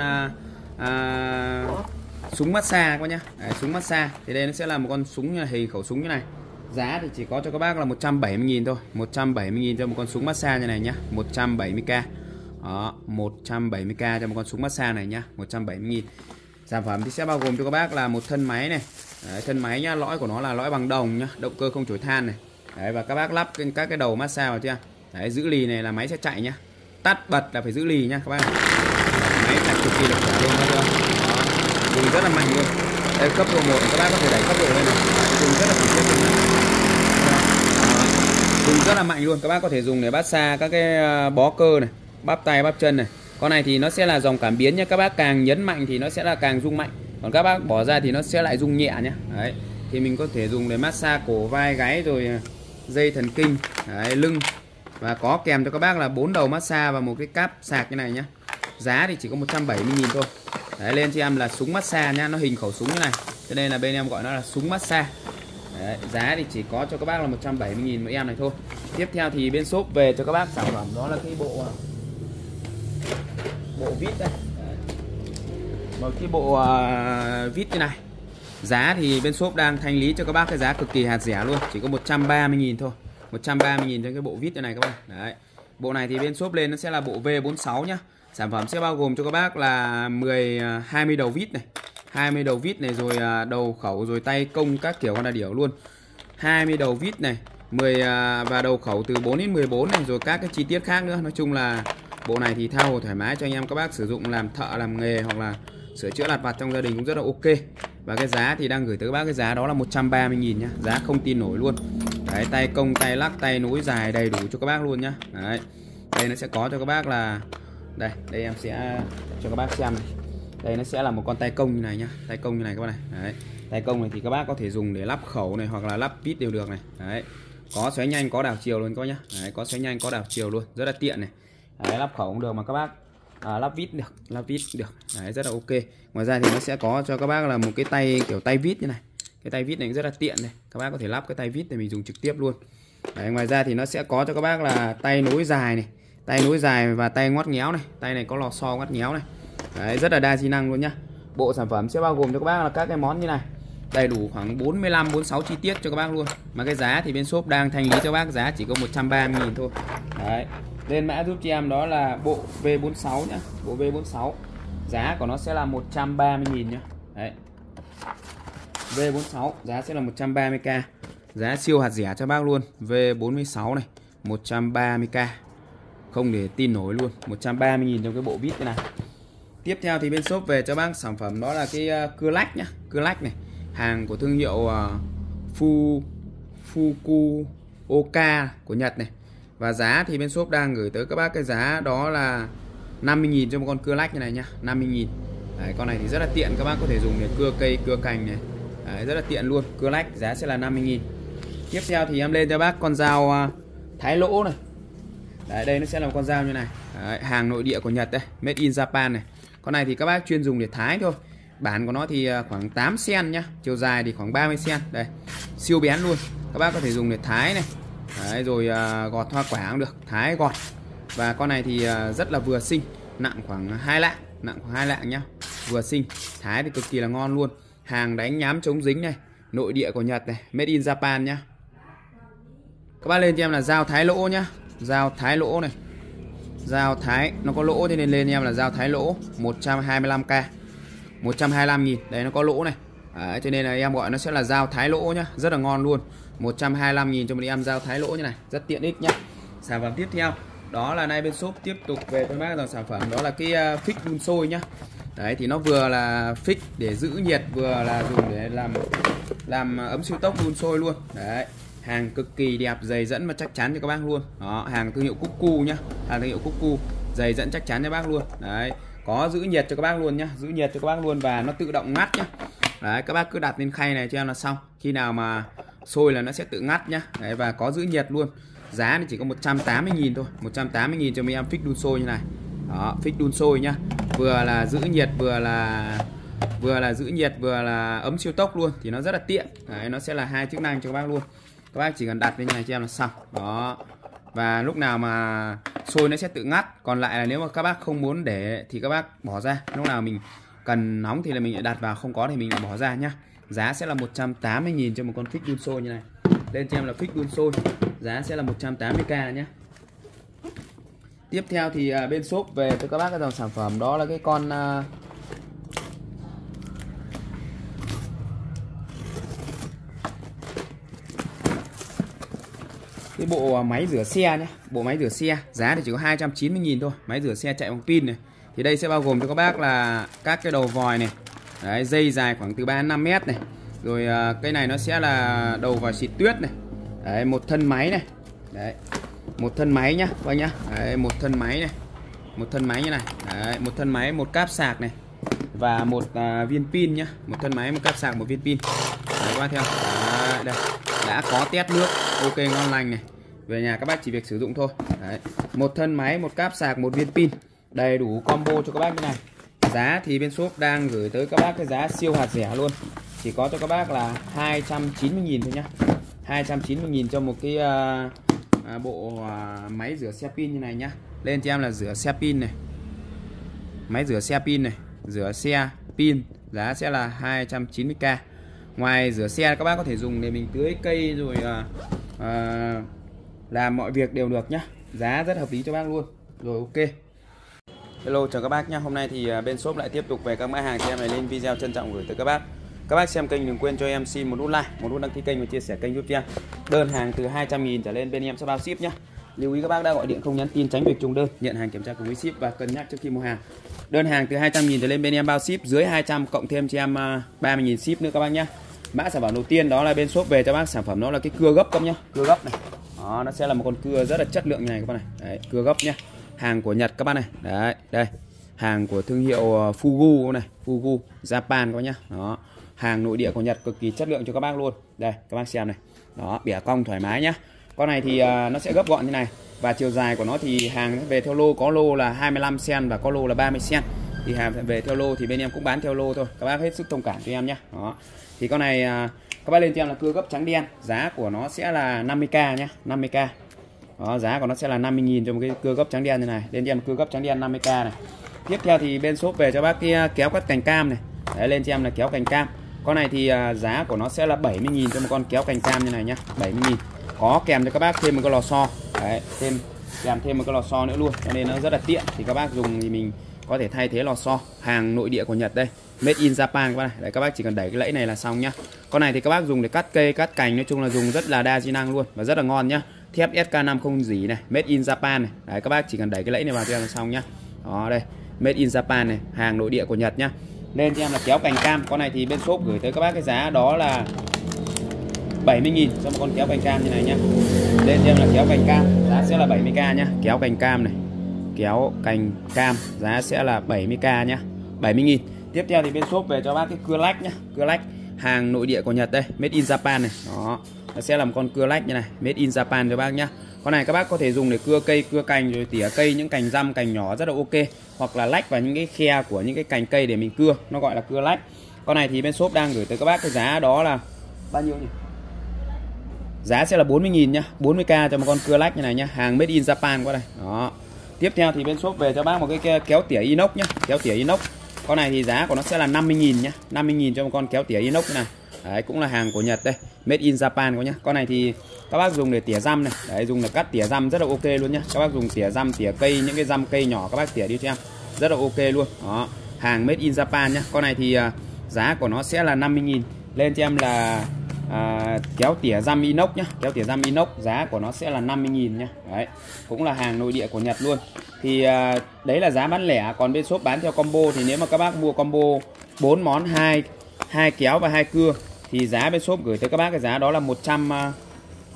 S1: súng massage các bác nhá. Đấy, súng massage thì đây nó sẽ là một con súng như này, hình khẩu súng như này. Giá thì chỉ có cho các bác là 170.000 thôi, 170.000 cho một con súng massage như này nhá, 170k. Đó, 170k cho một con súng massage này nhá, 170.000. Sản phẩm thì sẽ bao gồm cho các bác là một thân máy này. Đấy, thân máy nhá, lõi của nó là lõi bằng đồng nhá, động cơ không chổi than này. Đấy, và các bác lắp các cái đầu massage vào chưa? Đấy, giữ lì này là máy sẽ chạy nhá. Tắt bật là phải giữ lì nhá các bác. Máy chạy cực kỳ lực khỏe luôn các bác. Đó, dùng rất là mạnh luôn. Đây cấp độ 1 các bác có thể đẩy cấp độ lên này. Dùng rất là khủng khiếp luôn. Dùng rất là mạnh luôn, các bác có thể dùng để massage các cái bó cơ này, bắp tay, bắp chân này. Con này thì nó sẽ là dòng cảm biến nhá, các bác càng nhấn mạnh thì nó sẽ là càng rung mạnh. Còn các bác bỏ ra thì nó sẽ lại rung nhẹ nhá. Đấy. Thì mình có thể dùng để massage cổ, vai, gáy rồi dây thần kinh, đấy, lưng. Và có kèm cho các bác là 4 đầu massage và một cái cáp sạc như này nhá. Giá thì chỉ có 170.000 thôi. Đấy, lên cho em là súng massage nhá, nó hình khẩu súng như này. Cho nên là bên em gọi nó là súng massage. Đấy, giá thì chỉ có cho các bác là 170.000 mỗi em này thôi. Tiếp theo thì bên shop về cho các bác sản phẩm đó là cái bộ vít đây. Một cái bộ vít như này. Giá thì bên shop đang thanh lý cho các bác cái giá cực kỳ hạt rẻ luôn, chỉ có 130.000 thôi. 130.000 cho cái bộ vít như này các bác. Đấy. Bộ này thì bên shop lên nó sẽ là bộ V46 nhá. Sản phẩm sẽ bao gồm cho các bác là 20 đầu vít này. 20 đầu vít này rồi đầu khẩu rồi tay công các kiểu con là điểu luôn. 20 đầu vít này, và đầu khẩu từ 4 đến 14 này, rồi các cái chi tiết khác nữa. Nói chung là bộ này thì tha hồ thoải mái cho anh em các bác sử dụng làm thợ, làm nghề hoặc là sửa chữa lặt vặt trong gia đình cũng rất là ok. Và cái giá thì đang gửi tới các bác cái giá đó là 130.000 nhá, giá không tin nổi luôn. Đấy, tay công, tay lắc, tay nối dài đầy đủ cho các bác luôn nhá. Đấy. Đây nó sẽ có cho các bác là đây em sẽ cho các bác xem này. Đây nó sẽ là một con tay công như này nhá, tay công như này các bác này. Đấy. Tay công này thì các bác có thể dùng để lắp khẩu này hoặc là lắp vít đều được này. Đấy. Có xoáy nhanh, có đảo chiều luôn các bác nhá. Đấy, có xoáy nhanh, có đảo chiều luôn, rất là tiện này. Đấy, lắp khẩu cũng được mà các bác lắp vít được, Đấy, rất là ok. Ngoài ra thì nó sẽ có cho các bác là một cái tay kiểu tay vít như này. Cái tay vít này rất là tiện này, các bác có thể lắp cái tay vít để mình dùng trực tiếp luôn. Đấy, ngoài ra thì nó sẽ có cho các bác là tay nối dài này, tay nối dài và tay ngoắt nghéo này. Tay này có lò xo ngoắt nghéo này. Đấy, rất là đa di năng luôn nhá. Bộ sản phẩm sẽ bao gồm cho các bác là các cái món như này, đầy đủ khoảng 45-46 chi tiết cho các bác luôn. Mà cái giá thì bên shop đang thanh lý cho các bác giá chỉ có 130.000 thôi. Đấy. Lên mã giúp cho em đó là bộ V46 nhá, bộ V46. Giá của nó sẽ là 130.000 nhá. Đấy. V46 giá sẽ là 130k. Giá siêu hạt rẻ cho bác luôn. V46 này, 130k. Không để tin nổi luôn, 130.000 trong cái bộ vít này. Tiếp theo thì bên shop về cho bác sản phẩm đó là cái cưa lách nhá, cưa lách này, hàng của thương hiệu Fukuoka của Nhật này. Và giá thì bên shop đang gửi tới các bác cái giá đó là 50.000 cho một con cưa lách như này nhá, 50.000. Đấy, con này thì rất là tiện, các bác có thể dùng để cưa cây, cưa cành này. Đấy, rất là tiện luôn, cưa lách giá sẽ là 50.000. Tiếp theo thì em lên cho bác con dao thái lỗ này. Đấy, đây nó sẽ là một con dao như này. Đấy, hàng nội địa của Nhật đây, made in Japan này. Con này thì các bác chuyên dùng để thái thôi. Bản của nó thì khoảng 8 cm nhá, chiều dài thì khoảng 30 cm. Đây, siêu bén luôn. Các bác có thể dùng để thái này. Đấy, rồi gọt hoa quả cũng được, thái gọt. Và con này thì rất là vừa xinh, nặng khoảng 2 lạng, nhá. Vừa xinh, thái thì cực kỳ là ngon luôn. Hàng đánh nhám chống dính này, nội địa của Nhật này, made in Japan nhá. Các bác lên cho em là dao thái lỗ nhá, dao thái lỗ này. Dao thái nó có lỗ cho nên lên em là dao thái lỗ 125k, 125.000. Đấy, nó có lỗ này. Đấy, cho nên là em gọi nó sẽ là dao thái lỗ nhá, rất là ngon luôn. 125.000 cho một em dao thái lỗ như này, rất tiện ích nhá. Sản phẩm tiếp theo đó là nay bên shop tiếp tục về với bác dòng sản phẩm đó là cái phích đun sôi nhá. Đấy, thì nó vừa là phích để giữ nhiệt, vừa là dùng để làm ấm siêu tốc đun sôi luôn. Đấy, Hàng cực kỳ đẹp, dày dẫn và chắc chắn cho các bác luôn. Đó, hàng thương hiệu Cuckoo nhá. Hàng thương hiệu Cuckoo, dày dẫn chắc chắn cho bác luôn. Đấy, có giữ nhiệt cho các bác luôn nhá, giữ nhiệt cho các bác luôn và nó tự động ngắt nhá. Đấy, các bác cứ đặt lên khay này cho em là xong. Khi nào mà sôi là nó sẽ tự ngắt nhá. Đấy, và có giữ nhiệt luôn. Giá thì chỉ có 180.000 thôi, 180.000 cho mấy em fix đun sôi như này. Đó, fix đun sôi nhá. Vừa là giữ nhiệt, vừa là giữ nhiệt, vừa là ấm siêu tốc luôn, thì nó rất là tiện. Đấy, nó sẽ là hai chức năng cho các bác luôn. Các bác chỉ cần đặt lên này cho em là xong. Đó. Và lúc nào mà sôi nó sẽ tự ngắt. Còn lại là nếu mà các bác không muốn để thì các bác bỏ ra. Lúc nào mình cần nóng thì là mình lại đặt vào, không có thì mình lại bỏ ra nhá. Giá sẽ là 180.000 cho một con fix đun sôi như này. Lên cho em là fix đun sôi, giá sẽ là 180k nhé. Tiếp theo thì bên shop về cho các bác cái dòng sản phẩm đó là cái con cái bộ máy rửa xe nhé. Bộ máy rửa xe giá thì chỉ có 290.000 thôi. Máy rửa xe chạy bằng pin này. Thì đây sẽ bao gồm cho các bác là các cái đầu vòi này. Đấy, dây dài khoảng từ 3 đến 5 mét này. Rồi cái này nó sẽ là đầu vòi xịt tuyết này. Đấy, một thân máy này. Đấy, một thân máy nhá, các nhá. Đấy, một thân máy này. Một thân máy như này. Đấy, một thân máy, một cáp sạc này. Và một viên pin nhá. Một thân máy, một cáp sạc, một viên pin. Đấy, các bác theo. Đấy, đây. Đã có test nước, ok ngon lành này. Về nhà các bác chỉ việc sử dụng thôi. Đấy. Một thân máy, một cáp sạc, một viên pin. Đầy đủ combo cho các bác như này. Giá thì bên shop đang gửi tới các bác cái giá siêu hạt rẻ luôn. Chỉ có cho các bác là 290.000 thôi nhá. 290.000 cho một cái bộ máy rửa xe pin như này nhá. Lên cho em là rửa xe pin này. Máy rửa xe pin này, rửa xe pin, giá sẽ là 290k. Ngoài rửa xe các bác có thể dùng để mình tưới cây rồi làm mọi việc đều được nhá. Giá rất hợp lý cho bác luôn. Rồi ok. Hello, chào các bác nhá. Hôm nay thì bên shop lại tiếp tục về các mã hàng cho em này lên video, trân trọng gửi tới các bác. Các bác xem kênh đừng quên cho em xin một nút like, một nút đăng ký kênh và chia sẻ kênh giúp cho em. Đơn hàng từ 200.000 trở lên bên em sẽ bao ship nhá. Lưu ý các bác đã gọi điện không nhắn tin, tránh việc trùng đơn, nhận hàng kiểm tra cùng với ship và cân nhắc trước khi mua hàng. Đơn hàng từ 200.000 trở lên bên em bao ship, dưới 200 cộng thêm cho em 30.000 ship nữa các bác nhá. Mã sản phẩm đầu tiên đó là bên shop về cho bác sản phẩm đó là cái cưa gấp các nhá, cưa gấp này. Đó, nó sẽ là một con cưa rất là chất lượng như này các bác này. Đấy, cưa gấp nhá. Hàng của Nhật các bác này. Đấy, đây. Hàng của thương hiệu Fugu này, Fugu Japan các bác nhá. Đó. Hàng nội địa của Nhật cực kỳ chất lượng cho các bác luôn. Đây, các bác xem này. Đó, bẻ cong thoải mái nhá. Con này thì nó sẽ gấp gọn như này. Và chiều dài của nó thì hàng về theo lô, có lô là 25 cm và có lô là 30 cm. Thì hàng về theo lô thì bên em cũng bán theo lô thôi. Các bác hết sức thông cảm cho em nhé. Đó. Thì con này các bác lên cho em là cưa gấp trắng đen. Giá của nó sẽ là 50k nhé, 50k. Đó, giá của nó sẽ là 50.000 cho một cái cưa gấp trắng đen như này. Lên cho em cưa gấp trắng đen 50k này. Tiếp theo thì bên shop về cho bác cái kéo cắt cành cam này. Đấy, lên cho em là kéo cành cam. Con này thì giá của nó sẽ là 70.000 cho một con kéo cành cam như này nhá, 70.000. Có kèm cho các bác thêm một cái lò xo. Đấy, kèm thêm một cái lò xo nữa luôn, cho nên nó rất là tiện. Thì các bác dùng thì mình có thể thay thế lò xo. Hàng nội địa của Nhật đây, made in Japan các bác này. Đấy, các bác chỉ cần đẩy cái lẫy này là xong nhá. Con này thì các bác dùng để cắt cây, cắt cành, nói chung là dùng rất là đa di năng luôn và rất là ngon nhá. Thép SK5 không dỉ này, made in Japan này. Đấy, các bác chỉ cần đẩy cái lẫy này vào cho em là xong nhá. Đó đây, made in Japan này, hàng nội địa của Nhật nhá. Lên cho em là kéo cành cam. Con này thì bên shop gửi tới các bác cái giá đó là 70.000 cho một con kéo cành cam như này nhá. Lên cho em là kéo cành cam, giá sẽ là 70k nhá. Kéo cành cam này, kéo cành cam, giá sẽ là 70k nhá, 70.000. Tiếp theo thì bên shop về cho bác cái cưa lách nhá. Cưa lách hàng nội địa của Nhật đây, made in Japan này. Đó, nó sẽ là một con cưa lách như này, made in Japan cho bác nhá. Con này các bác có thể dùng để cưa cây, cưa cành rồi tỉa cây, những cành răm, cành nhỏ rất là ok. Hoặc là lách vào những cái khe của những cái cành cây để mình cưa, nó gọi là cưa lách. Con này thì bên shop đang gửi tới các bác cái giá đó là bao nhiêu nhỉ? Giá sẽ là 40.000 nhá, 40k cho một con cưa lách như này nhá, hàng made in Japan qua đây. Đó. Tiếp theo thì bên shop về cho bác một cái kéo tỉa inox nhá, kéo tỉa inox. Con này thì giá của nó sẽ là 50.000 nhá, 50.000 cho một con kéo tỉa inox như này. Đấy, cũng là hàng của Nhật đây, made in Japan nhá. Con này thì các bác dùng để tỉa răm này, đấy, dùng để cắt tỉa răm rất là ok luôn nhá. Các bác dùng tỉa răm, tỉa cây, những cái răm cây nhỏ các bác tỉa đi cho em, rất là ok luôn. Đó, hàng made in Japan nhá. Con này thì giá của nó sẽ là 50.000. Lên cho em là kéo tỉa răm inox nhá, kéo tỉa răm inox, giá của nó sẽ là 50.000 nhá. Đấy, cũng là hàng nội địa của Nhật luôn. Thì đấy là giá bán lẻ, còn bên shop bán theo combo thì nếu mà các bác mua combo 4 món, 2 kéo và 2 cưa thì giá bên shop gửi tới các bác cái giá đó là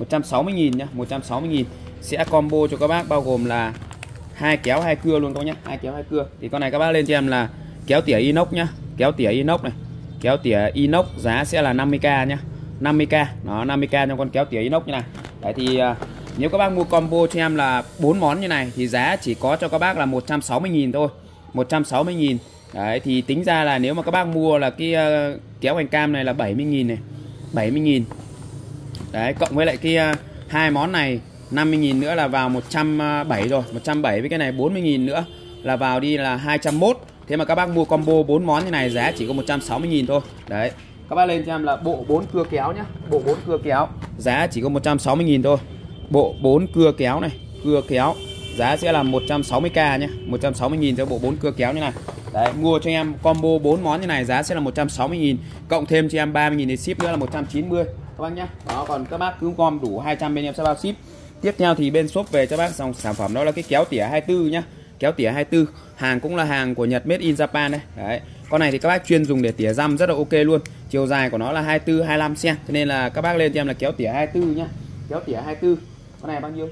S1: 160.000 nhá, 160.000 sẽ combo cho các bác bao gồm là 2 kéo 2 cưa luôn các bác nhá, 2 kéo 2 cưa. Thì con này các bác lên cho em là kéo tỉa inox nhá, kéo tỉa inox này, kéo tỉa inox giá sẽ là 50k nhá, 50k nó 50k trong con kéo tỉa inox như này. Đấy thì nếu các bác mua combo cho em là 4 món như này thì giá chỉ có cho các bác là 160.000 thôi, 160.000. Đấy thì tính ra là nếu mà các bác mua là cái kéo hành cam này là 70.000 này, 70.000. Đấy cộng với lại cái hai món này 50.000 nữa là vào 170 rồi, 170 với cái này 40.000 nữa là vào đi là 201. Thế mà các bác mua combo 4 món như này giá chỉ có 160.000 thôi. Đấy. Các bác lên cho em là bộ 4 cưa kéo nhá, bộ 4 cưa kéo giá chỉ có 160.000 thôi. Bộ 4 cưa kéo này, cưa kéo giá sẽ là 160k nhé, 160.000 cho bộ 4 cưa kéo như này. Đấy, mua cho em combo 4 món như này giá sẽ là 160.000, cộng thêm cho em 30.000 để ship nữa là 190 các bác nhé. Đó, còn các bác cứ gom đủ 200 bên em sẽ bao ship. Tiếp theo thì bên shop về cho bác dòng sản phẩm đó là cái kéo tỉa 24 nhá. Kéo tỉa 24, hàng cũng là hàng của Nhật, made in Japan đây. Đấy. Con này thì các bác chuyên dùng để tỉa răm rất là ok luôn. Chiều dài của nó là 24 25 cm. Cho nên là các bác lên cho em là kéo tỉa 24 nhá. Kéo tỉa 24. Con này bao nhiêu?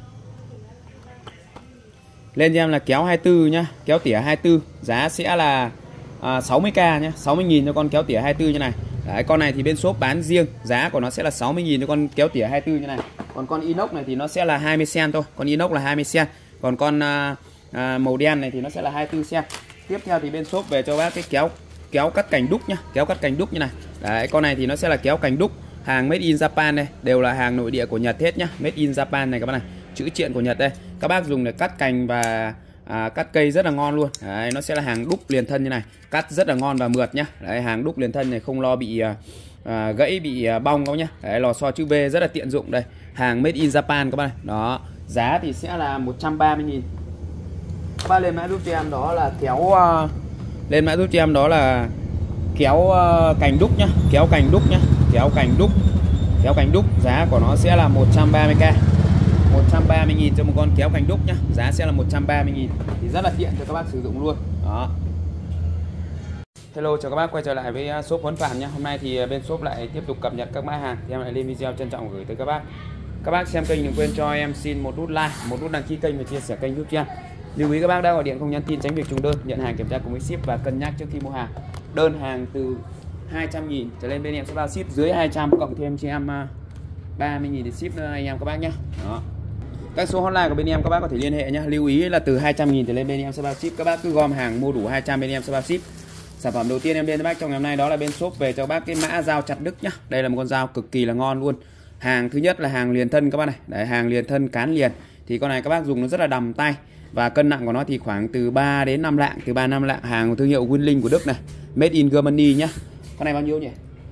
S1: Lên cho em là kéo 24 nhá, kéo tỉa 24, giá sẽ là 60k nhá, 60.000 cho con kéo tỉa 24 như này. Đấy, con này thì bên shop bán riêng, giá của nó sẽ là 60.000 cho con kéo tỉa 24 như này. Còn con inox này thì nó sẽ là 20 cm thôi, con inox là 20 cm. Còn con màu đen này thì nó sẽ là 24 cm. Tiếp theo thì bên shop về cho bác cái kéo cắt cành đúc nhá, kéo cắt cành đúc như này. Đấy, con này thì nó sẽ là kéo cành đúc, hàng made in Japan đây, đều là hàng nội địa của Nhật hết nhá, made in Japan này các bác này, chữ triện của Nhật đây. Các bác dùng để cắt cành và cắt cây rất là ngon luôn. Đấy, nó sẽ là hàng đúc liền thân như này, cắt rất là ngon và mượt nhá. Đấy, hàng đúc liền thân này không lo bị gãy, bị bong đâu nhá. Đấy, lò xo chữ V rất là tiện dụng đây, hàng made in Japan các bác này. Đó, giá thì sẽ là 130.000. Các bác lên mã giúp cho em đó là kéo lên mã giúp cho em đó là kéo cành đúc nhá, kéo cành đúc nhá, kéo cành đúc, kéo cành đúc, giá của nó sẽ là 130k, 130.000 cho một con kéo cành đúc nhá, giá sẽ là 130.000 thì rất là tiện cho các bác sử dụng luôn. Đó. Hello, chào các bác quay trở lại với shop Huấn Phạm nhé. Hôm nay thì bên shop lại tiếp tục cập nhật các mã hàng thì em lại lên video trân trọng gửi tới các bác. Các bác xem kênh đừng quên cho em xin một nút like, một nút đăng ký kênh và chia sẻ kênh giúp cho em. Lưu ý các bác đã gọi điện không nhắn tin tránh việc trùng đơn, nhận hàng kiểm tra cùng với ship và cân nhắc trước khi mua hàng. Đơn hàng từ 200.000 trở lên bên em sẽ bao ship, dưới 200 cộng thêm cho em 30.000 để ship nữa anh em các bác nhé. Đó. Các số hotline của bên em các bác có thể liên hệ nhé. Lưu ý là từ 200.000 trở lên bên em sẽ bao ship. Các bác cứ gom hàng mua đủ 200 bên em sẽ bao ship. Sản phẩm đầu tiên em đến cho bác trong ngày hôm nay đó là bên shop về cho bác cái mã dao chặt đứt nhá. Đây là một con dao cực kỳ là ngon luôn. Hàng thứ nhất là hàng liền thân các bác này. Đấy, hàng liền thân cán liền. Thì con này các bác dùng nó rất là đầm tay. Và cân nặng của nó thì khoảng từ 3 đến 5 lạng, từ 3 5 lạng, hàng của thương hiệu Winling của Đức này, made in Germany nhá. Con này bao nhiêu nhỉ?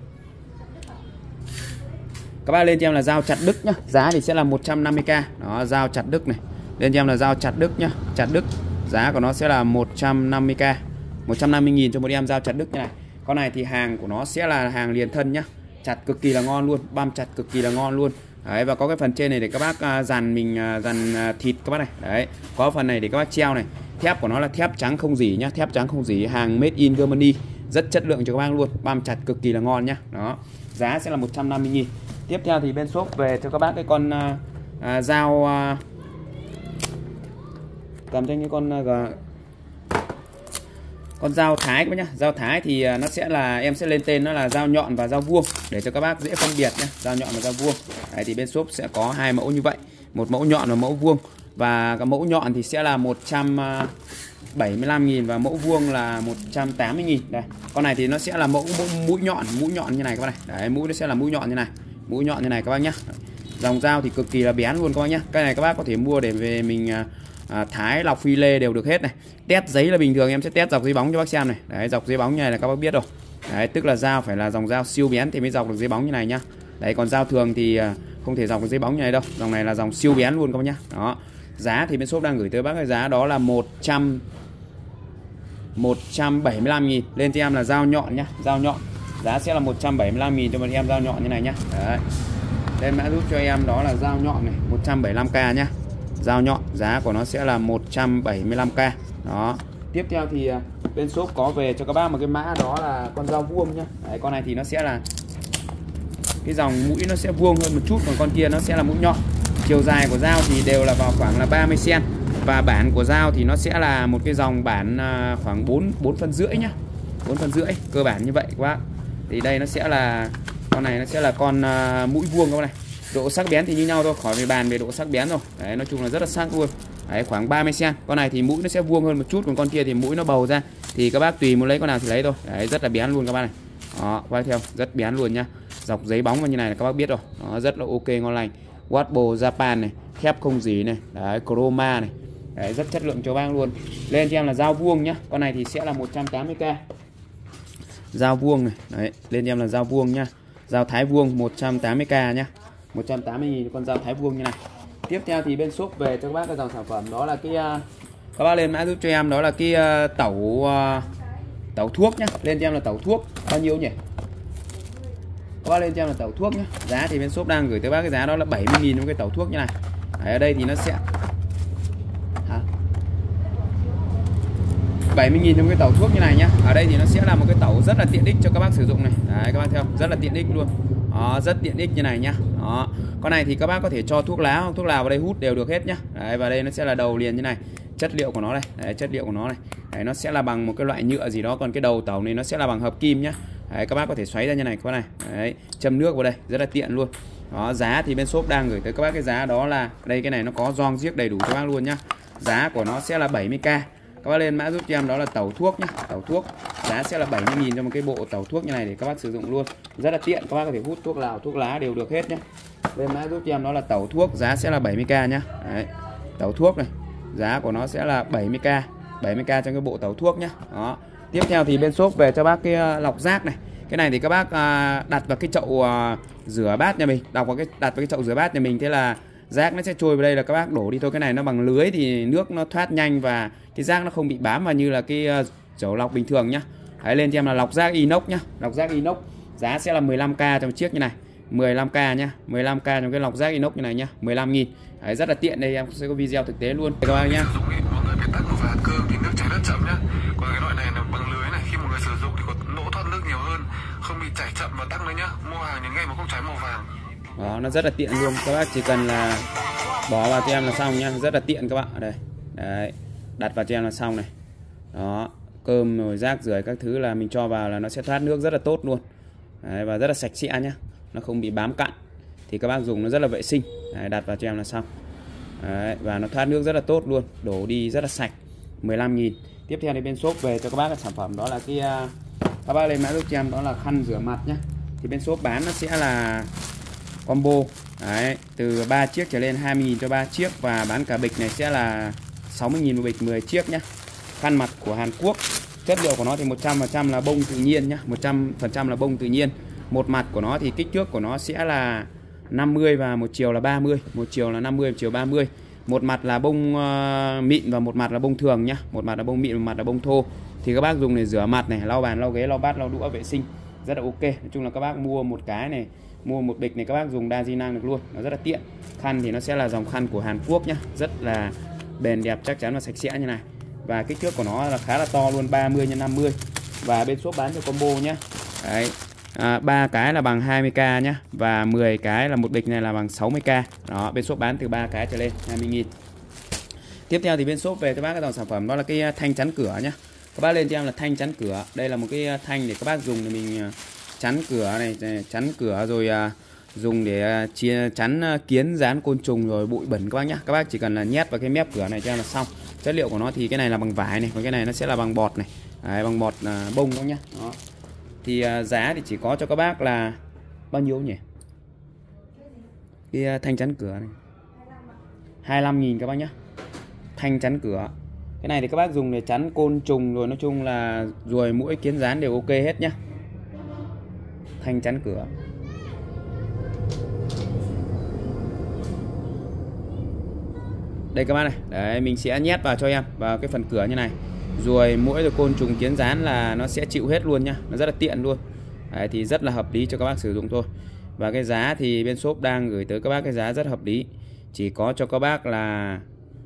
S1: Các bác lên cho em là dao chặt đứt nhá, giá thì sẽ là 150k. Đó, dao chặt đứt này. Lên cho em là dao chặt đứt nhá, chặt đứt. Giá của nó sẽ là 150k. 150.000 cho một em dao chặt đứt như này. Con này thì hàng của nó sẽ là hàng liền thân nhá. Chặt cực kỳ là ngon luôn, băm chặt cực kỳ là ngon luôn. Đấy, và có cái phần trên này để các bác dàn thịt các bác này. Đấy, có phần này để các bác treo này. Thép của nó là thép trắng không rỉ nhá, thép trắng không rỉ, hàng made in Germany, rất chất lượng cho các bác luôn, băm chặt cực kỳ là ngon nhá. Đó. Giá sẽ là 150.000. Tiếp theo thì bên shop về cho các bác cái con dao cầm trên cái con dao thái các bác nhá. Dao thái thì nó sẽ là em sẽ lên tên nó là dao nhọn và dao vuông để cho các bác dễ phân biệt nhá, dao nhọn và dao vuông. Đấy, thì bên shop sẽ có hai mẫu như vậy, một mẫu nhọn và mẫu vuông. Và cái mẫu nhọn thì sẽ là 175.000 và mẫu vuông là 180.000. Đây, con này thì nó sẽ là mũi nhọn như này các bác này. Đấy, mũi nó sẽ là mũi nhọn như này, mũi nhọn như này các bác nhá. Dòng dao thì cực kỳ là bén luôn các bác nhá. Cái này các bác có thể mua để về mình thái lọc phi lê đều được hết này. Test giấy là bình thường em sẽ test dọc giấy bóng cho bác xem này. Đấy, dọc giấy bóng như này là các bác biết rồi. Đấy, tức là dao phải là dòng dao siêu bén thì mới dọc được giấy bóng như này nhá. Đấy, còn dao thường thì không thể dọc được giấy bóng như này đâu. Dòng này là dòng siêu bén luôn các bác nhá. Đó. Giá thì bên shop đang gửi tới bác cái giá đó là 175.000. Lên cho em là dao nhọn nhá, dao nhọn. Giá sẽ là 175.000 cho một em dao nhọn như này nhá. Đấy. Lên mã giúp cho em đó là dao nhọn này, 175k nhá. Dao nhọn, giá của nó sẽ là 175k. Đó. Tiếp theo thì bên shop có về cho các bác một cái mã đó là con dao vuông nhá. Đấy, con này thì nó sẽ là cái dòng mũi nó sẽ vuông hơn một chút, còn con kia nó sẽ là mũi nhọn. Chiều dài của dao thì đều là vào khoảng là 30 cm, và bản của dao thì nó sẽ là một cái dòng bản khoảng 4 phân rưỡi nhá, 4 phân rưỡi cơ bản như vậy các bác. Thì đây nó sẽ là con này, nó sẽ là con mũi vuông các bác này. Độ sắc bén thì như nhau thôi, khỏi phải bàn về độ sắc bén rồi. Đấy, nói chung là rất là sắc luôn. Đấy, khoảng 30 cm. Con này thì mũi nó sẽ vuông hơn một chút, còn con kia thì mũi nó bầu ra. Thì các bác tùy muốn lấy con nào thì lấy thôi. Đấy, rất là bén luôn các bác này. Đó, quay theo rất bén luôn nhá. Dọc giấy bóng như này là các bác biết rồi. Nó rất là ok, ngon lành. Watbo Japan này, thép không gì này, đấy, chroma này. Đấy, rất chất lượng cho bác luôn. Lên cho em là dao vuông nhá. Con này thì sẽ là 180k. Dao vuông này, đấy, lên cho em là dao vuông nhá. Dao thái vuông 180k nhá. 180.000 con dao thái vuông như này. Tiếp theo thì bên shop về cho các bác cái dòng sản phẩm đó là cái các bác lên mã giúp cho em đó là cái tẩu thuốc nhá. Lên cho em là tẩu thuốc bao nhiêu nhỉ? Các bác lên cho em là tẩu thuốc nhá. Giá thì bên shop đang gửi tới bác cái giá đó là 70.000 trong cái tẩu thuốc như này. Đấy, ở đây thì nó sẽ 70.000 trong cái tẩu thuốc như này nhá. Ở đây thì nó sẽ là một cái tẩu rất là tiện ích cho các bác sử dụng này. Đấy, các bác thấy không? Rất là tiện ích luôn. Đó, rất tiện ích như này nhá. Đó. Con này thì các bác có thể cho thuốc lá hoặc thuốc lào vào đây hút đều được hết nhá. Đấy, và đây nó sẽ là đầu liền như này. Chất liệu của nó đây. Đấy, chất liệu của nó này. Đấy, nó sẽ là bằng một cái loại nhựa gì đó, còn cái đầu tẩu này nó sẽ là bằng hợp kim nhá. Đấy, các bác có thể xoáy ra như này các bác này. Đấy, châm nước vào đây, rất là tiện luôn. Đó, giá thì bên shop đang gửi tới các bác cái giá đó là đây, cái này nó có gioăng giếc đầy đủ cho bác luôn nhá. Giá của nó sẽ là 70k. Các bác lên mã giúp cho em đó là tẩu thuốc nhá. Tẩu thuốc giá sẽ là 70.000 cho một cái bộ tẩu thuốc như này để các bác sử dụng luôn. Rất là tiện, các bác có thể hút thuốc lào, thuốc lá đều được hết nhé. Lên mã giúp cho em đó là tẩu thuốc, giá sẽ là 70k nhá. Đấy, tẩu thuốc này, giá của nó sẽ là 70k. 70k trong cái bộ tẩu thuốc nhá. Đó. Tiếp theo thì bên shop về cho bác cái lọc rác này. Cái này thì các bác đặt vào cái chậu rửa bát nhà mình, đặt vào cái chậu rửa bát nhà mình, thế là rác nó sẽ trôi vào đây là các bác đổ đi thôi. Cái này nó bằng lưới thì nước nó thoát nhanh và cái rác nó không bị bám vào như là cái chậu lọc bình thường nhá. Đấy, lên cho em là lọc rác inox nhá. Lọc rác inox giá sẽ là 15k trong chiếc như này. 15k nhá. 15k trong cái lọc rác inox như này nhá. 15.000. Đấy, rất là tiện. Đây em sẽ có video thực tế luôn các bác nhá.
S4: Mọi người biết tắt nổ và cơm thì nước chảy rất chậm nhá. Còn cái loại này là bằng lưới này, khi một người sử dụng thì có lỗ thoát nước nhiều hơn, không bị chảy chậm và tắc nữa nhá. Mua hàng những ngày mà không cháy màu vàng.
S1: Đó, nó rất là tiện luôn. Các bác chỉ cần là bỏ vào cho em là xong nhá. Rất là tiện các bạn. Ở đây. Đấy, đặt vào cho em là xong này. Đó, cơm rồi rác rưởi các thứ là mình cho vào là nó sẽ thoát nước rất là tốt luôn. Đấy, và rất là sạch sẽ nhá. Nó không bị bám cặn. Thì các bác dùng nó rất là vệ sinh. Đấy, đặt vào cho em là xong. Đấy, và nó thoát nước rất là tốt luôn. Đổ đi rất là sạch. 15.000. Tiếp theo thì bên shop về cho các bác cái sản phẩm đó là cái các bác lên mã giúp cho em đó là khăn rửa mặt nhá. Thì bên shop bán nó sẽ là combo. Đấy, từ 3 chiếc trở lên 20.000 cho 3 chiếc, và bán cả bịch này sẽ là 60.000 một bịch 10 chiếc nhá. Khăn mặt của Hàn Quốc. Chất liệu của nó thì 100% là bông tự nhiên nhá, 100% là bông tự nhiên. Một mặt của nó thì kích thước của nó sẽ là 50 và một chiều là 30, một chiều là 50, một chiều 30. Một mặt là bông mịn và một mặt là bông thường nhá. Một mặt là bông mịn, một mặt là bông thô. Thì các bác dùng để rửa mặt này, lau bàn, lau ghế, lau bát, lau đũa, vệ sinh rất là ok. Nói chung là các bác mua một cái này, mua một bịch này các bác dùng đa di năng được luôn, nó rất là tiện. Khăn thì nó sẽ là dòng khăn của Hàn Quốc nhá, rất là bền đẹp, chắc chắn và sạch sẽ như này. Và kích thước của nó là khá là to luôn, 30 x 50. Và bên shop bán cho combo nhá. Đấy, 3 cái là bằng 20k nhá, và 10 cái là một bịch này là bằng 60k. Đó, bên shop bán từ 3 cái trở lên 20.000. Tiếp theo thì bên shop về cho bác cái dòng sản phẩm đó là cái thanh chắn cửa nhá. Các bác lên cho em là thanh chắn cửa. Đây là một cái thanh để các bác dùng để mình chắn cửa này, chắn cửa rồi dùng để chắn kiến, dán, côn trùng rồi bụi bẩn các bác nhá. Các bác chỉ cần là nhét vào cái mép cửa này cho em là xong. Chất liệu của nó thì cái này là bằng vải này, còn cái này nó sẽ là bằng bọt này. Đấy, bằng bọt bông các nhá. Đó. Thì giá thì chỉ có cho các bác là bao nhiêu nhỉ? Cái thanh chắn cửa này 25.000 các bác nhá. Thanh chắn cửa. Cái này thì các bác dùng để chắn côn trùng rồi nói chung là ruồi, muỗi, kiến, dán đều ok hết nhá. Thanh chắn cửa. Đây các bác này. Đấy, mình sẽ nhét vào cho em vào cái phần cửa như này. Ruồi, muỗi rồi côn trùng, kiến, dán là nó sẽ chịu hết luôn nhá. Nó rất là tiện luôn. Đấy, thì rất là hợp lý cho các bác sử dụng thôi. Và cái giá thì bên shop đang gửi tới các bác cái giá rất hợp lý. Chỉ có cho các bác là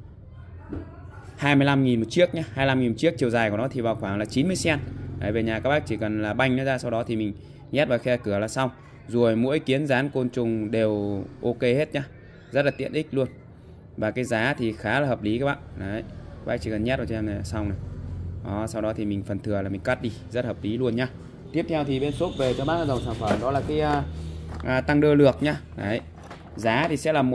S1: 25.000 một chiếc nhé. 25.000 một chiếc. Chiều dài của nó thì vào khoảng là 90 cm. Đấy, về nhà các bác chỉ cần là banh nó ra, sau đó thì mình nhét vào khe cửa là xong. ruồi, muỗi, kiến, gián, côn trùng đều ok hết nhá. Rất là tiện ích luôn. Và cái giá thì khá là hợp lý các bạn. Đấy, các bác chỉ cần nhét vào cho em này xong này. Đó, sau đó thì mình phần thừa là mình cắt đi, rất hợp lý luôn nhá. Tiếp theo thì bên shop về cho bác dòng sản phẩm đó là cái tăng đơ lược nhá. Đấy. Giá thì sẽ là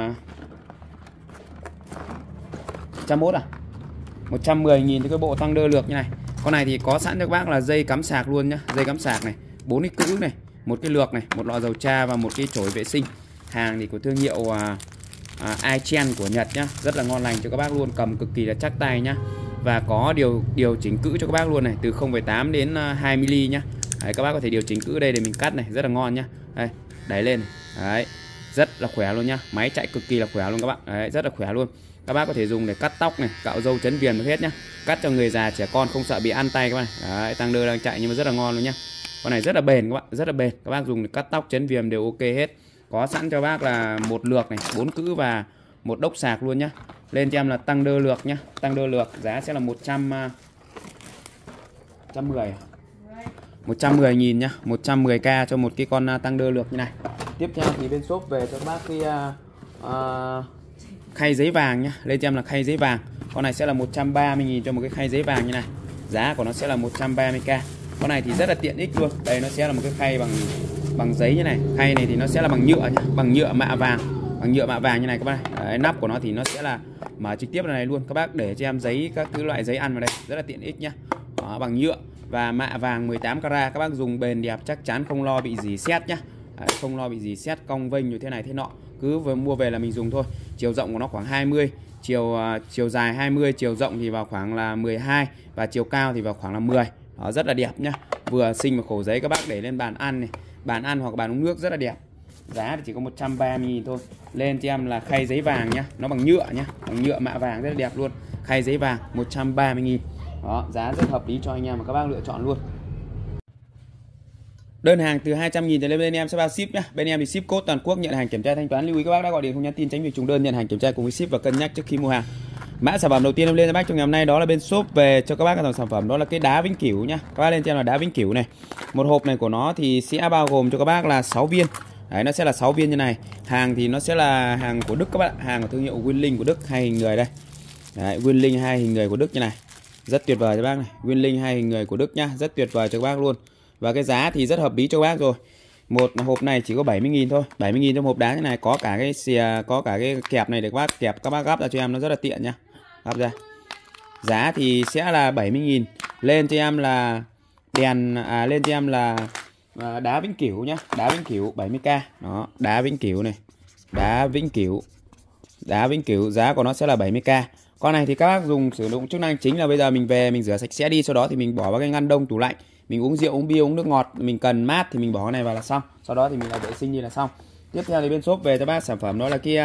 S1: 101 110.000 thì cái bộ tăng đơ lược như này. Con này thì có sẵn cho các bác là dây cắm sạc luôn nhá, dây cắm sạc này, 4 cái cữ này, một cái lược này, một lọ dầu tra và một cái chổi vệ sinh. Hàng thì của thương hiệu iChen của Nhật nhá, rất là ngon lành cho các bác luôn, cầm cực kỳ là chắc tay nhá. Và có điều chỉnh cữ cho các bác luôn này, từ 0,8 đến 2 mm nhá. Đấy, các bác có thể điều chỉnh cữ đây để mình cắt này, rất là ngon nhá. Đây, đẩy lên này. Đấy, rất là khỏe luôn nhá, máy chạy cực kỳ là khỏe luôn các bạn. Đấy, rất là khỏe luôn. Các bác có thể dùng để cắt tóc này, cạo râu, chấn viền được hết nhá. Cắt cho người già, trẻ con không sợ bị ăn tay các bạn. Đấy, tăng đơ đang chạy nhưng mà rất là ngon luôn nhá. Con này rất là bền các bạn, rất là bền. Các bác dùng để cắt tóc, chấn viền đều ok hết. Có sẵn cho bác là một lược này, 4 cữ và một đốc sạc luôn nhá. Lên cho em là tăng đơ lược nhá. Tăng đơ lược giá sẽ là 110.000 nhá, 110k cho một cái con tăng đơ lược như này. Tiếp theo thì bên shop về cho các bác cái khay giấy vàng nhá. Lên cho em là khay giấy vàng. Con này sẽ là 130.000 cho một cái khay giấy vàng như này. Giá của nó sẽ là 130k. Con này thì rất là tiện ích luôn. Đây nó sẽ là một cái khay bằng giấy như này. Khay này thì nó sẽ là bằng nhựa nhá, bằng nhựa mạ vàng. Bằng nhựa mạ vàng như này các bác. Đấy, nắp của nó thì nó sẽ là mở trực tiếp ra này luôn. Các bác để cho em giấy, các thứ loại giấy ăn vào đây, rất là tiện ích nhá. Đó, bằng nhựa và mạ vàng 18 carat. Các bác dùng bền đẹp chắc chắn, không lo bị gì sét nhá. Đấy, không lo bị gì sét cong vênh như thế này thế nọ. Cứ vừa mua về là mình dùng thôi. Chiều rộng của nó khoảng 20, chiều dài 20, chiều rộng thì vào khoảng là 12 và chiều cao thì vào khoảng là 10. Đó, rất là đẹp nhá. Vừa xinh mà khổ giấy, các bác để lên bàn ăn này, bàn ăn hoặc bàn uống nước rất là đẹp. Giá thì chỉ có 130.000 thôi. Lên cho em là khay giấy vàng nhá, nó bằng nhựa nhá, bằng nhựa mạ vàng rất là đẹp luôn. Khay giấy vàng 130.000. Đó, giá rất hợp lý cho anh em mà các bác lựa chọn luôn. Đơn hàng từ 200.000 trở lên bên em sẽ bao ship nhá. Bên em thì ship code toàn quốc, nhận hàng kiểm tra thanh toán. Lưu ý các bác đã gọi điện không nhắn tin tránh việc trùng đơn, nhận hàng kiểm tra cùng với ship và cân nhắc trước khi mua hàng. Mã sản phẩm đầu tiên em lên cho bác trong ngày hôm nay đó là bên shop về cho các bác dòng sản phẩm đó là cái đá vĩnh cửu nhá. Các bác lên cho em là đá vĩnh cửu này. Một hộp này của nó thì sẽ bao gồm cho các bác là 6 viên. Đấy, nó sẽ là 6 viên như này. Hàng thì nó sẽ là hàng của Đức các bạn, hàng của thương hiệu Winling của Đức, 2 hình người đây. Đấy, Winling 2 hình người của Đức như này. Rất tuyệt vời cho bác này. Winling 2 hình người của Đức nhá, rất tuyệt vời cho các bác luôn. Và cái giá thì rất hợp lý cho các bác rồi. Một hộp này chỉ có 70.000 thôi. 70.000 trong hộp đá như này, có cả cái xìa, có cả cái kẹp này để các bác kẹp, các bác gắp ra cho em nó rất là tiện nhá. Gắp ra. Giá thì sẽ là 70.000. Lên cho em là lên cho em là đá vĩnh cửu nhá, đá vĩnh cửu 70k. Đó, đá vĩnh cửu này. Đá vĩnh cửu. Đá vĩnh cửu giá của nó sẽ là 70k. Con này thì các bác dùng sử dụng chức năng chính là bây giờ mình về mình rửa sạch sẽ đi, sau đó thì mình bỏ vào cái ngăn đông tủ lạnh. Mình uống rượu, uống bia, uống nước ngọt, mình cần mát thì mình bỏ cái này vào là xong. Sau đó thì mình lại vệ sinh đi là xong. Tiếp theo thì bên shop về cho bác sản phẩm đó là cái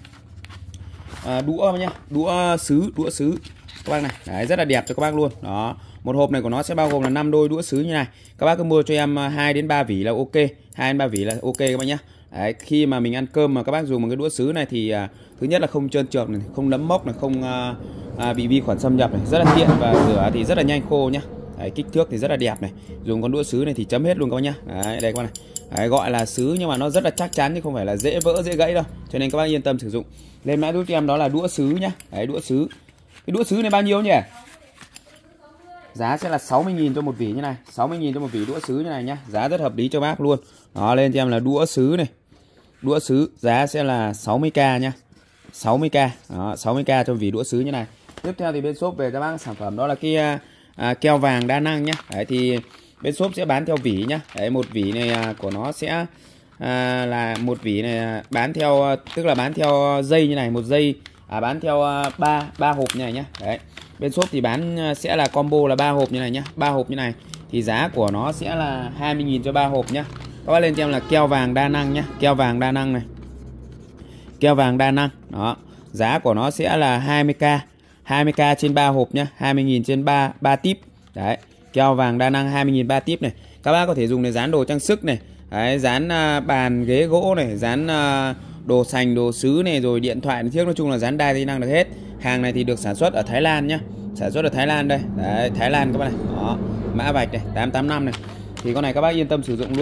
S1: đũa nhá, đũa sứ các bác này. Đấy, rất là đẹp cho các bác luôn. Đó, một hộp này của nó sẽ bao gồm là 5 đôi đũa sứ như này. Các bác cứ mua cho em 2 đến 3 vỉ là ok, 2 đến 3 vỉ là ok các bác nhá. Đấy, khi mà mình ăn cơm mà các bác dùng một cái đũa sứ này thì thứ nhất là không trơn trượt này, không nấm mốc này, không bị vi khuẩn xâm nhập này, rất là tiện và rửa thì rất là nhanh khô nhá. Đấy, kích thước thì rất là đẹp này. Dùng con đũa sứ này thì chấm hết luôn các bác nhá. Đấy, đây các bác này. Đấy, gọi là sứ nhưng mà nó rất là chắc chắn chứ không phải là dễ vỡ dễ gãy đâu. Cho nên các bác yên tâm sử dụng. Lên mã giúp cho em đó là đũa sứ nhá. Đấy, đũa sứ. Cái đũa sứ này bao nhiêu nhỉ? Giá sẽ là 60.000 cho một vỉ như này, 60.000 cho một vỉ đũa sứ như này nhá. Giá rất hợp lý cho bác luôn. Đó, lên cho em là đũa sứ này. Đũa sứ giá sẽ là 60k nhá. 60k. Đó, 60k cho vỉ đũa sứ như này. Tiếp theo thì bên shop về cho bác sản phẩm đó là cái keo vàng đa năng nhá. Đấy thì bên shop sẽ bán theo vỉ nhá. Đấy, một vỉ này của nó sẽ là một vỉ này bán theo, tức là bán theo dây như này, một dây bán theo 3 hộp như này nhá. Đấy. Bên shop thì bán sẽ là combo là 3 hộp như này nhá. 3 hộp như này thì giá của nó sẽ là 20.000 cho 3 hộp nhá. Các bác lên cho em là keo vàng đa năng nhá. Keo vàng đa năng này. Keo vàng đa năng. Đó. Giá của nó sẽ là 20k. 20k trên 3 hộp nhá. 20.000 trên 3 tip. Đấy. Keo vàng đa năng 20.000 3 tip này. Các bác có thể dùng để dán đồ trang sức này. Đấy, dán bàn ghế gỗ này, dán đồ sành, đồ sứ này, rồi điện thoại thiết, nói chung là dán đa di năng được hết. Hàng này thì được sản xuất ở Thái Lan nhá. Sản xuất ở Thái Lan đây. Đấy, Thái Lan các bác này. Đó. Mã vạch này, 885 này. Thì con này các bác yên tâm sử dụng luôn.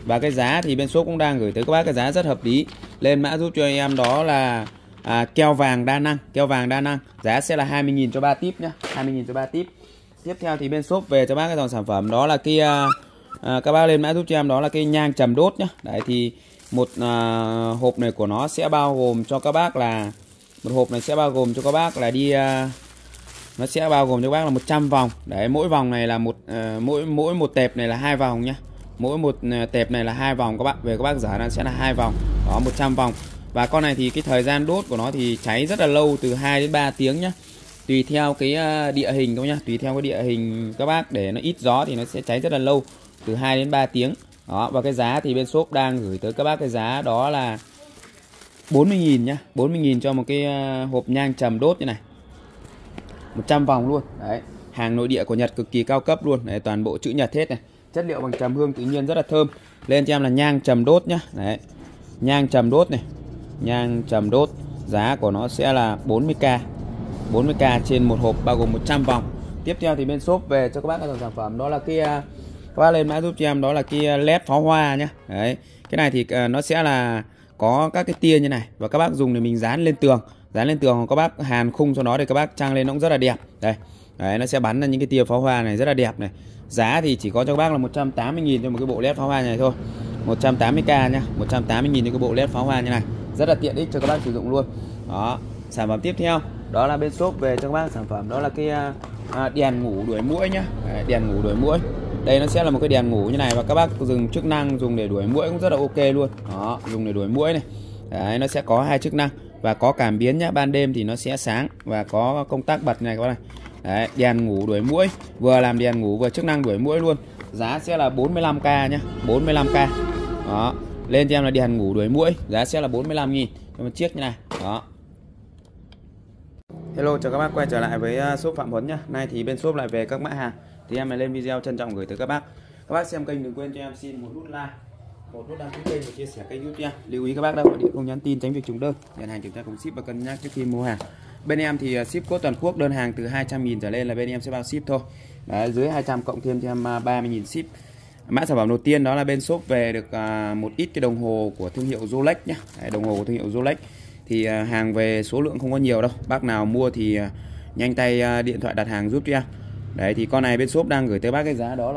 S1: Và cái giá thì bên shop cũng đang gửi tới các bác cái giá rất hợp lý. Lên mã giúp cho em đó là keo vàng đa năng. Keo vàng đa năng giá sẽ là 20.000 cho 3 tip nhá, 20.000 cho 3 tip. Tiếp theo thì bên shop về cho bác cái dòng sản phẩm đó là kia các bác lên mã giúp cho em đó là cái nhang trầm đốt nhá. Đấy thì một hộp này của nó sẽ bao gồm cho các bác là một hộp này sẽ bao gồm cho các bác là đi nó sẽ bao gồm cho các bác là 100 vòng. Đấy, mỗi vòng này là mỗi một tệp này là 2 vòng nhá. Mỗi một tệp này là 2 vòng các bạn. Về các bác giả nó sẽ là 2 vòng. Đó, 100 vòng. Và con này thì cái thời gian đốt của nó thì cháy rất là lâu, từ 2 đến 3 tiếng nhá. Tùy theo cái địa hình các bác nhá, tùy theo cái địa hình các bác, để nó ít gió thì nó sẽ cháy rất là lâu, từ 2 đến 3 tiếng. Đó, và cái giá thì bên shop đang gửi tới các bác cái giá đó là 40.000 nhá, 40.000 cho một cái hộp nhang trầm đốt như này. 100 vòng luôn. Đấy, hàng nội địa của Nhật cực kỳ cao cấp luôn. Đấy, toàn bộ chữ Nhật hết này. Chất liệu bằng trầm hương tự nhiên rất là thơm. Lên cho em là nhang trầm đốt nhá. Đấy. Nhang trầm đốt này. Nhang trầm đốt, giá của nó sẽ là 40k. 40k trên một hộp bao gồm 100 vòng. Tiếp theo thì bên shop về cho các bác cái dòng sản phẩm đó là kia, các bác lên mã giúp cho em đó là kia led pháo hoa nhá. Đấy. Cái này thì nó sẽ là có các cái tia như này và các bác dùng để mình dán lên tường. Dán lên tường, các bác hàn khung cho nó để các bác trang lên nó cũng rất là đẹp. Đây. Đấy, nó sẽ bắn ra những cái tia pháo hoa này rất là đẹp này. Giá thì chỉ có cho các bác là 180.000 cho một cái bộ led pháo hoa này thôi. 180k nhá, 180.000 cho cái bộ led pháo hoa như này. Rất là tiện ích cho các bác sử dụng luôn. Đó, sản phẩm tiếp theo đó là bên shop về cho các bác sản phẩm đó là cái đèn ngủ đuổi muỗi nhá. Đấy, đèn ngủ đuổi muỗi. Đây nó sẽ là một cái đèn ngủ như này và các bác dùng chức năng dùng để đuổi muỗi cũng rất là ok luôn. Đó, dùng để đuổi muỗi này. Đấy, nó sẽ có 2 chức năng và có cảm biến nhá, ban đêm thì nó sẽ sáng và có công tắc bật này các bác này. Đấy, đèn ngủ đuổi muỗi, vừa làm đèn ngủ vừa chức năng đuổi muỗi luôn. Giá sẽ là 45k nhá, 45k. Đó, lên cho em là đèn ngủ đuổi muỗi, giá sẽ là 45.000 cho một chiếc như này. Đó. Hello, chào các bác quay trở lại với shop Phạm Huấn nhá. Nay thì bên shop lại về các mã hàng thì em lại lên video trân trọng gửi tới các bác. Các bác xem kênh đừng quên cho em xin một nút like, một nút đăng ký kênh và chia sẻ kênh YouTube nha. Lưu ý các bác đã gọi điện không nhắn tin tránh việc trùng đơn, nhận hàng kiểm tra cùng ship và cân nhắc trước khi mua hàng. Bên em thì ship code toàn quốc, đơn hàng từ 200.000 trở lên là bên em sẽ bao ship thôi. Đấy, dưới 200 cộng thêm cho em 30.000 ship. Mã sản phẩm đầu tiên đó là bên shop về được một ít cái đồng hồ của thương hiệu Rolex nhá. Đấy, đồng hồ của thương hiệu Rolex thì hàng về số lượng không có nhiều đâu. Bác nào mua thì nhanh tay điện thoại đặt hàng giúp cho em. Đấy thì con này bên shop đang gửi tới bác cái giá đó là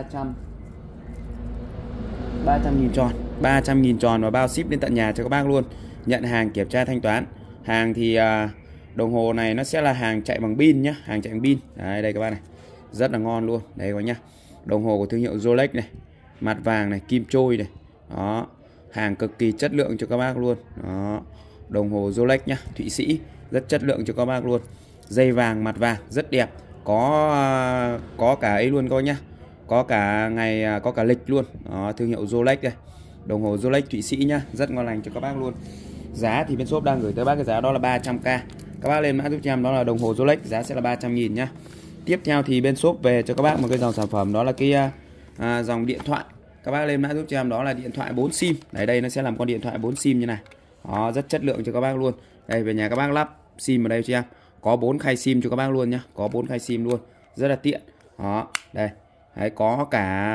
S1: 300.000 tròn, 300.000 tròn và bao ship đến tận nhà cho các bác luôn. Nhận hàng kiểm tra thanh toán. Hàng thì đồng hồ này nó sẽ là hàng chạy bằng pin nhá, hàng chạy bằng pin. Đấy, đây các bác này. Rất là ngon luôn. Đấy các bác nhá. Đồng hồ của thương hiệu Rolex này, mặt vàng này, kim trôi này. Đó, hàng cực kỳ chất lượng cho các bác luôn. Đó, đồng hồ Rolex nhá, Thụy Sĩ, rất chất lượng cho các bác luôn. Dây vàng, mặt vàng rất đẹp. Có cả ấy luôn coi nhá. Có cả ngày, có cả lịch luôn. Đó, thương hiệu Rolex đây. Đồng hồ Rolex Thụy Sĩ nhá, rất ngon lành cho các bác luôn. Giá thì bên shop đang gửi tới bác cái giá đó là 300k. Các bác lên mã giúp cho em đó là đồng hồ Rolex, giá sẽ là 300.000 nhá. Tiếp theo thì bên shop về cho các bác một cái dòng sản phẩm đó là cái dòng điện thoại. Các bác lên mã giúp cho em đó là điện thoại 4 sim. Đấy, đây nó sẽ làm con điện thoại 4 sim như này. Đó, rất chất lượng cho các bác luôn. Đây, về nhà các bác lắp sim ở đây cho em. Có 4 khay sim cho các bác luôn nhá. Có 4 khay sim luôn, rất là tiện. Đó, đây. Đấy, có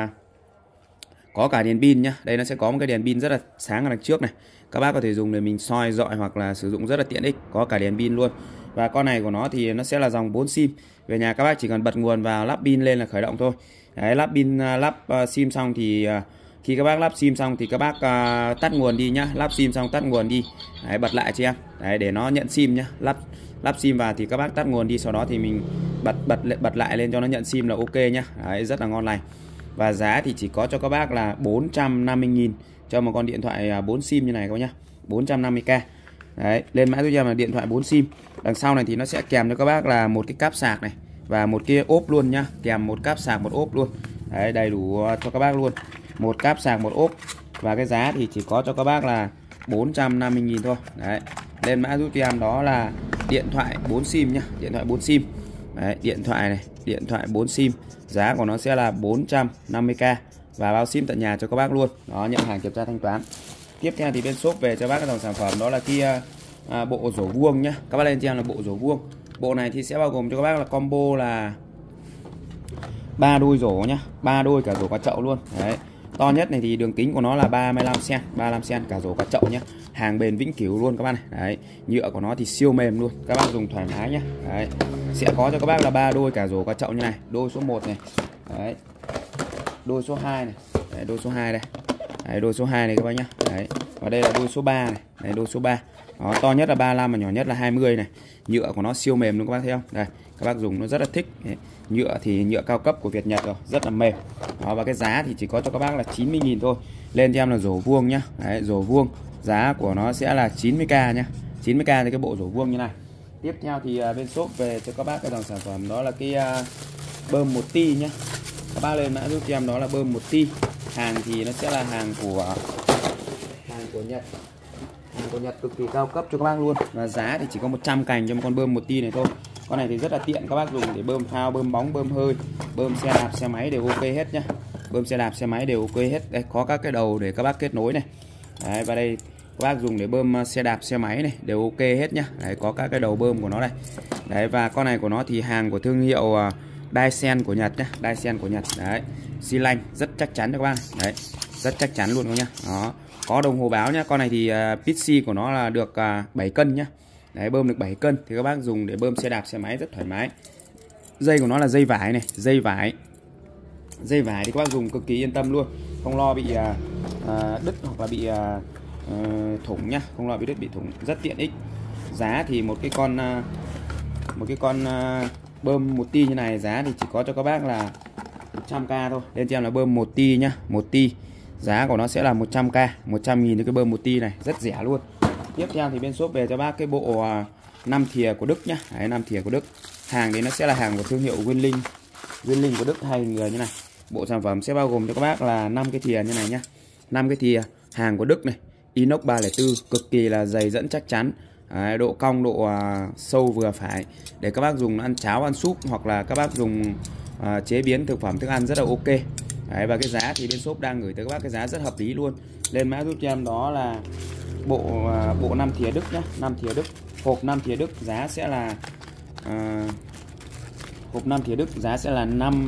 S1: cả đèn pin nhá. Đây nó sẽ có một cái đèn pin rất là sáng ở đằng trước này. Các bác có thể dùng để mình soi dọi hoặc là sử dụng rất là tiện ích. Có cả đèn pin luôn. Và con này của nó thì nó sẽ là dòng 4 sim. Về nhà các bác chỉ cần bật nguồn vào, lắp pin lên là khởi động thôi. Đấy, lắp pin, lắp sim xong thì khi các bác lắp sim xong thì các bác tắt nguồn đi nhá. Lắp sim xong tắt nguồn đi. Đấy, bật lại cho em. Đấy, để nó nhận sim nhá. Lắp sim vào thì các bác tắt nguồn đi, sau đó thì mình bật lại lên cho nó nhận sim là ok nhá. Đấy, rất là ngon lành. Và giá thì chỉ có cho các bác là 450.000 cho một con điện thoại 4 sim như này các bác nhá. 450k. Đấy, lên mã giúp em là điện thoại 4 sim. Đằng sau này thì nó sẽ kèm cho các bác là một cái cáp sạc này và một cái ốp luôn nhá, kèm một cáp sạc một ốp luôn. Đấy, đầy đủ cho các bác luôn. Một cáp sạc một ốp và cái giá thì chỉ có cho các bác là 450.000 thôi. Đấy. Lên mã giúp cho em đó là điện thoại 4 sim nhá, điện thoại 4 sim. Đấy, điện thoại này, điện thoại 4 sim, giá của nó sẽ là 450k và bao ship tận nhà cho các bác luôn. Đó, nhận hàng kiểm tra thanh toán. Tiếp theo thì bên shop về cho bác cái dòng sản phẩm đó là kia bộ rổ vuông nhá. Các bác lên cho em là bộ rổ vuông. Bộ này thì sẽ bao gồm cho các bác là combo là 3 đôi rổ nhá, 3 đôi cả rổ cả chậu luôn. Đấy. To nhất này thì đường kính của nó là 35 cm, cả rổ cả chậu nhé. Hàng bền vĩnh cửu luôn các bác này. Đấy, nhựa của nó thì siêu mềm luôn, các bác dùng thoải mái nhé. Đấy, sẽ có cho các bác là 3 đôi cả rổ cả chậu như này, đôi số 1 này. Đấy, đôi số 2 này. Đấy, đôi số 2 đây. Đấy, đôi số 2 này các bác nhé. Đấy, và đây là đôi số 3 này. Đấy, đôi số 3. Đó, to nhất là 35 và nhỏ nhất là 20 này. Nhựa của nó siêu mềm luôn các bác thấy không? Đây, các bác dùng nó rất là thích. Đấy, nhựa thì nhựa cao cấp của Việt Nhật rồi, rất là mềm. Đó, và cái giá thì chỉ có cho các bác là 90.000 thôi. Lên cho em là rổ vuông nhá. Đấy, rổ vuông. Giá của nó sẽ là 90k nhá. 90k thì cái bộ rổ vuông như này. Tiếp theo thì bên shop về cho các bác cái dòng sản phẩm đó là cái bơm 1T nhá. Các bác lên mã giúp cho em đó là bơm 1T. Hàng thì nó sẽ là hàng của Nhật. Hàng của Nhật cực kỳ cao cấp cho các bác luôn. Và giá thì chỉ có 100 cành cho một con bơm 1T này thôi. Con này thì rất là tiện, các bác dùng để bơm phao, bơm bóng, bơm hơi, bơm xe đạp, xe máy đều ok hết nhá. Bơm xe đạp, xe máy đều ok hết. Đây có các cái đầu để các bác kết nối này. Đấy, và đây các bác dùng để bơm xe đạp, xe máy này đều ok hết nhá. Đấy, có các cái đầu bơm của nó đây. Đấy, và con này của nó thì hàng của thương hiệu Dyson của Nhật nhá, Dyson của Nhật. Đấy, xi lanh rất chắc chắn cho các bác. Đấy, rất chắc chắn luôn các nhá. Đó, có đồng hồ báo nhá. Con này thì PC của nó là được 7 cân nhá. Đấy, bơm được 7 cân thì các bác dùng để bơm xe đạp, xe máy rất thoải mái. Dây của nó là dây vải này, dây vải thì các bác dùng cực kỳ yên tâm luôn, không lo bị đứt hoặc là bị thủng nhá, không lo bị đứt bị thủng, rất tiện ích. Giá thì một cái con bơm 1T như này giá thì chỉ có cho các bác là 100k thôi. Lên cho em là bơm 1T nhá, 1T giá của nó sẽ là 100k, 100.000 cái bơm 1T này, rất rẻ luôn. Tiếp theo thì bên shop về cho bác cái bộ 5 thìa của Đức nhá. Đấy, 5 thìa của Đức. Hàng đấy nó sẽ là hàng của thương hiệu Winling của Đức hay người như này. Bộ sản phẩm sẽ bao gồm cho các bác là 5 cái thìa như này nhá. 5 cái thìa hàng của Đức này, inox 304, cực kỳ là dày dẫn chắc chắn. Đấy, độ cong, độ sâu vừa phải để các bác dùng ăn cháo, ăn súp hoặc là các bác dùng chế biến thực phẩm, thức ăn rất là ok. Đấy, và cái giá thì bên shop đang gửi tới các bác cái giá rất hợp lý luôn. Lên mã giúp cho em đó là bộ 5 thìa Đức nhá, 5 thìa Đức, hộp 5 thìa Đức giá sẽ là hộp 5 thìa Đức giá sẽ là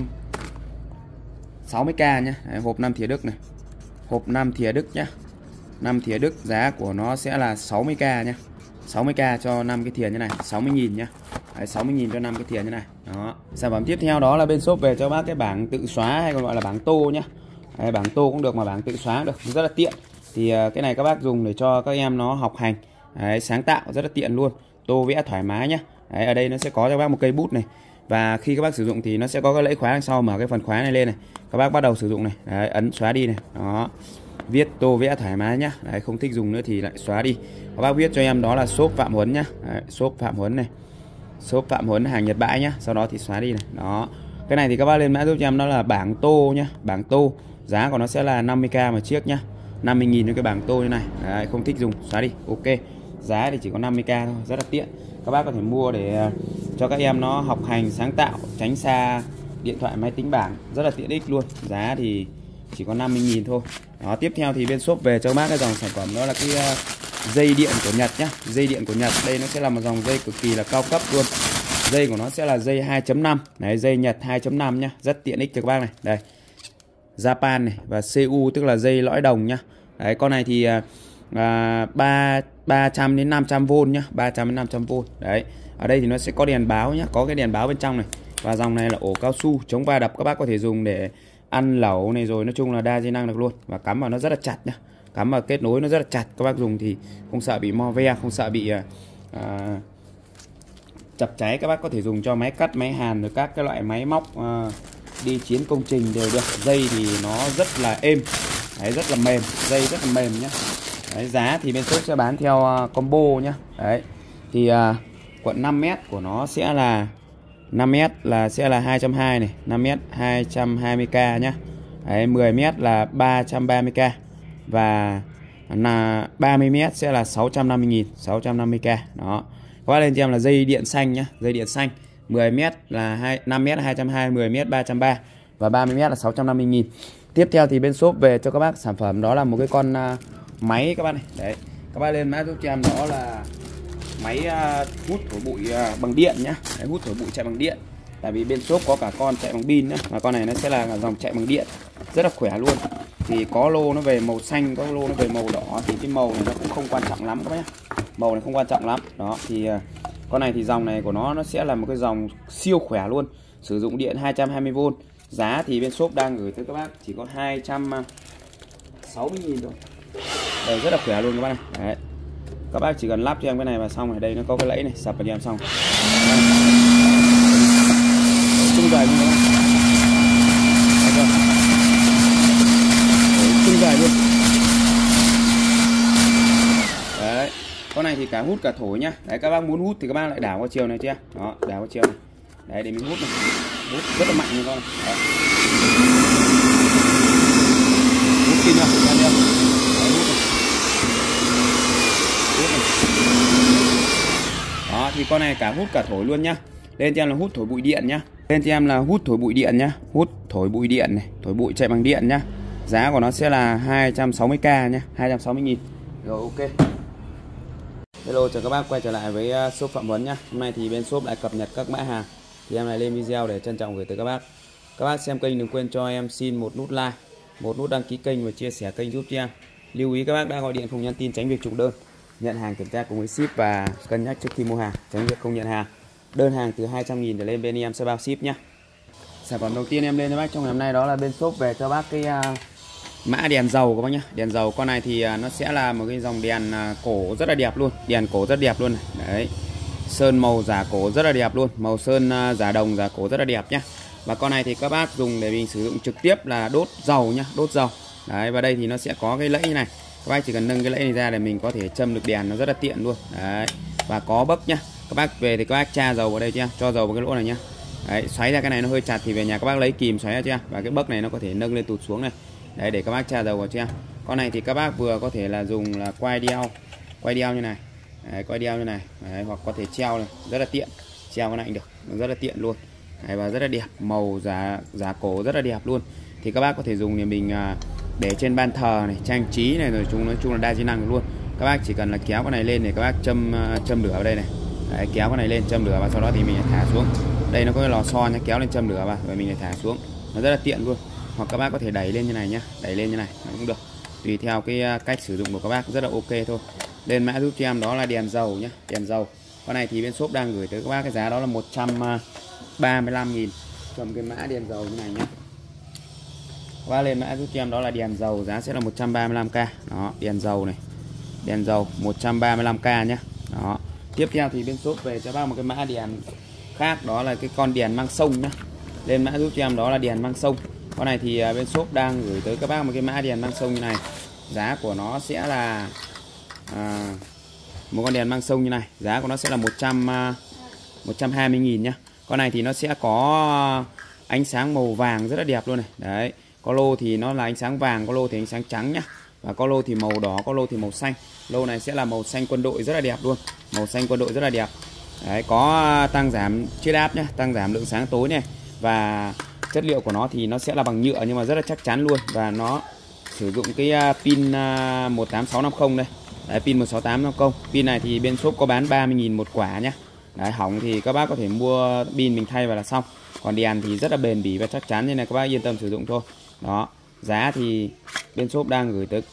S1: 60k nhá. Đấy, hộp 5 thìa Đức này. Hộp 5 thìa Đức nhá. 5 thìa Đức giá của nó sẽ là 60k nhá. 60k cho 5 cái thìa như này, 60.000 nhá. Đấy, 60.000 cho 5 cái thìa như này. Đó. Sản phẩm tiếp theo đó là bên shop về cho bác cái bảng tự xóa hay còn gọi là bảng tô nhá. Đấy, bảng tô cũng được mà bảng tự xóa cũng được, rất là tiện. Thì cái này các bác dùng để cho các em nó học hành. Đấy, sáng tạo rất là tiện luôn, tô vẽ thoải mái nhá. Đấy, ở đây nó sẽ có cho bác một cây bút này. Và khi các bác sử dụng thì nó sẽ có cái lẫy khóa đằng sau, mở cái phần khóa này lên này. Các bác bắt đầu sử dụng này, đấy, ấn xóa đi này. Đó. Viết tô vẽ thoải mái nhá. Đấy, không thích dùng nữa thì lại xóa đi. Các bác viết cho em đó là shop Phạm Huấn nhá. Đấy, shop Phạm Huấn này. Shop Phạm Huấn hàng Nhật bãi nhá. Sau đó thì xóa đi này. Đó. Cái này thì các bác lên mã giúp cho em đó là bảng tô nhá. Bảng tô. Giá của nó sẽ là 50k một chiếc nhá. 50.000 cho cái bảng tô như này. Đấy, không thích dùng xóa đi. Ok. Giá thì chỉ có 50k thôi, rất là tiện. Các bác có thể mua để cho các em nó học hành sáng tạo, tránh xa điện thoại, máy tính bảng, rất là tiện ích luôn. Giá thì chỉ có 50.000 thôi. Đó, tiếp theo thì bên shop về cho bác cái dòng sản phẩm đó là cái dây điện của Nhật nhá. Dây điện của Nhật, đây nó sẽ là một dòng dây cực kỳ là cao cấp luôn. Dây của nó sẽ là dây 2.5. Đấy, dây Nhật 2.5 nhá, rất tiện ích cho các bác này. Đây. Japan này và CU tức là dây lõi đồng nhá. Đấy, con này thì 300 đến 500V nhá, 300 đến 500V. Đấy. Ở đây thì nó sẽ có đèn báo nhá, có cái đèn báo bên trong này. Và dòng này là ổ cao su chống va đập, các bác có thể dùng để ăn lẩu này, rồi nói chung là đa di năng được luôn. Và cắm vào nó rất là chặt nhá. Cắm vào kết nối nó rất là chặt, các bác dùng thì không sợ bị mo ve, không sợ bị chập cháy. Các bác có thể dùng cho máy cắt, máy hàn, rồi các cái loại máy móc đi chiến công trình đều được. Dây thì nó rất là êm. Đấy, rất là mềm, dây rất là mềm nhá. Đấy, giá thì bên shop sẽ bán theo combo nhá. Đấy. Thì cuộn 5m của nó sẽ là 5m là sẽ là 220 này, 5m 220k nhá. Đấy, 10m là 330k và là 30m sẽ là 650.000, 650k. Đó. Các bác lên cho em là dây điện xanh nhá, dây điện xanh. 10m là 5m 220, 10m 330 và 30m là 650.000. Tiếp theo thì bên shop về cho các bác sản phẩm đó là một cái con máy các bác này. Đấy. Các bác lên mã giúp cho em đó là máy hút thổi bụi bằng điện nhá. Đấy, hút thổi bụi chạy bằng điện. Tại vì bên shop có cả con chạy bằng pin nữa, và con này nó sẽ là dòng chạy bằng điện, rất là khỏe luôn. thì có lô nó về màu xanh, có lô nó về màu đỏ, thì cái màu này nó cũng không quan trọng lắm các bác nhé. Màu này không quan trọng lắm. Đó thì con này thì dòng này của nó sẽ là một cái dòng siêu khỏe luôn, sử dụng điện 220V. Giá thì bên shop đang gửi tới các bác chỉ có 260.000 thôi. Đây rất là khỏe luôn các bác này. Đấy. Các bác chỉ cần lắp cho em cái này vào xong này, đây nó có cái lẫy này, sập vào cho em xong. Trung dài luôn các bác. Trung dài luôn. Đấy. Con này thì cả hút cả thổi nhá. Đấy, các bác muốn hút thì các bác lại đảo qua chiều này chưa? Đó, đảo qua chiều này. Đấy để mình hút này. Hút rất là mạnh nha con này. Đấy. Hút kinh nhá, ra đi. Đấy, hút này. Hút này. Đó thì con này cả hút cả thổi luôn nhá. Lên cho em là hút thổi bụi điện nhá. Lên cho em là hút thổi bụi điện nhá. Hút thổi bụi điện này, thổi bụi chạy bằng điện nhá. Giá của nó sẽ là 260k nhá, 260.000. Rồi ok. Hello, chào các bác quay trở lại với shop Phạm Huấn nhá. Hôm nay thì bên shop lại cập nhật các mã hàng, thì em lại lên video để trân trọng gửi tới các bác. Các bác xem kênh đừng quên cho em xin một nút like, một nút đăng ký kênh và chia sẻ kênh giúp cho em. Lưu ý các bác đã gọi điện không nhắn tin tránh việc trùng đơn. Nhận hàng kiểm tra cùng với ship và cân nhắc trước khi mua hàng, tránh việc không nhận hàng. Đơn hàng từ 200.000 trở lên bên em sẽ bao ship nhá. Sản phẩm đầu tiên em lên cho bác trong ngày hôm nay đó là bên shop về cho bác cái mã đèn dầu các bác nhá. Đèn dầu con này thì nó sẽ là một cái dòng đèn cổ rất là đẹp luôn, đèn cổ rất đẹp luôn này. Đấy. Sơn màu giả cổ rất là đẹp luôn, màu sơn giả đồng giả cổ rất là đẹp nhá. Và con này thì các bác dùng để mình sử dụng trực tiếp là đốt dầu nhá, đốt dầu. Đấy, và đây thì nó sẽ có cái lẫy như này. Các bác chỉ cần nâng cái lẫy này ra để mình có thể châm được đèn, nó rất là tiện luôn. Đấy. Và có bấc nhá. Các bác về thì các bác tra dầu vào đây chưa? Cho dầu vào cái lỗ này nhá. Đấy, xoáy ra cái này nó hơi chặt thì về nhà các bác lấy kìm xoáy ra chưa? Và cái bấc này nó có thể nâng lên tụt xuống này. Đấy, để các bác tra dầu vào chưa? Con này thì các bác vừa có thể là dùng là quay đeo như này. Đấy, quay đeo như này. Đấy, hoặc có thể treo này, rất là tiện. Treo cái này cũng được, rất là tiện luôn. Đấy, và rất là đẹp, màu giá cổ rất là đẹp luôn. Thì các bác có thể dùng để mình để trên ban thờ này, trang trí này, rồi nói chung là đa chức năng luôn. Các bác chỉ cần là kéo cái này lên để các bác châm lửa vào đây này. Đấy, kéo cái này lên châm lửa và sau đó thì mình thả xuống. Đây nó có cái lò xo nhá, kéo lên châm lửa vào rồi mình lại thả xuống. Nó rất là tiện luôn. Hoặc các bác có thể đẩy lên như này nhá, đẩy lên như này nó cũng được. Tùy theo cái cách sử dụng của các bác, rất là ok thôi. Lên mã giúp cho em đó là đèn dầu nhá, đèn dầu. Con này thì bên shop đang gửi tới các bác cái giá đó là 135.000. Cầm cái mã đèn dầu như này nhá. Qua lên mã giúp cho em đó là đèn dầu, giá sẽ là 135k. Đó, đèn dầu này. Đèn dầu 135k nhá. Đó. Tiếp theo thì bên shop về cho bác một cái mã đèn khác, đó là cái con đèn mang sông nhá. Lên mã giúp cho em đó là đèn mang sông. Con này thì bên shop đang gửi tới các bác một cái mã đèn mang sông như này. Giá của nó sẽ là một con đèn mang sông như này, giá của nó sẽ là 120.000 nhá. Con này thì nó sẽ có ánh sáng màu vàng rất là đẹp luôn này. Đấy, có lô thì nó là ánh sáng vàng, có lô thì ánh sáng trắng nhá. Và có lô thì màu đỏ, có lô thì màu xanh. Lô này sẽ là màu xanh quân đội rất là đẹp luôn. Màu xanh quân đội rất là đẹp. Đấy, có tăng giảm chiết áp nhá, tăng giảm lượng sáng tối này. Và chất liệu của nó thì nó sẽ là bằng nhựa nhưng mà rất là chắc chắn luôn. Và nó sử dụng cái pin 18650 đây. Đấy, pin 16850. Pin này thì bên shop có bán 30.000 một quả nhá. Đấy, hỏng thì các bác có thể mua pin mình thay vào là xong. Còn đèn thì rất là bền bỉ và chắc chắn nên là các bác yên tâm sử dụng thôi. Đó, giá thì bên shop đang gửi tới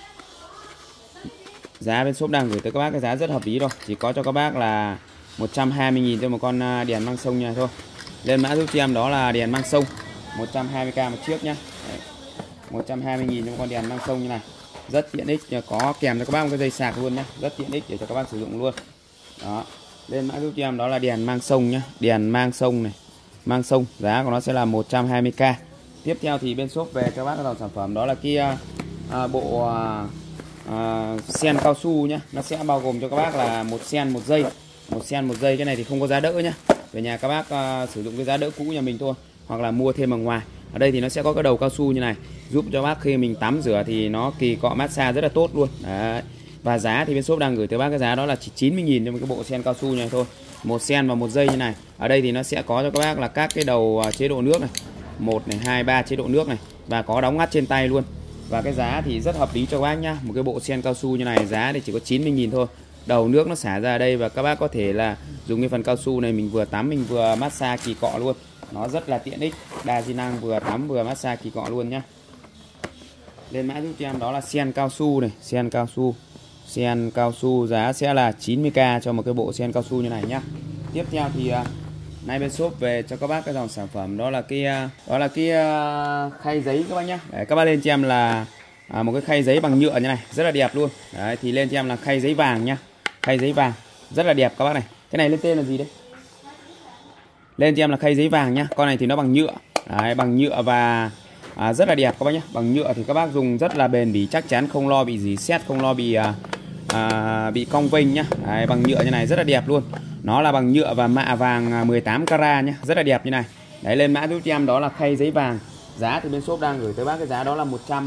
S1: các bác cái giá rất hợp lý rồi. Chỉ có cho các bác là 120.000 cho một con đèn mang sông như này thôi. Lên mã giúp cho em đó là đèn mang sông 120k một chiếc nhá. 120.000 cho một con đèn mang sông như này. Rất tiện ích, có kèm cho các bác một cái dây sạc luôn nhá. Rất tiện ích để cho các bác sử dụng luôn. Đó. Lên mã giúp cho em đó là đèn mang sông nhá. Đèn mang sông này. Mang sông, giá của nó sẽ là 120k. Tiếp theo thì bên shop về cho bác cái dòng sản phẩm đó là cái bộ sen cao su nhá. Nó sẽ bao gồm cho các bác là một sen một dây. Một sen một dây, cái này thì không có giá đỡ nhá. Về nhà các bác sử dụng cái giá đỡ cũ nhà mình thôi, hoặc là mua thêm ở ngoài. Ở đây thì nó sẽ có cái đầu cao su như này, giúp cho bác khi mình tắm rửa thì nó kỳ cọ massage rất là tốt luôn. Đấy. Và giá thì bên shop đang gửi tới bác cái giá đó là chỉ 90.000 cho một cái bộ sen cao su này thôi. Một sen và một dây như này. Ở đây thì nó sẽ có cho các bác là các cái đầu chế độ nước này, 1 này, 2, 3 chế độ nước này, và có đóng ngắt trên tay luôn. Và cái giá thì rất hợp lý cho các bác nhá. Một cái bộ sen cao su như này giá thì chỉ có 90.000 thôi. Đầu nước nó xả ra đây và các bác có thể là dùng cái phần cao su này mình vừa tắm mình vừa massage kỳ cọ luôn. Nó rất là tiện ích, đa di năng, vừa tắm vừa massage kỳ cọ luôn nhá. Lên mã giúp cho em đó là sen cao su này, sen cao su giá sẽ là 90k cho một cái bộ sen cao su như này nhá. Tiếp theo thì nay bên shop về cho các bác cái dòng sản phẩm đó là cái khay giấy các bác nhá. Đấy, các bác lên cho em là một cái khay giấy bằng nhựa như này, rất là đẹp luôn. Đấy, thì lên cho em là khay giấy vàng nhá, khay giấy vàng rất là đẹp các bác này. Cái này lên tên là gì đấy? Lên cho em là khay giấy vàng nhá. Con này thì nó bằng nhựa. Đấy, bằng nhựa và rất là đẹp các bác nhé. Bằng nhựa thì các bác dùng rất là bền bỉ, chắc chắn không lo bị gì sét, không lo bị cong vênh nhá. Đấy, bằng nhựa như này rất là đẹp luôn. Nó là bằng nhựa và mạ vàng 18 carat nhá, rất là đẹp như này. Đấy, lên mã giúp cho em đó là khay giấy vàng. Giá thì bên shop đang gửi tới bác cái giá đó là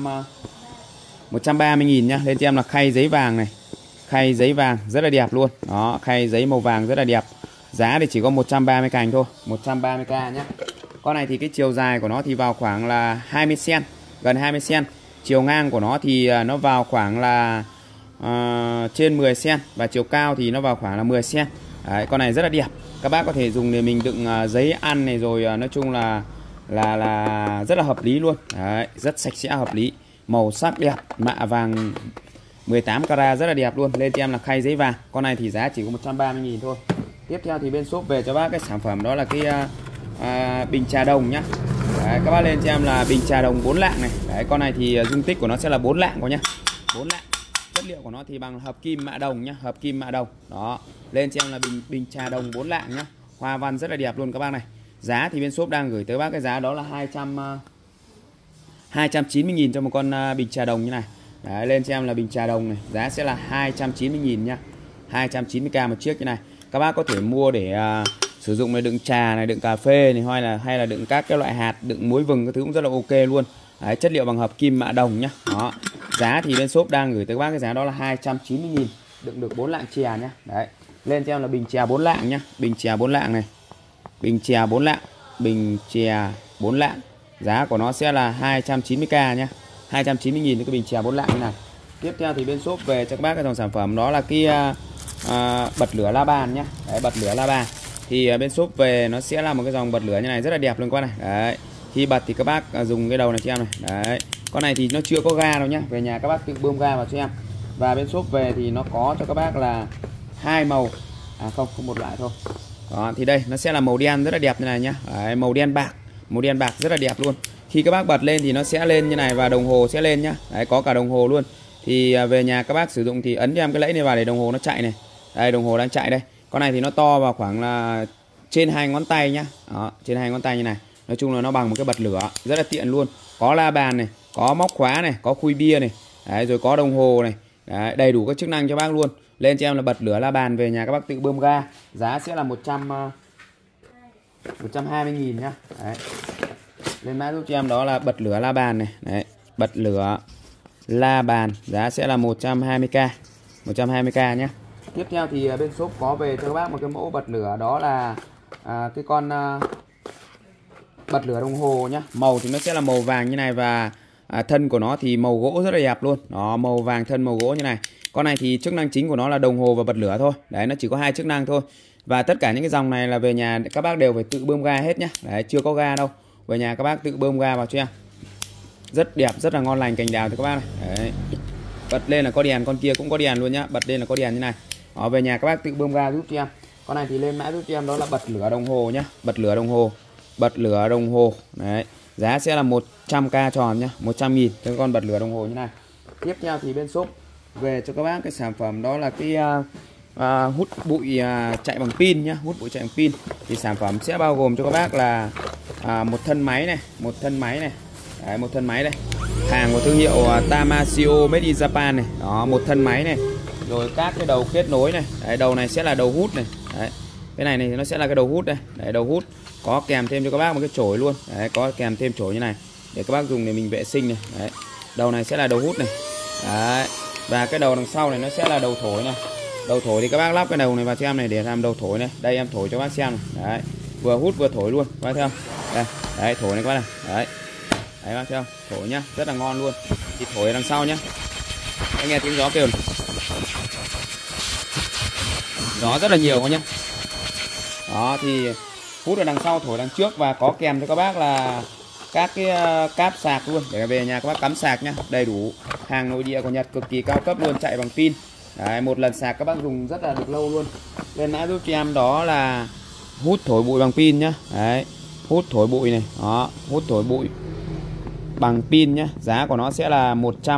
S1: 130.000 nhá. Lên cho em là khay giấy vàng này. Khay giấy vàng rất là đẹp luôn. Đó, khay giấy màu vàng rất là đẹp. Giá thì chỉ có 130 cành thôi, 130k nhá. Con này thì cái chiều dài của nó thì vào khoảng là 20 cm, gần 20 cm. Chiều ngang của nó thì nó vào khoảng là trên 10 cm và chiều cao thì nó vào khoảng là 10 cm. Đấy, con này rất là đẹp. Các bác có thể dùng để mình đựng giấy ăn này, rồi nói chung là rất là hợp lý luôn. Đấy, rất sạch sẽ hợp lý. Màu sắc đẹp, mạ vàng 18 carat rất là đẹp luôn. Lên cho em là khay giấy vàng. Con này thì giá chỉ có 130.000 thôi. Tiếp theo thì bên shop về cho bác cái sản phẩm đó là cái bình trà đồng nhá. Đấy, các bác lên cho em là bình trà đồng 4 lạng này. Đấy, con này thì dung tích của nó sẽ là 4 lạng quá nhá. 4 lạng. Chất liệu của nó thì bằng hợp kim mạ đồng nhá, hợp kim mạ đồng. Đó. Lên cho em là bình trà đồng 4 lạng nhá. Hoa văn rất là đẹp luôn các bác này. Giá thì bên shop đang gửi tới bác cái giá đó là 290.000 cho một con bình trà đồng như này. Đấy, lên cho em là bình trà đồng này, giá sẽ là 290.000 nhá. 290k một chiếc như này. Các bác có thể mua để sử dụng để đựng trà này, đựng cà phê này, hay là đựng các cái loại hạt, đựng muối vừng cái thứ cũng rất là ok luôn. Đấy, chất liệu bằng hợp kim mạ đồng nhá. Đó. Giá thì bên shop đang gửi tới các bác cái giá đó là 290.000, đựng được 4 lạng chè nhá. Đấy. Lên cho em là bình chè 4 lạng nhá, bình chè 4 lạng này. Bình chè 4 lạng, bình chè 4 lạng. Giá của nó sẽ là 290k nhá. 290.000 cái bình chè 4 lạng như này. Tiếp theo thì bên shop về cho các bác cái dòng sản phẩm đó là cái bật lửa la bàn nhá. Đấy, bật lửa la bàn. Thì bên shop về nó sẽ là một cái dòng bật lửa như này rất là đẹp luôn các bác này. Đấy. Khi bật thì các bác dùng cái đầu này cho em này. Đấy. Con này thì nó chưa có ga đâu nhá. Về nhà các bác tự bơm ga vào cho em. Và bên shop về thì nó có cho các bác là 2 màu. Không một loại thôi. Đó, thì đây nó sẽ là màu đen rất là đẹp như này nhá. Đấy, màu đen bạc rất là đẹp luôn. Khi các bác bật lên thì nó sẽ lên như này và đồng hồ sẽ lên nhá. Đấy, có cả đồng hồ luôn. Thì về nhà các bác sử dụng thì ấn cho em cái lẫy này vào để đồng hồ nó chạy này. Đây, đồng hồ đang chạy đây. Con này thì nó to vào khoảng là trên 2 ngón tay nhá. Đó, trên 2 ngón tay như này. Nói chung là nó bằng một cái bật lửa rất là tiện luôn. Có la bàn này, có móc khóa này, có khui bia này. Đấy, rồi có đồng hồ này. Đấy, đầy đủ các chức năng cho bác luôn. Lên cho em là bật lửa la bàn, về nhà các bác tự bơm ga. Giá sẽ là 120.000 nhá. Đấy. Lên mã giúp cho em đó là bật lửa la bàn này. Đấy, bật lửa la bàn, giá sẽ là 120k. 120k nhé. Tiếp theo thì bên shop có về cho các bác một cái mẫu bật lửa đó là cái con bật lửa đồng hồ nhá. Màu thì nó sẽ là màu vàng như này và thân của nó thì màu gỗ rất là đẹp luôn. Đó, màu vàng thân màu gỗ như này. Con này thì chức năng chính của nó là đồng hồ và bật lửa thôi. Đấy, nó chỉ có 2 chức năng thôi. Và tất cả những cái dòng này là về nhà các bác đều phải tự bơm ga hết nhá. Đấy, chưa có ga đâu. Về nhà các bác tự bơm ga vào cho em. Rất đẹp, rất là ngon lành cành đào thì các bác này. Đấy. Bật lên là có đèn, con kia cũng có đèn luôn nhá. Bật lên là có đèn như này. Đó, về nhà các bác tự bơm ga giúp cho em. Con này thì lên mã giúp cho em đó là bật lửa đồng hồ nhá. Bật lửa đồng hồ. Bật lửa đồng hồ. Đấy. Giá sẽ là 100k tròn nhá. 100.000 cho con bật lửa đồng hồ như này. Tiếp theo thì bên shop về cho các bác cái sản phẩm đó là cái hút bụi chạy bằng pin nhá. Hút bụi chạy bằng pin. Thì sản phẩm sẽ bao gồm cho các bác là một thân máy này. Một thân máy này. Đấy, một thân máy đây. Hàng của thương hiệu Tamasio Made in Japan này. Đó, một thân máy này. Rồi các cái đầu kết nối này. Đấy, đầu này sẽ là đầu hút này. Đấy. Cái này nó sẽ là cái đầu hút đây. Đấy, đầu hút. Có kèm thêm cho các bác một cái chổi luôn. Đấy, có kèm thêm chổi như này để các bác dùng để mình vệ sinh này. Đấy. Đầu này sẽ là đầu hút này. Đấy. Và cái đầu đằng sau này nó sẽ là đầu thổi này. Đầu thổi thì các bác lắp cái đầu này vào cho em này để làm đầu thổi này. Đây em thổi cho bác xem này. Đấy. Vừa hút vừa thổi luôn. Các bác thấy không? Đây. Đấy, thổi này các bác này. Đấy. Đấy bác thấy không? Thổi nhá, rất là ngon luôn. Thì thổi đằng sau nhá. Anh nghe tiếng gió kêu này. Gió rất là nhiều nhá. Đó thì hút ở đằng sau, thổi đằng trước và có kèm cho các bác là các cái cáp sạc luôn để về nhà các bác cắm sạc nhá, đầy đủ. Hàng nội địa của Nhật cực kỳ cao cấp luôn, chạy bằng pin. Đấy, một lần sạc các bác dùng rất là được lâu luôn. Lên mã giúp cho em đó là hút thổi bụi bằng pin nhá. Đấy, hút thổi bụi này, đó, hút thổi bụi bằng pin nhá. Giá của nó sẽ là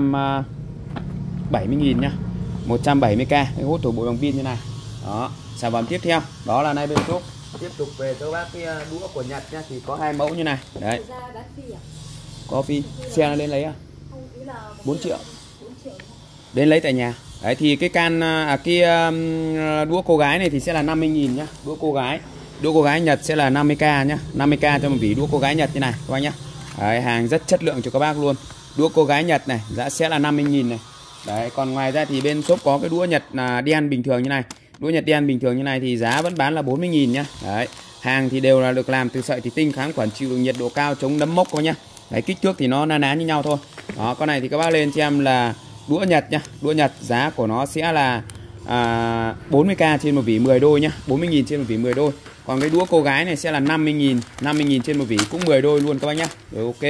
S1: 170.000 nhá, 170k cái hút thổi bụi bằng pin như này. Đó, sản phẩm tiếp theo đó là nay bên shop tiếp tục về cho bác cái đũa của Nhật nhá, thì có 2 mẫu như này. Đấy, có phi xe nó lên lấy à? 4 triệu đến lấy tại nhà. Đấy thì cái can đũa cô gái này thì sẽ là 50.000 nhá. Đũa cô gái Nhật sẽ là 50k nhá, 50k cho một vỉ đũa cô gái Nhật như này các bác nhá. Đấy, hàng rất chất lượng cho các bác luôn. Đũa cô gái Nhật này giá sẽ là 50.000 này. Đấy, còn ngoài ra thì bên shop có cái đũa Nhật đen bình thường như này. Đũa Nhật đen bình thường như này thì giá vẫn bán là 40.000 nhá. Đấy, hàng thì đều là được làm từ sợi thủy tinh, kháng khuẩn, chịu được nhiệt độ cao, chống nấm mốc các bác nhá. Đấy, kích thước thì nó na ná như nhau thôi. Đó, con này thì các bác lên cho em là đũa Nhật nhá. Đũa Nhật giá của nó sẽ là 40k trên một vỉ 10 đôi nhá, 40.000 trên một vỉ 10 đôi. Còn cái đũa cô gái này sẽ là 50.000 trên một vỉ cũng 10 đôi luôn các bác nhá. Rồi, ok.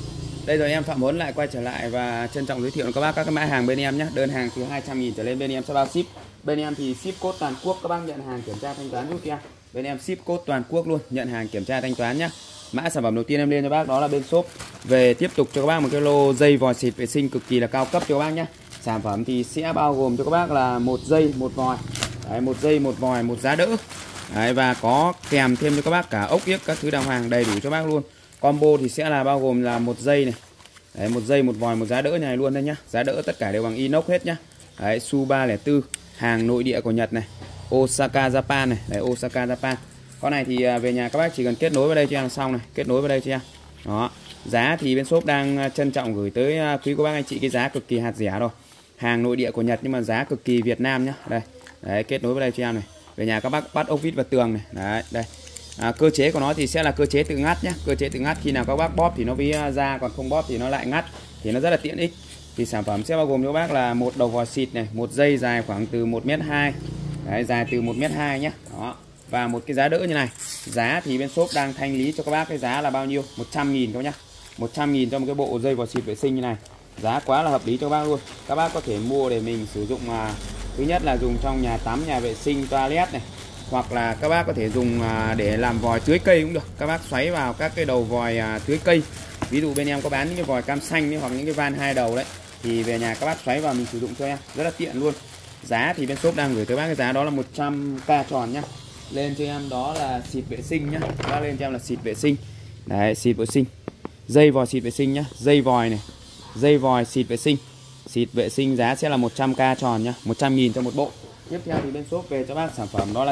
S1: Đây rồi em Phạm Huấn lại quay trở lại và trân trọng giới thiệu với các bác các cái mã hàng bên em nhé. Đơn hàng từ 200.000 trở lên bên em sẽ bao ship. Bên em thì ship code toàn quốc, các bác nhận hàng kiểm tra thanh toán giúp em. Bên em ship code toàn quốc luôn, nhận hàng kiểm tra thanh toán nhé. Mã sản phẩm đầu tiên em lên cho bác đó là bên shop về tiếp tục cho các bác một cái lô dây vòi xịt vệ sinh cực kỳ là cao cấp cho các bác nhé. Sản phẩm thì sẽ bao gồm cho các bác là một dây một vòi. Đấy, một dây một vòi một giá đỡ. Đấy, và có kèm thêm cho các bác cả ốc yếc các thứ đàng hoàng đầy đủ cho bác luôn. Combo thì sẽ là bao gồm là một dây này. Đấy, một dây một vòi một giá đỡ này luôn đây nhá. Giá đỡ tất cả đều bằng inox hết nhá. Đấy, Su 304 hàng nội địa của Nhật này, Osaka Japan này. Đấy, Osaka Japan. Con này thì về nhà các bác chỉ cần kết nối vào đây cho em là xong này, kết nối vào đây cho em. Đó. Giá thì bên shop đang trân trọng gửi tới quý cô bác anh chị cái giá cực kỳ hạt rẻ rồi. Hàng nội địa của Nhật nhưng mà giá cực kỳ Việt Nam nhá. Đây. Đấy, kết nối vào đây cho em này. Về nhà các bác bắt ốc vít vào tường này. Đấy, đây. Cơ chế của nó thì sẽ là cơ chế tự ngắt nhé. Cơ chế tự ngắt, khi nào các bác bóp thì nó mới ra, còn không bóp thì nó lại ngắt, thì nó rất là tiện ích. Thì sản phẩm sẽ bao gồm cho các bác là một đầu vòi xịt này, một dây dài khoảng từ 1m2. Đấy, dài từ 1m2 nhé. Đó. Và một cái giá đỡ như này. Giá thì bên shop đang thanh lý cho các bác cái giá là bao nhiêu? 100.000 các bác nhá. 100.000 cho một cái bộ dây vòi xịt vệ sinh như này. Giá quá là hợp lý cho các bác luôn. Các bác có thể mua để mình sử dụng, thứ nhất là dùng trong nhà tắm, nhà vệ sinh, toilet này. Hoặc là các bác có thể dùng để làm vòi tưới cây cũng được. Các bác xoáy vào các cái đầu vòi tưới cây. Ví dụ bên em có bán những cái vòi cam xanh ấy, hoặc những cái van 2 đầu đấy, thì về nhà các bác xoáy vào mình sử dụng cho em rất là tiện luôn. Giá thì bên shop đang gửi tới bác cái giá đó là 100k tròn nhá. Lên cho em đó là xịt vệ sinh nhá. Các bác lên cho em là xịt vệ sinh. Đấy, xịt vệ sinh. Dây vòi xịt vệ sinh nhá. Dây vòi này. Dây vòi xịt vệ sinh. Xịt vệ sinh giá sẽ là 100k tròn nhá. 100.000 cho một bộ. Tiếp theo thì bên shop về cho bác sản phẩm đó là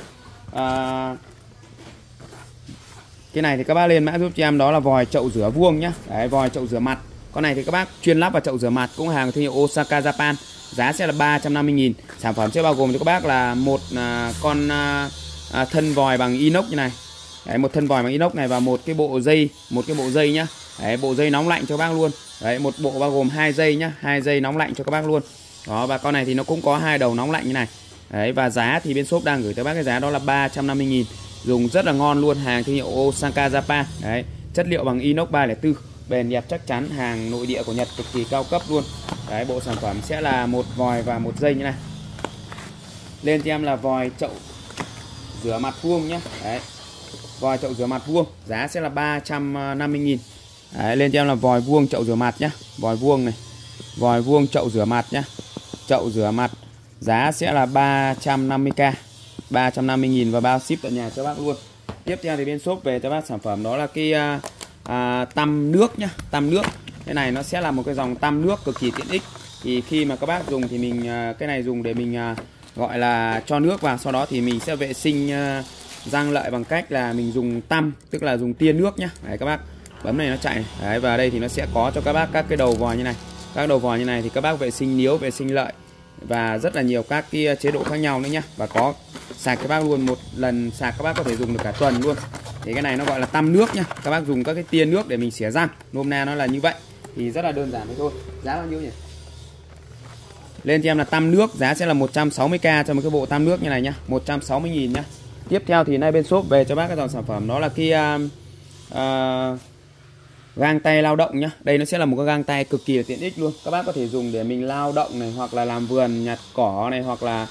S1: cái này thì các bác lên mã giúp cho em đó là vòi chậu rửa vuông nhá. Đấy, vòi chậu rửa mặt. Con này thì các bác chuyên lắp vào chậu rửa mặt, cũng hàng thương hiệu Osaka Japan. Giá sẽ là 350.000. Sản phẩm sẽ bao gồm cho các bác là một con thân vòi bằng inox như này. Đấy, một thân vòi bằng inox này và một cái bộ dây nhá. Đấy, bộ dây nóng lạnh cho các bác luôn. Đấy, một bộ bao gồm 2 dây nhá, 2 dây nóng lạnh cho các bác luôn. Đó, và con này thì nó cũng có 2 đầu nóng lạnh như này. Đấy, và giá thì bên shop đang gửi tới bác cái giá đó là 350.000. Dùng rất là ngon luôn, hàng thương hiệu Osaka Japan. Đấy, chất liệu bằng inox 304, bền đẹp chắc chắn, hàng nội địa của Nhật cực kỳ cao cấp luôn. Đấy, bộ sản phẩm sẽ là một vòi và một dây như này. Lên cho em là vòi chậu rửa mặt vuông nhé. Đấy, vòi chậu rửa mặt vuông, giá sẽ là 350.000. Đấy, lên cho em là vòi vuông chậu rửa mặt nhé. Vòi vuông này, vòi vuông chậu rửa mặt nhé. Chậu rửa mặt giá sẽ là 350k, 350.000 và bao ship tận nhà cho bác luôn. Tiếp theo thì bên shop về cho bác sản phẩm đó là cái tăm nước nhá. Tăm nước, cái này nó sẽ là một cái dòng tăm nước cực kỳ tiện ích. Thì khi mà các bác dùng thì mình cái này dùng để mình gọi là cho nước vào, sau đó thì mình sẽ vệ sinh răng lợi bằng cách là mình dùng tăm, tức là dùng tia nước nhá. Đấy, các bác bấm này nó chạy này. Đấy, và đây thì nó sẽ có cho các bác các cái đầu vòi như này. Các đầu vòi như này thì các bác vệ sinh níu, vệ sinh lợi và rất là nhiều các cái chế độ khác nhau nữa nhá. Và có sạc các bác luôn, một lần sạc các bác có thể dùng được cả tuần luôn. Thì cái này nó gọi là tăm nước nhá. Các bác dùng các cái tia nước để mình xỉa răng, nôm na nó là như vậy. Thì rất là đơn giản thôi. Giá bao nhiêu nhỉ? Lên cho em là tăm nước, giá sẽ là 160k cho một cái bộ tăm nước như này nhá, 160.000 nhá. Tiếp theo thì nay bên shop về cho bác cái dòng sản phẩm đó là cái Gang tay lao động nhá. Đây nó sẽ là một cái gang tay cực kỳ là tiện ích luôn. Các bác có thể dùng để mình lao động này, hoặc là làm vườn, nhặt cỏ này, hoặc là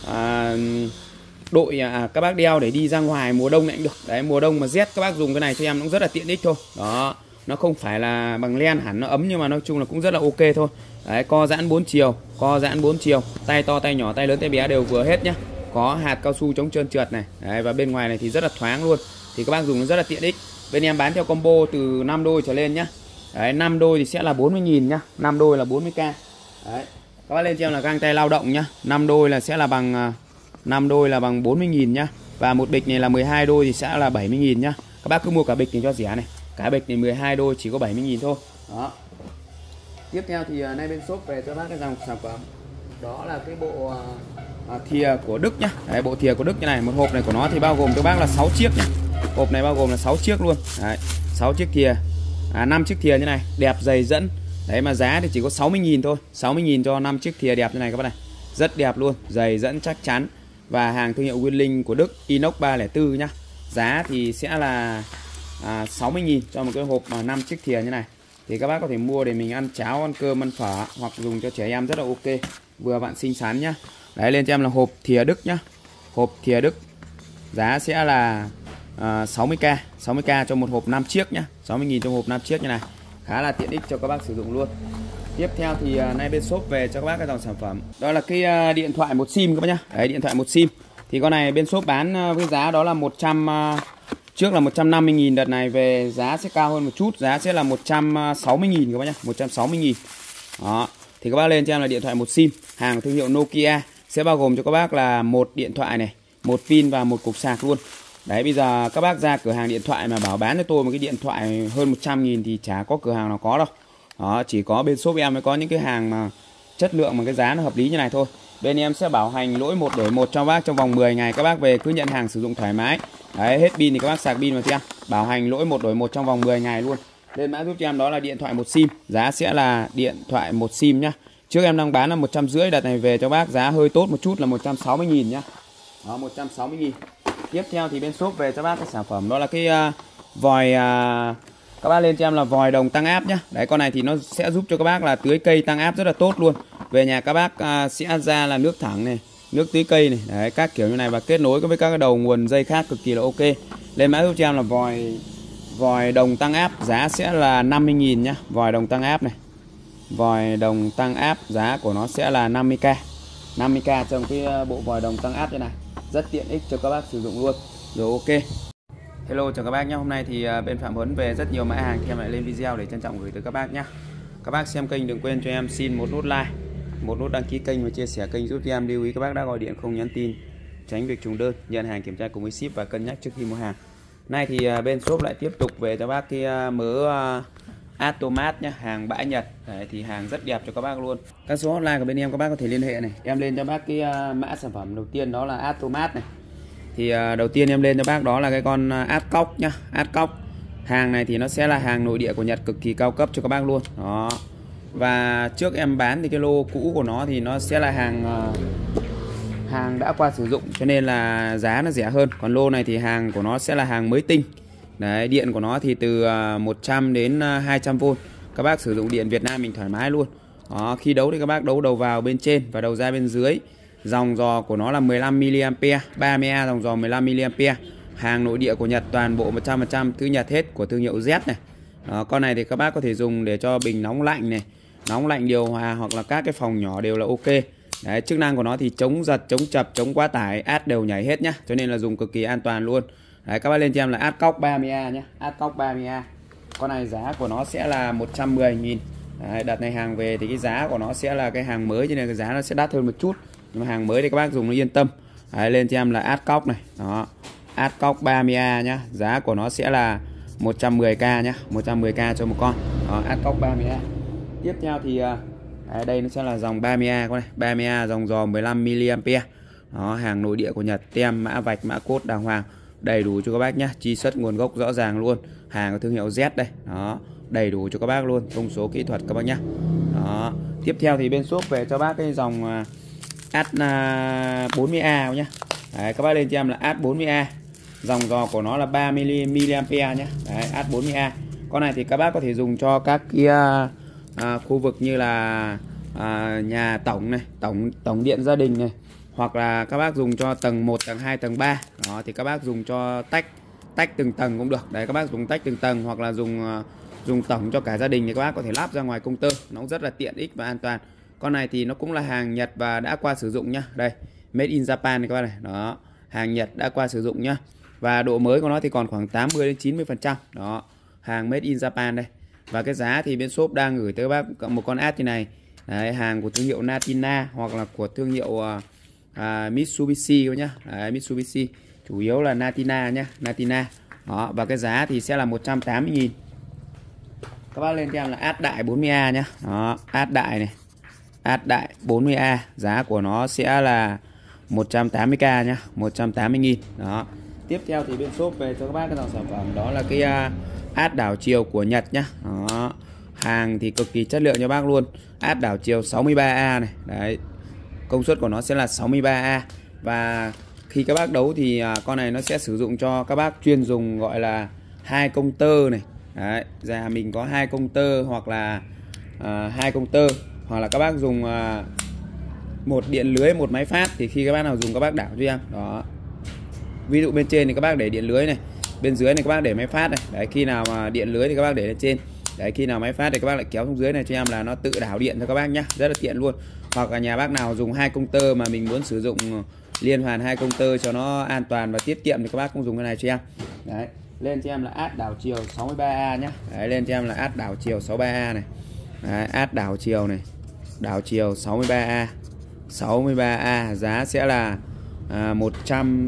S1: các bác đeo để đi ra ngoài mùa đông này cũng được. Đấy, mùa đông mà rét các bác dùng cái này cho em cũng rất là tiện ích thôi. Đó, nó không phải là bằng len hẳn nó ấm, nhưng mà nói chung là cũng rất là ok thôi. Đấy, co giãn 4 chiều, co giãn 4 chiều, tay to tay nhỏ, tay lớn tay bé đều vừa hết nhá. Có hạt cao su chống trơn trượt này. Đấy, và bên ngoài này thì rất là thoáng luôn. Thì các bác dùng nó rất là tiện ích. Bên em bán theo combo từ 5 đôi trở lên nhá. Đấy, 5 đôi thì sẽ là 40.000 nhá. 5 đôi là 40k. Đấy. Các bác lên cho em là găng tay lao động nhá. 5 đôi là sẽ là bằng 40.000 nhá. Và một bịch này là 12 đôi thì sẽ là 70.000 nhá. Các bác cứ mua cả bịch này cho rẻ này. Cả bịch này 12 đôi chỉ có 70.000 thôi. Đó. Tiếp theo thì nay bên shop về cho bác cái dòng sản phẩm. Đó là cái bộ thìa của Đức nhá. Đấy, bộ thìa của Đức như này. Một hộp này của nó thì bao gồm cho bác là 6 chiếc nhá. Hộp này bao gồm là 6 chiếc luôn. Đấy, 6 chiếc thìa. 5 chiếc thìa như này, đẹp dày dẫn. Đấy mà giá thì chỉ có 60.000 thôi. 60.000 cho 5 chiếc thìa đẹp như này các bác này. Rất đẹp luôn, dày dẫn chắc chắn. Và hàng thương hiệu Winling của Đức, inox 304 nhá. Giá thì sẽ là 60.000 cho một cái hộp 5 chiếc thìa như này. Thì các bác có thể mua để mình ăn cháo, ăn cơm, ăn phở, hoặc dùng cho trẻ em rất là ok. Vừa vặn xinh xắn nhá. Đấy, lên cho em là hộp thìa Đức nhá. Hộp thìa Đức giá sẽ là 60k. 60k cho một hộp 5 chiếc nhá. 60.000 cho một hộp 5 chiếc như này. Khá là tiện ích cho các bác sử dụng luôn. Tiếp theo thì nay bên shop về cho các bác cái dòng sản phẩm. Đó là cái điện thoại 1 sim các bác nhá. Đấy, điện thoại 1 sim. Thì con này bên shop bán với giá đó là 100, trước là 150.000, đợt này về giá sẽ cao hơn một chút, giá sẽ là 160.000 các bác nhá, 160.000. Đó, thì các bác lên cho em là điện thoại 1 sim, hàng thương hiệu Nokia, sẽ bao gồm cho các bác là một điện thoại này, một pin và một cục sạc luôn. Đấy, bây giờ các bác ra cửa hàng điện thoại mà bảo bán cho tôi một cái điện thoại hơn 100.000 thì chả có cửa hàng nào có đâu. Đó, chỉ có bên shop em mới có những cái hàng mà chất lượng mà cái giá nó hợp lý như này thôi. Bên em sẽ bảo hành lỗi 1 đổi 1 cho bác trong vòng 10 ngày, các bác về cứ nhận hàng sử dụng thoải mái. Đấy, hết pin thì các bác sạc pin vào cho em. Bảo hành lỗi 1 đổi 1 trong vòng 10 ngày luôn. Lên mã giúp cho em đó là điện thoại 1 sim, giá sẽ là điện thoại 1 sim nhá. Trước em đang bán là 150, đợt này về cho bác giá hơi tốt một chút là 160.000 nhá. Đó, 160.000. Tiếp theo thì bên shop về cho bác cái sản phẩm đó là cái vòi, các bác lên cho em là vòi đồng tăng áp nhá. Đấy, con này thì nó sẽ giúp cho các bác là tưới cây tăng áp rất là tốt luôn. Về nhà các bác sẽ ra là nước thẳng này, nước tưới cây này, đấy, các kiểu như này, và kết nối với các cái đầu nguồn dây khác cực kỳ là ok. Lên mã giúp cho em là vòi đồng tăng áp, giá sẽ là 50.000 nhá. Vòi đồng tăng áp này, vòi đồng tăng áp giá của nó sẽ là 50k. 50k trong cái bộ vòi đồng tăng áp như này, rất tiện ích cho các bác sử dụng luôn. Rồi, ok. Hello, chào các bác nhé. Hôm nay thì bên Phạm Huấn về rất nhiều mã hàng thì em lại lên video để trân trọng gửi tới các bác nhé. Các bác xem kênh đừng quên cho em xin một nút like, một nút đăng ký kênh và chia sẻ kênh giúp cho em. Lưu ý các bác đã gọi điện không nhắn tin, tránh việc trùng đơn, nhận hàng kiểm tra cùng với ship và cân nhắc trước khi mua hàng. Nay thì bên shop lại tiếp tục về cho bác cái mớ Automat nhé, hàng bãi Nhật. Đấy, thì hàng rất đẹp cho các bác luôn. Các số hotline của bên em các bác có thể liên hệ này. Em lên cho bác cái mã sản phẩm đầu tiên đó là Automat này. Thì đầu tiên em lên cho bác đó là cái con Adcock nhá, Adcock. Hàng này thì nó sẽ là hàng nội địa của Nhật, cực kỳ cao cấp cho các bác luôn. Đó. Và trước em bán thì cái lô cũ của nó thì nó sẽ là hàng đã qua sử dụng, cho nên là giá nó rẻ hơn. Còn lô này thì hàng của nó sẽ là hàng mới tinh. Đấy, điện của nó thì từ 100 đến 200V. Các bác sử dụng điện Việt Nam mình thoải mái luôn. Đó, khi đấu thì các bác đấu đầu vào bên trên và đầu ra bên dưới. Dòng giò của nó là 15mA, 30A dòng giò 15mA. Hàng nội địa của Nhật, toàn bộ 100% thứ Nhật hết, của thương hiệu Z này. Đó, con này thì các bác có thể dùng để cho bình nóng lạnh này, nóng lạnh điều hòa, hoặc là các cái phòng nhỏ đều là ok. Đấy, chức năng của nó thì chống giật, chống chập, chống quá tải, át đều nhảy hết nhá, cho nên là dùng cực kỳ an toàn luôn. Đấy, các bác lên cho em là Adcock 30A nhé, Adcock 30A. Con này giá của nó sẽ là 110.000. Đấy, đợt này hàng về thì cái giá của nó sẽ là cái hàng mới, cho nên cái giá nó sẽ đắt hơn một chút. Nhưng mà hàng mới thì các bác dùng nó yên tâm. Đấy, lên cho em là Adcock này. Đó, Adcock 30A nhá, giá của nó sẽ là 110k nhá, 110k cho một con. Đó, Adcock 30A. Tiếp theo thì đây nó sẽ là dòng 30A con này, 30A dòng giò 15mA. Đó, hàng nội địa của Nhật, tem mã vạch mã cốt đàng hoàng, đầy đủ cho các bác nhá, truy xuất nguồn gốc rõ ràng luôn. Hàng của thương hiệu Z đây. Đó, đầy đủ cho các bác luôn, thông số kỹ thuật các bác nhá. Đó, tiếp theo thì bên shop về cho bác cái dòng AD40A nhá. Đấy, các bác lên cho em là AD40A. Dòng giò của nó là 30mA nhá. Đấy, AD40A. Con này thì các bác có thể dùng cho các cái khu vực như là nhà tổng này, tổng điện gia đình này, hoặc là các bác dùng cho tầng 1, tầng 2, tầng 3. Đó thì các bác dùng cho tách từng tầng cũng được. Đấy, các bác dùng tách từng tầng hoặc là dùng tổng cho cả gia đình thì các bác có thể lắp ra ngoài công tơ, nó cũng rất là tiện ích và an toàn. Con này thì nó cũng là hàng Nhật và đã qua sử dụng nhá. Đây, made in Japan này các bác này. Đó, hàng Nhật đã qua sử dụng nhá. Và độ mới của nó thì còn khoảng 80 đến 90%. Đó, hàng made in Japan đây. Và cái giá thì bên shop đang gửi tới các bác một con át như này. Đấy, hàng của thương hiệu Natina hoặc là của thương hiệu Mitsubishi nhá. Đấy, Mitsubishi, chủ yếu là Natina nhá, Natina. Đó, và cái giá thì sẽ là 180.000. Các bác lên cho em là át đại 40A nhá. Đó, át đại này. Át đại 40A, giá của nó sẽ là 180k nhá, 180.000. Đó. Tiếp theo thì bên shop về cho các bác cái dòng sản phẩm đó là cái át đảo chiều của Nhật nhá. Đó. Hàng thì cực kỳ chất lượng cho bác luôn. Át đảo chiều 63A này. Đấy. Công suất của nó sẽ là 63A. Và khi các bác đấu thì con này nó sẽ sử dụng cho các bác chuyên dùng gọi là 2 công tơ này. Đấy, nhà mình có 2 công tơ hoặc là 2 công tơ, hoặc là các bác dùng một điện lưới, một máy phát, thì khi các bác nào dùng các bác đảo cho em. Đó. Ví dụ bên trên thì các bác để điện lưới này, bên dưới này các bác để máy phát này. Đấy, khi nào mà điện lưới thì các bác để lên trên. Đấy, khi nào máy phát thì các bác lại kéo xuống dưới này cho em là nó tự đảo điện cho các bác nhá, rất là tiện luôn. Hoặc là nhà bác nào dùng 2 công tơ mà mình muốn sử dụng liên hoàn 2 công tơ cho nó an toàn và tiết kiệm thì các bác cũng dùng cái này cho em. Đấy, lên cho em là át đảo chiều 63A nhá. Đấy, lên cho em là át đảo chiều 63A này. Đấy, át đảo chiều này, đảo chiều 63A. 63A giá sẽ là 100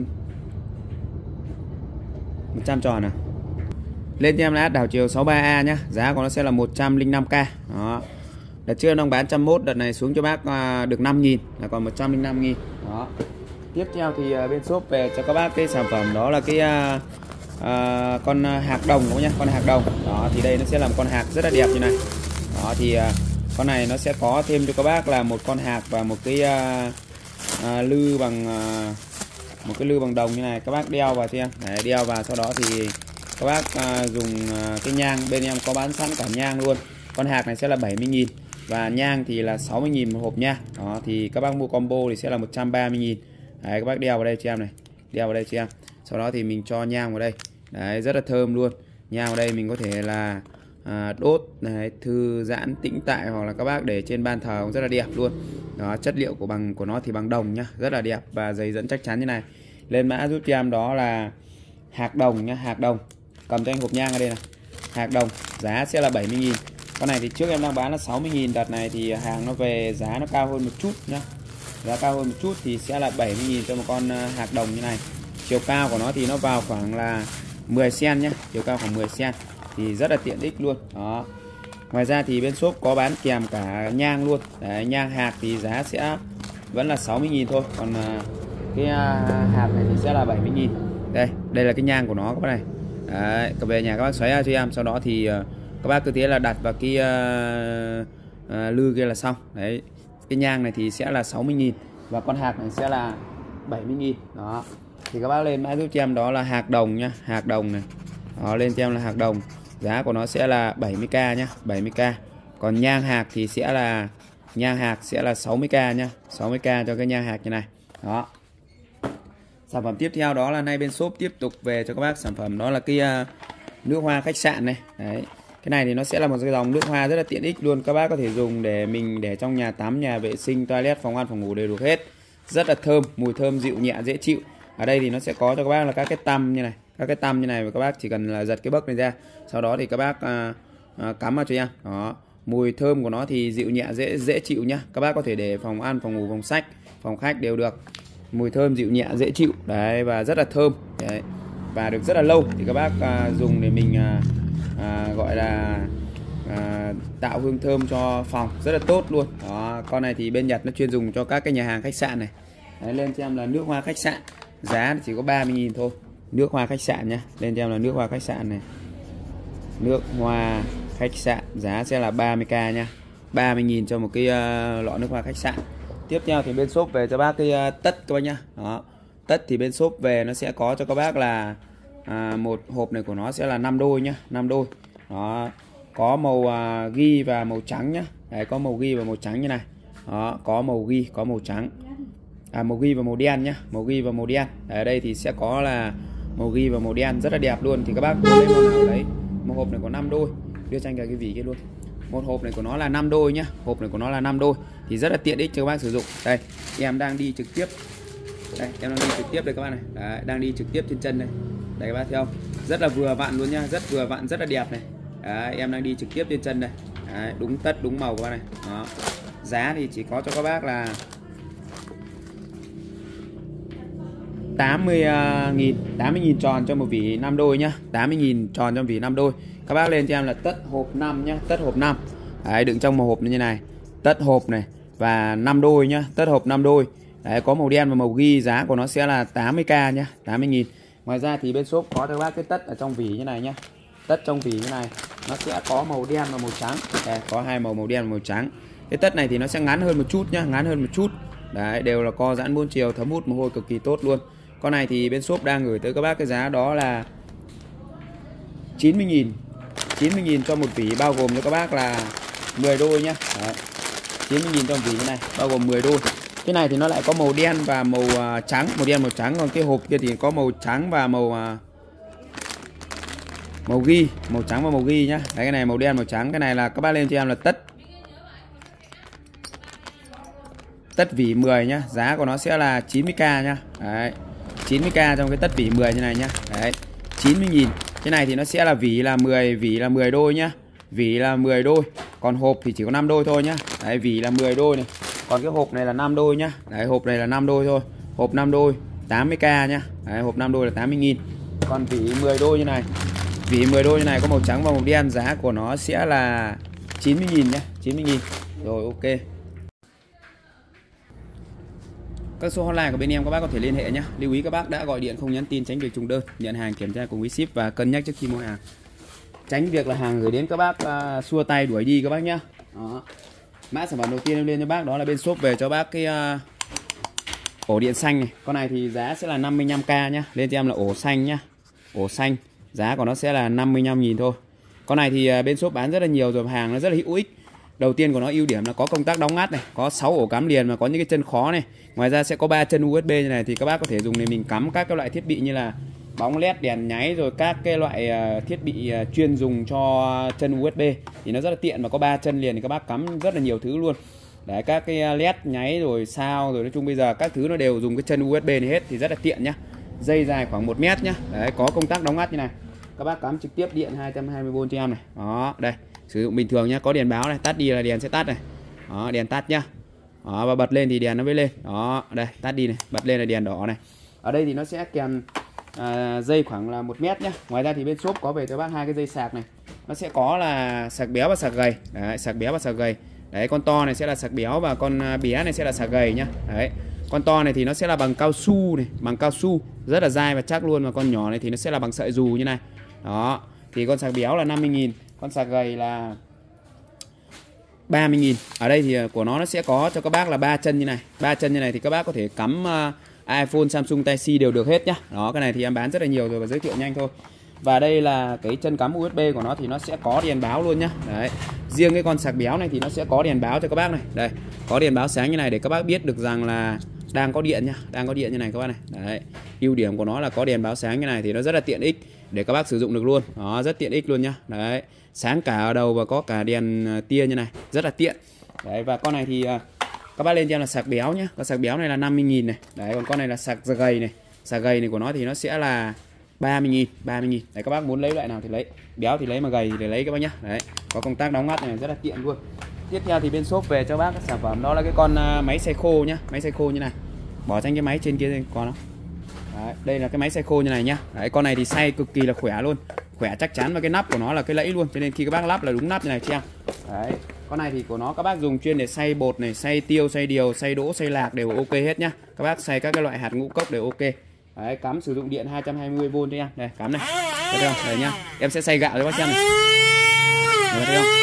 S1: tròn nào. Lên cho em là át đảo chiều 63A nhá, giá của nó sẽ là 105k. Đó. Đợt trước nó bán 101, đợt này xuống cho bác được 5.000 là còn 105.000. Đó. Tiếp theo thì bên shop về cho các bác cái sản phẩm đó là cái con hạc đồng các nhá, con hạc đồng. Đó thì đây nó sẽ là một con hạc rất là đẹp như này. Đó thì con này nó sẽ có thêm cho các bác là một con hạc và một cái lư bằng đồng như này, các bác đeo vào cho em. Đấy, đeo vào sau đó thì các bác dùng cái nhang, bên em có bán sẵn cả nhang luôn. Con hạc này sẽ là 70.000 và nhang thì là 60.000 một hộp nha. Đó thì các bác mua combo thì sẽ là 130.000. Đấy, các bác đeo vào đây cho em này, đeo vào đây cho em. Sau đó thì mình cho nhang vào đây. Đấy, rất là thơm luôn. Nhang vào đây mình có thể là đốt này, thư giãn tĩnh tại, hoặc là các bác để trên ban thờ cũng rất là đẹp luôn. Đó, chất liệu của nó thì bằng đồng nhá, rất là đẹp và dày dẫn chắc chắn như này. Lên mã giúp cho em đó là hạc đồng nhá, hạc đồng. Cầm cho anh hộp nhang ở đây này. Hạc đồng, giá sẽ là 70.000. Con này thì trước em đang bán là 60.000, đợt này thì hàng nó về giá nó cao hơn một chút nhá. Giá cao hơn một chút thì sẽ là 70.000 cho một con hạc đồng như này. Chiều cao của nó thì nó vào khoảng là 10 cm nhá, chiều cao khoảng 10 cm thì rất là tiện ích luôn. Đó. Ngoài ra thì bên shop có bán kèm cả nhang luôn. Đấy, nhang hạc thì giá sẽ vẫn là 60.000 thôi, còn cái hạc này thì sẽ là 70.000. Đây là cái nhang của nó các bác này. Đấy, về nhà các bác xoáy ra cho em, sau đó thì các bác cứ thế là đặt vào cái lư kia là xong. Đấy, cái nhang này thì sẽ là 60.000 và con hạc này sẽ là 70.000. Đó thì các bác lên mã giúp cho em đó là hạc đồng nhá, hạc đồng này. Đó, lên cho em là hạc đồng, giá của nó sẽ là 70k nhá, 70k. Còn nhang hạc thì sẽ là 60k nhá, 60k cho cái nhang hạc như này. Đó. Sản phẩm tiếp theo đó là nay bên shop tiếp tục về cho các bác sản phẩm đó là cái nước hoa khách sạn này. Đấy. Cái này thì nó sẽ là một cái dòng nước hoa rất là tiện ích luôn. Các bác có thể dùng để mình để trong nhà tắm, nhà vệ sinh, toilet, phòng ăn, phòng ngủ đều được hết. Rất là thơm, mùi thơm dịu nhẹ dễ chịu. Ở đây thì nó sẽ có cho các bác là các cái tăm như này, các cái tăm như này, và các bác chỉ cần là giật cái bấc này ra, sau đó thì các bác cắm vào cho em. Đó, mùi thơm của nó thì dịu nhẹ dễ chịu nhá. Các bác có thể để phòng ăn, phòng ngủ, phòng sách, phòng khách đều được. Mùi thơm dịu nhẹ dễ chịu đấy, và rất là thơm đấy, và được rất là lâu. Thì các bác dùng để mình gọi là tạo hương thơm cho phòng rất là tốt luôn. Đó, con này thì bên Nhật nó chuyên dùng cho các cái nhà hàng khách sạn này. Đấy, lên cho em là nước hoa khách sạn, giá chỉ có 30.000 thôi. Nước hoa khách sạn nhá, lên cho em là nước hoa khách sạn này, nước hoa khách sạn giá sẽ là 30k nha, 30.000 cho một cái lọ nước hoa khách sạn. Tiếp theo thì bên shop về cho bác cái tất các bác nhá. Đó, tất thì bên shop về nó sẽ có cho các bác là một hộp này của nó sẽ là 5 đôi nhá, 5 đôi. Đó, có màu ghi và màu trắng nhá. Đấy, có màu ghi và màu trắng như này. Đó, có màu ghi, có màu trắng. Màu ghi và màu đen nhá, màu ghi và màu đen. Ở đây thì sẽ có là màu ghi và màu đen rất là đẹp luôn. Thì các bác lấy màu nào lấy. Một hộp này có 5 đôi. Đưa cho anh cái vỉ kia luôn. Một hộp này của nó là 5 đôi nhá. Hộp này của nó là 5 đôi. Thì rất là tiện ích cho các bác sử dụng. Đây, em đang đi trực tiếp. Đây, em đang đi trực tiếp đây các bạn này. Đấy, đang đi trực tiếp trên chân đây. Đây các bác thấy không? Rất là vừa vặn luôn nhá, rất vừa vặn, rất là đẹp này. Đấy, em đang đi trực tiếp trên chân đây. Đấy, đúng tất, đúng màu các bác này. Đó. Giá thì chỉ có cho các bác là 80.000 tròn cho một vỉ 5 đôi nhá. 80.000 tròn cho một vỉ 5 đôi. Các bác lên cho em là tất hộp 5 nhá, tất hộp 5. Đấy, đựng trong một hộp như này. Tất hộp này và 5 đôi nhá, tất hộp 5 đôi. Đấy, có màu đen và màu ghi, giá của nó sẽ là 80k nhá, 80.000. Ngoài ra thì bên shop có cho các bác cái tất ở trong vỉ như này nhá. Tất trong vỉ như này nó sẽ có màu đen và màu trắng. Đây, có hai màu đen và màu trắng. Cái tất này thì nó sẽ ngắn hơn một chút nhá, ngắn hơn một chút. Đấy, đều là co giãn 4 chiều, thấm hút mồ hôi cực kỳ tốt luôn. Con này thì bên shop đang gửi tới các bác cái giá đó là 90.000. 90.000 cho một vỉ, bao gồm cho các bác là 10 đôi nhá. Đấy, 90.000 cho một vỉ như này, bao gồm 10 đôi. Cái này thì nó lại có màu đen và màu trắng, màu đen màu trắng. Còn cái hộp kia thì có màu trắng và màu ghi, màu trắng và màu ghi nhá. Đấy, cái này màu đen màu trắng. Cái này là các bác lên cho em là tất vỉ 10 nhá. Giá của nó sẽ là 90k nhá. Đấy, 90k trong cái tất vỉ 10 như này nhá. Đấy, 90.000. Cái này thì nó sẽ là vỉ là 10 đôi nhá. Vỉ là 10 đôi. Còn hộp thì chỉ có 5 đôi thôi nhá. Đấy, vỉ là 10 đôi này. Còn cái hộp này là 5 đôi nhá. Đấy, hộp này là 5 đôi thôi. Hộp 5 đôi 80k nhá. Đấy, hộp 5 đôi là 80.000. Còn vỉ 10 đôi như này. Vỉ 10 đôi như này có màu trắng và màu đen, giá của nó sẽ là 90.000 nhá, 90.000. Rồi, ok. Các số hotline của bên em các bác có thể liên hệ nhé. Lưu ý các bác đã gọi điện không nhắn tin tránh việc trùng đơn, nhận hàng kiểm tra cùng với ship và cân nhắc trước khi mua hàng. Tránh việc là hàng gửi đến các bác xua tay đuổi đi các bác nhá. Đó. Mã sản phẩm đầu tiên em lên cho bác đó là bên shop về cho bác cái ổ điện xanh này. Con này thì giá sẽ là 55k nhá. Lên cho em là ổ xanh nhá. Ổ xanh, giá của nó sẽ là 55.000 thôi. Con này thì bên shop bán rất là nhiều rồi, hàng nó rất là hữu ích. Đầu tiên của nó ưu điểm là có công tắc đóng ngắt này, có 6 ổ cắm liền và có những cái chân khó này. Ngoài ra sẽ có 3 chân USB như này, thì các bác có thể dùng để mình cắm các cái loại thiết bị như là bóng led, đèn nháy, rồi các cái loại thiết bị chuyên dùng cho chân USB thì nó rất là tiện, và có 3 chân liền thì các bác cắm rất là nhiều thứ luôn. Để các cái led nháy rồi sao rồi nói chung bây giờ các thứ nó đều dùng cái chân USB này hết thì rất là tiện nhá. Dây dài khoảng 1 mét nhá. Đấy, có công tắc đóng ngắt như này. Các bác cắm trực tiếp điện 220V cho em này. Đó, đây. Sử dụng bình thường nhá, có đèn báo này, tắt đi là đèn sẽ tắt này. Đó, đèn tắt nhá. Đó, và bật lên thì đèn nó mới lên. Đó, đây, tắt đi này, bật lên là đèn đỏ này. Ở đây thì nó sẽ kèm dây khoảng là 1 mét nhá. Ngoài ra thì bên shop có về cho bác 2 cái dây sạc này. Nó sẽ có là sạc béo và sạc gầy. Đấy, sạc béo và sạc gầy. Đấy, con to này sẽ là sạc béo và con bé này sẽ là sạc gầy nhá. Đấy. Con to này thì nó sẽ là bằng cao su này, bằng cao su, rất là dai và chắc luôn, và con nhỏ này thì nó sẽ là bằng sợi dù như này. Đó. Thì con sạc béo là 50.000, con sạc gầy là 30.000. Ở đây thì của nó sẽ có cho các bác là 3 chân như này. 3 chân như này thì các bác có thể cắm iPhone, Samsung Type-C đều được hết nhá. Đó, cái này thì em bán rất là nhiều rồi và giới thiệu nhanh thôi. Và đây là cái chân cắm USB của nó thì nó sẽ có đèn báo luôn nhá. Đấy. Riêng cái con sạc béo này thì nó sẽ có đèn báo cho các bác này. Đây, có đèn báo sáng như này để các bác biết được rằng là đang có điện nhá, đang có điện như này các bác này. Đấy. Ưu điểm của nó là có đèn báo sáng như này thì nó rất là tiện ích để các bác sử dụng được luôn. Đó, rất tiện ích luôn nhá. Đấy. Sáng cả ở đầu và có cả đèn tia như này, rất là tiện. Đấy, và con này thì các bác lên cho em là sạc béo nhá. Con sạc béo này là 50.000 này. Đấy, còn con này là sạc gầy này. Sạc gầy này của nó thì nó sẽ là 30.000. Đấy, các bác muốn lấy loại nào thì lấy. Béo thì lấy, mà gầy thì để lấy các bác nhá. Đấy, có công tắc đóng ngắt này rất là tiện luôn. Tiếp theo thì bên shop về cho bác cái sản phẩm đó là cái con máy xay khô nhá. Máy xay khô như này. Bỏ sang cái máy trên kia con nó. Đấy, đây là cái máy xay khô như này nhá. Đấy, con này thì xay cực kỳ là khỏe luôn. Khỏe chắc chắn, và cái nắp của nó là cái lẫy luôn, cho nên khi các bác lắp là đúng nắp như này cho em. Đấy, con này thì của nó các bác dùng chuyên để xay bột này, xay tiêu, xay điều, xay đỗ, xay lạc đều ok hết nhá. Các bác xay các cái loại hạt ngũ cốc đều ok. Đấy, cắm sử dụng điện 220V cho em. Đây, cắm này. Thấy không? Đây nhá. Em sẽ xay gạo cho bác xem này. Đấy, thấy không?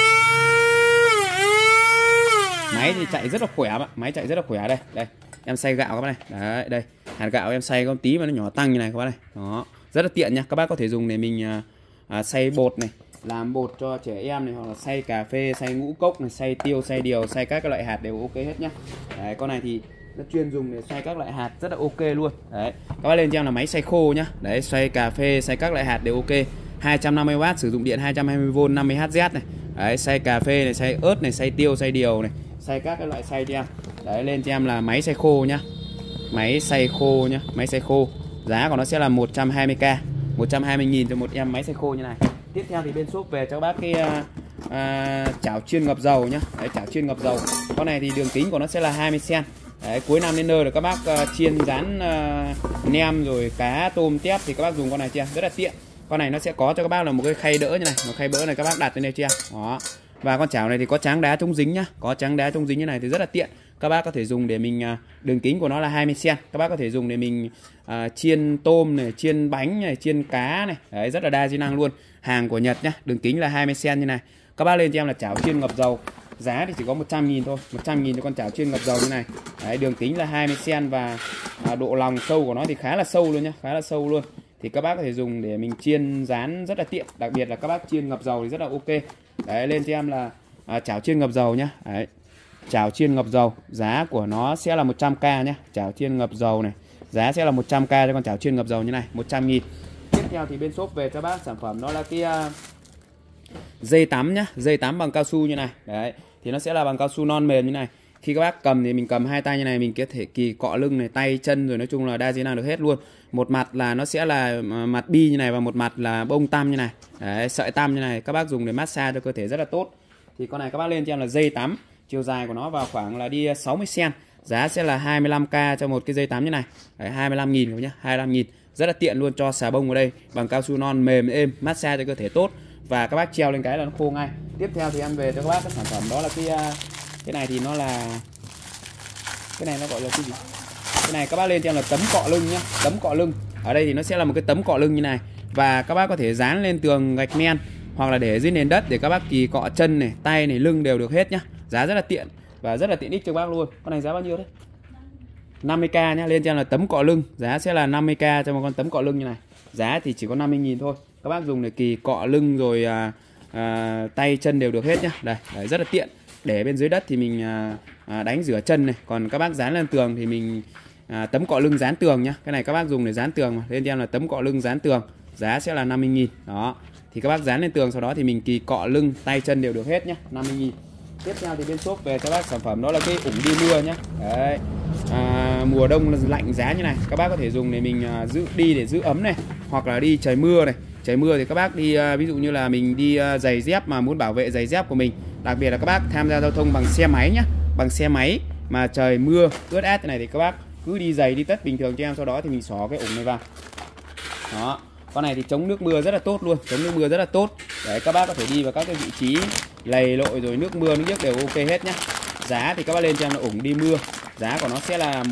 S1: Máy thì chạy rất là khỏe bạn, máy chạy rất là khỏe đây. Đây, em xay gạo các bác này. Đấy, đây. Hạt gạo em xay có tí mà nó nhỏ tăng như này các bác này. Đó, rất là tiện nha. Các bác có thể dùng để mình xay bột này, làm bột cho trẻ em này, hoặc là xay cà phê, xay ngũ cốc này, xay tiêu, xay điều, xay các cái loại hạt đều ok hết nhá. Đấy, con này thì nó chuyên dùng để xay các loại hạt rất là ok luôn. Đấy, các bác lên cho em là máy xay khô nhá. Đấy, xay cà phê, xay các loại hạt đều ok. 250W, sử dụng điện 220V 50Hz này. Đấy, xay cà phê này, xay ớt này, xay tiêu, xay điều này, xay các cái loại xay cho em. Đấy, lên cho em là máy xay khô nhá. Máy xay khô nhá, máy xay khô. Giá của nó sẽ là 120k, 120.000 cho một em máy xay khô như này. Tiếp theo thì bên shop về cho bác cái chảo chiên ngập dầu nhá. Đấy, chảo chiên ngập dầu. Con này thì đường kính của nó sẽ là 20 cm. Đấy, cuối năm đến nơi rồi các bác chiên rán nem rồi cá tôm tép thì các bác dùng con này chưa, rất là tiện. Con này nó sẽ có cho các bác là một cái khay đỡ như này, một khay đỡ này các bác đặt lên đây chưa. Đó. Và con chảo này thì có tráng đá chống dính nhá, có tráng đá chống dính như này thì rất là tiện. Các bác có thể dùng để mình đường kính của nó là 20 cm. Các bác có thể dùng để mình chiên tôm này, chiên bánh này, chiên cá này. Đấy, rất là đa di năng luôn. Hàng của Nhật nhá, đường kính là 20 cm như này. Các bác lên cho em là chảo chiên ngập dầu. Giá thì chỉ có 100.000 thôi, 100.000 cho con chảo chiên ngập dầu như này. Đấy, đường kính là 20 cm và độ lòng sâu của nó thì khá là sâu luôn nhá, khá là sâu luôn. Thì các bác có thể dùng để mình chiên rán rất là tiện, đặc biệt là các bác chiên ngập dầu thì rất là ok. Đấy, lên cho em là chảo chiên ngập dầu nhá. Đấy, chảo chiên ngập dầu, giá của nó sẽ là 100k nhá. Chảo chiên ngập dầu này, giá sẽ là 100k cho con chảo chiên ngập dầu như này, 100.000. Tiếp theo thì bên shop về cho bác sản phẩm đó là cái dây tắm nhá, dây tắm bằng cao su như này. Đấy, thì nó sẽ là bằng cao su non mềm như này. Khi các bác cầm thì mình cầm hai tay như này, mình có thể kỳ cọ lưng này, tay chân rồi nói chung là đa di năng được hết luôn. Một mặt là nó sẽ là mặt bi như này và một mặt là bông tăm như này. Đấy, sợi tăm như này, các bác dùng để massage cho cơ thể rất là tốt. Thì con này các bác lên cho em là dây tắm, chiều dài của nó vào khoảng là đi 60 cm. Giá sẽ là 25k cho một cái dây tắm như này. Đấy, 25.000 nhá, 25.000. Rất là tiện luôn, cho xà bông vào đây bằng cao su non mềm êm, massage cho cơ thể tốt. Và các bác treo lên cái là nó khô ngay. Tiếp theo thì em về cho các bác cái sản phẩm đó là cái này thì nó là, cái này nó gọi là cái gì? Cái này các bác lên cho em là tấm cọ lưng nhá, tấm cọ lưng. Ở đây thì nó sẽ là một cái tấm cọ lưng như này. Và các bác có thể dán lên tường gạch men hoặc là để dưới nền đất để các bác kỳ cọ chân này, tay này, lưng đều được hết nhá. Giá rất là tiện và rất là tiện ích cho các bác luôn. Con này giá bao nhiêu đấy? 50k nhá, lên cho em là tấm cọ lưng. Giá sẽ là 50k cho một con tấm cọ lưng như này. Giá thì chỉ có 50.000 thôi. Các bác dùng để kỳ cọ lưng rồi tay chân đều được hết nhá. Đây, đấy, rất là tiện. Để bên dưới đất thì mình đánh rửa chân này. Còn các bác dán lên tường thì mình tấm cọ lưng dán tường nhá. Cái này các bác dùng để dán tường mà. Lên cho em là tấm cọ lưng dán tường. Giá sẽ là 50.000. Đó. Thì các bác dán lên tường, sau đó thì mình kỳ cọ lưng, tay chân đều được hết nhá. 50.000. Tiếp theo thì bên shop về cho bác sản phẩm đó là cái ủng đi mưa nhá. Đấy. Mùa đông lạnh giá như này, các bác có thể dùng để mình đi để giữ ấm này, hoặc là đi trời mưa này. Trời mưa thì các bác đi ví dụ như là mình đi giày dép mà muốn bảo vệ giày dép của mình, đặc biệt là các bác tham gia giao thông bằng xe máy nhá, bằng xe máy mà trời mưa ướt át thế này thì các bác cứ đi giày đi tất bình thường cho em, sau đó thì mình xỏ cái ủng này vào. Đó, con này thì chống nước mưa rất là tốt luôn, chống nước mưa rất là tốt. Đấy, các bác có thể đi vào các cái vị trí lầy lội rồi nước mưa nước đều ok hết nhá. Giá thì các bác lên cho em là ủng đi mưa, giá của nó sẽ là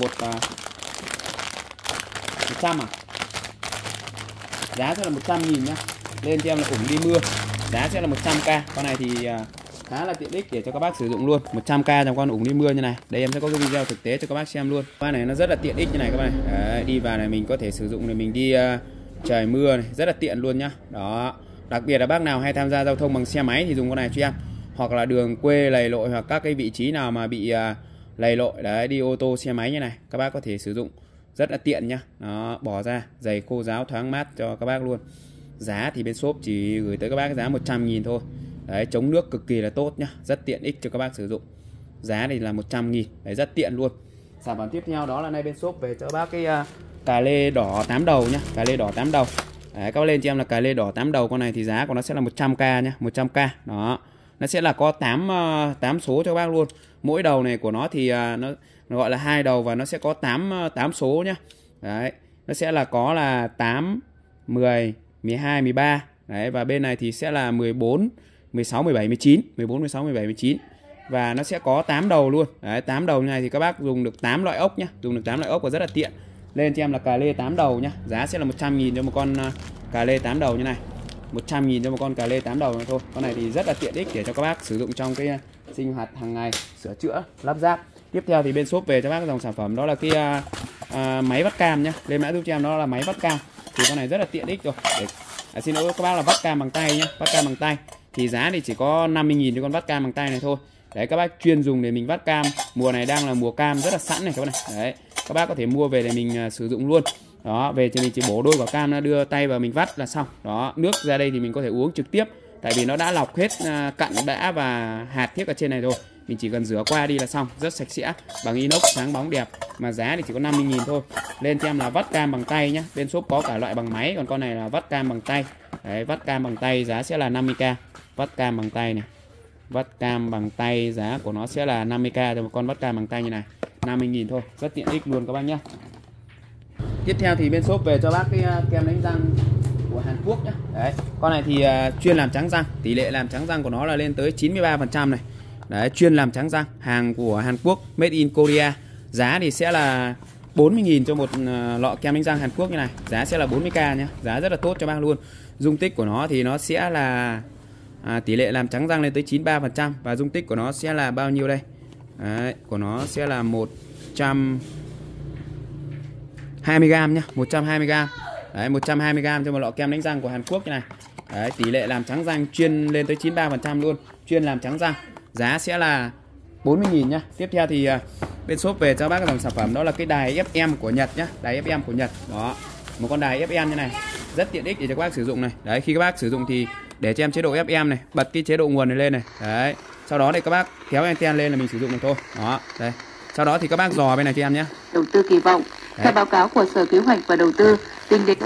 S1: 100 à? Giá sẽ là 100.000 nhá. Lên cho em là ủng đi mưa, giá sẽ là 100k. Con này thì khá là tiện ích để cho các bác sử dụng luôn. 100k trong con ủng đi mưa như này. Đây em sẽ có cái video thực tế cho các bác xem luôn. Con này nó rất là tiện ích như này các bạn này. Đấy, đi vào này mình có thể sử dụng để mình đi trời mưa này, rất là tiện luôn nhá. Đó. Đặc biệt là bác nào hay tham gia giao thông bằng xe máy thì dùng con này cho em. Hoặc là đường quê lầy lội hoặc các cái vị trí nào mà bị lầy lội đấy, đi ô tô xe máy như này, các bác có thể sử dụng rất là tiện nhá. Đó, bỏ ra giày khô ráo thoáng mát cho các bác luôn. Giá thì bên shop chỉ gửi tới các bác giá 100.000 thôi. Đấy, chống nước cực kỳ là tốt nhá, rất tiện ích cho các bác sử dụng. Giá thì là 100.000, đấy, rất tiện luôn. Sản phẩm tiếp theo đó là nay bên shop về cho các bác cái cà lê đỏ 8 đầu nhá, cà lê đỏ 8 đầu. Đấy, các bác lên cho em là cà lê đỏ 8 đầu. Con này thì giá của nó sẽ là 100k nhá, 100k. Đó. Nó sẽ là có 8 số cho các bác luôn. Mỗi đầu này của nó thì nó gọi là 2 đầu và nó sẽ có 8 số nhá. Đấy, nó sẽ là có là 8, 10, 12, 13. Đấy, và bên này thì sẽ là 14, 16, 17, 19, 14, 16, 17, 19. Và nó sẽ có 8 đầu luôn. Đấy, 8 đầu như này thì các bác dùng được 8 loại ốc nhá, dùng được 8 loại ốc và rất là tiện. Lên cho em là cà lê 8 đầu nhá. Giá sẽ là 100.000 cho một con cà lê 8 đầu như này. 100.000 cho một con cà lê 8 đầu này thôi. Con này thì rất là tiện ích để cho các bác sử dụng trong cái sinh hoạt hàng ngày, sửa chữa, lắp ráp. Tiếp theo thì bên shop về cho bác dòng sản phẩm đó là cái máy vắt cam nhá. Lên mã giúp cho em đó là máy vắt cam. Thì con này rất là tiện ích rồi. Để xin lỗi các bác là vắt cam bằng tay nhé. Vắt cam bằng tay thì giá thì chỉ có 50.000 cho con vắt cam bằng tay này thôi. Đấy, các bác chuyên dùng để mình vắt cam. Mùa này đang là mùa cam rất là sẵn này các bác này. Đấy, các bác có thể mua về để mình sử dụng luôn. Đó, về thì mình chỉ bổ đôi quả cam ra, đưa tay vào mình vắt là xong. Đó, nước ra đây thì mình có thể uống trực tiếp. Tại vì nó đã lọc hết cặn đã và hạt thiết ở trên này rồi. Mình chỉ cần rửa qua đi là xong, rất sạch sẽ, bằng inox sáng bóng đẹp. Mà giá thì chỉ có 50.000 thôi. Lên cho em là vắt cam bằng tay nhá. Bên shop có cả loại bằng máy, còn con này là vắt cam bằng tay. Đấy, vắt cam bằng tay giá sẽ là 50k. Vắt cam bằng tay này. Vắt cam bằng tay giá của nó sẽ là 50k cho một con vắt cam bằng tay như này. 50.000 thôi, rất tiện ích luôn các bác nhé. Tiếp theo thì bên shop về cho bác cái kem đánh răng của Hàn Quốc nhé. Đấy, con này thì chuyên làm trắng răng, tỷ lệ làm trắng răng của nó là lên tới 93% này. Đấy, chuyên làm trắng răng, hàng của Hàn Quốc, made in Korea. Giá thì sẽ là 40.000 cho một lọ kem đánh răng Hàn Quốc như này. Giá sẽ là 40k nhé, giá rất là tốt cho bác luôn. Dung tích của nó thì nó sẽ là tỷ lệ làm trắng răng lên tới 93%. Và dung tích của nó sẽ là bao nhiêu đây? Đấy, của nó sẽ là 120g nhá, 120g. Đấy, 120g cho một lọ kem đánh răng của Hàn Quốc như này. Đấy, tỷ lệ làm trắng răng chuyên lên tới 93% luôn, chuyên làm trắng răng. Giá sẽ là 40.000 nhá. Tiếp theo thì bên shop về cho bác cái dòng sản phẩm đó là cái đài FM của Nhật nhá, đài FM của Nhật. Đó, một con đài FM như này, rất tiện ích để cho các bác sử dụng này. Đấy, khi các bác sử dụng thì để cho em chế độ FM này, bật cái chế độ nguồn này lên này. Đấy, sau đó thì các bác kéo anten lên là mình sử dụng được thôi. Đó, đây. Sau đó thì các bác dò bên này cho em nhé.
S5: Đầu tư kỳ vọng. Theo báo cáo của Sở Kế hoạch và Đầu tư, tính đến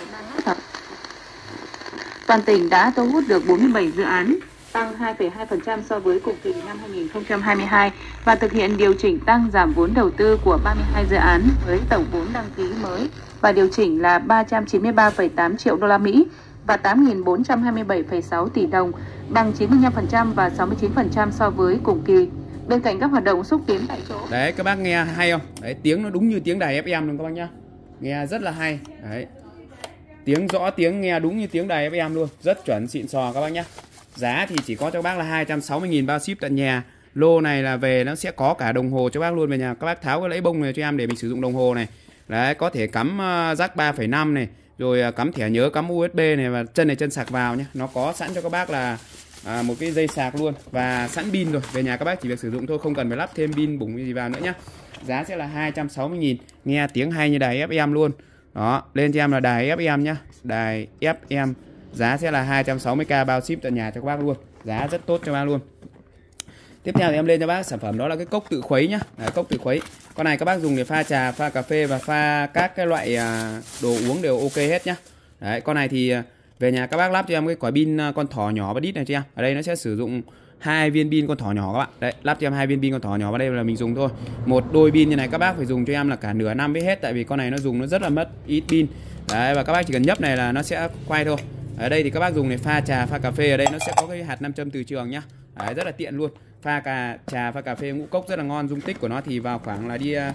S5: toàn tỉnh đã thu hút được 47 dự án, tăng 2,2% so với cùng kỳ năm 2022 và thực hiện điều chỉnh tăng giảm vốn đầu tư của 32 dự án với tổng vốn đăng ký mới và điều chỉnh là 393,8 triệu đô la Mỹ và 8.427,6 tỷ đồng, bằng 95% và 69% so với cùng kỳ. Bên cạnh các hoạt động xúc tiến tại chỗ.
S1: Đấy, các bác nghe hay không? Đấy, tiếng nó đúng như tiếng đài FM luôn các bác nhá. Nghe rất là hay. Đấy. Tiếng rõ, tiếng nghe đúng như tiếng đài FM luôn, rất chuẩn xịn sò các bác nhá. Giá thì chỉ có cho các bác là 260.000 bao ship tận nhà. Lô này là về nó sẽ có cả đồng hồ cho bác luôn về nhà. Các bác tháo cái lẫy bông này cho em để mình sử dụng đồng hồ này. Đấy, có thể cắm jack 3,5 này, rồi cắm thẻ nhớ, cắm USB này và chân này chân sạc vào nhé. Nó có sẵn cho các bác là một cái dây sạc luôn và sẵn pin rồi. Về nhà các bác chỉ việc sử dụng thôi, không cần phải lắp thêm pin bủng gì vào nữa nhé. Giá sẽ là 260.000. Nghe tiếng hay như đài FM luôn. Đó, lên cho em là đài FM nhá. Đài FM. Giá sẽ là 260k bao ship tận nhà cho các bác luôn. Giá rất tốt cho bác luôn. Tiếp theo thì em lên cho bác sản phẩm đó là cái cốc tự khuấy nhá. Đấy, cốc tự khuấy. Con này các bác dùng để pha trà, pha cà phê và pha các cái loại đồ uống đều ok hết nhá. Đấy, con này thì về nhà các bác lắp cho em cái quả pin con thỏ nhỏ và đít này cho em. Ở đây nó sẽ sử dụng 2 viên pin con thỏ nhỏ các bạn. Đấy, lắp cho em 2 viên pin con thỏ nhỏ vào đây là mình dùng thôi. Một đôi pin như này các bác phải dùng cho em là cả nửa năm mới hết, tại vì con này nó dùng nó rất là mất ít pin. Đấy, và các bác chỉ cần nhấp này là nó sẽ quay thôi. Ở đây thì các bác dùng để pha trà, pha cà phê, ở đây nó sẽ có cái hạt nam châm từ trường nhá. Đấy, rất là tiện luôn. Pha trà, pha cà phê ngũ cốc rất là ngon. Dung tích của nó thì vào khoảng là đi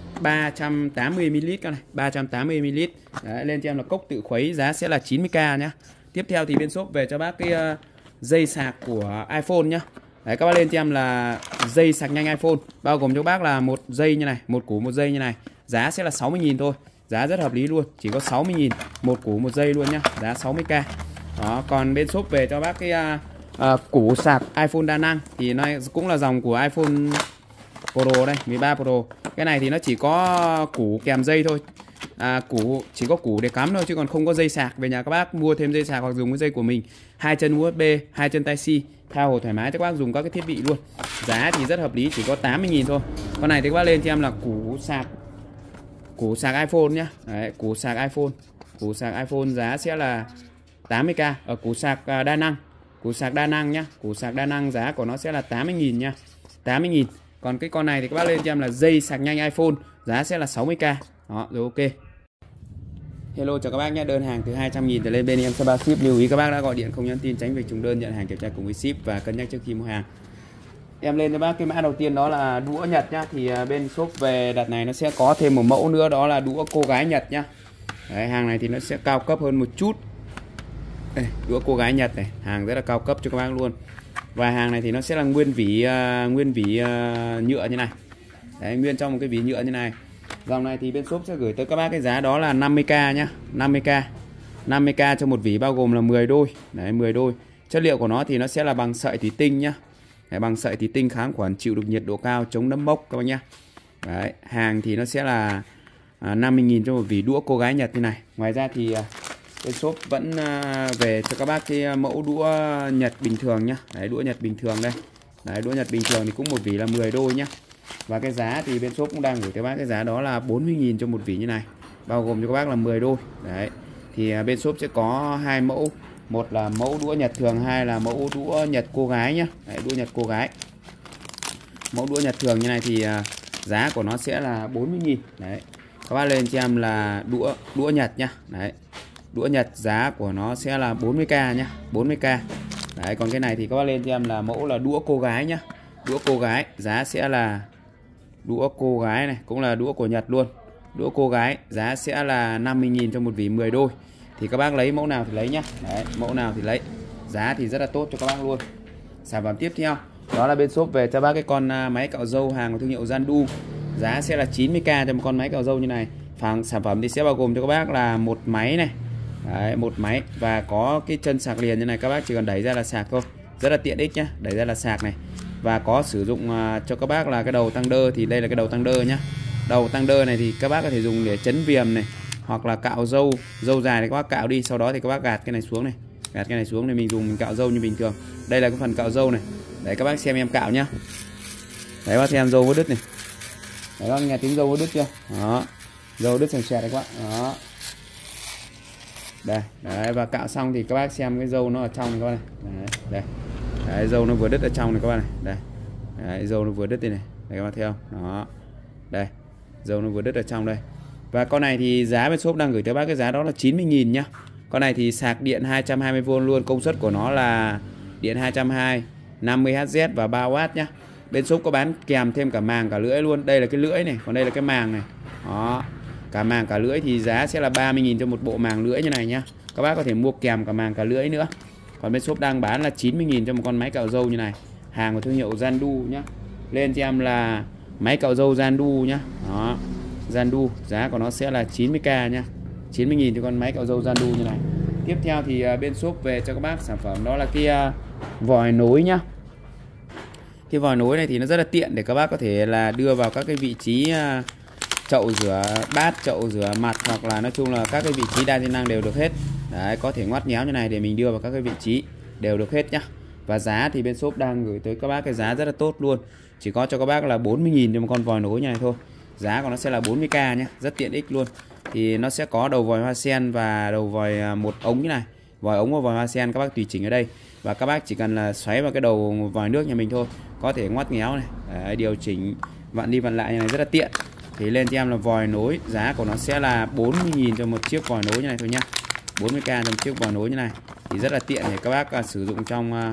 S1: 380ml các này, 380ml. Đấy, lên cho em là cốc tự khuấy, giá sẽ là 90k nhá. Tiếp theo thì bên shop về cho bác cái dây sạc của iPhone nhá. Đấy, các bác lên cho em là dây sạc nhanh iPhone, bao gồm cho bác là một dây như này, một củ một dây như này. Giá sẽ là 60.000 thôi. Giá rất hợp lý luôn, chỉ có 60.000 một củ một dây luôn nhá, giá 60k. Đó, còn bên shop về cho bác cái củ sạc iPhone đa năng thì nó cũng là dòng của iPhone Pro đây, 13 Pro. Cái này thì nó chỉ có củ kèm dây thôi. Chỉ có củ để cắm thôi chứ còn không có dây sạc. Về nhà các bác mua thêm dây sạc hoặc dùng cái dây của mình, 2 chân USB, 2 chân Type-C, thao hồ thoải mái cho các bác dùng các cái thiết bị luôn. Giá thì rất hợp lý, chỉ có 80.000 thôi. Con này thì các bác lên cho em là củ sạc iPhone nhá. Đấy, củ sạc iPhone. Củ sạc iPhone giá sẽ là 80k. Ở củ sạc đa năng. Củ sạc đa năng nhá. Củ sạc đa năng giá của nó sẽ là 80.000 nhá. 80.000. Còn cái con này thì các bác lên cho em là dây sạc nhanh iPhone, giá sẽ là 60k. Đó, rồi ok. Hello chào các bác nhé, đơn hàng từ 200.000 trở lên bên em sẽ bao ship. Lưu ý các bác đã gọi điện không nhắn tin tránh việc trùng đơn, nhận hàng kiểm tra cùng với ship và cân nhắc trước khi mua hàng. Em lên cho bác cái mã đầu tiên đó là đũa Nhật nhá. Thì bên shop về đợt này nó sẽ có thêm một mẫu nữa đó là đũa cô gái Nhật nhá. Đấy, hàng này thì nó sẽ cao cấp hơn một chút. Đây, đũa cô gái Nhật này, hàng rất là cao cấp cho các bác luôn. Và hàng này thì nó sẽ là nguyên vỉ nhựa như này. Đấy, nguyên trong một cái vỉ nhựa như này. Dòng này thì bên shop sẽ gửi tới các bác cái giá đó là 50k nhá, 50k. 50k cho một vỉ, bao gồm là 10 đôi. Đấy, 10 đôi. Chất liệu của nó thì nó sẽ là bằng sợi thủy tinh nhá. Đấy, bằng sợi thủy tinh kháng khuẩn, chịu được nhiệt độ cao, chống nấm mốc các bác nhá. Đấy, hàng thì nó sẽ là 50.000 cho một vỉ đũa cô gái Nhật như này. Ngoài ra thì bên shop vẫn về cho các bác cái mẫu đũa Nhật bình thường nhá. Đấy, đũa Nhật bình thường đây. Đấy, đũa Nhật bình thường thì cũng một vỉ là 10 đôi nhá. Và cái giá thì bên shop cũng đang gửi cho các bác cái giá đó là 40.000 cho một vỉ như này, bao gồm cho các bác là 10 đôi. Đấy, thì bên shop sẽ có hai mẫu, một là mẫu đũa Nhật thường, hai là mẫu đũa Nhật cô gái nhá. Đấy, đũa Nhật cô gái. Mẫu đũa Nhật thường như này thì giá của nó sẽ là 40.000. Đấy, các bác lên cho em là đũa Nhật nhá. Đấy, đũa Nhật giá của nó sẽ là 40k nhá, 40k. Đấy, còn cái này thì các bác lên cho em là mẫu là đũa cô gái nhá. Đũa cô gái giá sẽ là đũa cô gái này, cũng là đũa của Nhật luôn. Đũa cô gái giá sẽ là 50.000 cho một vỉ 10 đôi. Thì các bác lấy mẫu nào thì lấy nhá. Đấy, mẫu nào thì lấy. Giá thì rất là tốt cho các bác luôn. Sản phẩm tiếp theo đó là bên shop về cho bác cái con máy cạo râu hàng của thương hiệu Zandu. Giá sẽ là 90k cho một con máy cạo râu như này. Sản phẩm thì sẽ bao gồm cho các bác là một máy này. Đấy, một máy và có cái chân sạc liền như này, các bác chỉ cần đẩy ra là sạc thôi. Rất là tiện ích nhá, đẩy ra là sạc này. Và có sử dụng cho các bác là cái đầu tăng đơ, thì đây là cái đầu tăng đơ nhá. Đầu tăng đơ này thì các bác có thể dùng để chấn viền này, hoặc là cạo râu dài thì các bác cạo đi, sau đó thì các bác gạt cái này xuống này. Gạt cái này xuống để mình dùng mình cạo râu như bình thường. Đây là cái phần cạo râu này. Đấy, các bác xem em cạo nhá. Đấy, các bác xem râu vớt đứt này. Đấy, các bác nghe tiếng râu vớt đứt chưa? Đó. Râu đứt sền sệt đấy các bạn. Đó. Đây, đấy, và cạo xong thì các bác xem cái râu nó ở trong này các bạn này. Đấy. Đấy, râu nó vừa đứt ở trong này các bạn này. Đây. Đấy, râu nó vừa đứt đây này. Đây các bạn thấy không? Đó. Đây. Râu nó vừa đứt ở trong đây. Và con này thì giá bên shop đang gửi tới bác cái giá đó là 90.000 nhá. Con này thì sạc điện 220V luôn, công suất của nó là điện 220, 50Hz và 3W nhá. Bên shop có bán kèm thêm cả màng cả lưỡi luôn. Đây là cái lưỡi này, còn đây là cái màng này. Đó. Cả màng cả lưỡi thì giá sẽ là 30.000 cho một bộ màng lưỡi như này nhá. Các bác có thể mua kèm cả màng cả lưỡi nữa. Còn bên shop đang bán là 90.000 cho một con máy cạo râu như này. Hàng của thương hiệu Zandu nhá. Lên cho em là máy cạo râu Zandu nhá. Đó. Zandu giá của nó sẽ là 90k nhá. 90.000 cho con máy cạo râu Zandu như này. Tiếp theo thì bên shop về cho các bác sản phẩm đó là cái vòi nối nhá. Cái vòi nối này thì nó rất là tiện để các bác có thể là đưa vào các cái vị trí chậu rửa bát, chậu rửa mặt, hoặc là nói chung là các cái vị trí đa chức năng đều được hết. Đấy, có thể ngoắt nhéo như này để mình đưa vào các cái vị trí đều được hết nhá. Và giá thì bên shop đang gửi tới các bác cái giá rất là tốt luôn. Chỉ có cho các bác là 40.000 cho một con vòi nối như này thôi. Giá của nó sẽ là 40k nhá, rất tiện ích luôn. Thì nó sẽ có đầu vòi hoa sen và đầu vòi một ống như này. Vòi ống và vòi hoa sen các bác tùy chỉnh ở đây. Và các bác chỉ cần là xoáy vào cái đầu vòi nước nhà mình thôi, có thể ngoắt nhéo này. Đấy, điều chỉnh vặn đi vặn lại như này rất là tiện. Thì lên cho em là vòi nối, giá của nó sẽ là 40.000 cho một chiếc vòi nối như này thôi nhá. 40k cho một chiếc vòi nối như này. Thì rất là tiện để các bác sử dụng trong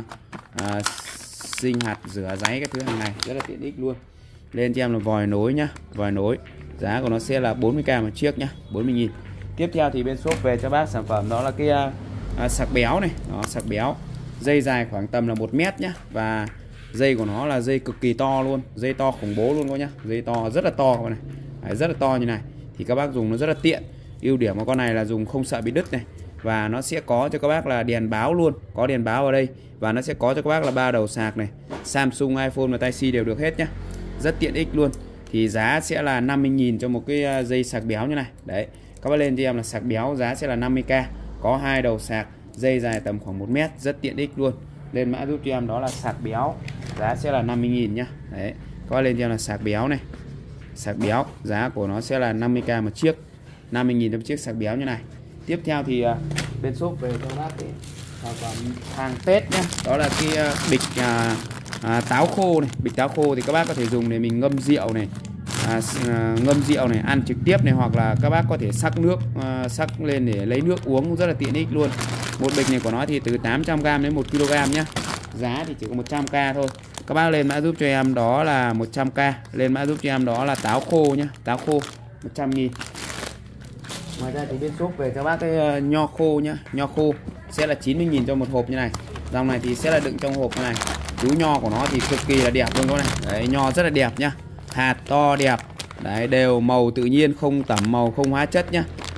S1: sinh hạt, rửa ráy các thứ hàng ngày, rất là tiện ích luôn. Lên cho em là vòi nối nhá, vòi nối. Giá của nó sẽ là 40k một chiếc nhá, 40.000. Tiếp theo thì bên shop về cho bác sản phẩm đó là cái sạc béo này, đó, sạc béo. Dây dài khoảng tầm là 1 mét nhá, và dây của nó là dây cực kỳ to luôn, dây to khủng bố luôn các nhá, dây to rất là to các bạn này. Đấy, rất là to như này thì các bác dùng nó rất là tiện. Ưu điểm của con này là dùng không sợ bị đứt này, và nó sẽ có cho các bác là đèn báo luôn, có đèn báo ở đây, và nó sẽ có cho các bác là 3 đầu sạc này, Samsung, iPhone và Type-C đều được hết nhá, rất tiện ích luôn. Thì giá sẽ là 50.000 cho một cái dây sạc béo như này. Đấy, các bác lên cho em là sạc béo giá sẽ là 50k, có 2 đầu sạc, dây dài tầm khoảng 1 mét, rất tiện ích luôn. Lên mã giúp cho em đó là sạc béo, giá sẽ là 50.000 nhá. Đấy, các bác lên cho em là sạc béo này, sạc béo giá của nó sẽ là 50k một chiếc, 50.000 cho một chiếc sạc béo như này. Tiếp theo thì bên shop về cho bác cái sản phẩm hàng Tết nhá, đó là cái bịch táo khô này. Bịch táo khô thì các bác có thể dùng để mình ngâm rượu này, ngâm rượu này, ăn trực tiếp này, hoặc là các bác có thể sắc nước, sắc lên để lấy nước uống cũng rất là tiện ích luôn. Một bịch này của nó thì từ 800g đến 1kg nhá. Giá thì chỉ có 100k thôi. Các bác lên mã giúp cho em đó là 100k, lên mã giúp cho em đó là táo khô nhá, táo khô 100.000. Ngoài ra thì bên shop về cho bác cái nho khô nhá, nho khô sẽ là 90.000 cho một hộp như này. Dòng này thì sẽ là đựng trong hộp như này. Chú nho của nó thì cực kỳ là đẹp luôn các này. Đấy, nho rất là đẹp nhá, hạt to đẹp. Đấy, đều màu tự nhiên, không tẩm màu, không hóa chất nhá.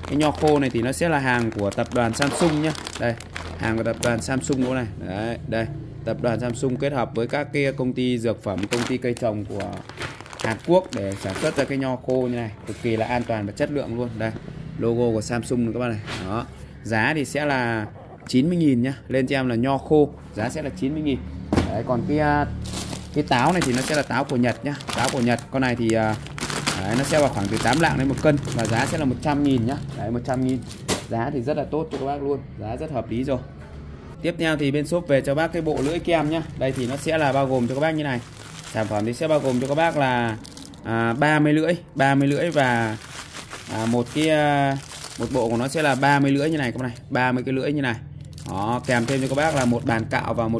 S1: Cái nho khô này thì nó sẽ là hàng của tập đoàn Samsung nhá. Đây, hàng của tập đoàn Samsung đó này. Đấy, đây, tập đoàn Samsung kết hợp với các cái công ty dược phẩm, công ty cây trồng của Hàn Quốc để sản xuất ra cái nho khô như này, cực kỳ là an toàn và chất lượng luôn. Đây, logo của Samsung này các bạn này. Đó. Giá thì sẽ là 90.000 nhá. Lên cho em là nho khô, giá sẽ là 90.000. Đấy, còn cái táo này thì nó sẽ là táo của Nhật nhá. Táo của Nhật, con này thì đấy, nó sẽ vào khoảng từ 8 lạng đến 1 cân và giá sẽ là 100.000 nhá. Đấy, 100.000. Giá thì rất là tốt cho các bác luôn, giá rất hợp lý rồi. Tiếp theo thì bên shop về cho bác cái bộ lưỡi kem nhá. Đây thì nó sẽ là bao gồm cho các bác như này. Sản phẩm thì sẽ bao gồm cho các bác là 30 lưỡi và một bộ của nó sẽ là 30 lưỡi như này các bác này, 30 cái lưỡi như này. Đó, kèm thêm cho các bác là một bàn cạo và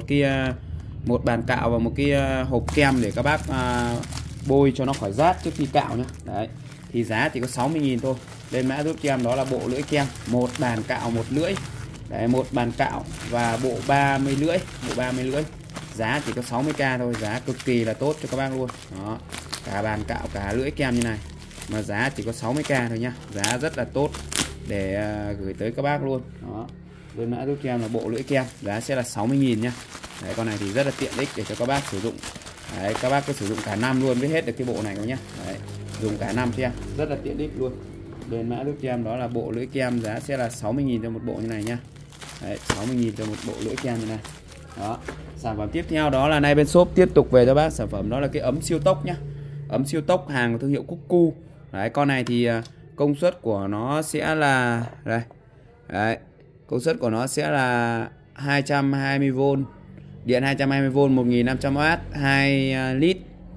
S1: một cái hộp kem để các bác bôi cho nó khỏi rát trước khi cạo nhá. Đấy. Thì giá chỉ có 60.000 thôi. Lên mã giúp cho em đó là bộ lưỡi kem, một bàn cạo một lưỡi. Đấy, một bàn cạo và bộ 30 lưỡi. Giá chỉ có 60k thôi, giá cực kỳ là tốt cho các bác luôn. Đó, cả bàn cạo cả lưỡi kem như này mà giá chỉ có 60k thôi nhá. Giá rất là tốt để gửi tới các bác luôn. Đó. Lên mã giúp cho em là bộ lưỡi kem, giá sẽ là 60.000 nhá. Đấy, con này thì rất là tiện ích để cho các bác sử dụng. Đấy, các bác cứ sử dụng cả năm luôn mới hết được cái bộ này các nhá. Đấy, dùng cả năm cho em, rất là tiện ích luôn. Lên mã giúp cho em đó là bộ lưỡi kem, giá sẽ là 60.000 cho một bộ như này nhá. Đấy, 60.000 cho một bộ lưỡi kem như này. Đó. Sản phẩm tiếp theo đó là nay bên shop tiếp tục về cho bác sản phẩm đó là cái ấm siêu tốc nhá. Ấm siêu tốc hàng của thương hiệu Cuckoo. Đấy, con này thì công suất của nó sẽ là đây. Đấy, công suất của nó sẽ là 220V, điện 220V, 1500W, 2 lít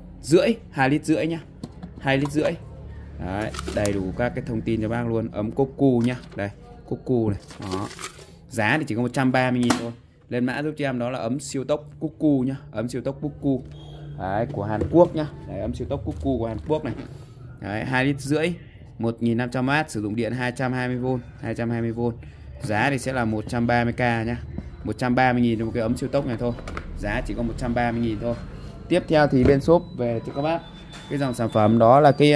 S1: rưỡi nhá. 2 lít rưỡi. Đấy, đầy đủ các cái thông tin cho bác luôn. Ấm Cuckoo nhá. Đây, Cuckoo này. Đó. Giá thì chỉ có 130.000 thôi. Lên mã giúp cho em đó là ấm siêu tốc Cuckoo nhá. Ấm siêu tốc Cuckoo. Đấy, của Hàn Quốc nhá. Đấy, ấm siêu tốc Cuckoo của Hàn Quốc này. Đấy, 2 lít rưỡi, 1500W, sử dụng điện 220V. Giá thì sẽ là 130k nhá. 130.000 cho một cái ấm siêu tốc này thôi. Giá chỉ có 130.000 thôi. Tiếp theo thì bên shop về cho các bác cái dòng sản phẩm đó là cái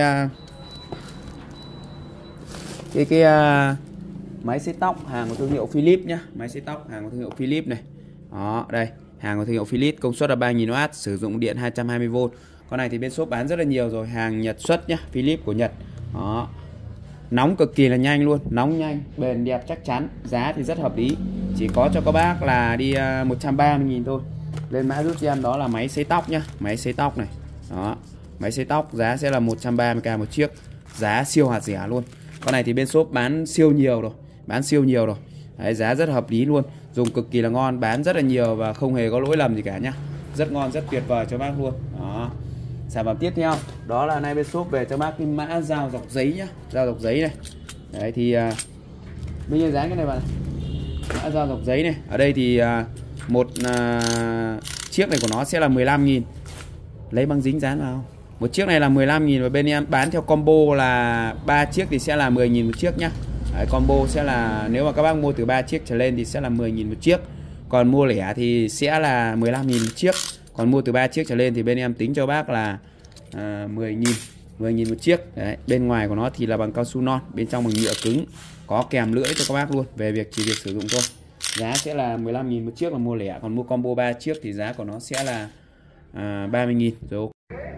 S1: máy sấy tóc hàng của thương hiệu Philips nhá. Máy sấy tóc hàng của thương hiệu Philips này. Đó, đây, hàng của thương hiệu Philips, công suất là 3000W, sử dụng điện 220V. Con này thì bên shop bán rất là nhiều rồi, hàng Nhật xuất nhá, Philips của Nhật. Đó. Nóng cực kỳ là nhanh luôn, nóng nhanh, bền đẹp chắc chắn, giá thì rất hợp lý. Chỉ có cho các bác là đi 130.000 thôi. Lên mã giúp cho em đó là máy sấy tóc nhá, máy sấy tóc này. Đó, máy sấy tóc giá sẽ là 130k một chiếc, giá siêu hạt rẻ luôn. Con này thì bên shop bán siêu nhiều rồi. Đấy, giá rất hợp lý luôn, dùng cực kỳ là ngon, bán rất là nhiều và không hề có lỗi lầm gì cả nhá. Rất ngon, rất tuyệt vời cho bác luôn. Đó. Sản phẩm tiếp theo đó là nay bên shop về cho bác cái mã dao dọc giấy nhá, dao dọc giấy này. Đấy thì bây giờ dán cái này bạn, mã dao dọc giấy này. Ở đây thì một chiếc này của nó sẽ là 15.000. Lấy băng dính dán vào. Một chiếc này là 15.000 và bên em bán theo combo là 3 chiếc thì sẽ là 10.000 một chiếc nhá. Đấy, combo sẽ là nếu mà các bác mua từ 3 chiếc trở lên thì sẽ là 10.000 một chiếc. Còn mua lẻ thì sẽ là 15.000 một chiếc. Còn mua từ 3 chiếc trở lên thì bên em tính cho bác là 10.000 một chiếc. Đấy, bên ngoài của nó thì là bằng cao su non, bên trong bằng nhựa cứng, có kèm lưỡi cho các bác luôn, về việc chỉ việc sử dụng thôi. Giá sẽ là 15.000 một chiếc là mua lẻ, còn mua combo 3 chiếc thì giá của nó sẽ là 30.000 rồi.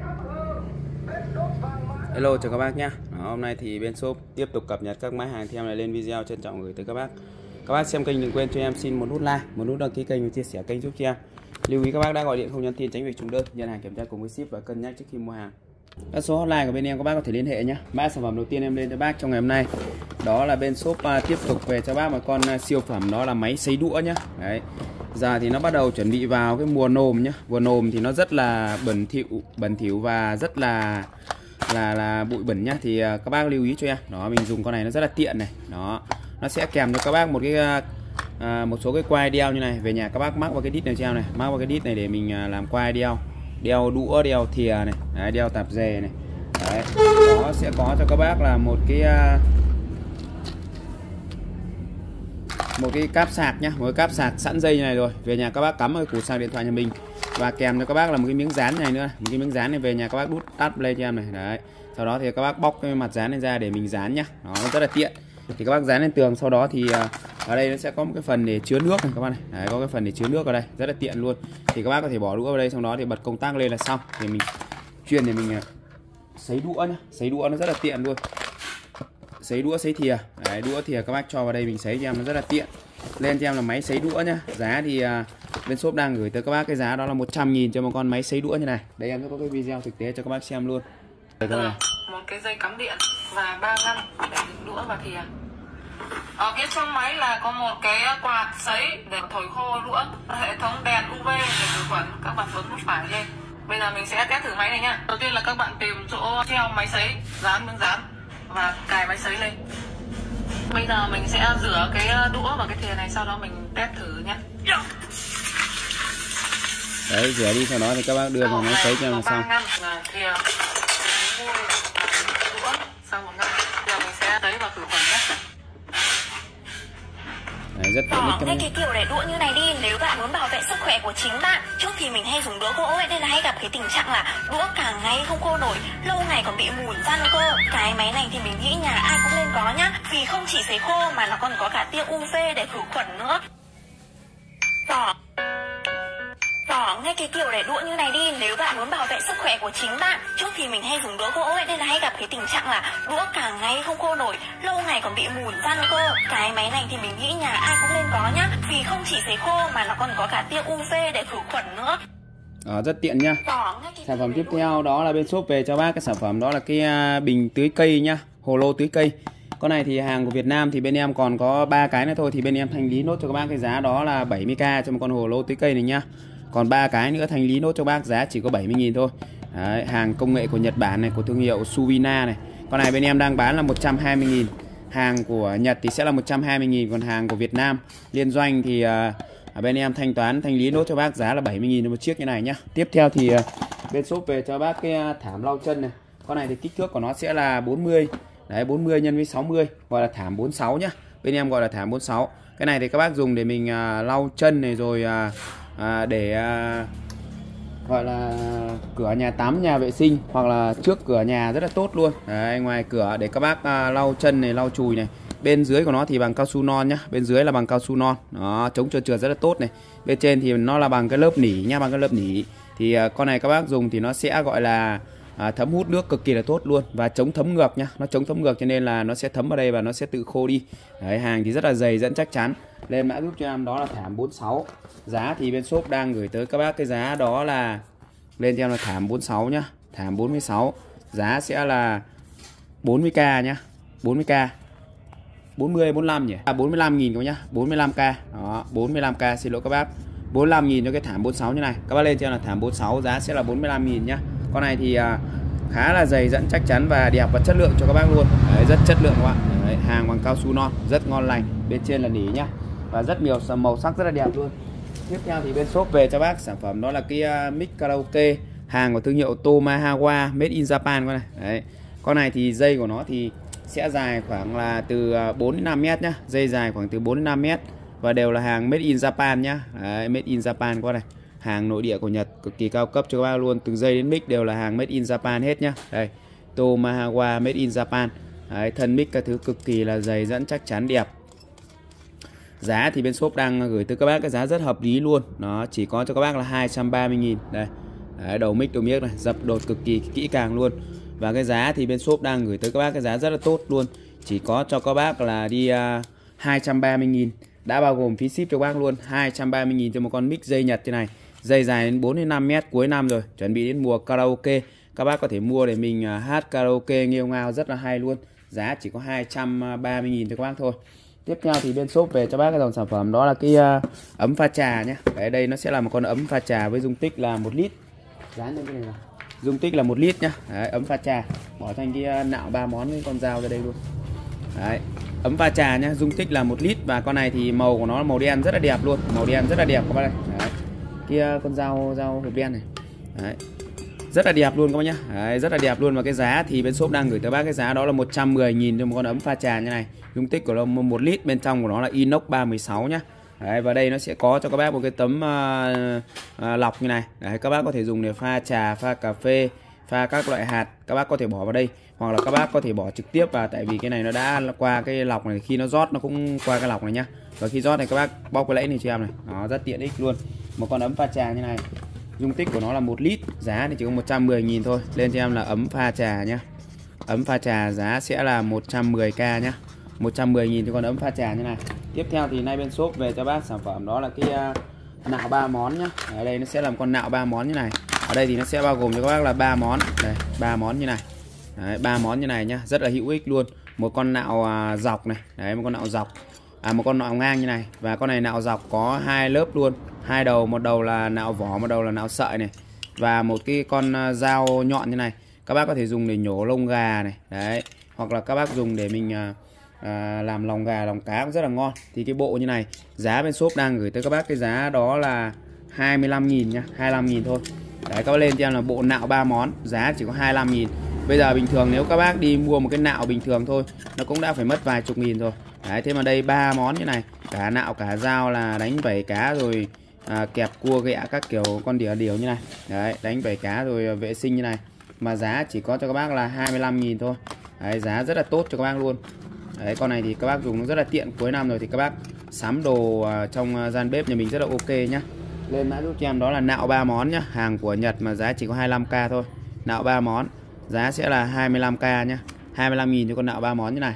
S1: Hello chào các bác nhé. Hôm nay thì bên shop tiếp tục cập nhật các mã hàng theo này lên video, trân trọng gửi tới các bác. Các bác xem kênh đừng quên cho em xin một nút like, một nút đăng ký kênh và chia sẻ kênh giúp cho em. Lưu ý các bác đã gọi điện không nhắn tin tránh việc trùng đơn, nhận hàng kiểm tra cùng với ship và cân nhắc trước khi mua hàng. Các số hotline của bên em các bác có thể liên hệ nhé. Mã sản phẩm đầu tiên em lên cho bác trong ngày hôm nay đó là bên shop tiếp tục về cho bác một con siêu phẩm, đó là máy sấy đũa nhá. Đấy. Giờ thì nó bắt đầu chuẩn bị vào cái mùa nồm nhá. Mùa nồm thì nó rất là bẩn thỉu và rất là bụi bẩn nhá, thì các bác lưu ý cho em. Đó, mình dùng con này nó rất là tiện này. Đó, nó sẽ kèm cho các bác một cái một số cái quai đeo như này. Về nhà các bác mắc vào cái đít này cho em này, mắc vào cái đít này để mình làm quai đeo đũa, đeo thìa này. Đấy, đeo tạp dề này. Đấy, nó sẽ có cho các bác là một cái cáp sạc nhá, một cái cáp sạc sẵn dây như này rồi. Về nhà các bác cắm vào cái củ sạc điện thoại nhà mình. Và kèm cho các bác là một cái miếng dán này nữa, một cái miếng dán này về nhà các bác đút tắt lên cho em này. Đấy, sau đó thì các bác bóc cái mặt dán này ra để mình dán nhá. Đó, nó rất là tiện. thì các bác dán lên tường. Sau đó thì ở đây nó sẽ có một cái phần để chứa nước này các bác này. Đấy, có cái phần để chứa nước ở đây rất là tiện luôn. Thì các bác có thể bỏ đũa vào đây, xong đó thì bật công tắc lên là xong. Thì mình chuyên để mình sấy đũa nhá. Sấy đũa nó rất là tiện luôn. Sấy đũa, sấy thìa. Đấy, đũa thìa các bác cho vào đây mình sấy cho em nó rất là tiện. Lên cho em là máy sấy đũa nhá. Giá thì bên shop đang gửi tới các bác cái giá đó là 100.000 cho một con máy sấy đũa như này. Đây em sẽ có cái video thực tế cho các bác xem luôn.
S3: Một cái dây cắm điện và 3 ngăn để đựng đũa và thìa. Ở phía trong máy là có một cái quạt sấy để thổi khô đũa, hệ thống đèn UV để khử khuẩn. Các bạn bấm nút phải lên. Bây giờ mình sẽ test thử máy này nhá. Đầu tiên là các bạn tìm chỗ treo máy sấy, dán miếng dán và cài máy sấy lên. Bây giờ mình sẽ rửa cái đũa và cái thìa này, sau đó mình test thử nhé.
S1: Đấy, rửa đi, sau đó thì các bác đưa vào máy sấy cho nó xong.
S3: Ngăn là thìa, muôi, đũa, sau một ngăn. Bây giờ mình sẽ sấy và khử khuẩn nhé.
S1: Đấy, rất tiện ích các
S2: Ngay
S1: bác.
S2: cái kiểu để đũa như này đi, nếu bạn muốn bảo vệ sức khỏe của chính bạn. Trước thì mình hay dùng đũa gỗ ấy, nên là hay gặp cái tình trạng là đũa càng ngày không khô nổi, lâu ngày còn bị mủn răng cơ. Cái máy này thì mình nghĩ nhà ai cũng nên có nhá, vì không chỉ sấy khô mà nó còn có cả tia UV để khử khuẩn nữa. Ngay cái kiểu để đũa như này đi, nếu bạn muốn bảo vệ sức khỏe của chính bạn. Trước thì mình hay dùng đũa gỗ ấy, nên là hay gặp cái tình trạng là đũa càng ngày không khô nổi, lâu ngày còn bị mủn răng cơ. Cái máy này thì mình nghĩ nhà ai cũng nên có nhá, vì không chỉ sấy khô mà nó còn có cả tia UV để khử khuẩn nữa.
S1: Rất tiện nhá. Sản phẩm tiếp theo đó là bên shop về cho bác cái sản phẩm đó là cái bình tưới cây nhá, hồ lô tưới cây. Con này thì hàng của Việt Nam thì bên em còn có 3 cái nữa thôi, thì bên em thanh lý nốt cho các bác cái giá đó là 70k cho một con hồ lô tưới cây này nhá. Còn 3 cái nữa thanh lý nốt cho bác giá chỉ có 70.000 thôi. Đấy, hàng công nghệ của Nhật Bản này, của thương hiệu Suvina này. Con này bên em đang bán là 120.000. Hàng của Nhật thì sẽ là 120.000, còn hàng của Việt Nam liên doanh thì ở bên em thanh toán thanh lý nốt cho bác giá là 70.000 cho một chiếc như này nhá. Tiếp theo thì bên shop về cho bác cái thảm lau chân này. Con này thì kích thước của nó sẽ là 40. Đấy, 40 x với 60, gọi là thảm 46 nhá. Bên em gọi là thảm 46. Cái này thì các bác dùng để mình lau chân này, rồi để gọi là cửa nhà tắm, nhà vệ sinh, hoặc là trước cửa nhà rất là tốt luôn. Đấy, ngoài cửa để các bác lau chân này, lau chùi này. Bên dưới của nó thì bằng cao su non nhá, bên dưới là bằng cao su non, nó chống trơn trượt rất là tốt này. Bên trên thì nó là bằng cái lớp nỉ nhá, bằng cái lớp nỉ. Thì con này các bác dùng thì nó sẽ gọi là thấm hút nước cực kỳ là tốt luôn, và chống thấm ngược nhá, nó chống thấm ngược cho nên là nó sẽ thấm vào đây và nó sẽ tự khô đi. Đấy, hàng thì rất là dày dẫn chắc chắn. Lên mã giúp cho em đó là thảm 46. Giá thì bên shop đang gửi tới các bác cái giá đó là lên cho em là thảm 46 nhá, thảm 46. Giá sẽ là 40k nhá, 40k. 40 45 nhỉ? 45.000 các bác nhá, 45k. Đó, 45k, xin lỗi các bác. 45.000 cho cái thảm 46 như này. Các bác lên cho em là thảm 46, giá sẽ là 45.000 nhá. Con này thì khá là dày dẫn chắc chắn và đẹp và chất lượng cho các bác luôn. Đấy, rất chất lượng các bạn. Đấy, hàng bằng cao su non, rất ngon lành. Bên trên là nỉ nhá. Và rất nhiều màu sắc rất là đẹp luôn. Tiếp theo thì bên shop về cho bác sản phẩm đó là cái mic karaoke, hàng của thương hiệu Tomahawa, made in Japan con này. Đấy. Con này thì dây của nó thì sẽ dài khoảng là từ 4 đến 5 mét nhá. Dây dài khoảng từ 4 đến 5 mét. Và đều là hàng made in Japan nhá. Đấy, made in Japan con này. Hàng nội địa của Nhật cực kỳ cao cấp cho các bác luôn. Từ dây đến mic đều là hàng made in Japan hết nhá. Đây, Tomahawa made in Japan. Đấy, thân mic các thứ cực kỳ là dày dẫn chắc chắn đẹp. Giá thì bên shop đang gửi tới các bác cái giá rất hợp lý luôn. Nó chỉ có cho các bác là 230.000. Đây. Đấy, đầu mic này, dập đột cực kỳ kỹ càng luôn. Và cái giá thì bên shop đang gửi tới các bác cái giá rất là tốt luôn. Chỉ có cho các bác là đi 230.000. Đã bao gồm phí ship cho các bác luôn. 230.000 cho một con mic dây Nhật thế này. Dây dài đến 4 đến 5 mét, cuối năm rồi, chuẩn bị đến mùa karaoke. Các bác có thể mua để mình hát karaoke nghêu ngao rất là hay luôn. Giá chỉ có 230.000 cho các bác thôi. Tiếp theo thì bên shop về cho bác cái dòng sản phẩm đó là cái ấm pha trà nhé. Đấy, đây nó sẽ là một con ấm pha trà với dung tích là 1 lít. Dán lên cái này nào. Dung tích là 1 lít nhá. Đấy, ấm pha trà. Bỏ thành cái nạo 3 món với con dao ra đây luôn. Đấy, ấm pha trà nhá, dung tích là 1 lít. Và con này thì màu của nó là màu đen rất là đẹp luôn. Màu đen rất là đẹp các bác đây. Đấy. Kia con dao hộp đen này. Đấy. Rất là đẹp luôn các bác nhá. Đấy, rất là đẹp luôn. Và cái giá thì bên shop đang gửi tới bác cái giá đó là 110.000 cho một con ấm pha trà như này. Dung tích của nó 1 lít, bên trong của nó là inox 316 nhá. Đấy, và đây nó sẽ có cho các bác một cái tấm lọc như này. Đấy, các bác có thể dùng để pha trà, pha cà phê, pha các loại hạt các bác có thể bỏ vào đây, hoặc là các bác có thể bỏ trực tiếp vào, tại vì cái này nó đã qua cái lọc này, khi nó rót nó cũng qua cái lọc này nhá. Và khi rót này các bác bóc cái lẫy này cho em này, nó rất tiện ích luôn. Một con ấm pha trà như này, dung tích của nó là 1 lít, giá thì chỉ có 110.000 thôi. Lên cho em là ấm pha trà nhá. Ấm pha trà giá sẽ là 110k nhá. 110.000 cho con ấm pha trà như này. Tiếp theo thì nay bên shop về cho bác sản phẩm đó là cái nạo 3 món nhá. Ở đây nó sẽ làm con nạo 3 món như này. Ở đây thì nó sẽ bao gồm cho các bác là 3 món. Đây, 3 món như này. Đấy, 3 món như này nhá, rất là hữu ích luôn. Một con nạo dọc này, đấy, một con nạo dọc. Một con nạo ngang như này, và con này nạo dọc có 2 lớp luôn, 2 đầu, một đầu là nạo vỏ, một đầu là nạo sợi này. Và một cái con dao nhọn như này. Các bác có thể dùng để nhổ lông gà này, đấy, hoặc là các bác dùng để mình làm lòng gà, lòng cá cũng rất là ngon. Thì cái bộ như này, giá bên shop đang gửi tới các bác cái giá đó là 25.000 nhá, 25.000 thôi. Đấy, các bác lên cho em là bộ nạo 3 món, giá chỉ có 25.000. Bây giờ bình thường nếu các bác đi mua một cái nạo bình thường thôi, nó cũng đã phải mất vài chục nghìn rồi. Đấy, thế mà đây 3 món như này, cả nạo cả dao là đánh vẩy cá rồi kẹp cua ghẹ các kiểu con đỉa điều như này. Đấy, đánh vẩy cá rồi vệ sinh như này. Mà giá chỉ có cho các bác là 25.000 thôi. Đấy, giá rất là tốt cho các bác luôn. Đấy, con này thì các bác dùng nó rất là tiện. Cuối năm rồi thì các bác sắm đồ trong gian bếp nhà mình rất là ok nhá. Lên mã giúp cho em đó là nạo 3 món nhá, hàng của Nhật mà giá chỉ có 25k thôi. Nạo 3 món, giá sẽ là 25k nhá. 25.000 cho con nạo 3 món như này.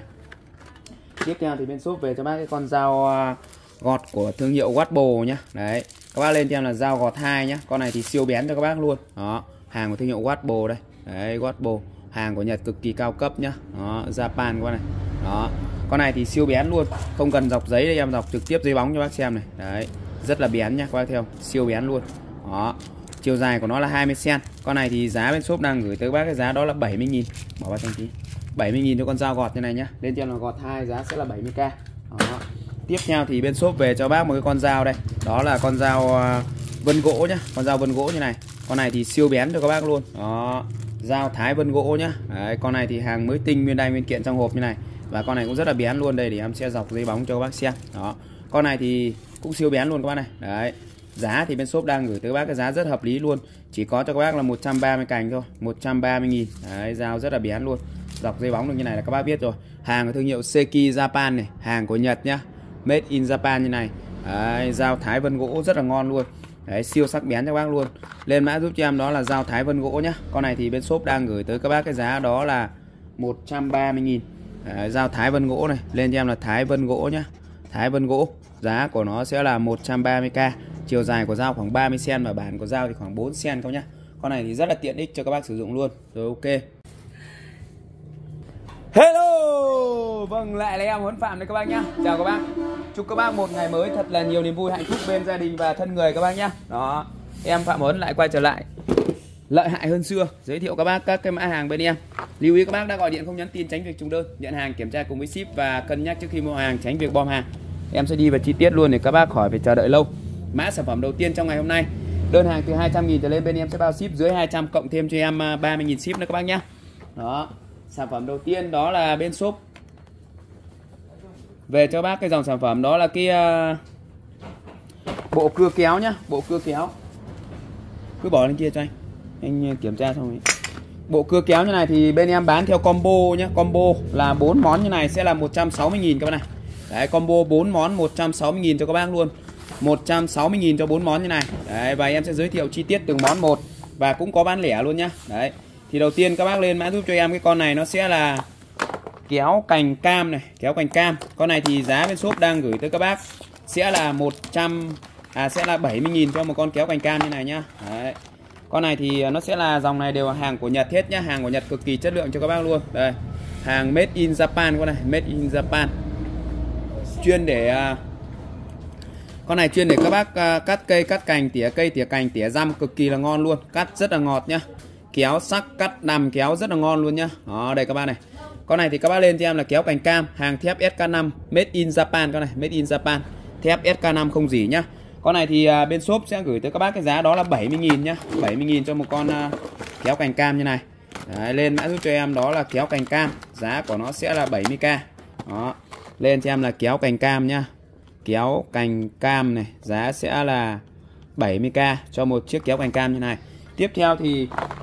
S1: Tiếp theo thì bên shop về cho bác cái con dao gọt của thương hiệu Watbo nhá. Đấy, các bác lên cho em là dao gọt 2 nhá. Con này thì siêu bén cho các bác luôn. Đó, hàng của thương hiệu Watbo đây. Đấy, Watbo, hàng của Nhật cực kỳ cao cấp nhá. Đó, Japan con này. Đó, con này thì siêu bén luôn, không cần dọc giấy đây, em dọc trực tiếp giấy bóng cho bác xem này. Đấy, rất là bén nhá các bác thấy không, siêu bén luôn. Đó, chiều dài của nó là 20 cm. Con này thì giá bên shop đang gửi tới bác cái giá đó là 70.000. Bỏ vào trong tí. 70.000 cho con dao gọt như này nhá. Lên cho em là gọt 2, giá sẽ là 70k. Đó. Tiếp theo thì bên shop về cho bác một cái con dao đây. Đó là con dao vân gỗ nhá, con dao vân gỗ như này. Con này thì siêu bén cho các bác luôn. Đó, dao thái vân gỗ nhá. Đấy, con này thì hàng mới tinh, nguyên đai nguyên kiện trong hộp như này. Và con này cũng rất là bén luôn. Đây thì em sẽ dọc giấy bóng cho các bác xem. Đó, con này thì cũng siêu bén luôn các bác này. Đấy, giá thì bên shop đang gửi tới các bác cái giá rất hợp lý luôn, chỉ có cho các bác là 130 cành thôi, 130.000. Đấy, dao rất là bén luôn, dọc dây bóng được như này là các bác biết rồi. Hàng của thương hiệu Seki Japan này, hàng của Nhật nhá, made in Japan như này. Đấy, dao thái vân gỗ rất là ngon luôn. Đấy, siêu sắc bén cho các bác luôn. Lên mã giúp cho em đó là dao thái vân gỗ nhá. Con này thì bên shop đang gửi tới các bác cái giá đó là 130.000. Đấy, dao thái vân gỗ này, lên cho em là thái vân gỗ nhá. Thái vân gỗ, giá của nó sẽ là 130k. Chiều dài của dao khoảng 30 cm và bản của dao thì khoảng 4 cm các nhá. Con này thì rất là tiện ích cho các bác sử dụng luôn. Rồi, ok. Hello, vâng, lại là em Huấn Phạm đây các bác nhá. Chào các bác. Chúc các bác một ngày mới thật là nhiều niềm vui, hạnh phúc bên gia đình và thân người các bác nhá. Đó, em Phạm Huấn lại quay trở lại lợi hại hơn xưa, giới thiệu các bác các cái mã hàng bên em. Lưu ý các bác đã gọi điện không nhắn tin tránh việc trùng đơn, nhận hàng kiểm tra cùng với ship và cân nhắc trước khi mua hàng tránh việc bom hàng. Em sẽ đi vào chi tiết luôn để các bác khỏi phải chờ đợi lâu. Mã sản phẩm đầu tiên trong ngày hôm nay, đơn hàng từ 200.000 trở lên bên em sẽ bao ship, dưới 200 cộng thêm cho em 30.000 ship nữa các bác nhé. Đó, sản phẩm đầu tiên đó là bên shop về cho bác cái dòng sản phẩm đó là cái bộ cưa kéo nhá, bộ cưa kéo. Cứ bỏ lên kia cho anh kiểm tra xong rồi. Bộ cưa kéo như này thì bên em bán theo combo nhé. Combo là 4 món như này sẽ là 160.000 các bác này. Đấy, combo 4 món 160.000 cho các bác luôn. 160.000 cho 4 món như này. Đấy, và em sẽ giới thiệu chi tiết từng món một và cũng có bán lẻ luôn nhá. Đấy. Thì đầu tiên các bác lên mã giúp cho em cái con này, nó sẽ là kéo cành cam này, kéo cành cam. Con này thì giá bên shop đang gửi tới các bác sẽ là 70.000 cho một con kéo cành cam như này nhá. Đấy. Con này thì nó sẽ là dòng này đều là hàng của Nhật hết nhá, hàng của Nhật cực kỳ chất lượng cho các bác luôn. Đây, hàng made in Japan con này, made in Japan. Chuyên để con này chuyên để các bác cắt cây, cắt cành, tỉa cây, tỉa cành, tỉa răm cực kỳ là ngon luôn, cắt rất là ngọt nhá. Kéo sắc, cắt đầm kéo rất là ngon luôn nhá. Đó, đây các bác này. Con này thì các bác lên cho em là kéo cành cam, hàng thép SK5, made in Japan con này, made in Japan. Thép SK5 không gì nhá. Con này thì bên shop sẽ gửi tới các bác cái giá đó là 70.000 nhá. 70.000 cho một con kéo cành cam như này. Đấy, lên mã giúp cho em đó là kéo cành cam, giá của nó sẽ là 70k. Đó. Lên cho em là kéo cành cam nhá. Kéo cành cam này, giá sẽ là 70k cho một chiếc kéo cành cam như này. Tiếp theo thì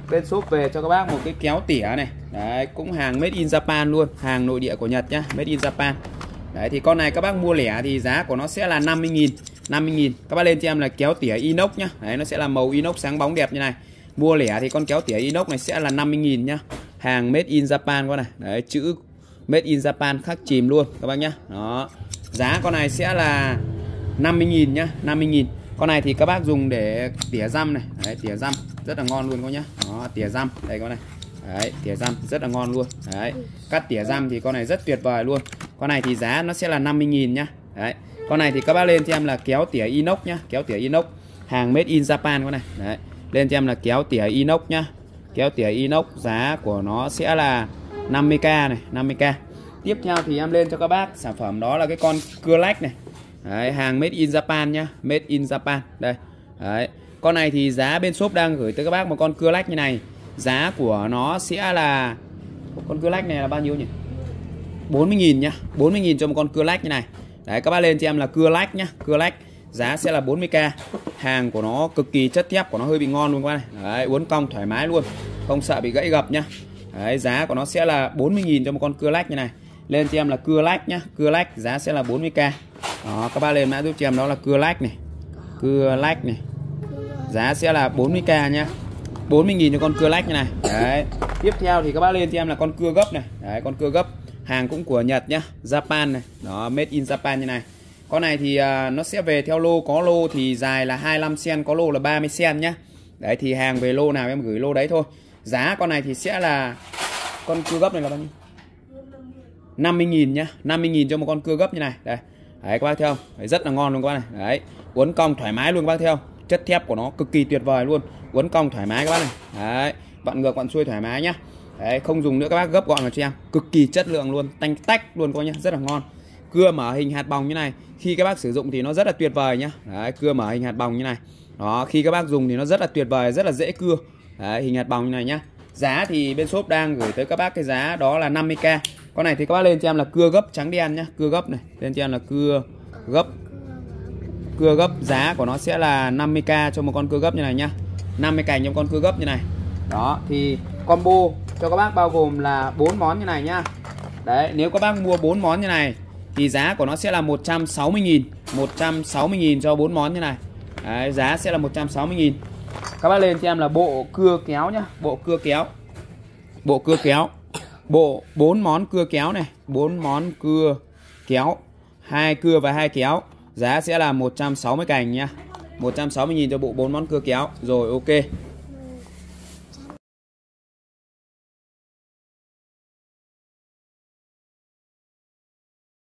S1: bên shop về cho các bác một cái kéo tỉa này. Đấy, cũng hàng made in Japan luôn, hàng nội địa của Nhật nhá, made in Japan. Đấy thì con này các bác mua lẻ thì giá của nó sẽ là 50.000. 50.000. Các bác lên cho em là kéo tỉa inox nhá. Đấy, nó sẽ là màu inox sáng bóng đẹp như này. Mua lẻ thì con kéo tỉa inox này sẽ là 50.000 nhá. Hàng made in Japan con này. Đấy, chữ made in Japan khắc chìm luôn các bác nhá. Đó. Giá con này sẽ là 50.000 nhá, 50.000. Con này thì các bác dùng để tỉa răm này. Đấy, tỉa răm rất là ngon luôn các nhá. Đó, tỉa răm. Đây con này. Đấy, tỉa răm rất là ngon luôn. Đấy, cắt tỉa răm thì con này rất tuyệt vời luôn. Con này thì giá nó sẽ là 50.000 nhá. Đấy. Con này thì các bác lên cho em là kéo tỉa inox nhá, kéo tỉa inox, hàng made in Japan con này. Đấy. Lên cho em là kéo tỉa inox nhá. Kéo tỉa inox giá của nó sẽ là 50k này, 50k. Tiếp theo thì em lên cho các bác sản phẩm đó là cái con cưa lách này. Đấy, hàng made in Japan nhá, made in Japan. Đây. Đấy. Con này thì giá bên shop đang gửi tới các bác một con cưa lách như này. Giá của nó sẽ là, con cưa lách này là bao nhiêu nhỉ? 40.000 nhá, 40.000 cho một con cưa lách như này. Đấy, các bác lên cho em là cưa lách nhá, cưa lách giá sẽ là 40k. Hàng của nó cực kỳ chất thép của nó hơi bị ngon luôn các bác này. Đấy, uốn cong thoải mái luôn, không sợ bị gãy gập nhá. Đấy, giá của nó sẽ là 40.000 cho một con cưa lách như này. Lên cho em là cưa lách nhá, cưa lách giá sẽ là 40k. Đó, các bác lên mã giúp cho em đó là cưa lách này. Cưa lách này. Giá sẽ là 40k nhá. 40.000 cho con cưa lách như này. Đấy. Tiếp theo thì các bác lên cho em là con cưa gấp này. Đấy, con cưa gấp. Hàng cũng của Nhật nhá, Japan này. Đó, made in Japan như này. Con này thì nó sẽ về theo lô, có lô thì dài là 25 cm, có lô là 30 cm nhá. Đấy thì hàng về lô nào em gửi lô đấy thôi. Giá con này thì sẽ là, con cưa gấp này là bao nhiêu? 50.000 nhá, 50.000 cho một con cưa gấp như này. Đây. Đấy các bác thấy không? Đấy, rất là ngon luôn các bác này. Đấy, uốn cong thoải mái luôn các bác thấy không? Chất thép của nó cực kỳ tuyệt vời luôn. Uốn cong thoải mái các bác này. Đấy, vặn ngược vặn xuôi thoải mái nhá. Đấy, không dùng nữa các bác, gấp gọn vào cho em. Cực kỳ chất lượng luôn, tanh tách luôn các bác nhá, rất là ngon. Cưa mở hình hạt bòng như này, khi các bác sử dụng thì nó rất là tuyệt vời nhá. Đấy, cưa mở hình hạt bòng như này. Đó, khi các bác dùng thì nó rất là tuyệt vời, rất là dễ cưa. Đấy, hình hạt bòng như này nhá. Giá thì bên shop đang gửi tới các bác cái giá đó là 50k. Con này thì các bác lên cho em là cưa gấp trắng đen nhá, cưa gấp này, lên cho em là cưa gấp. Cưa gấp giá của nó sẽ là 50k cho một con cưa gấp như này nhá. 50 cành trong con cưa gấp như này. Đó, thì combo cho các bác bao gồm là 4 món như này nhá. Đấy, nếu các bác mua 4 món như này thì giá của nó sẽ là 160.000. 160.000 cho 4 món như này. Đấy, giá sẽ là 160.000. Các bác lên cho em là bộ cưa kéo nhá, bộ cưa kéo. Bộ cưa kéo. Bộ 4 món cưa kéo này, 4 món cưa kéo, 2 cưa và 2 kéo. Giá sẽ là 160 cành nhá. 160.000 cho bộ 4 món cưa kéo. Rồi ok.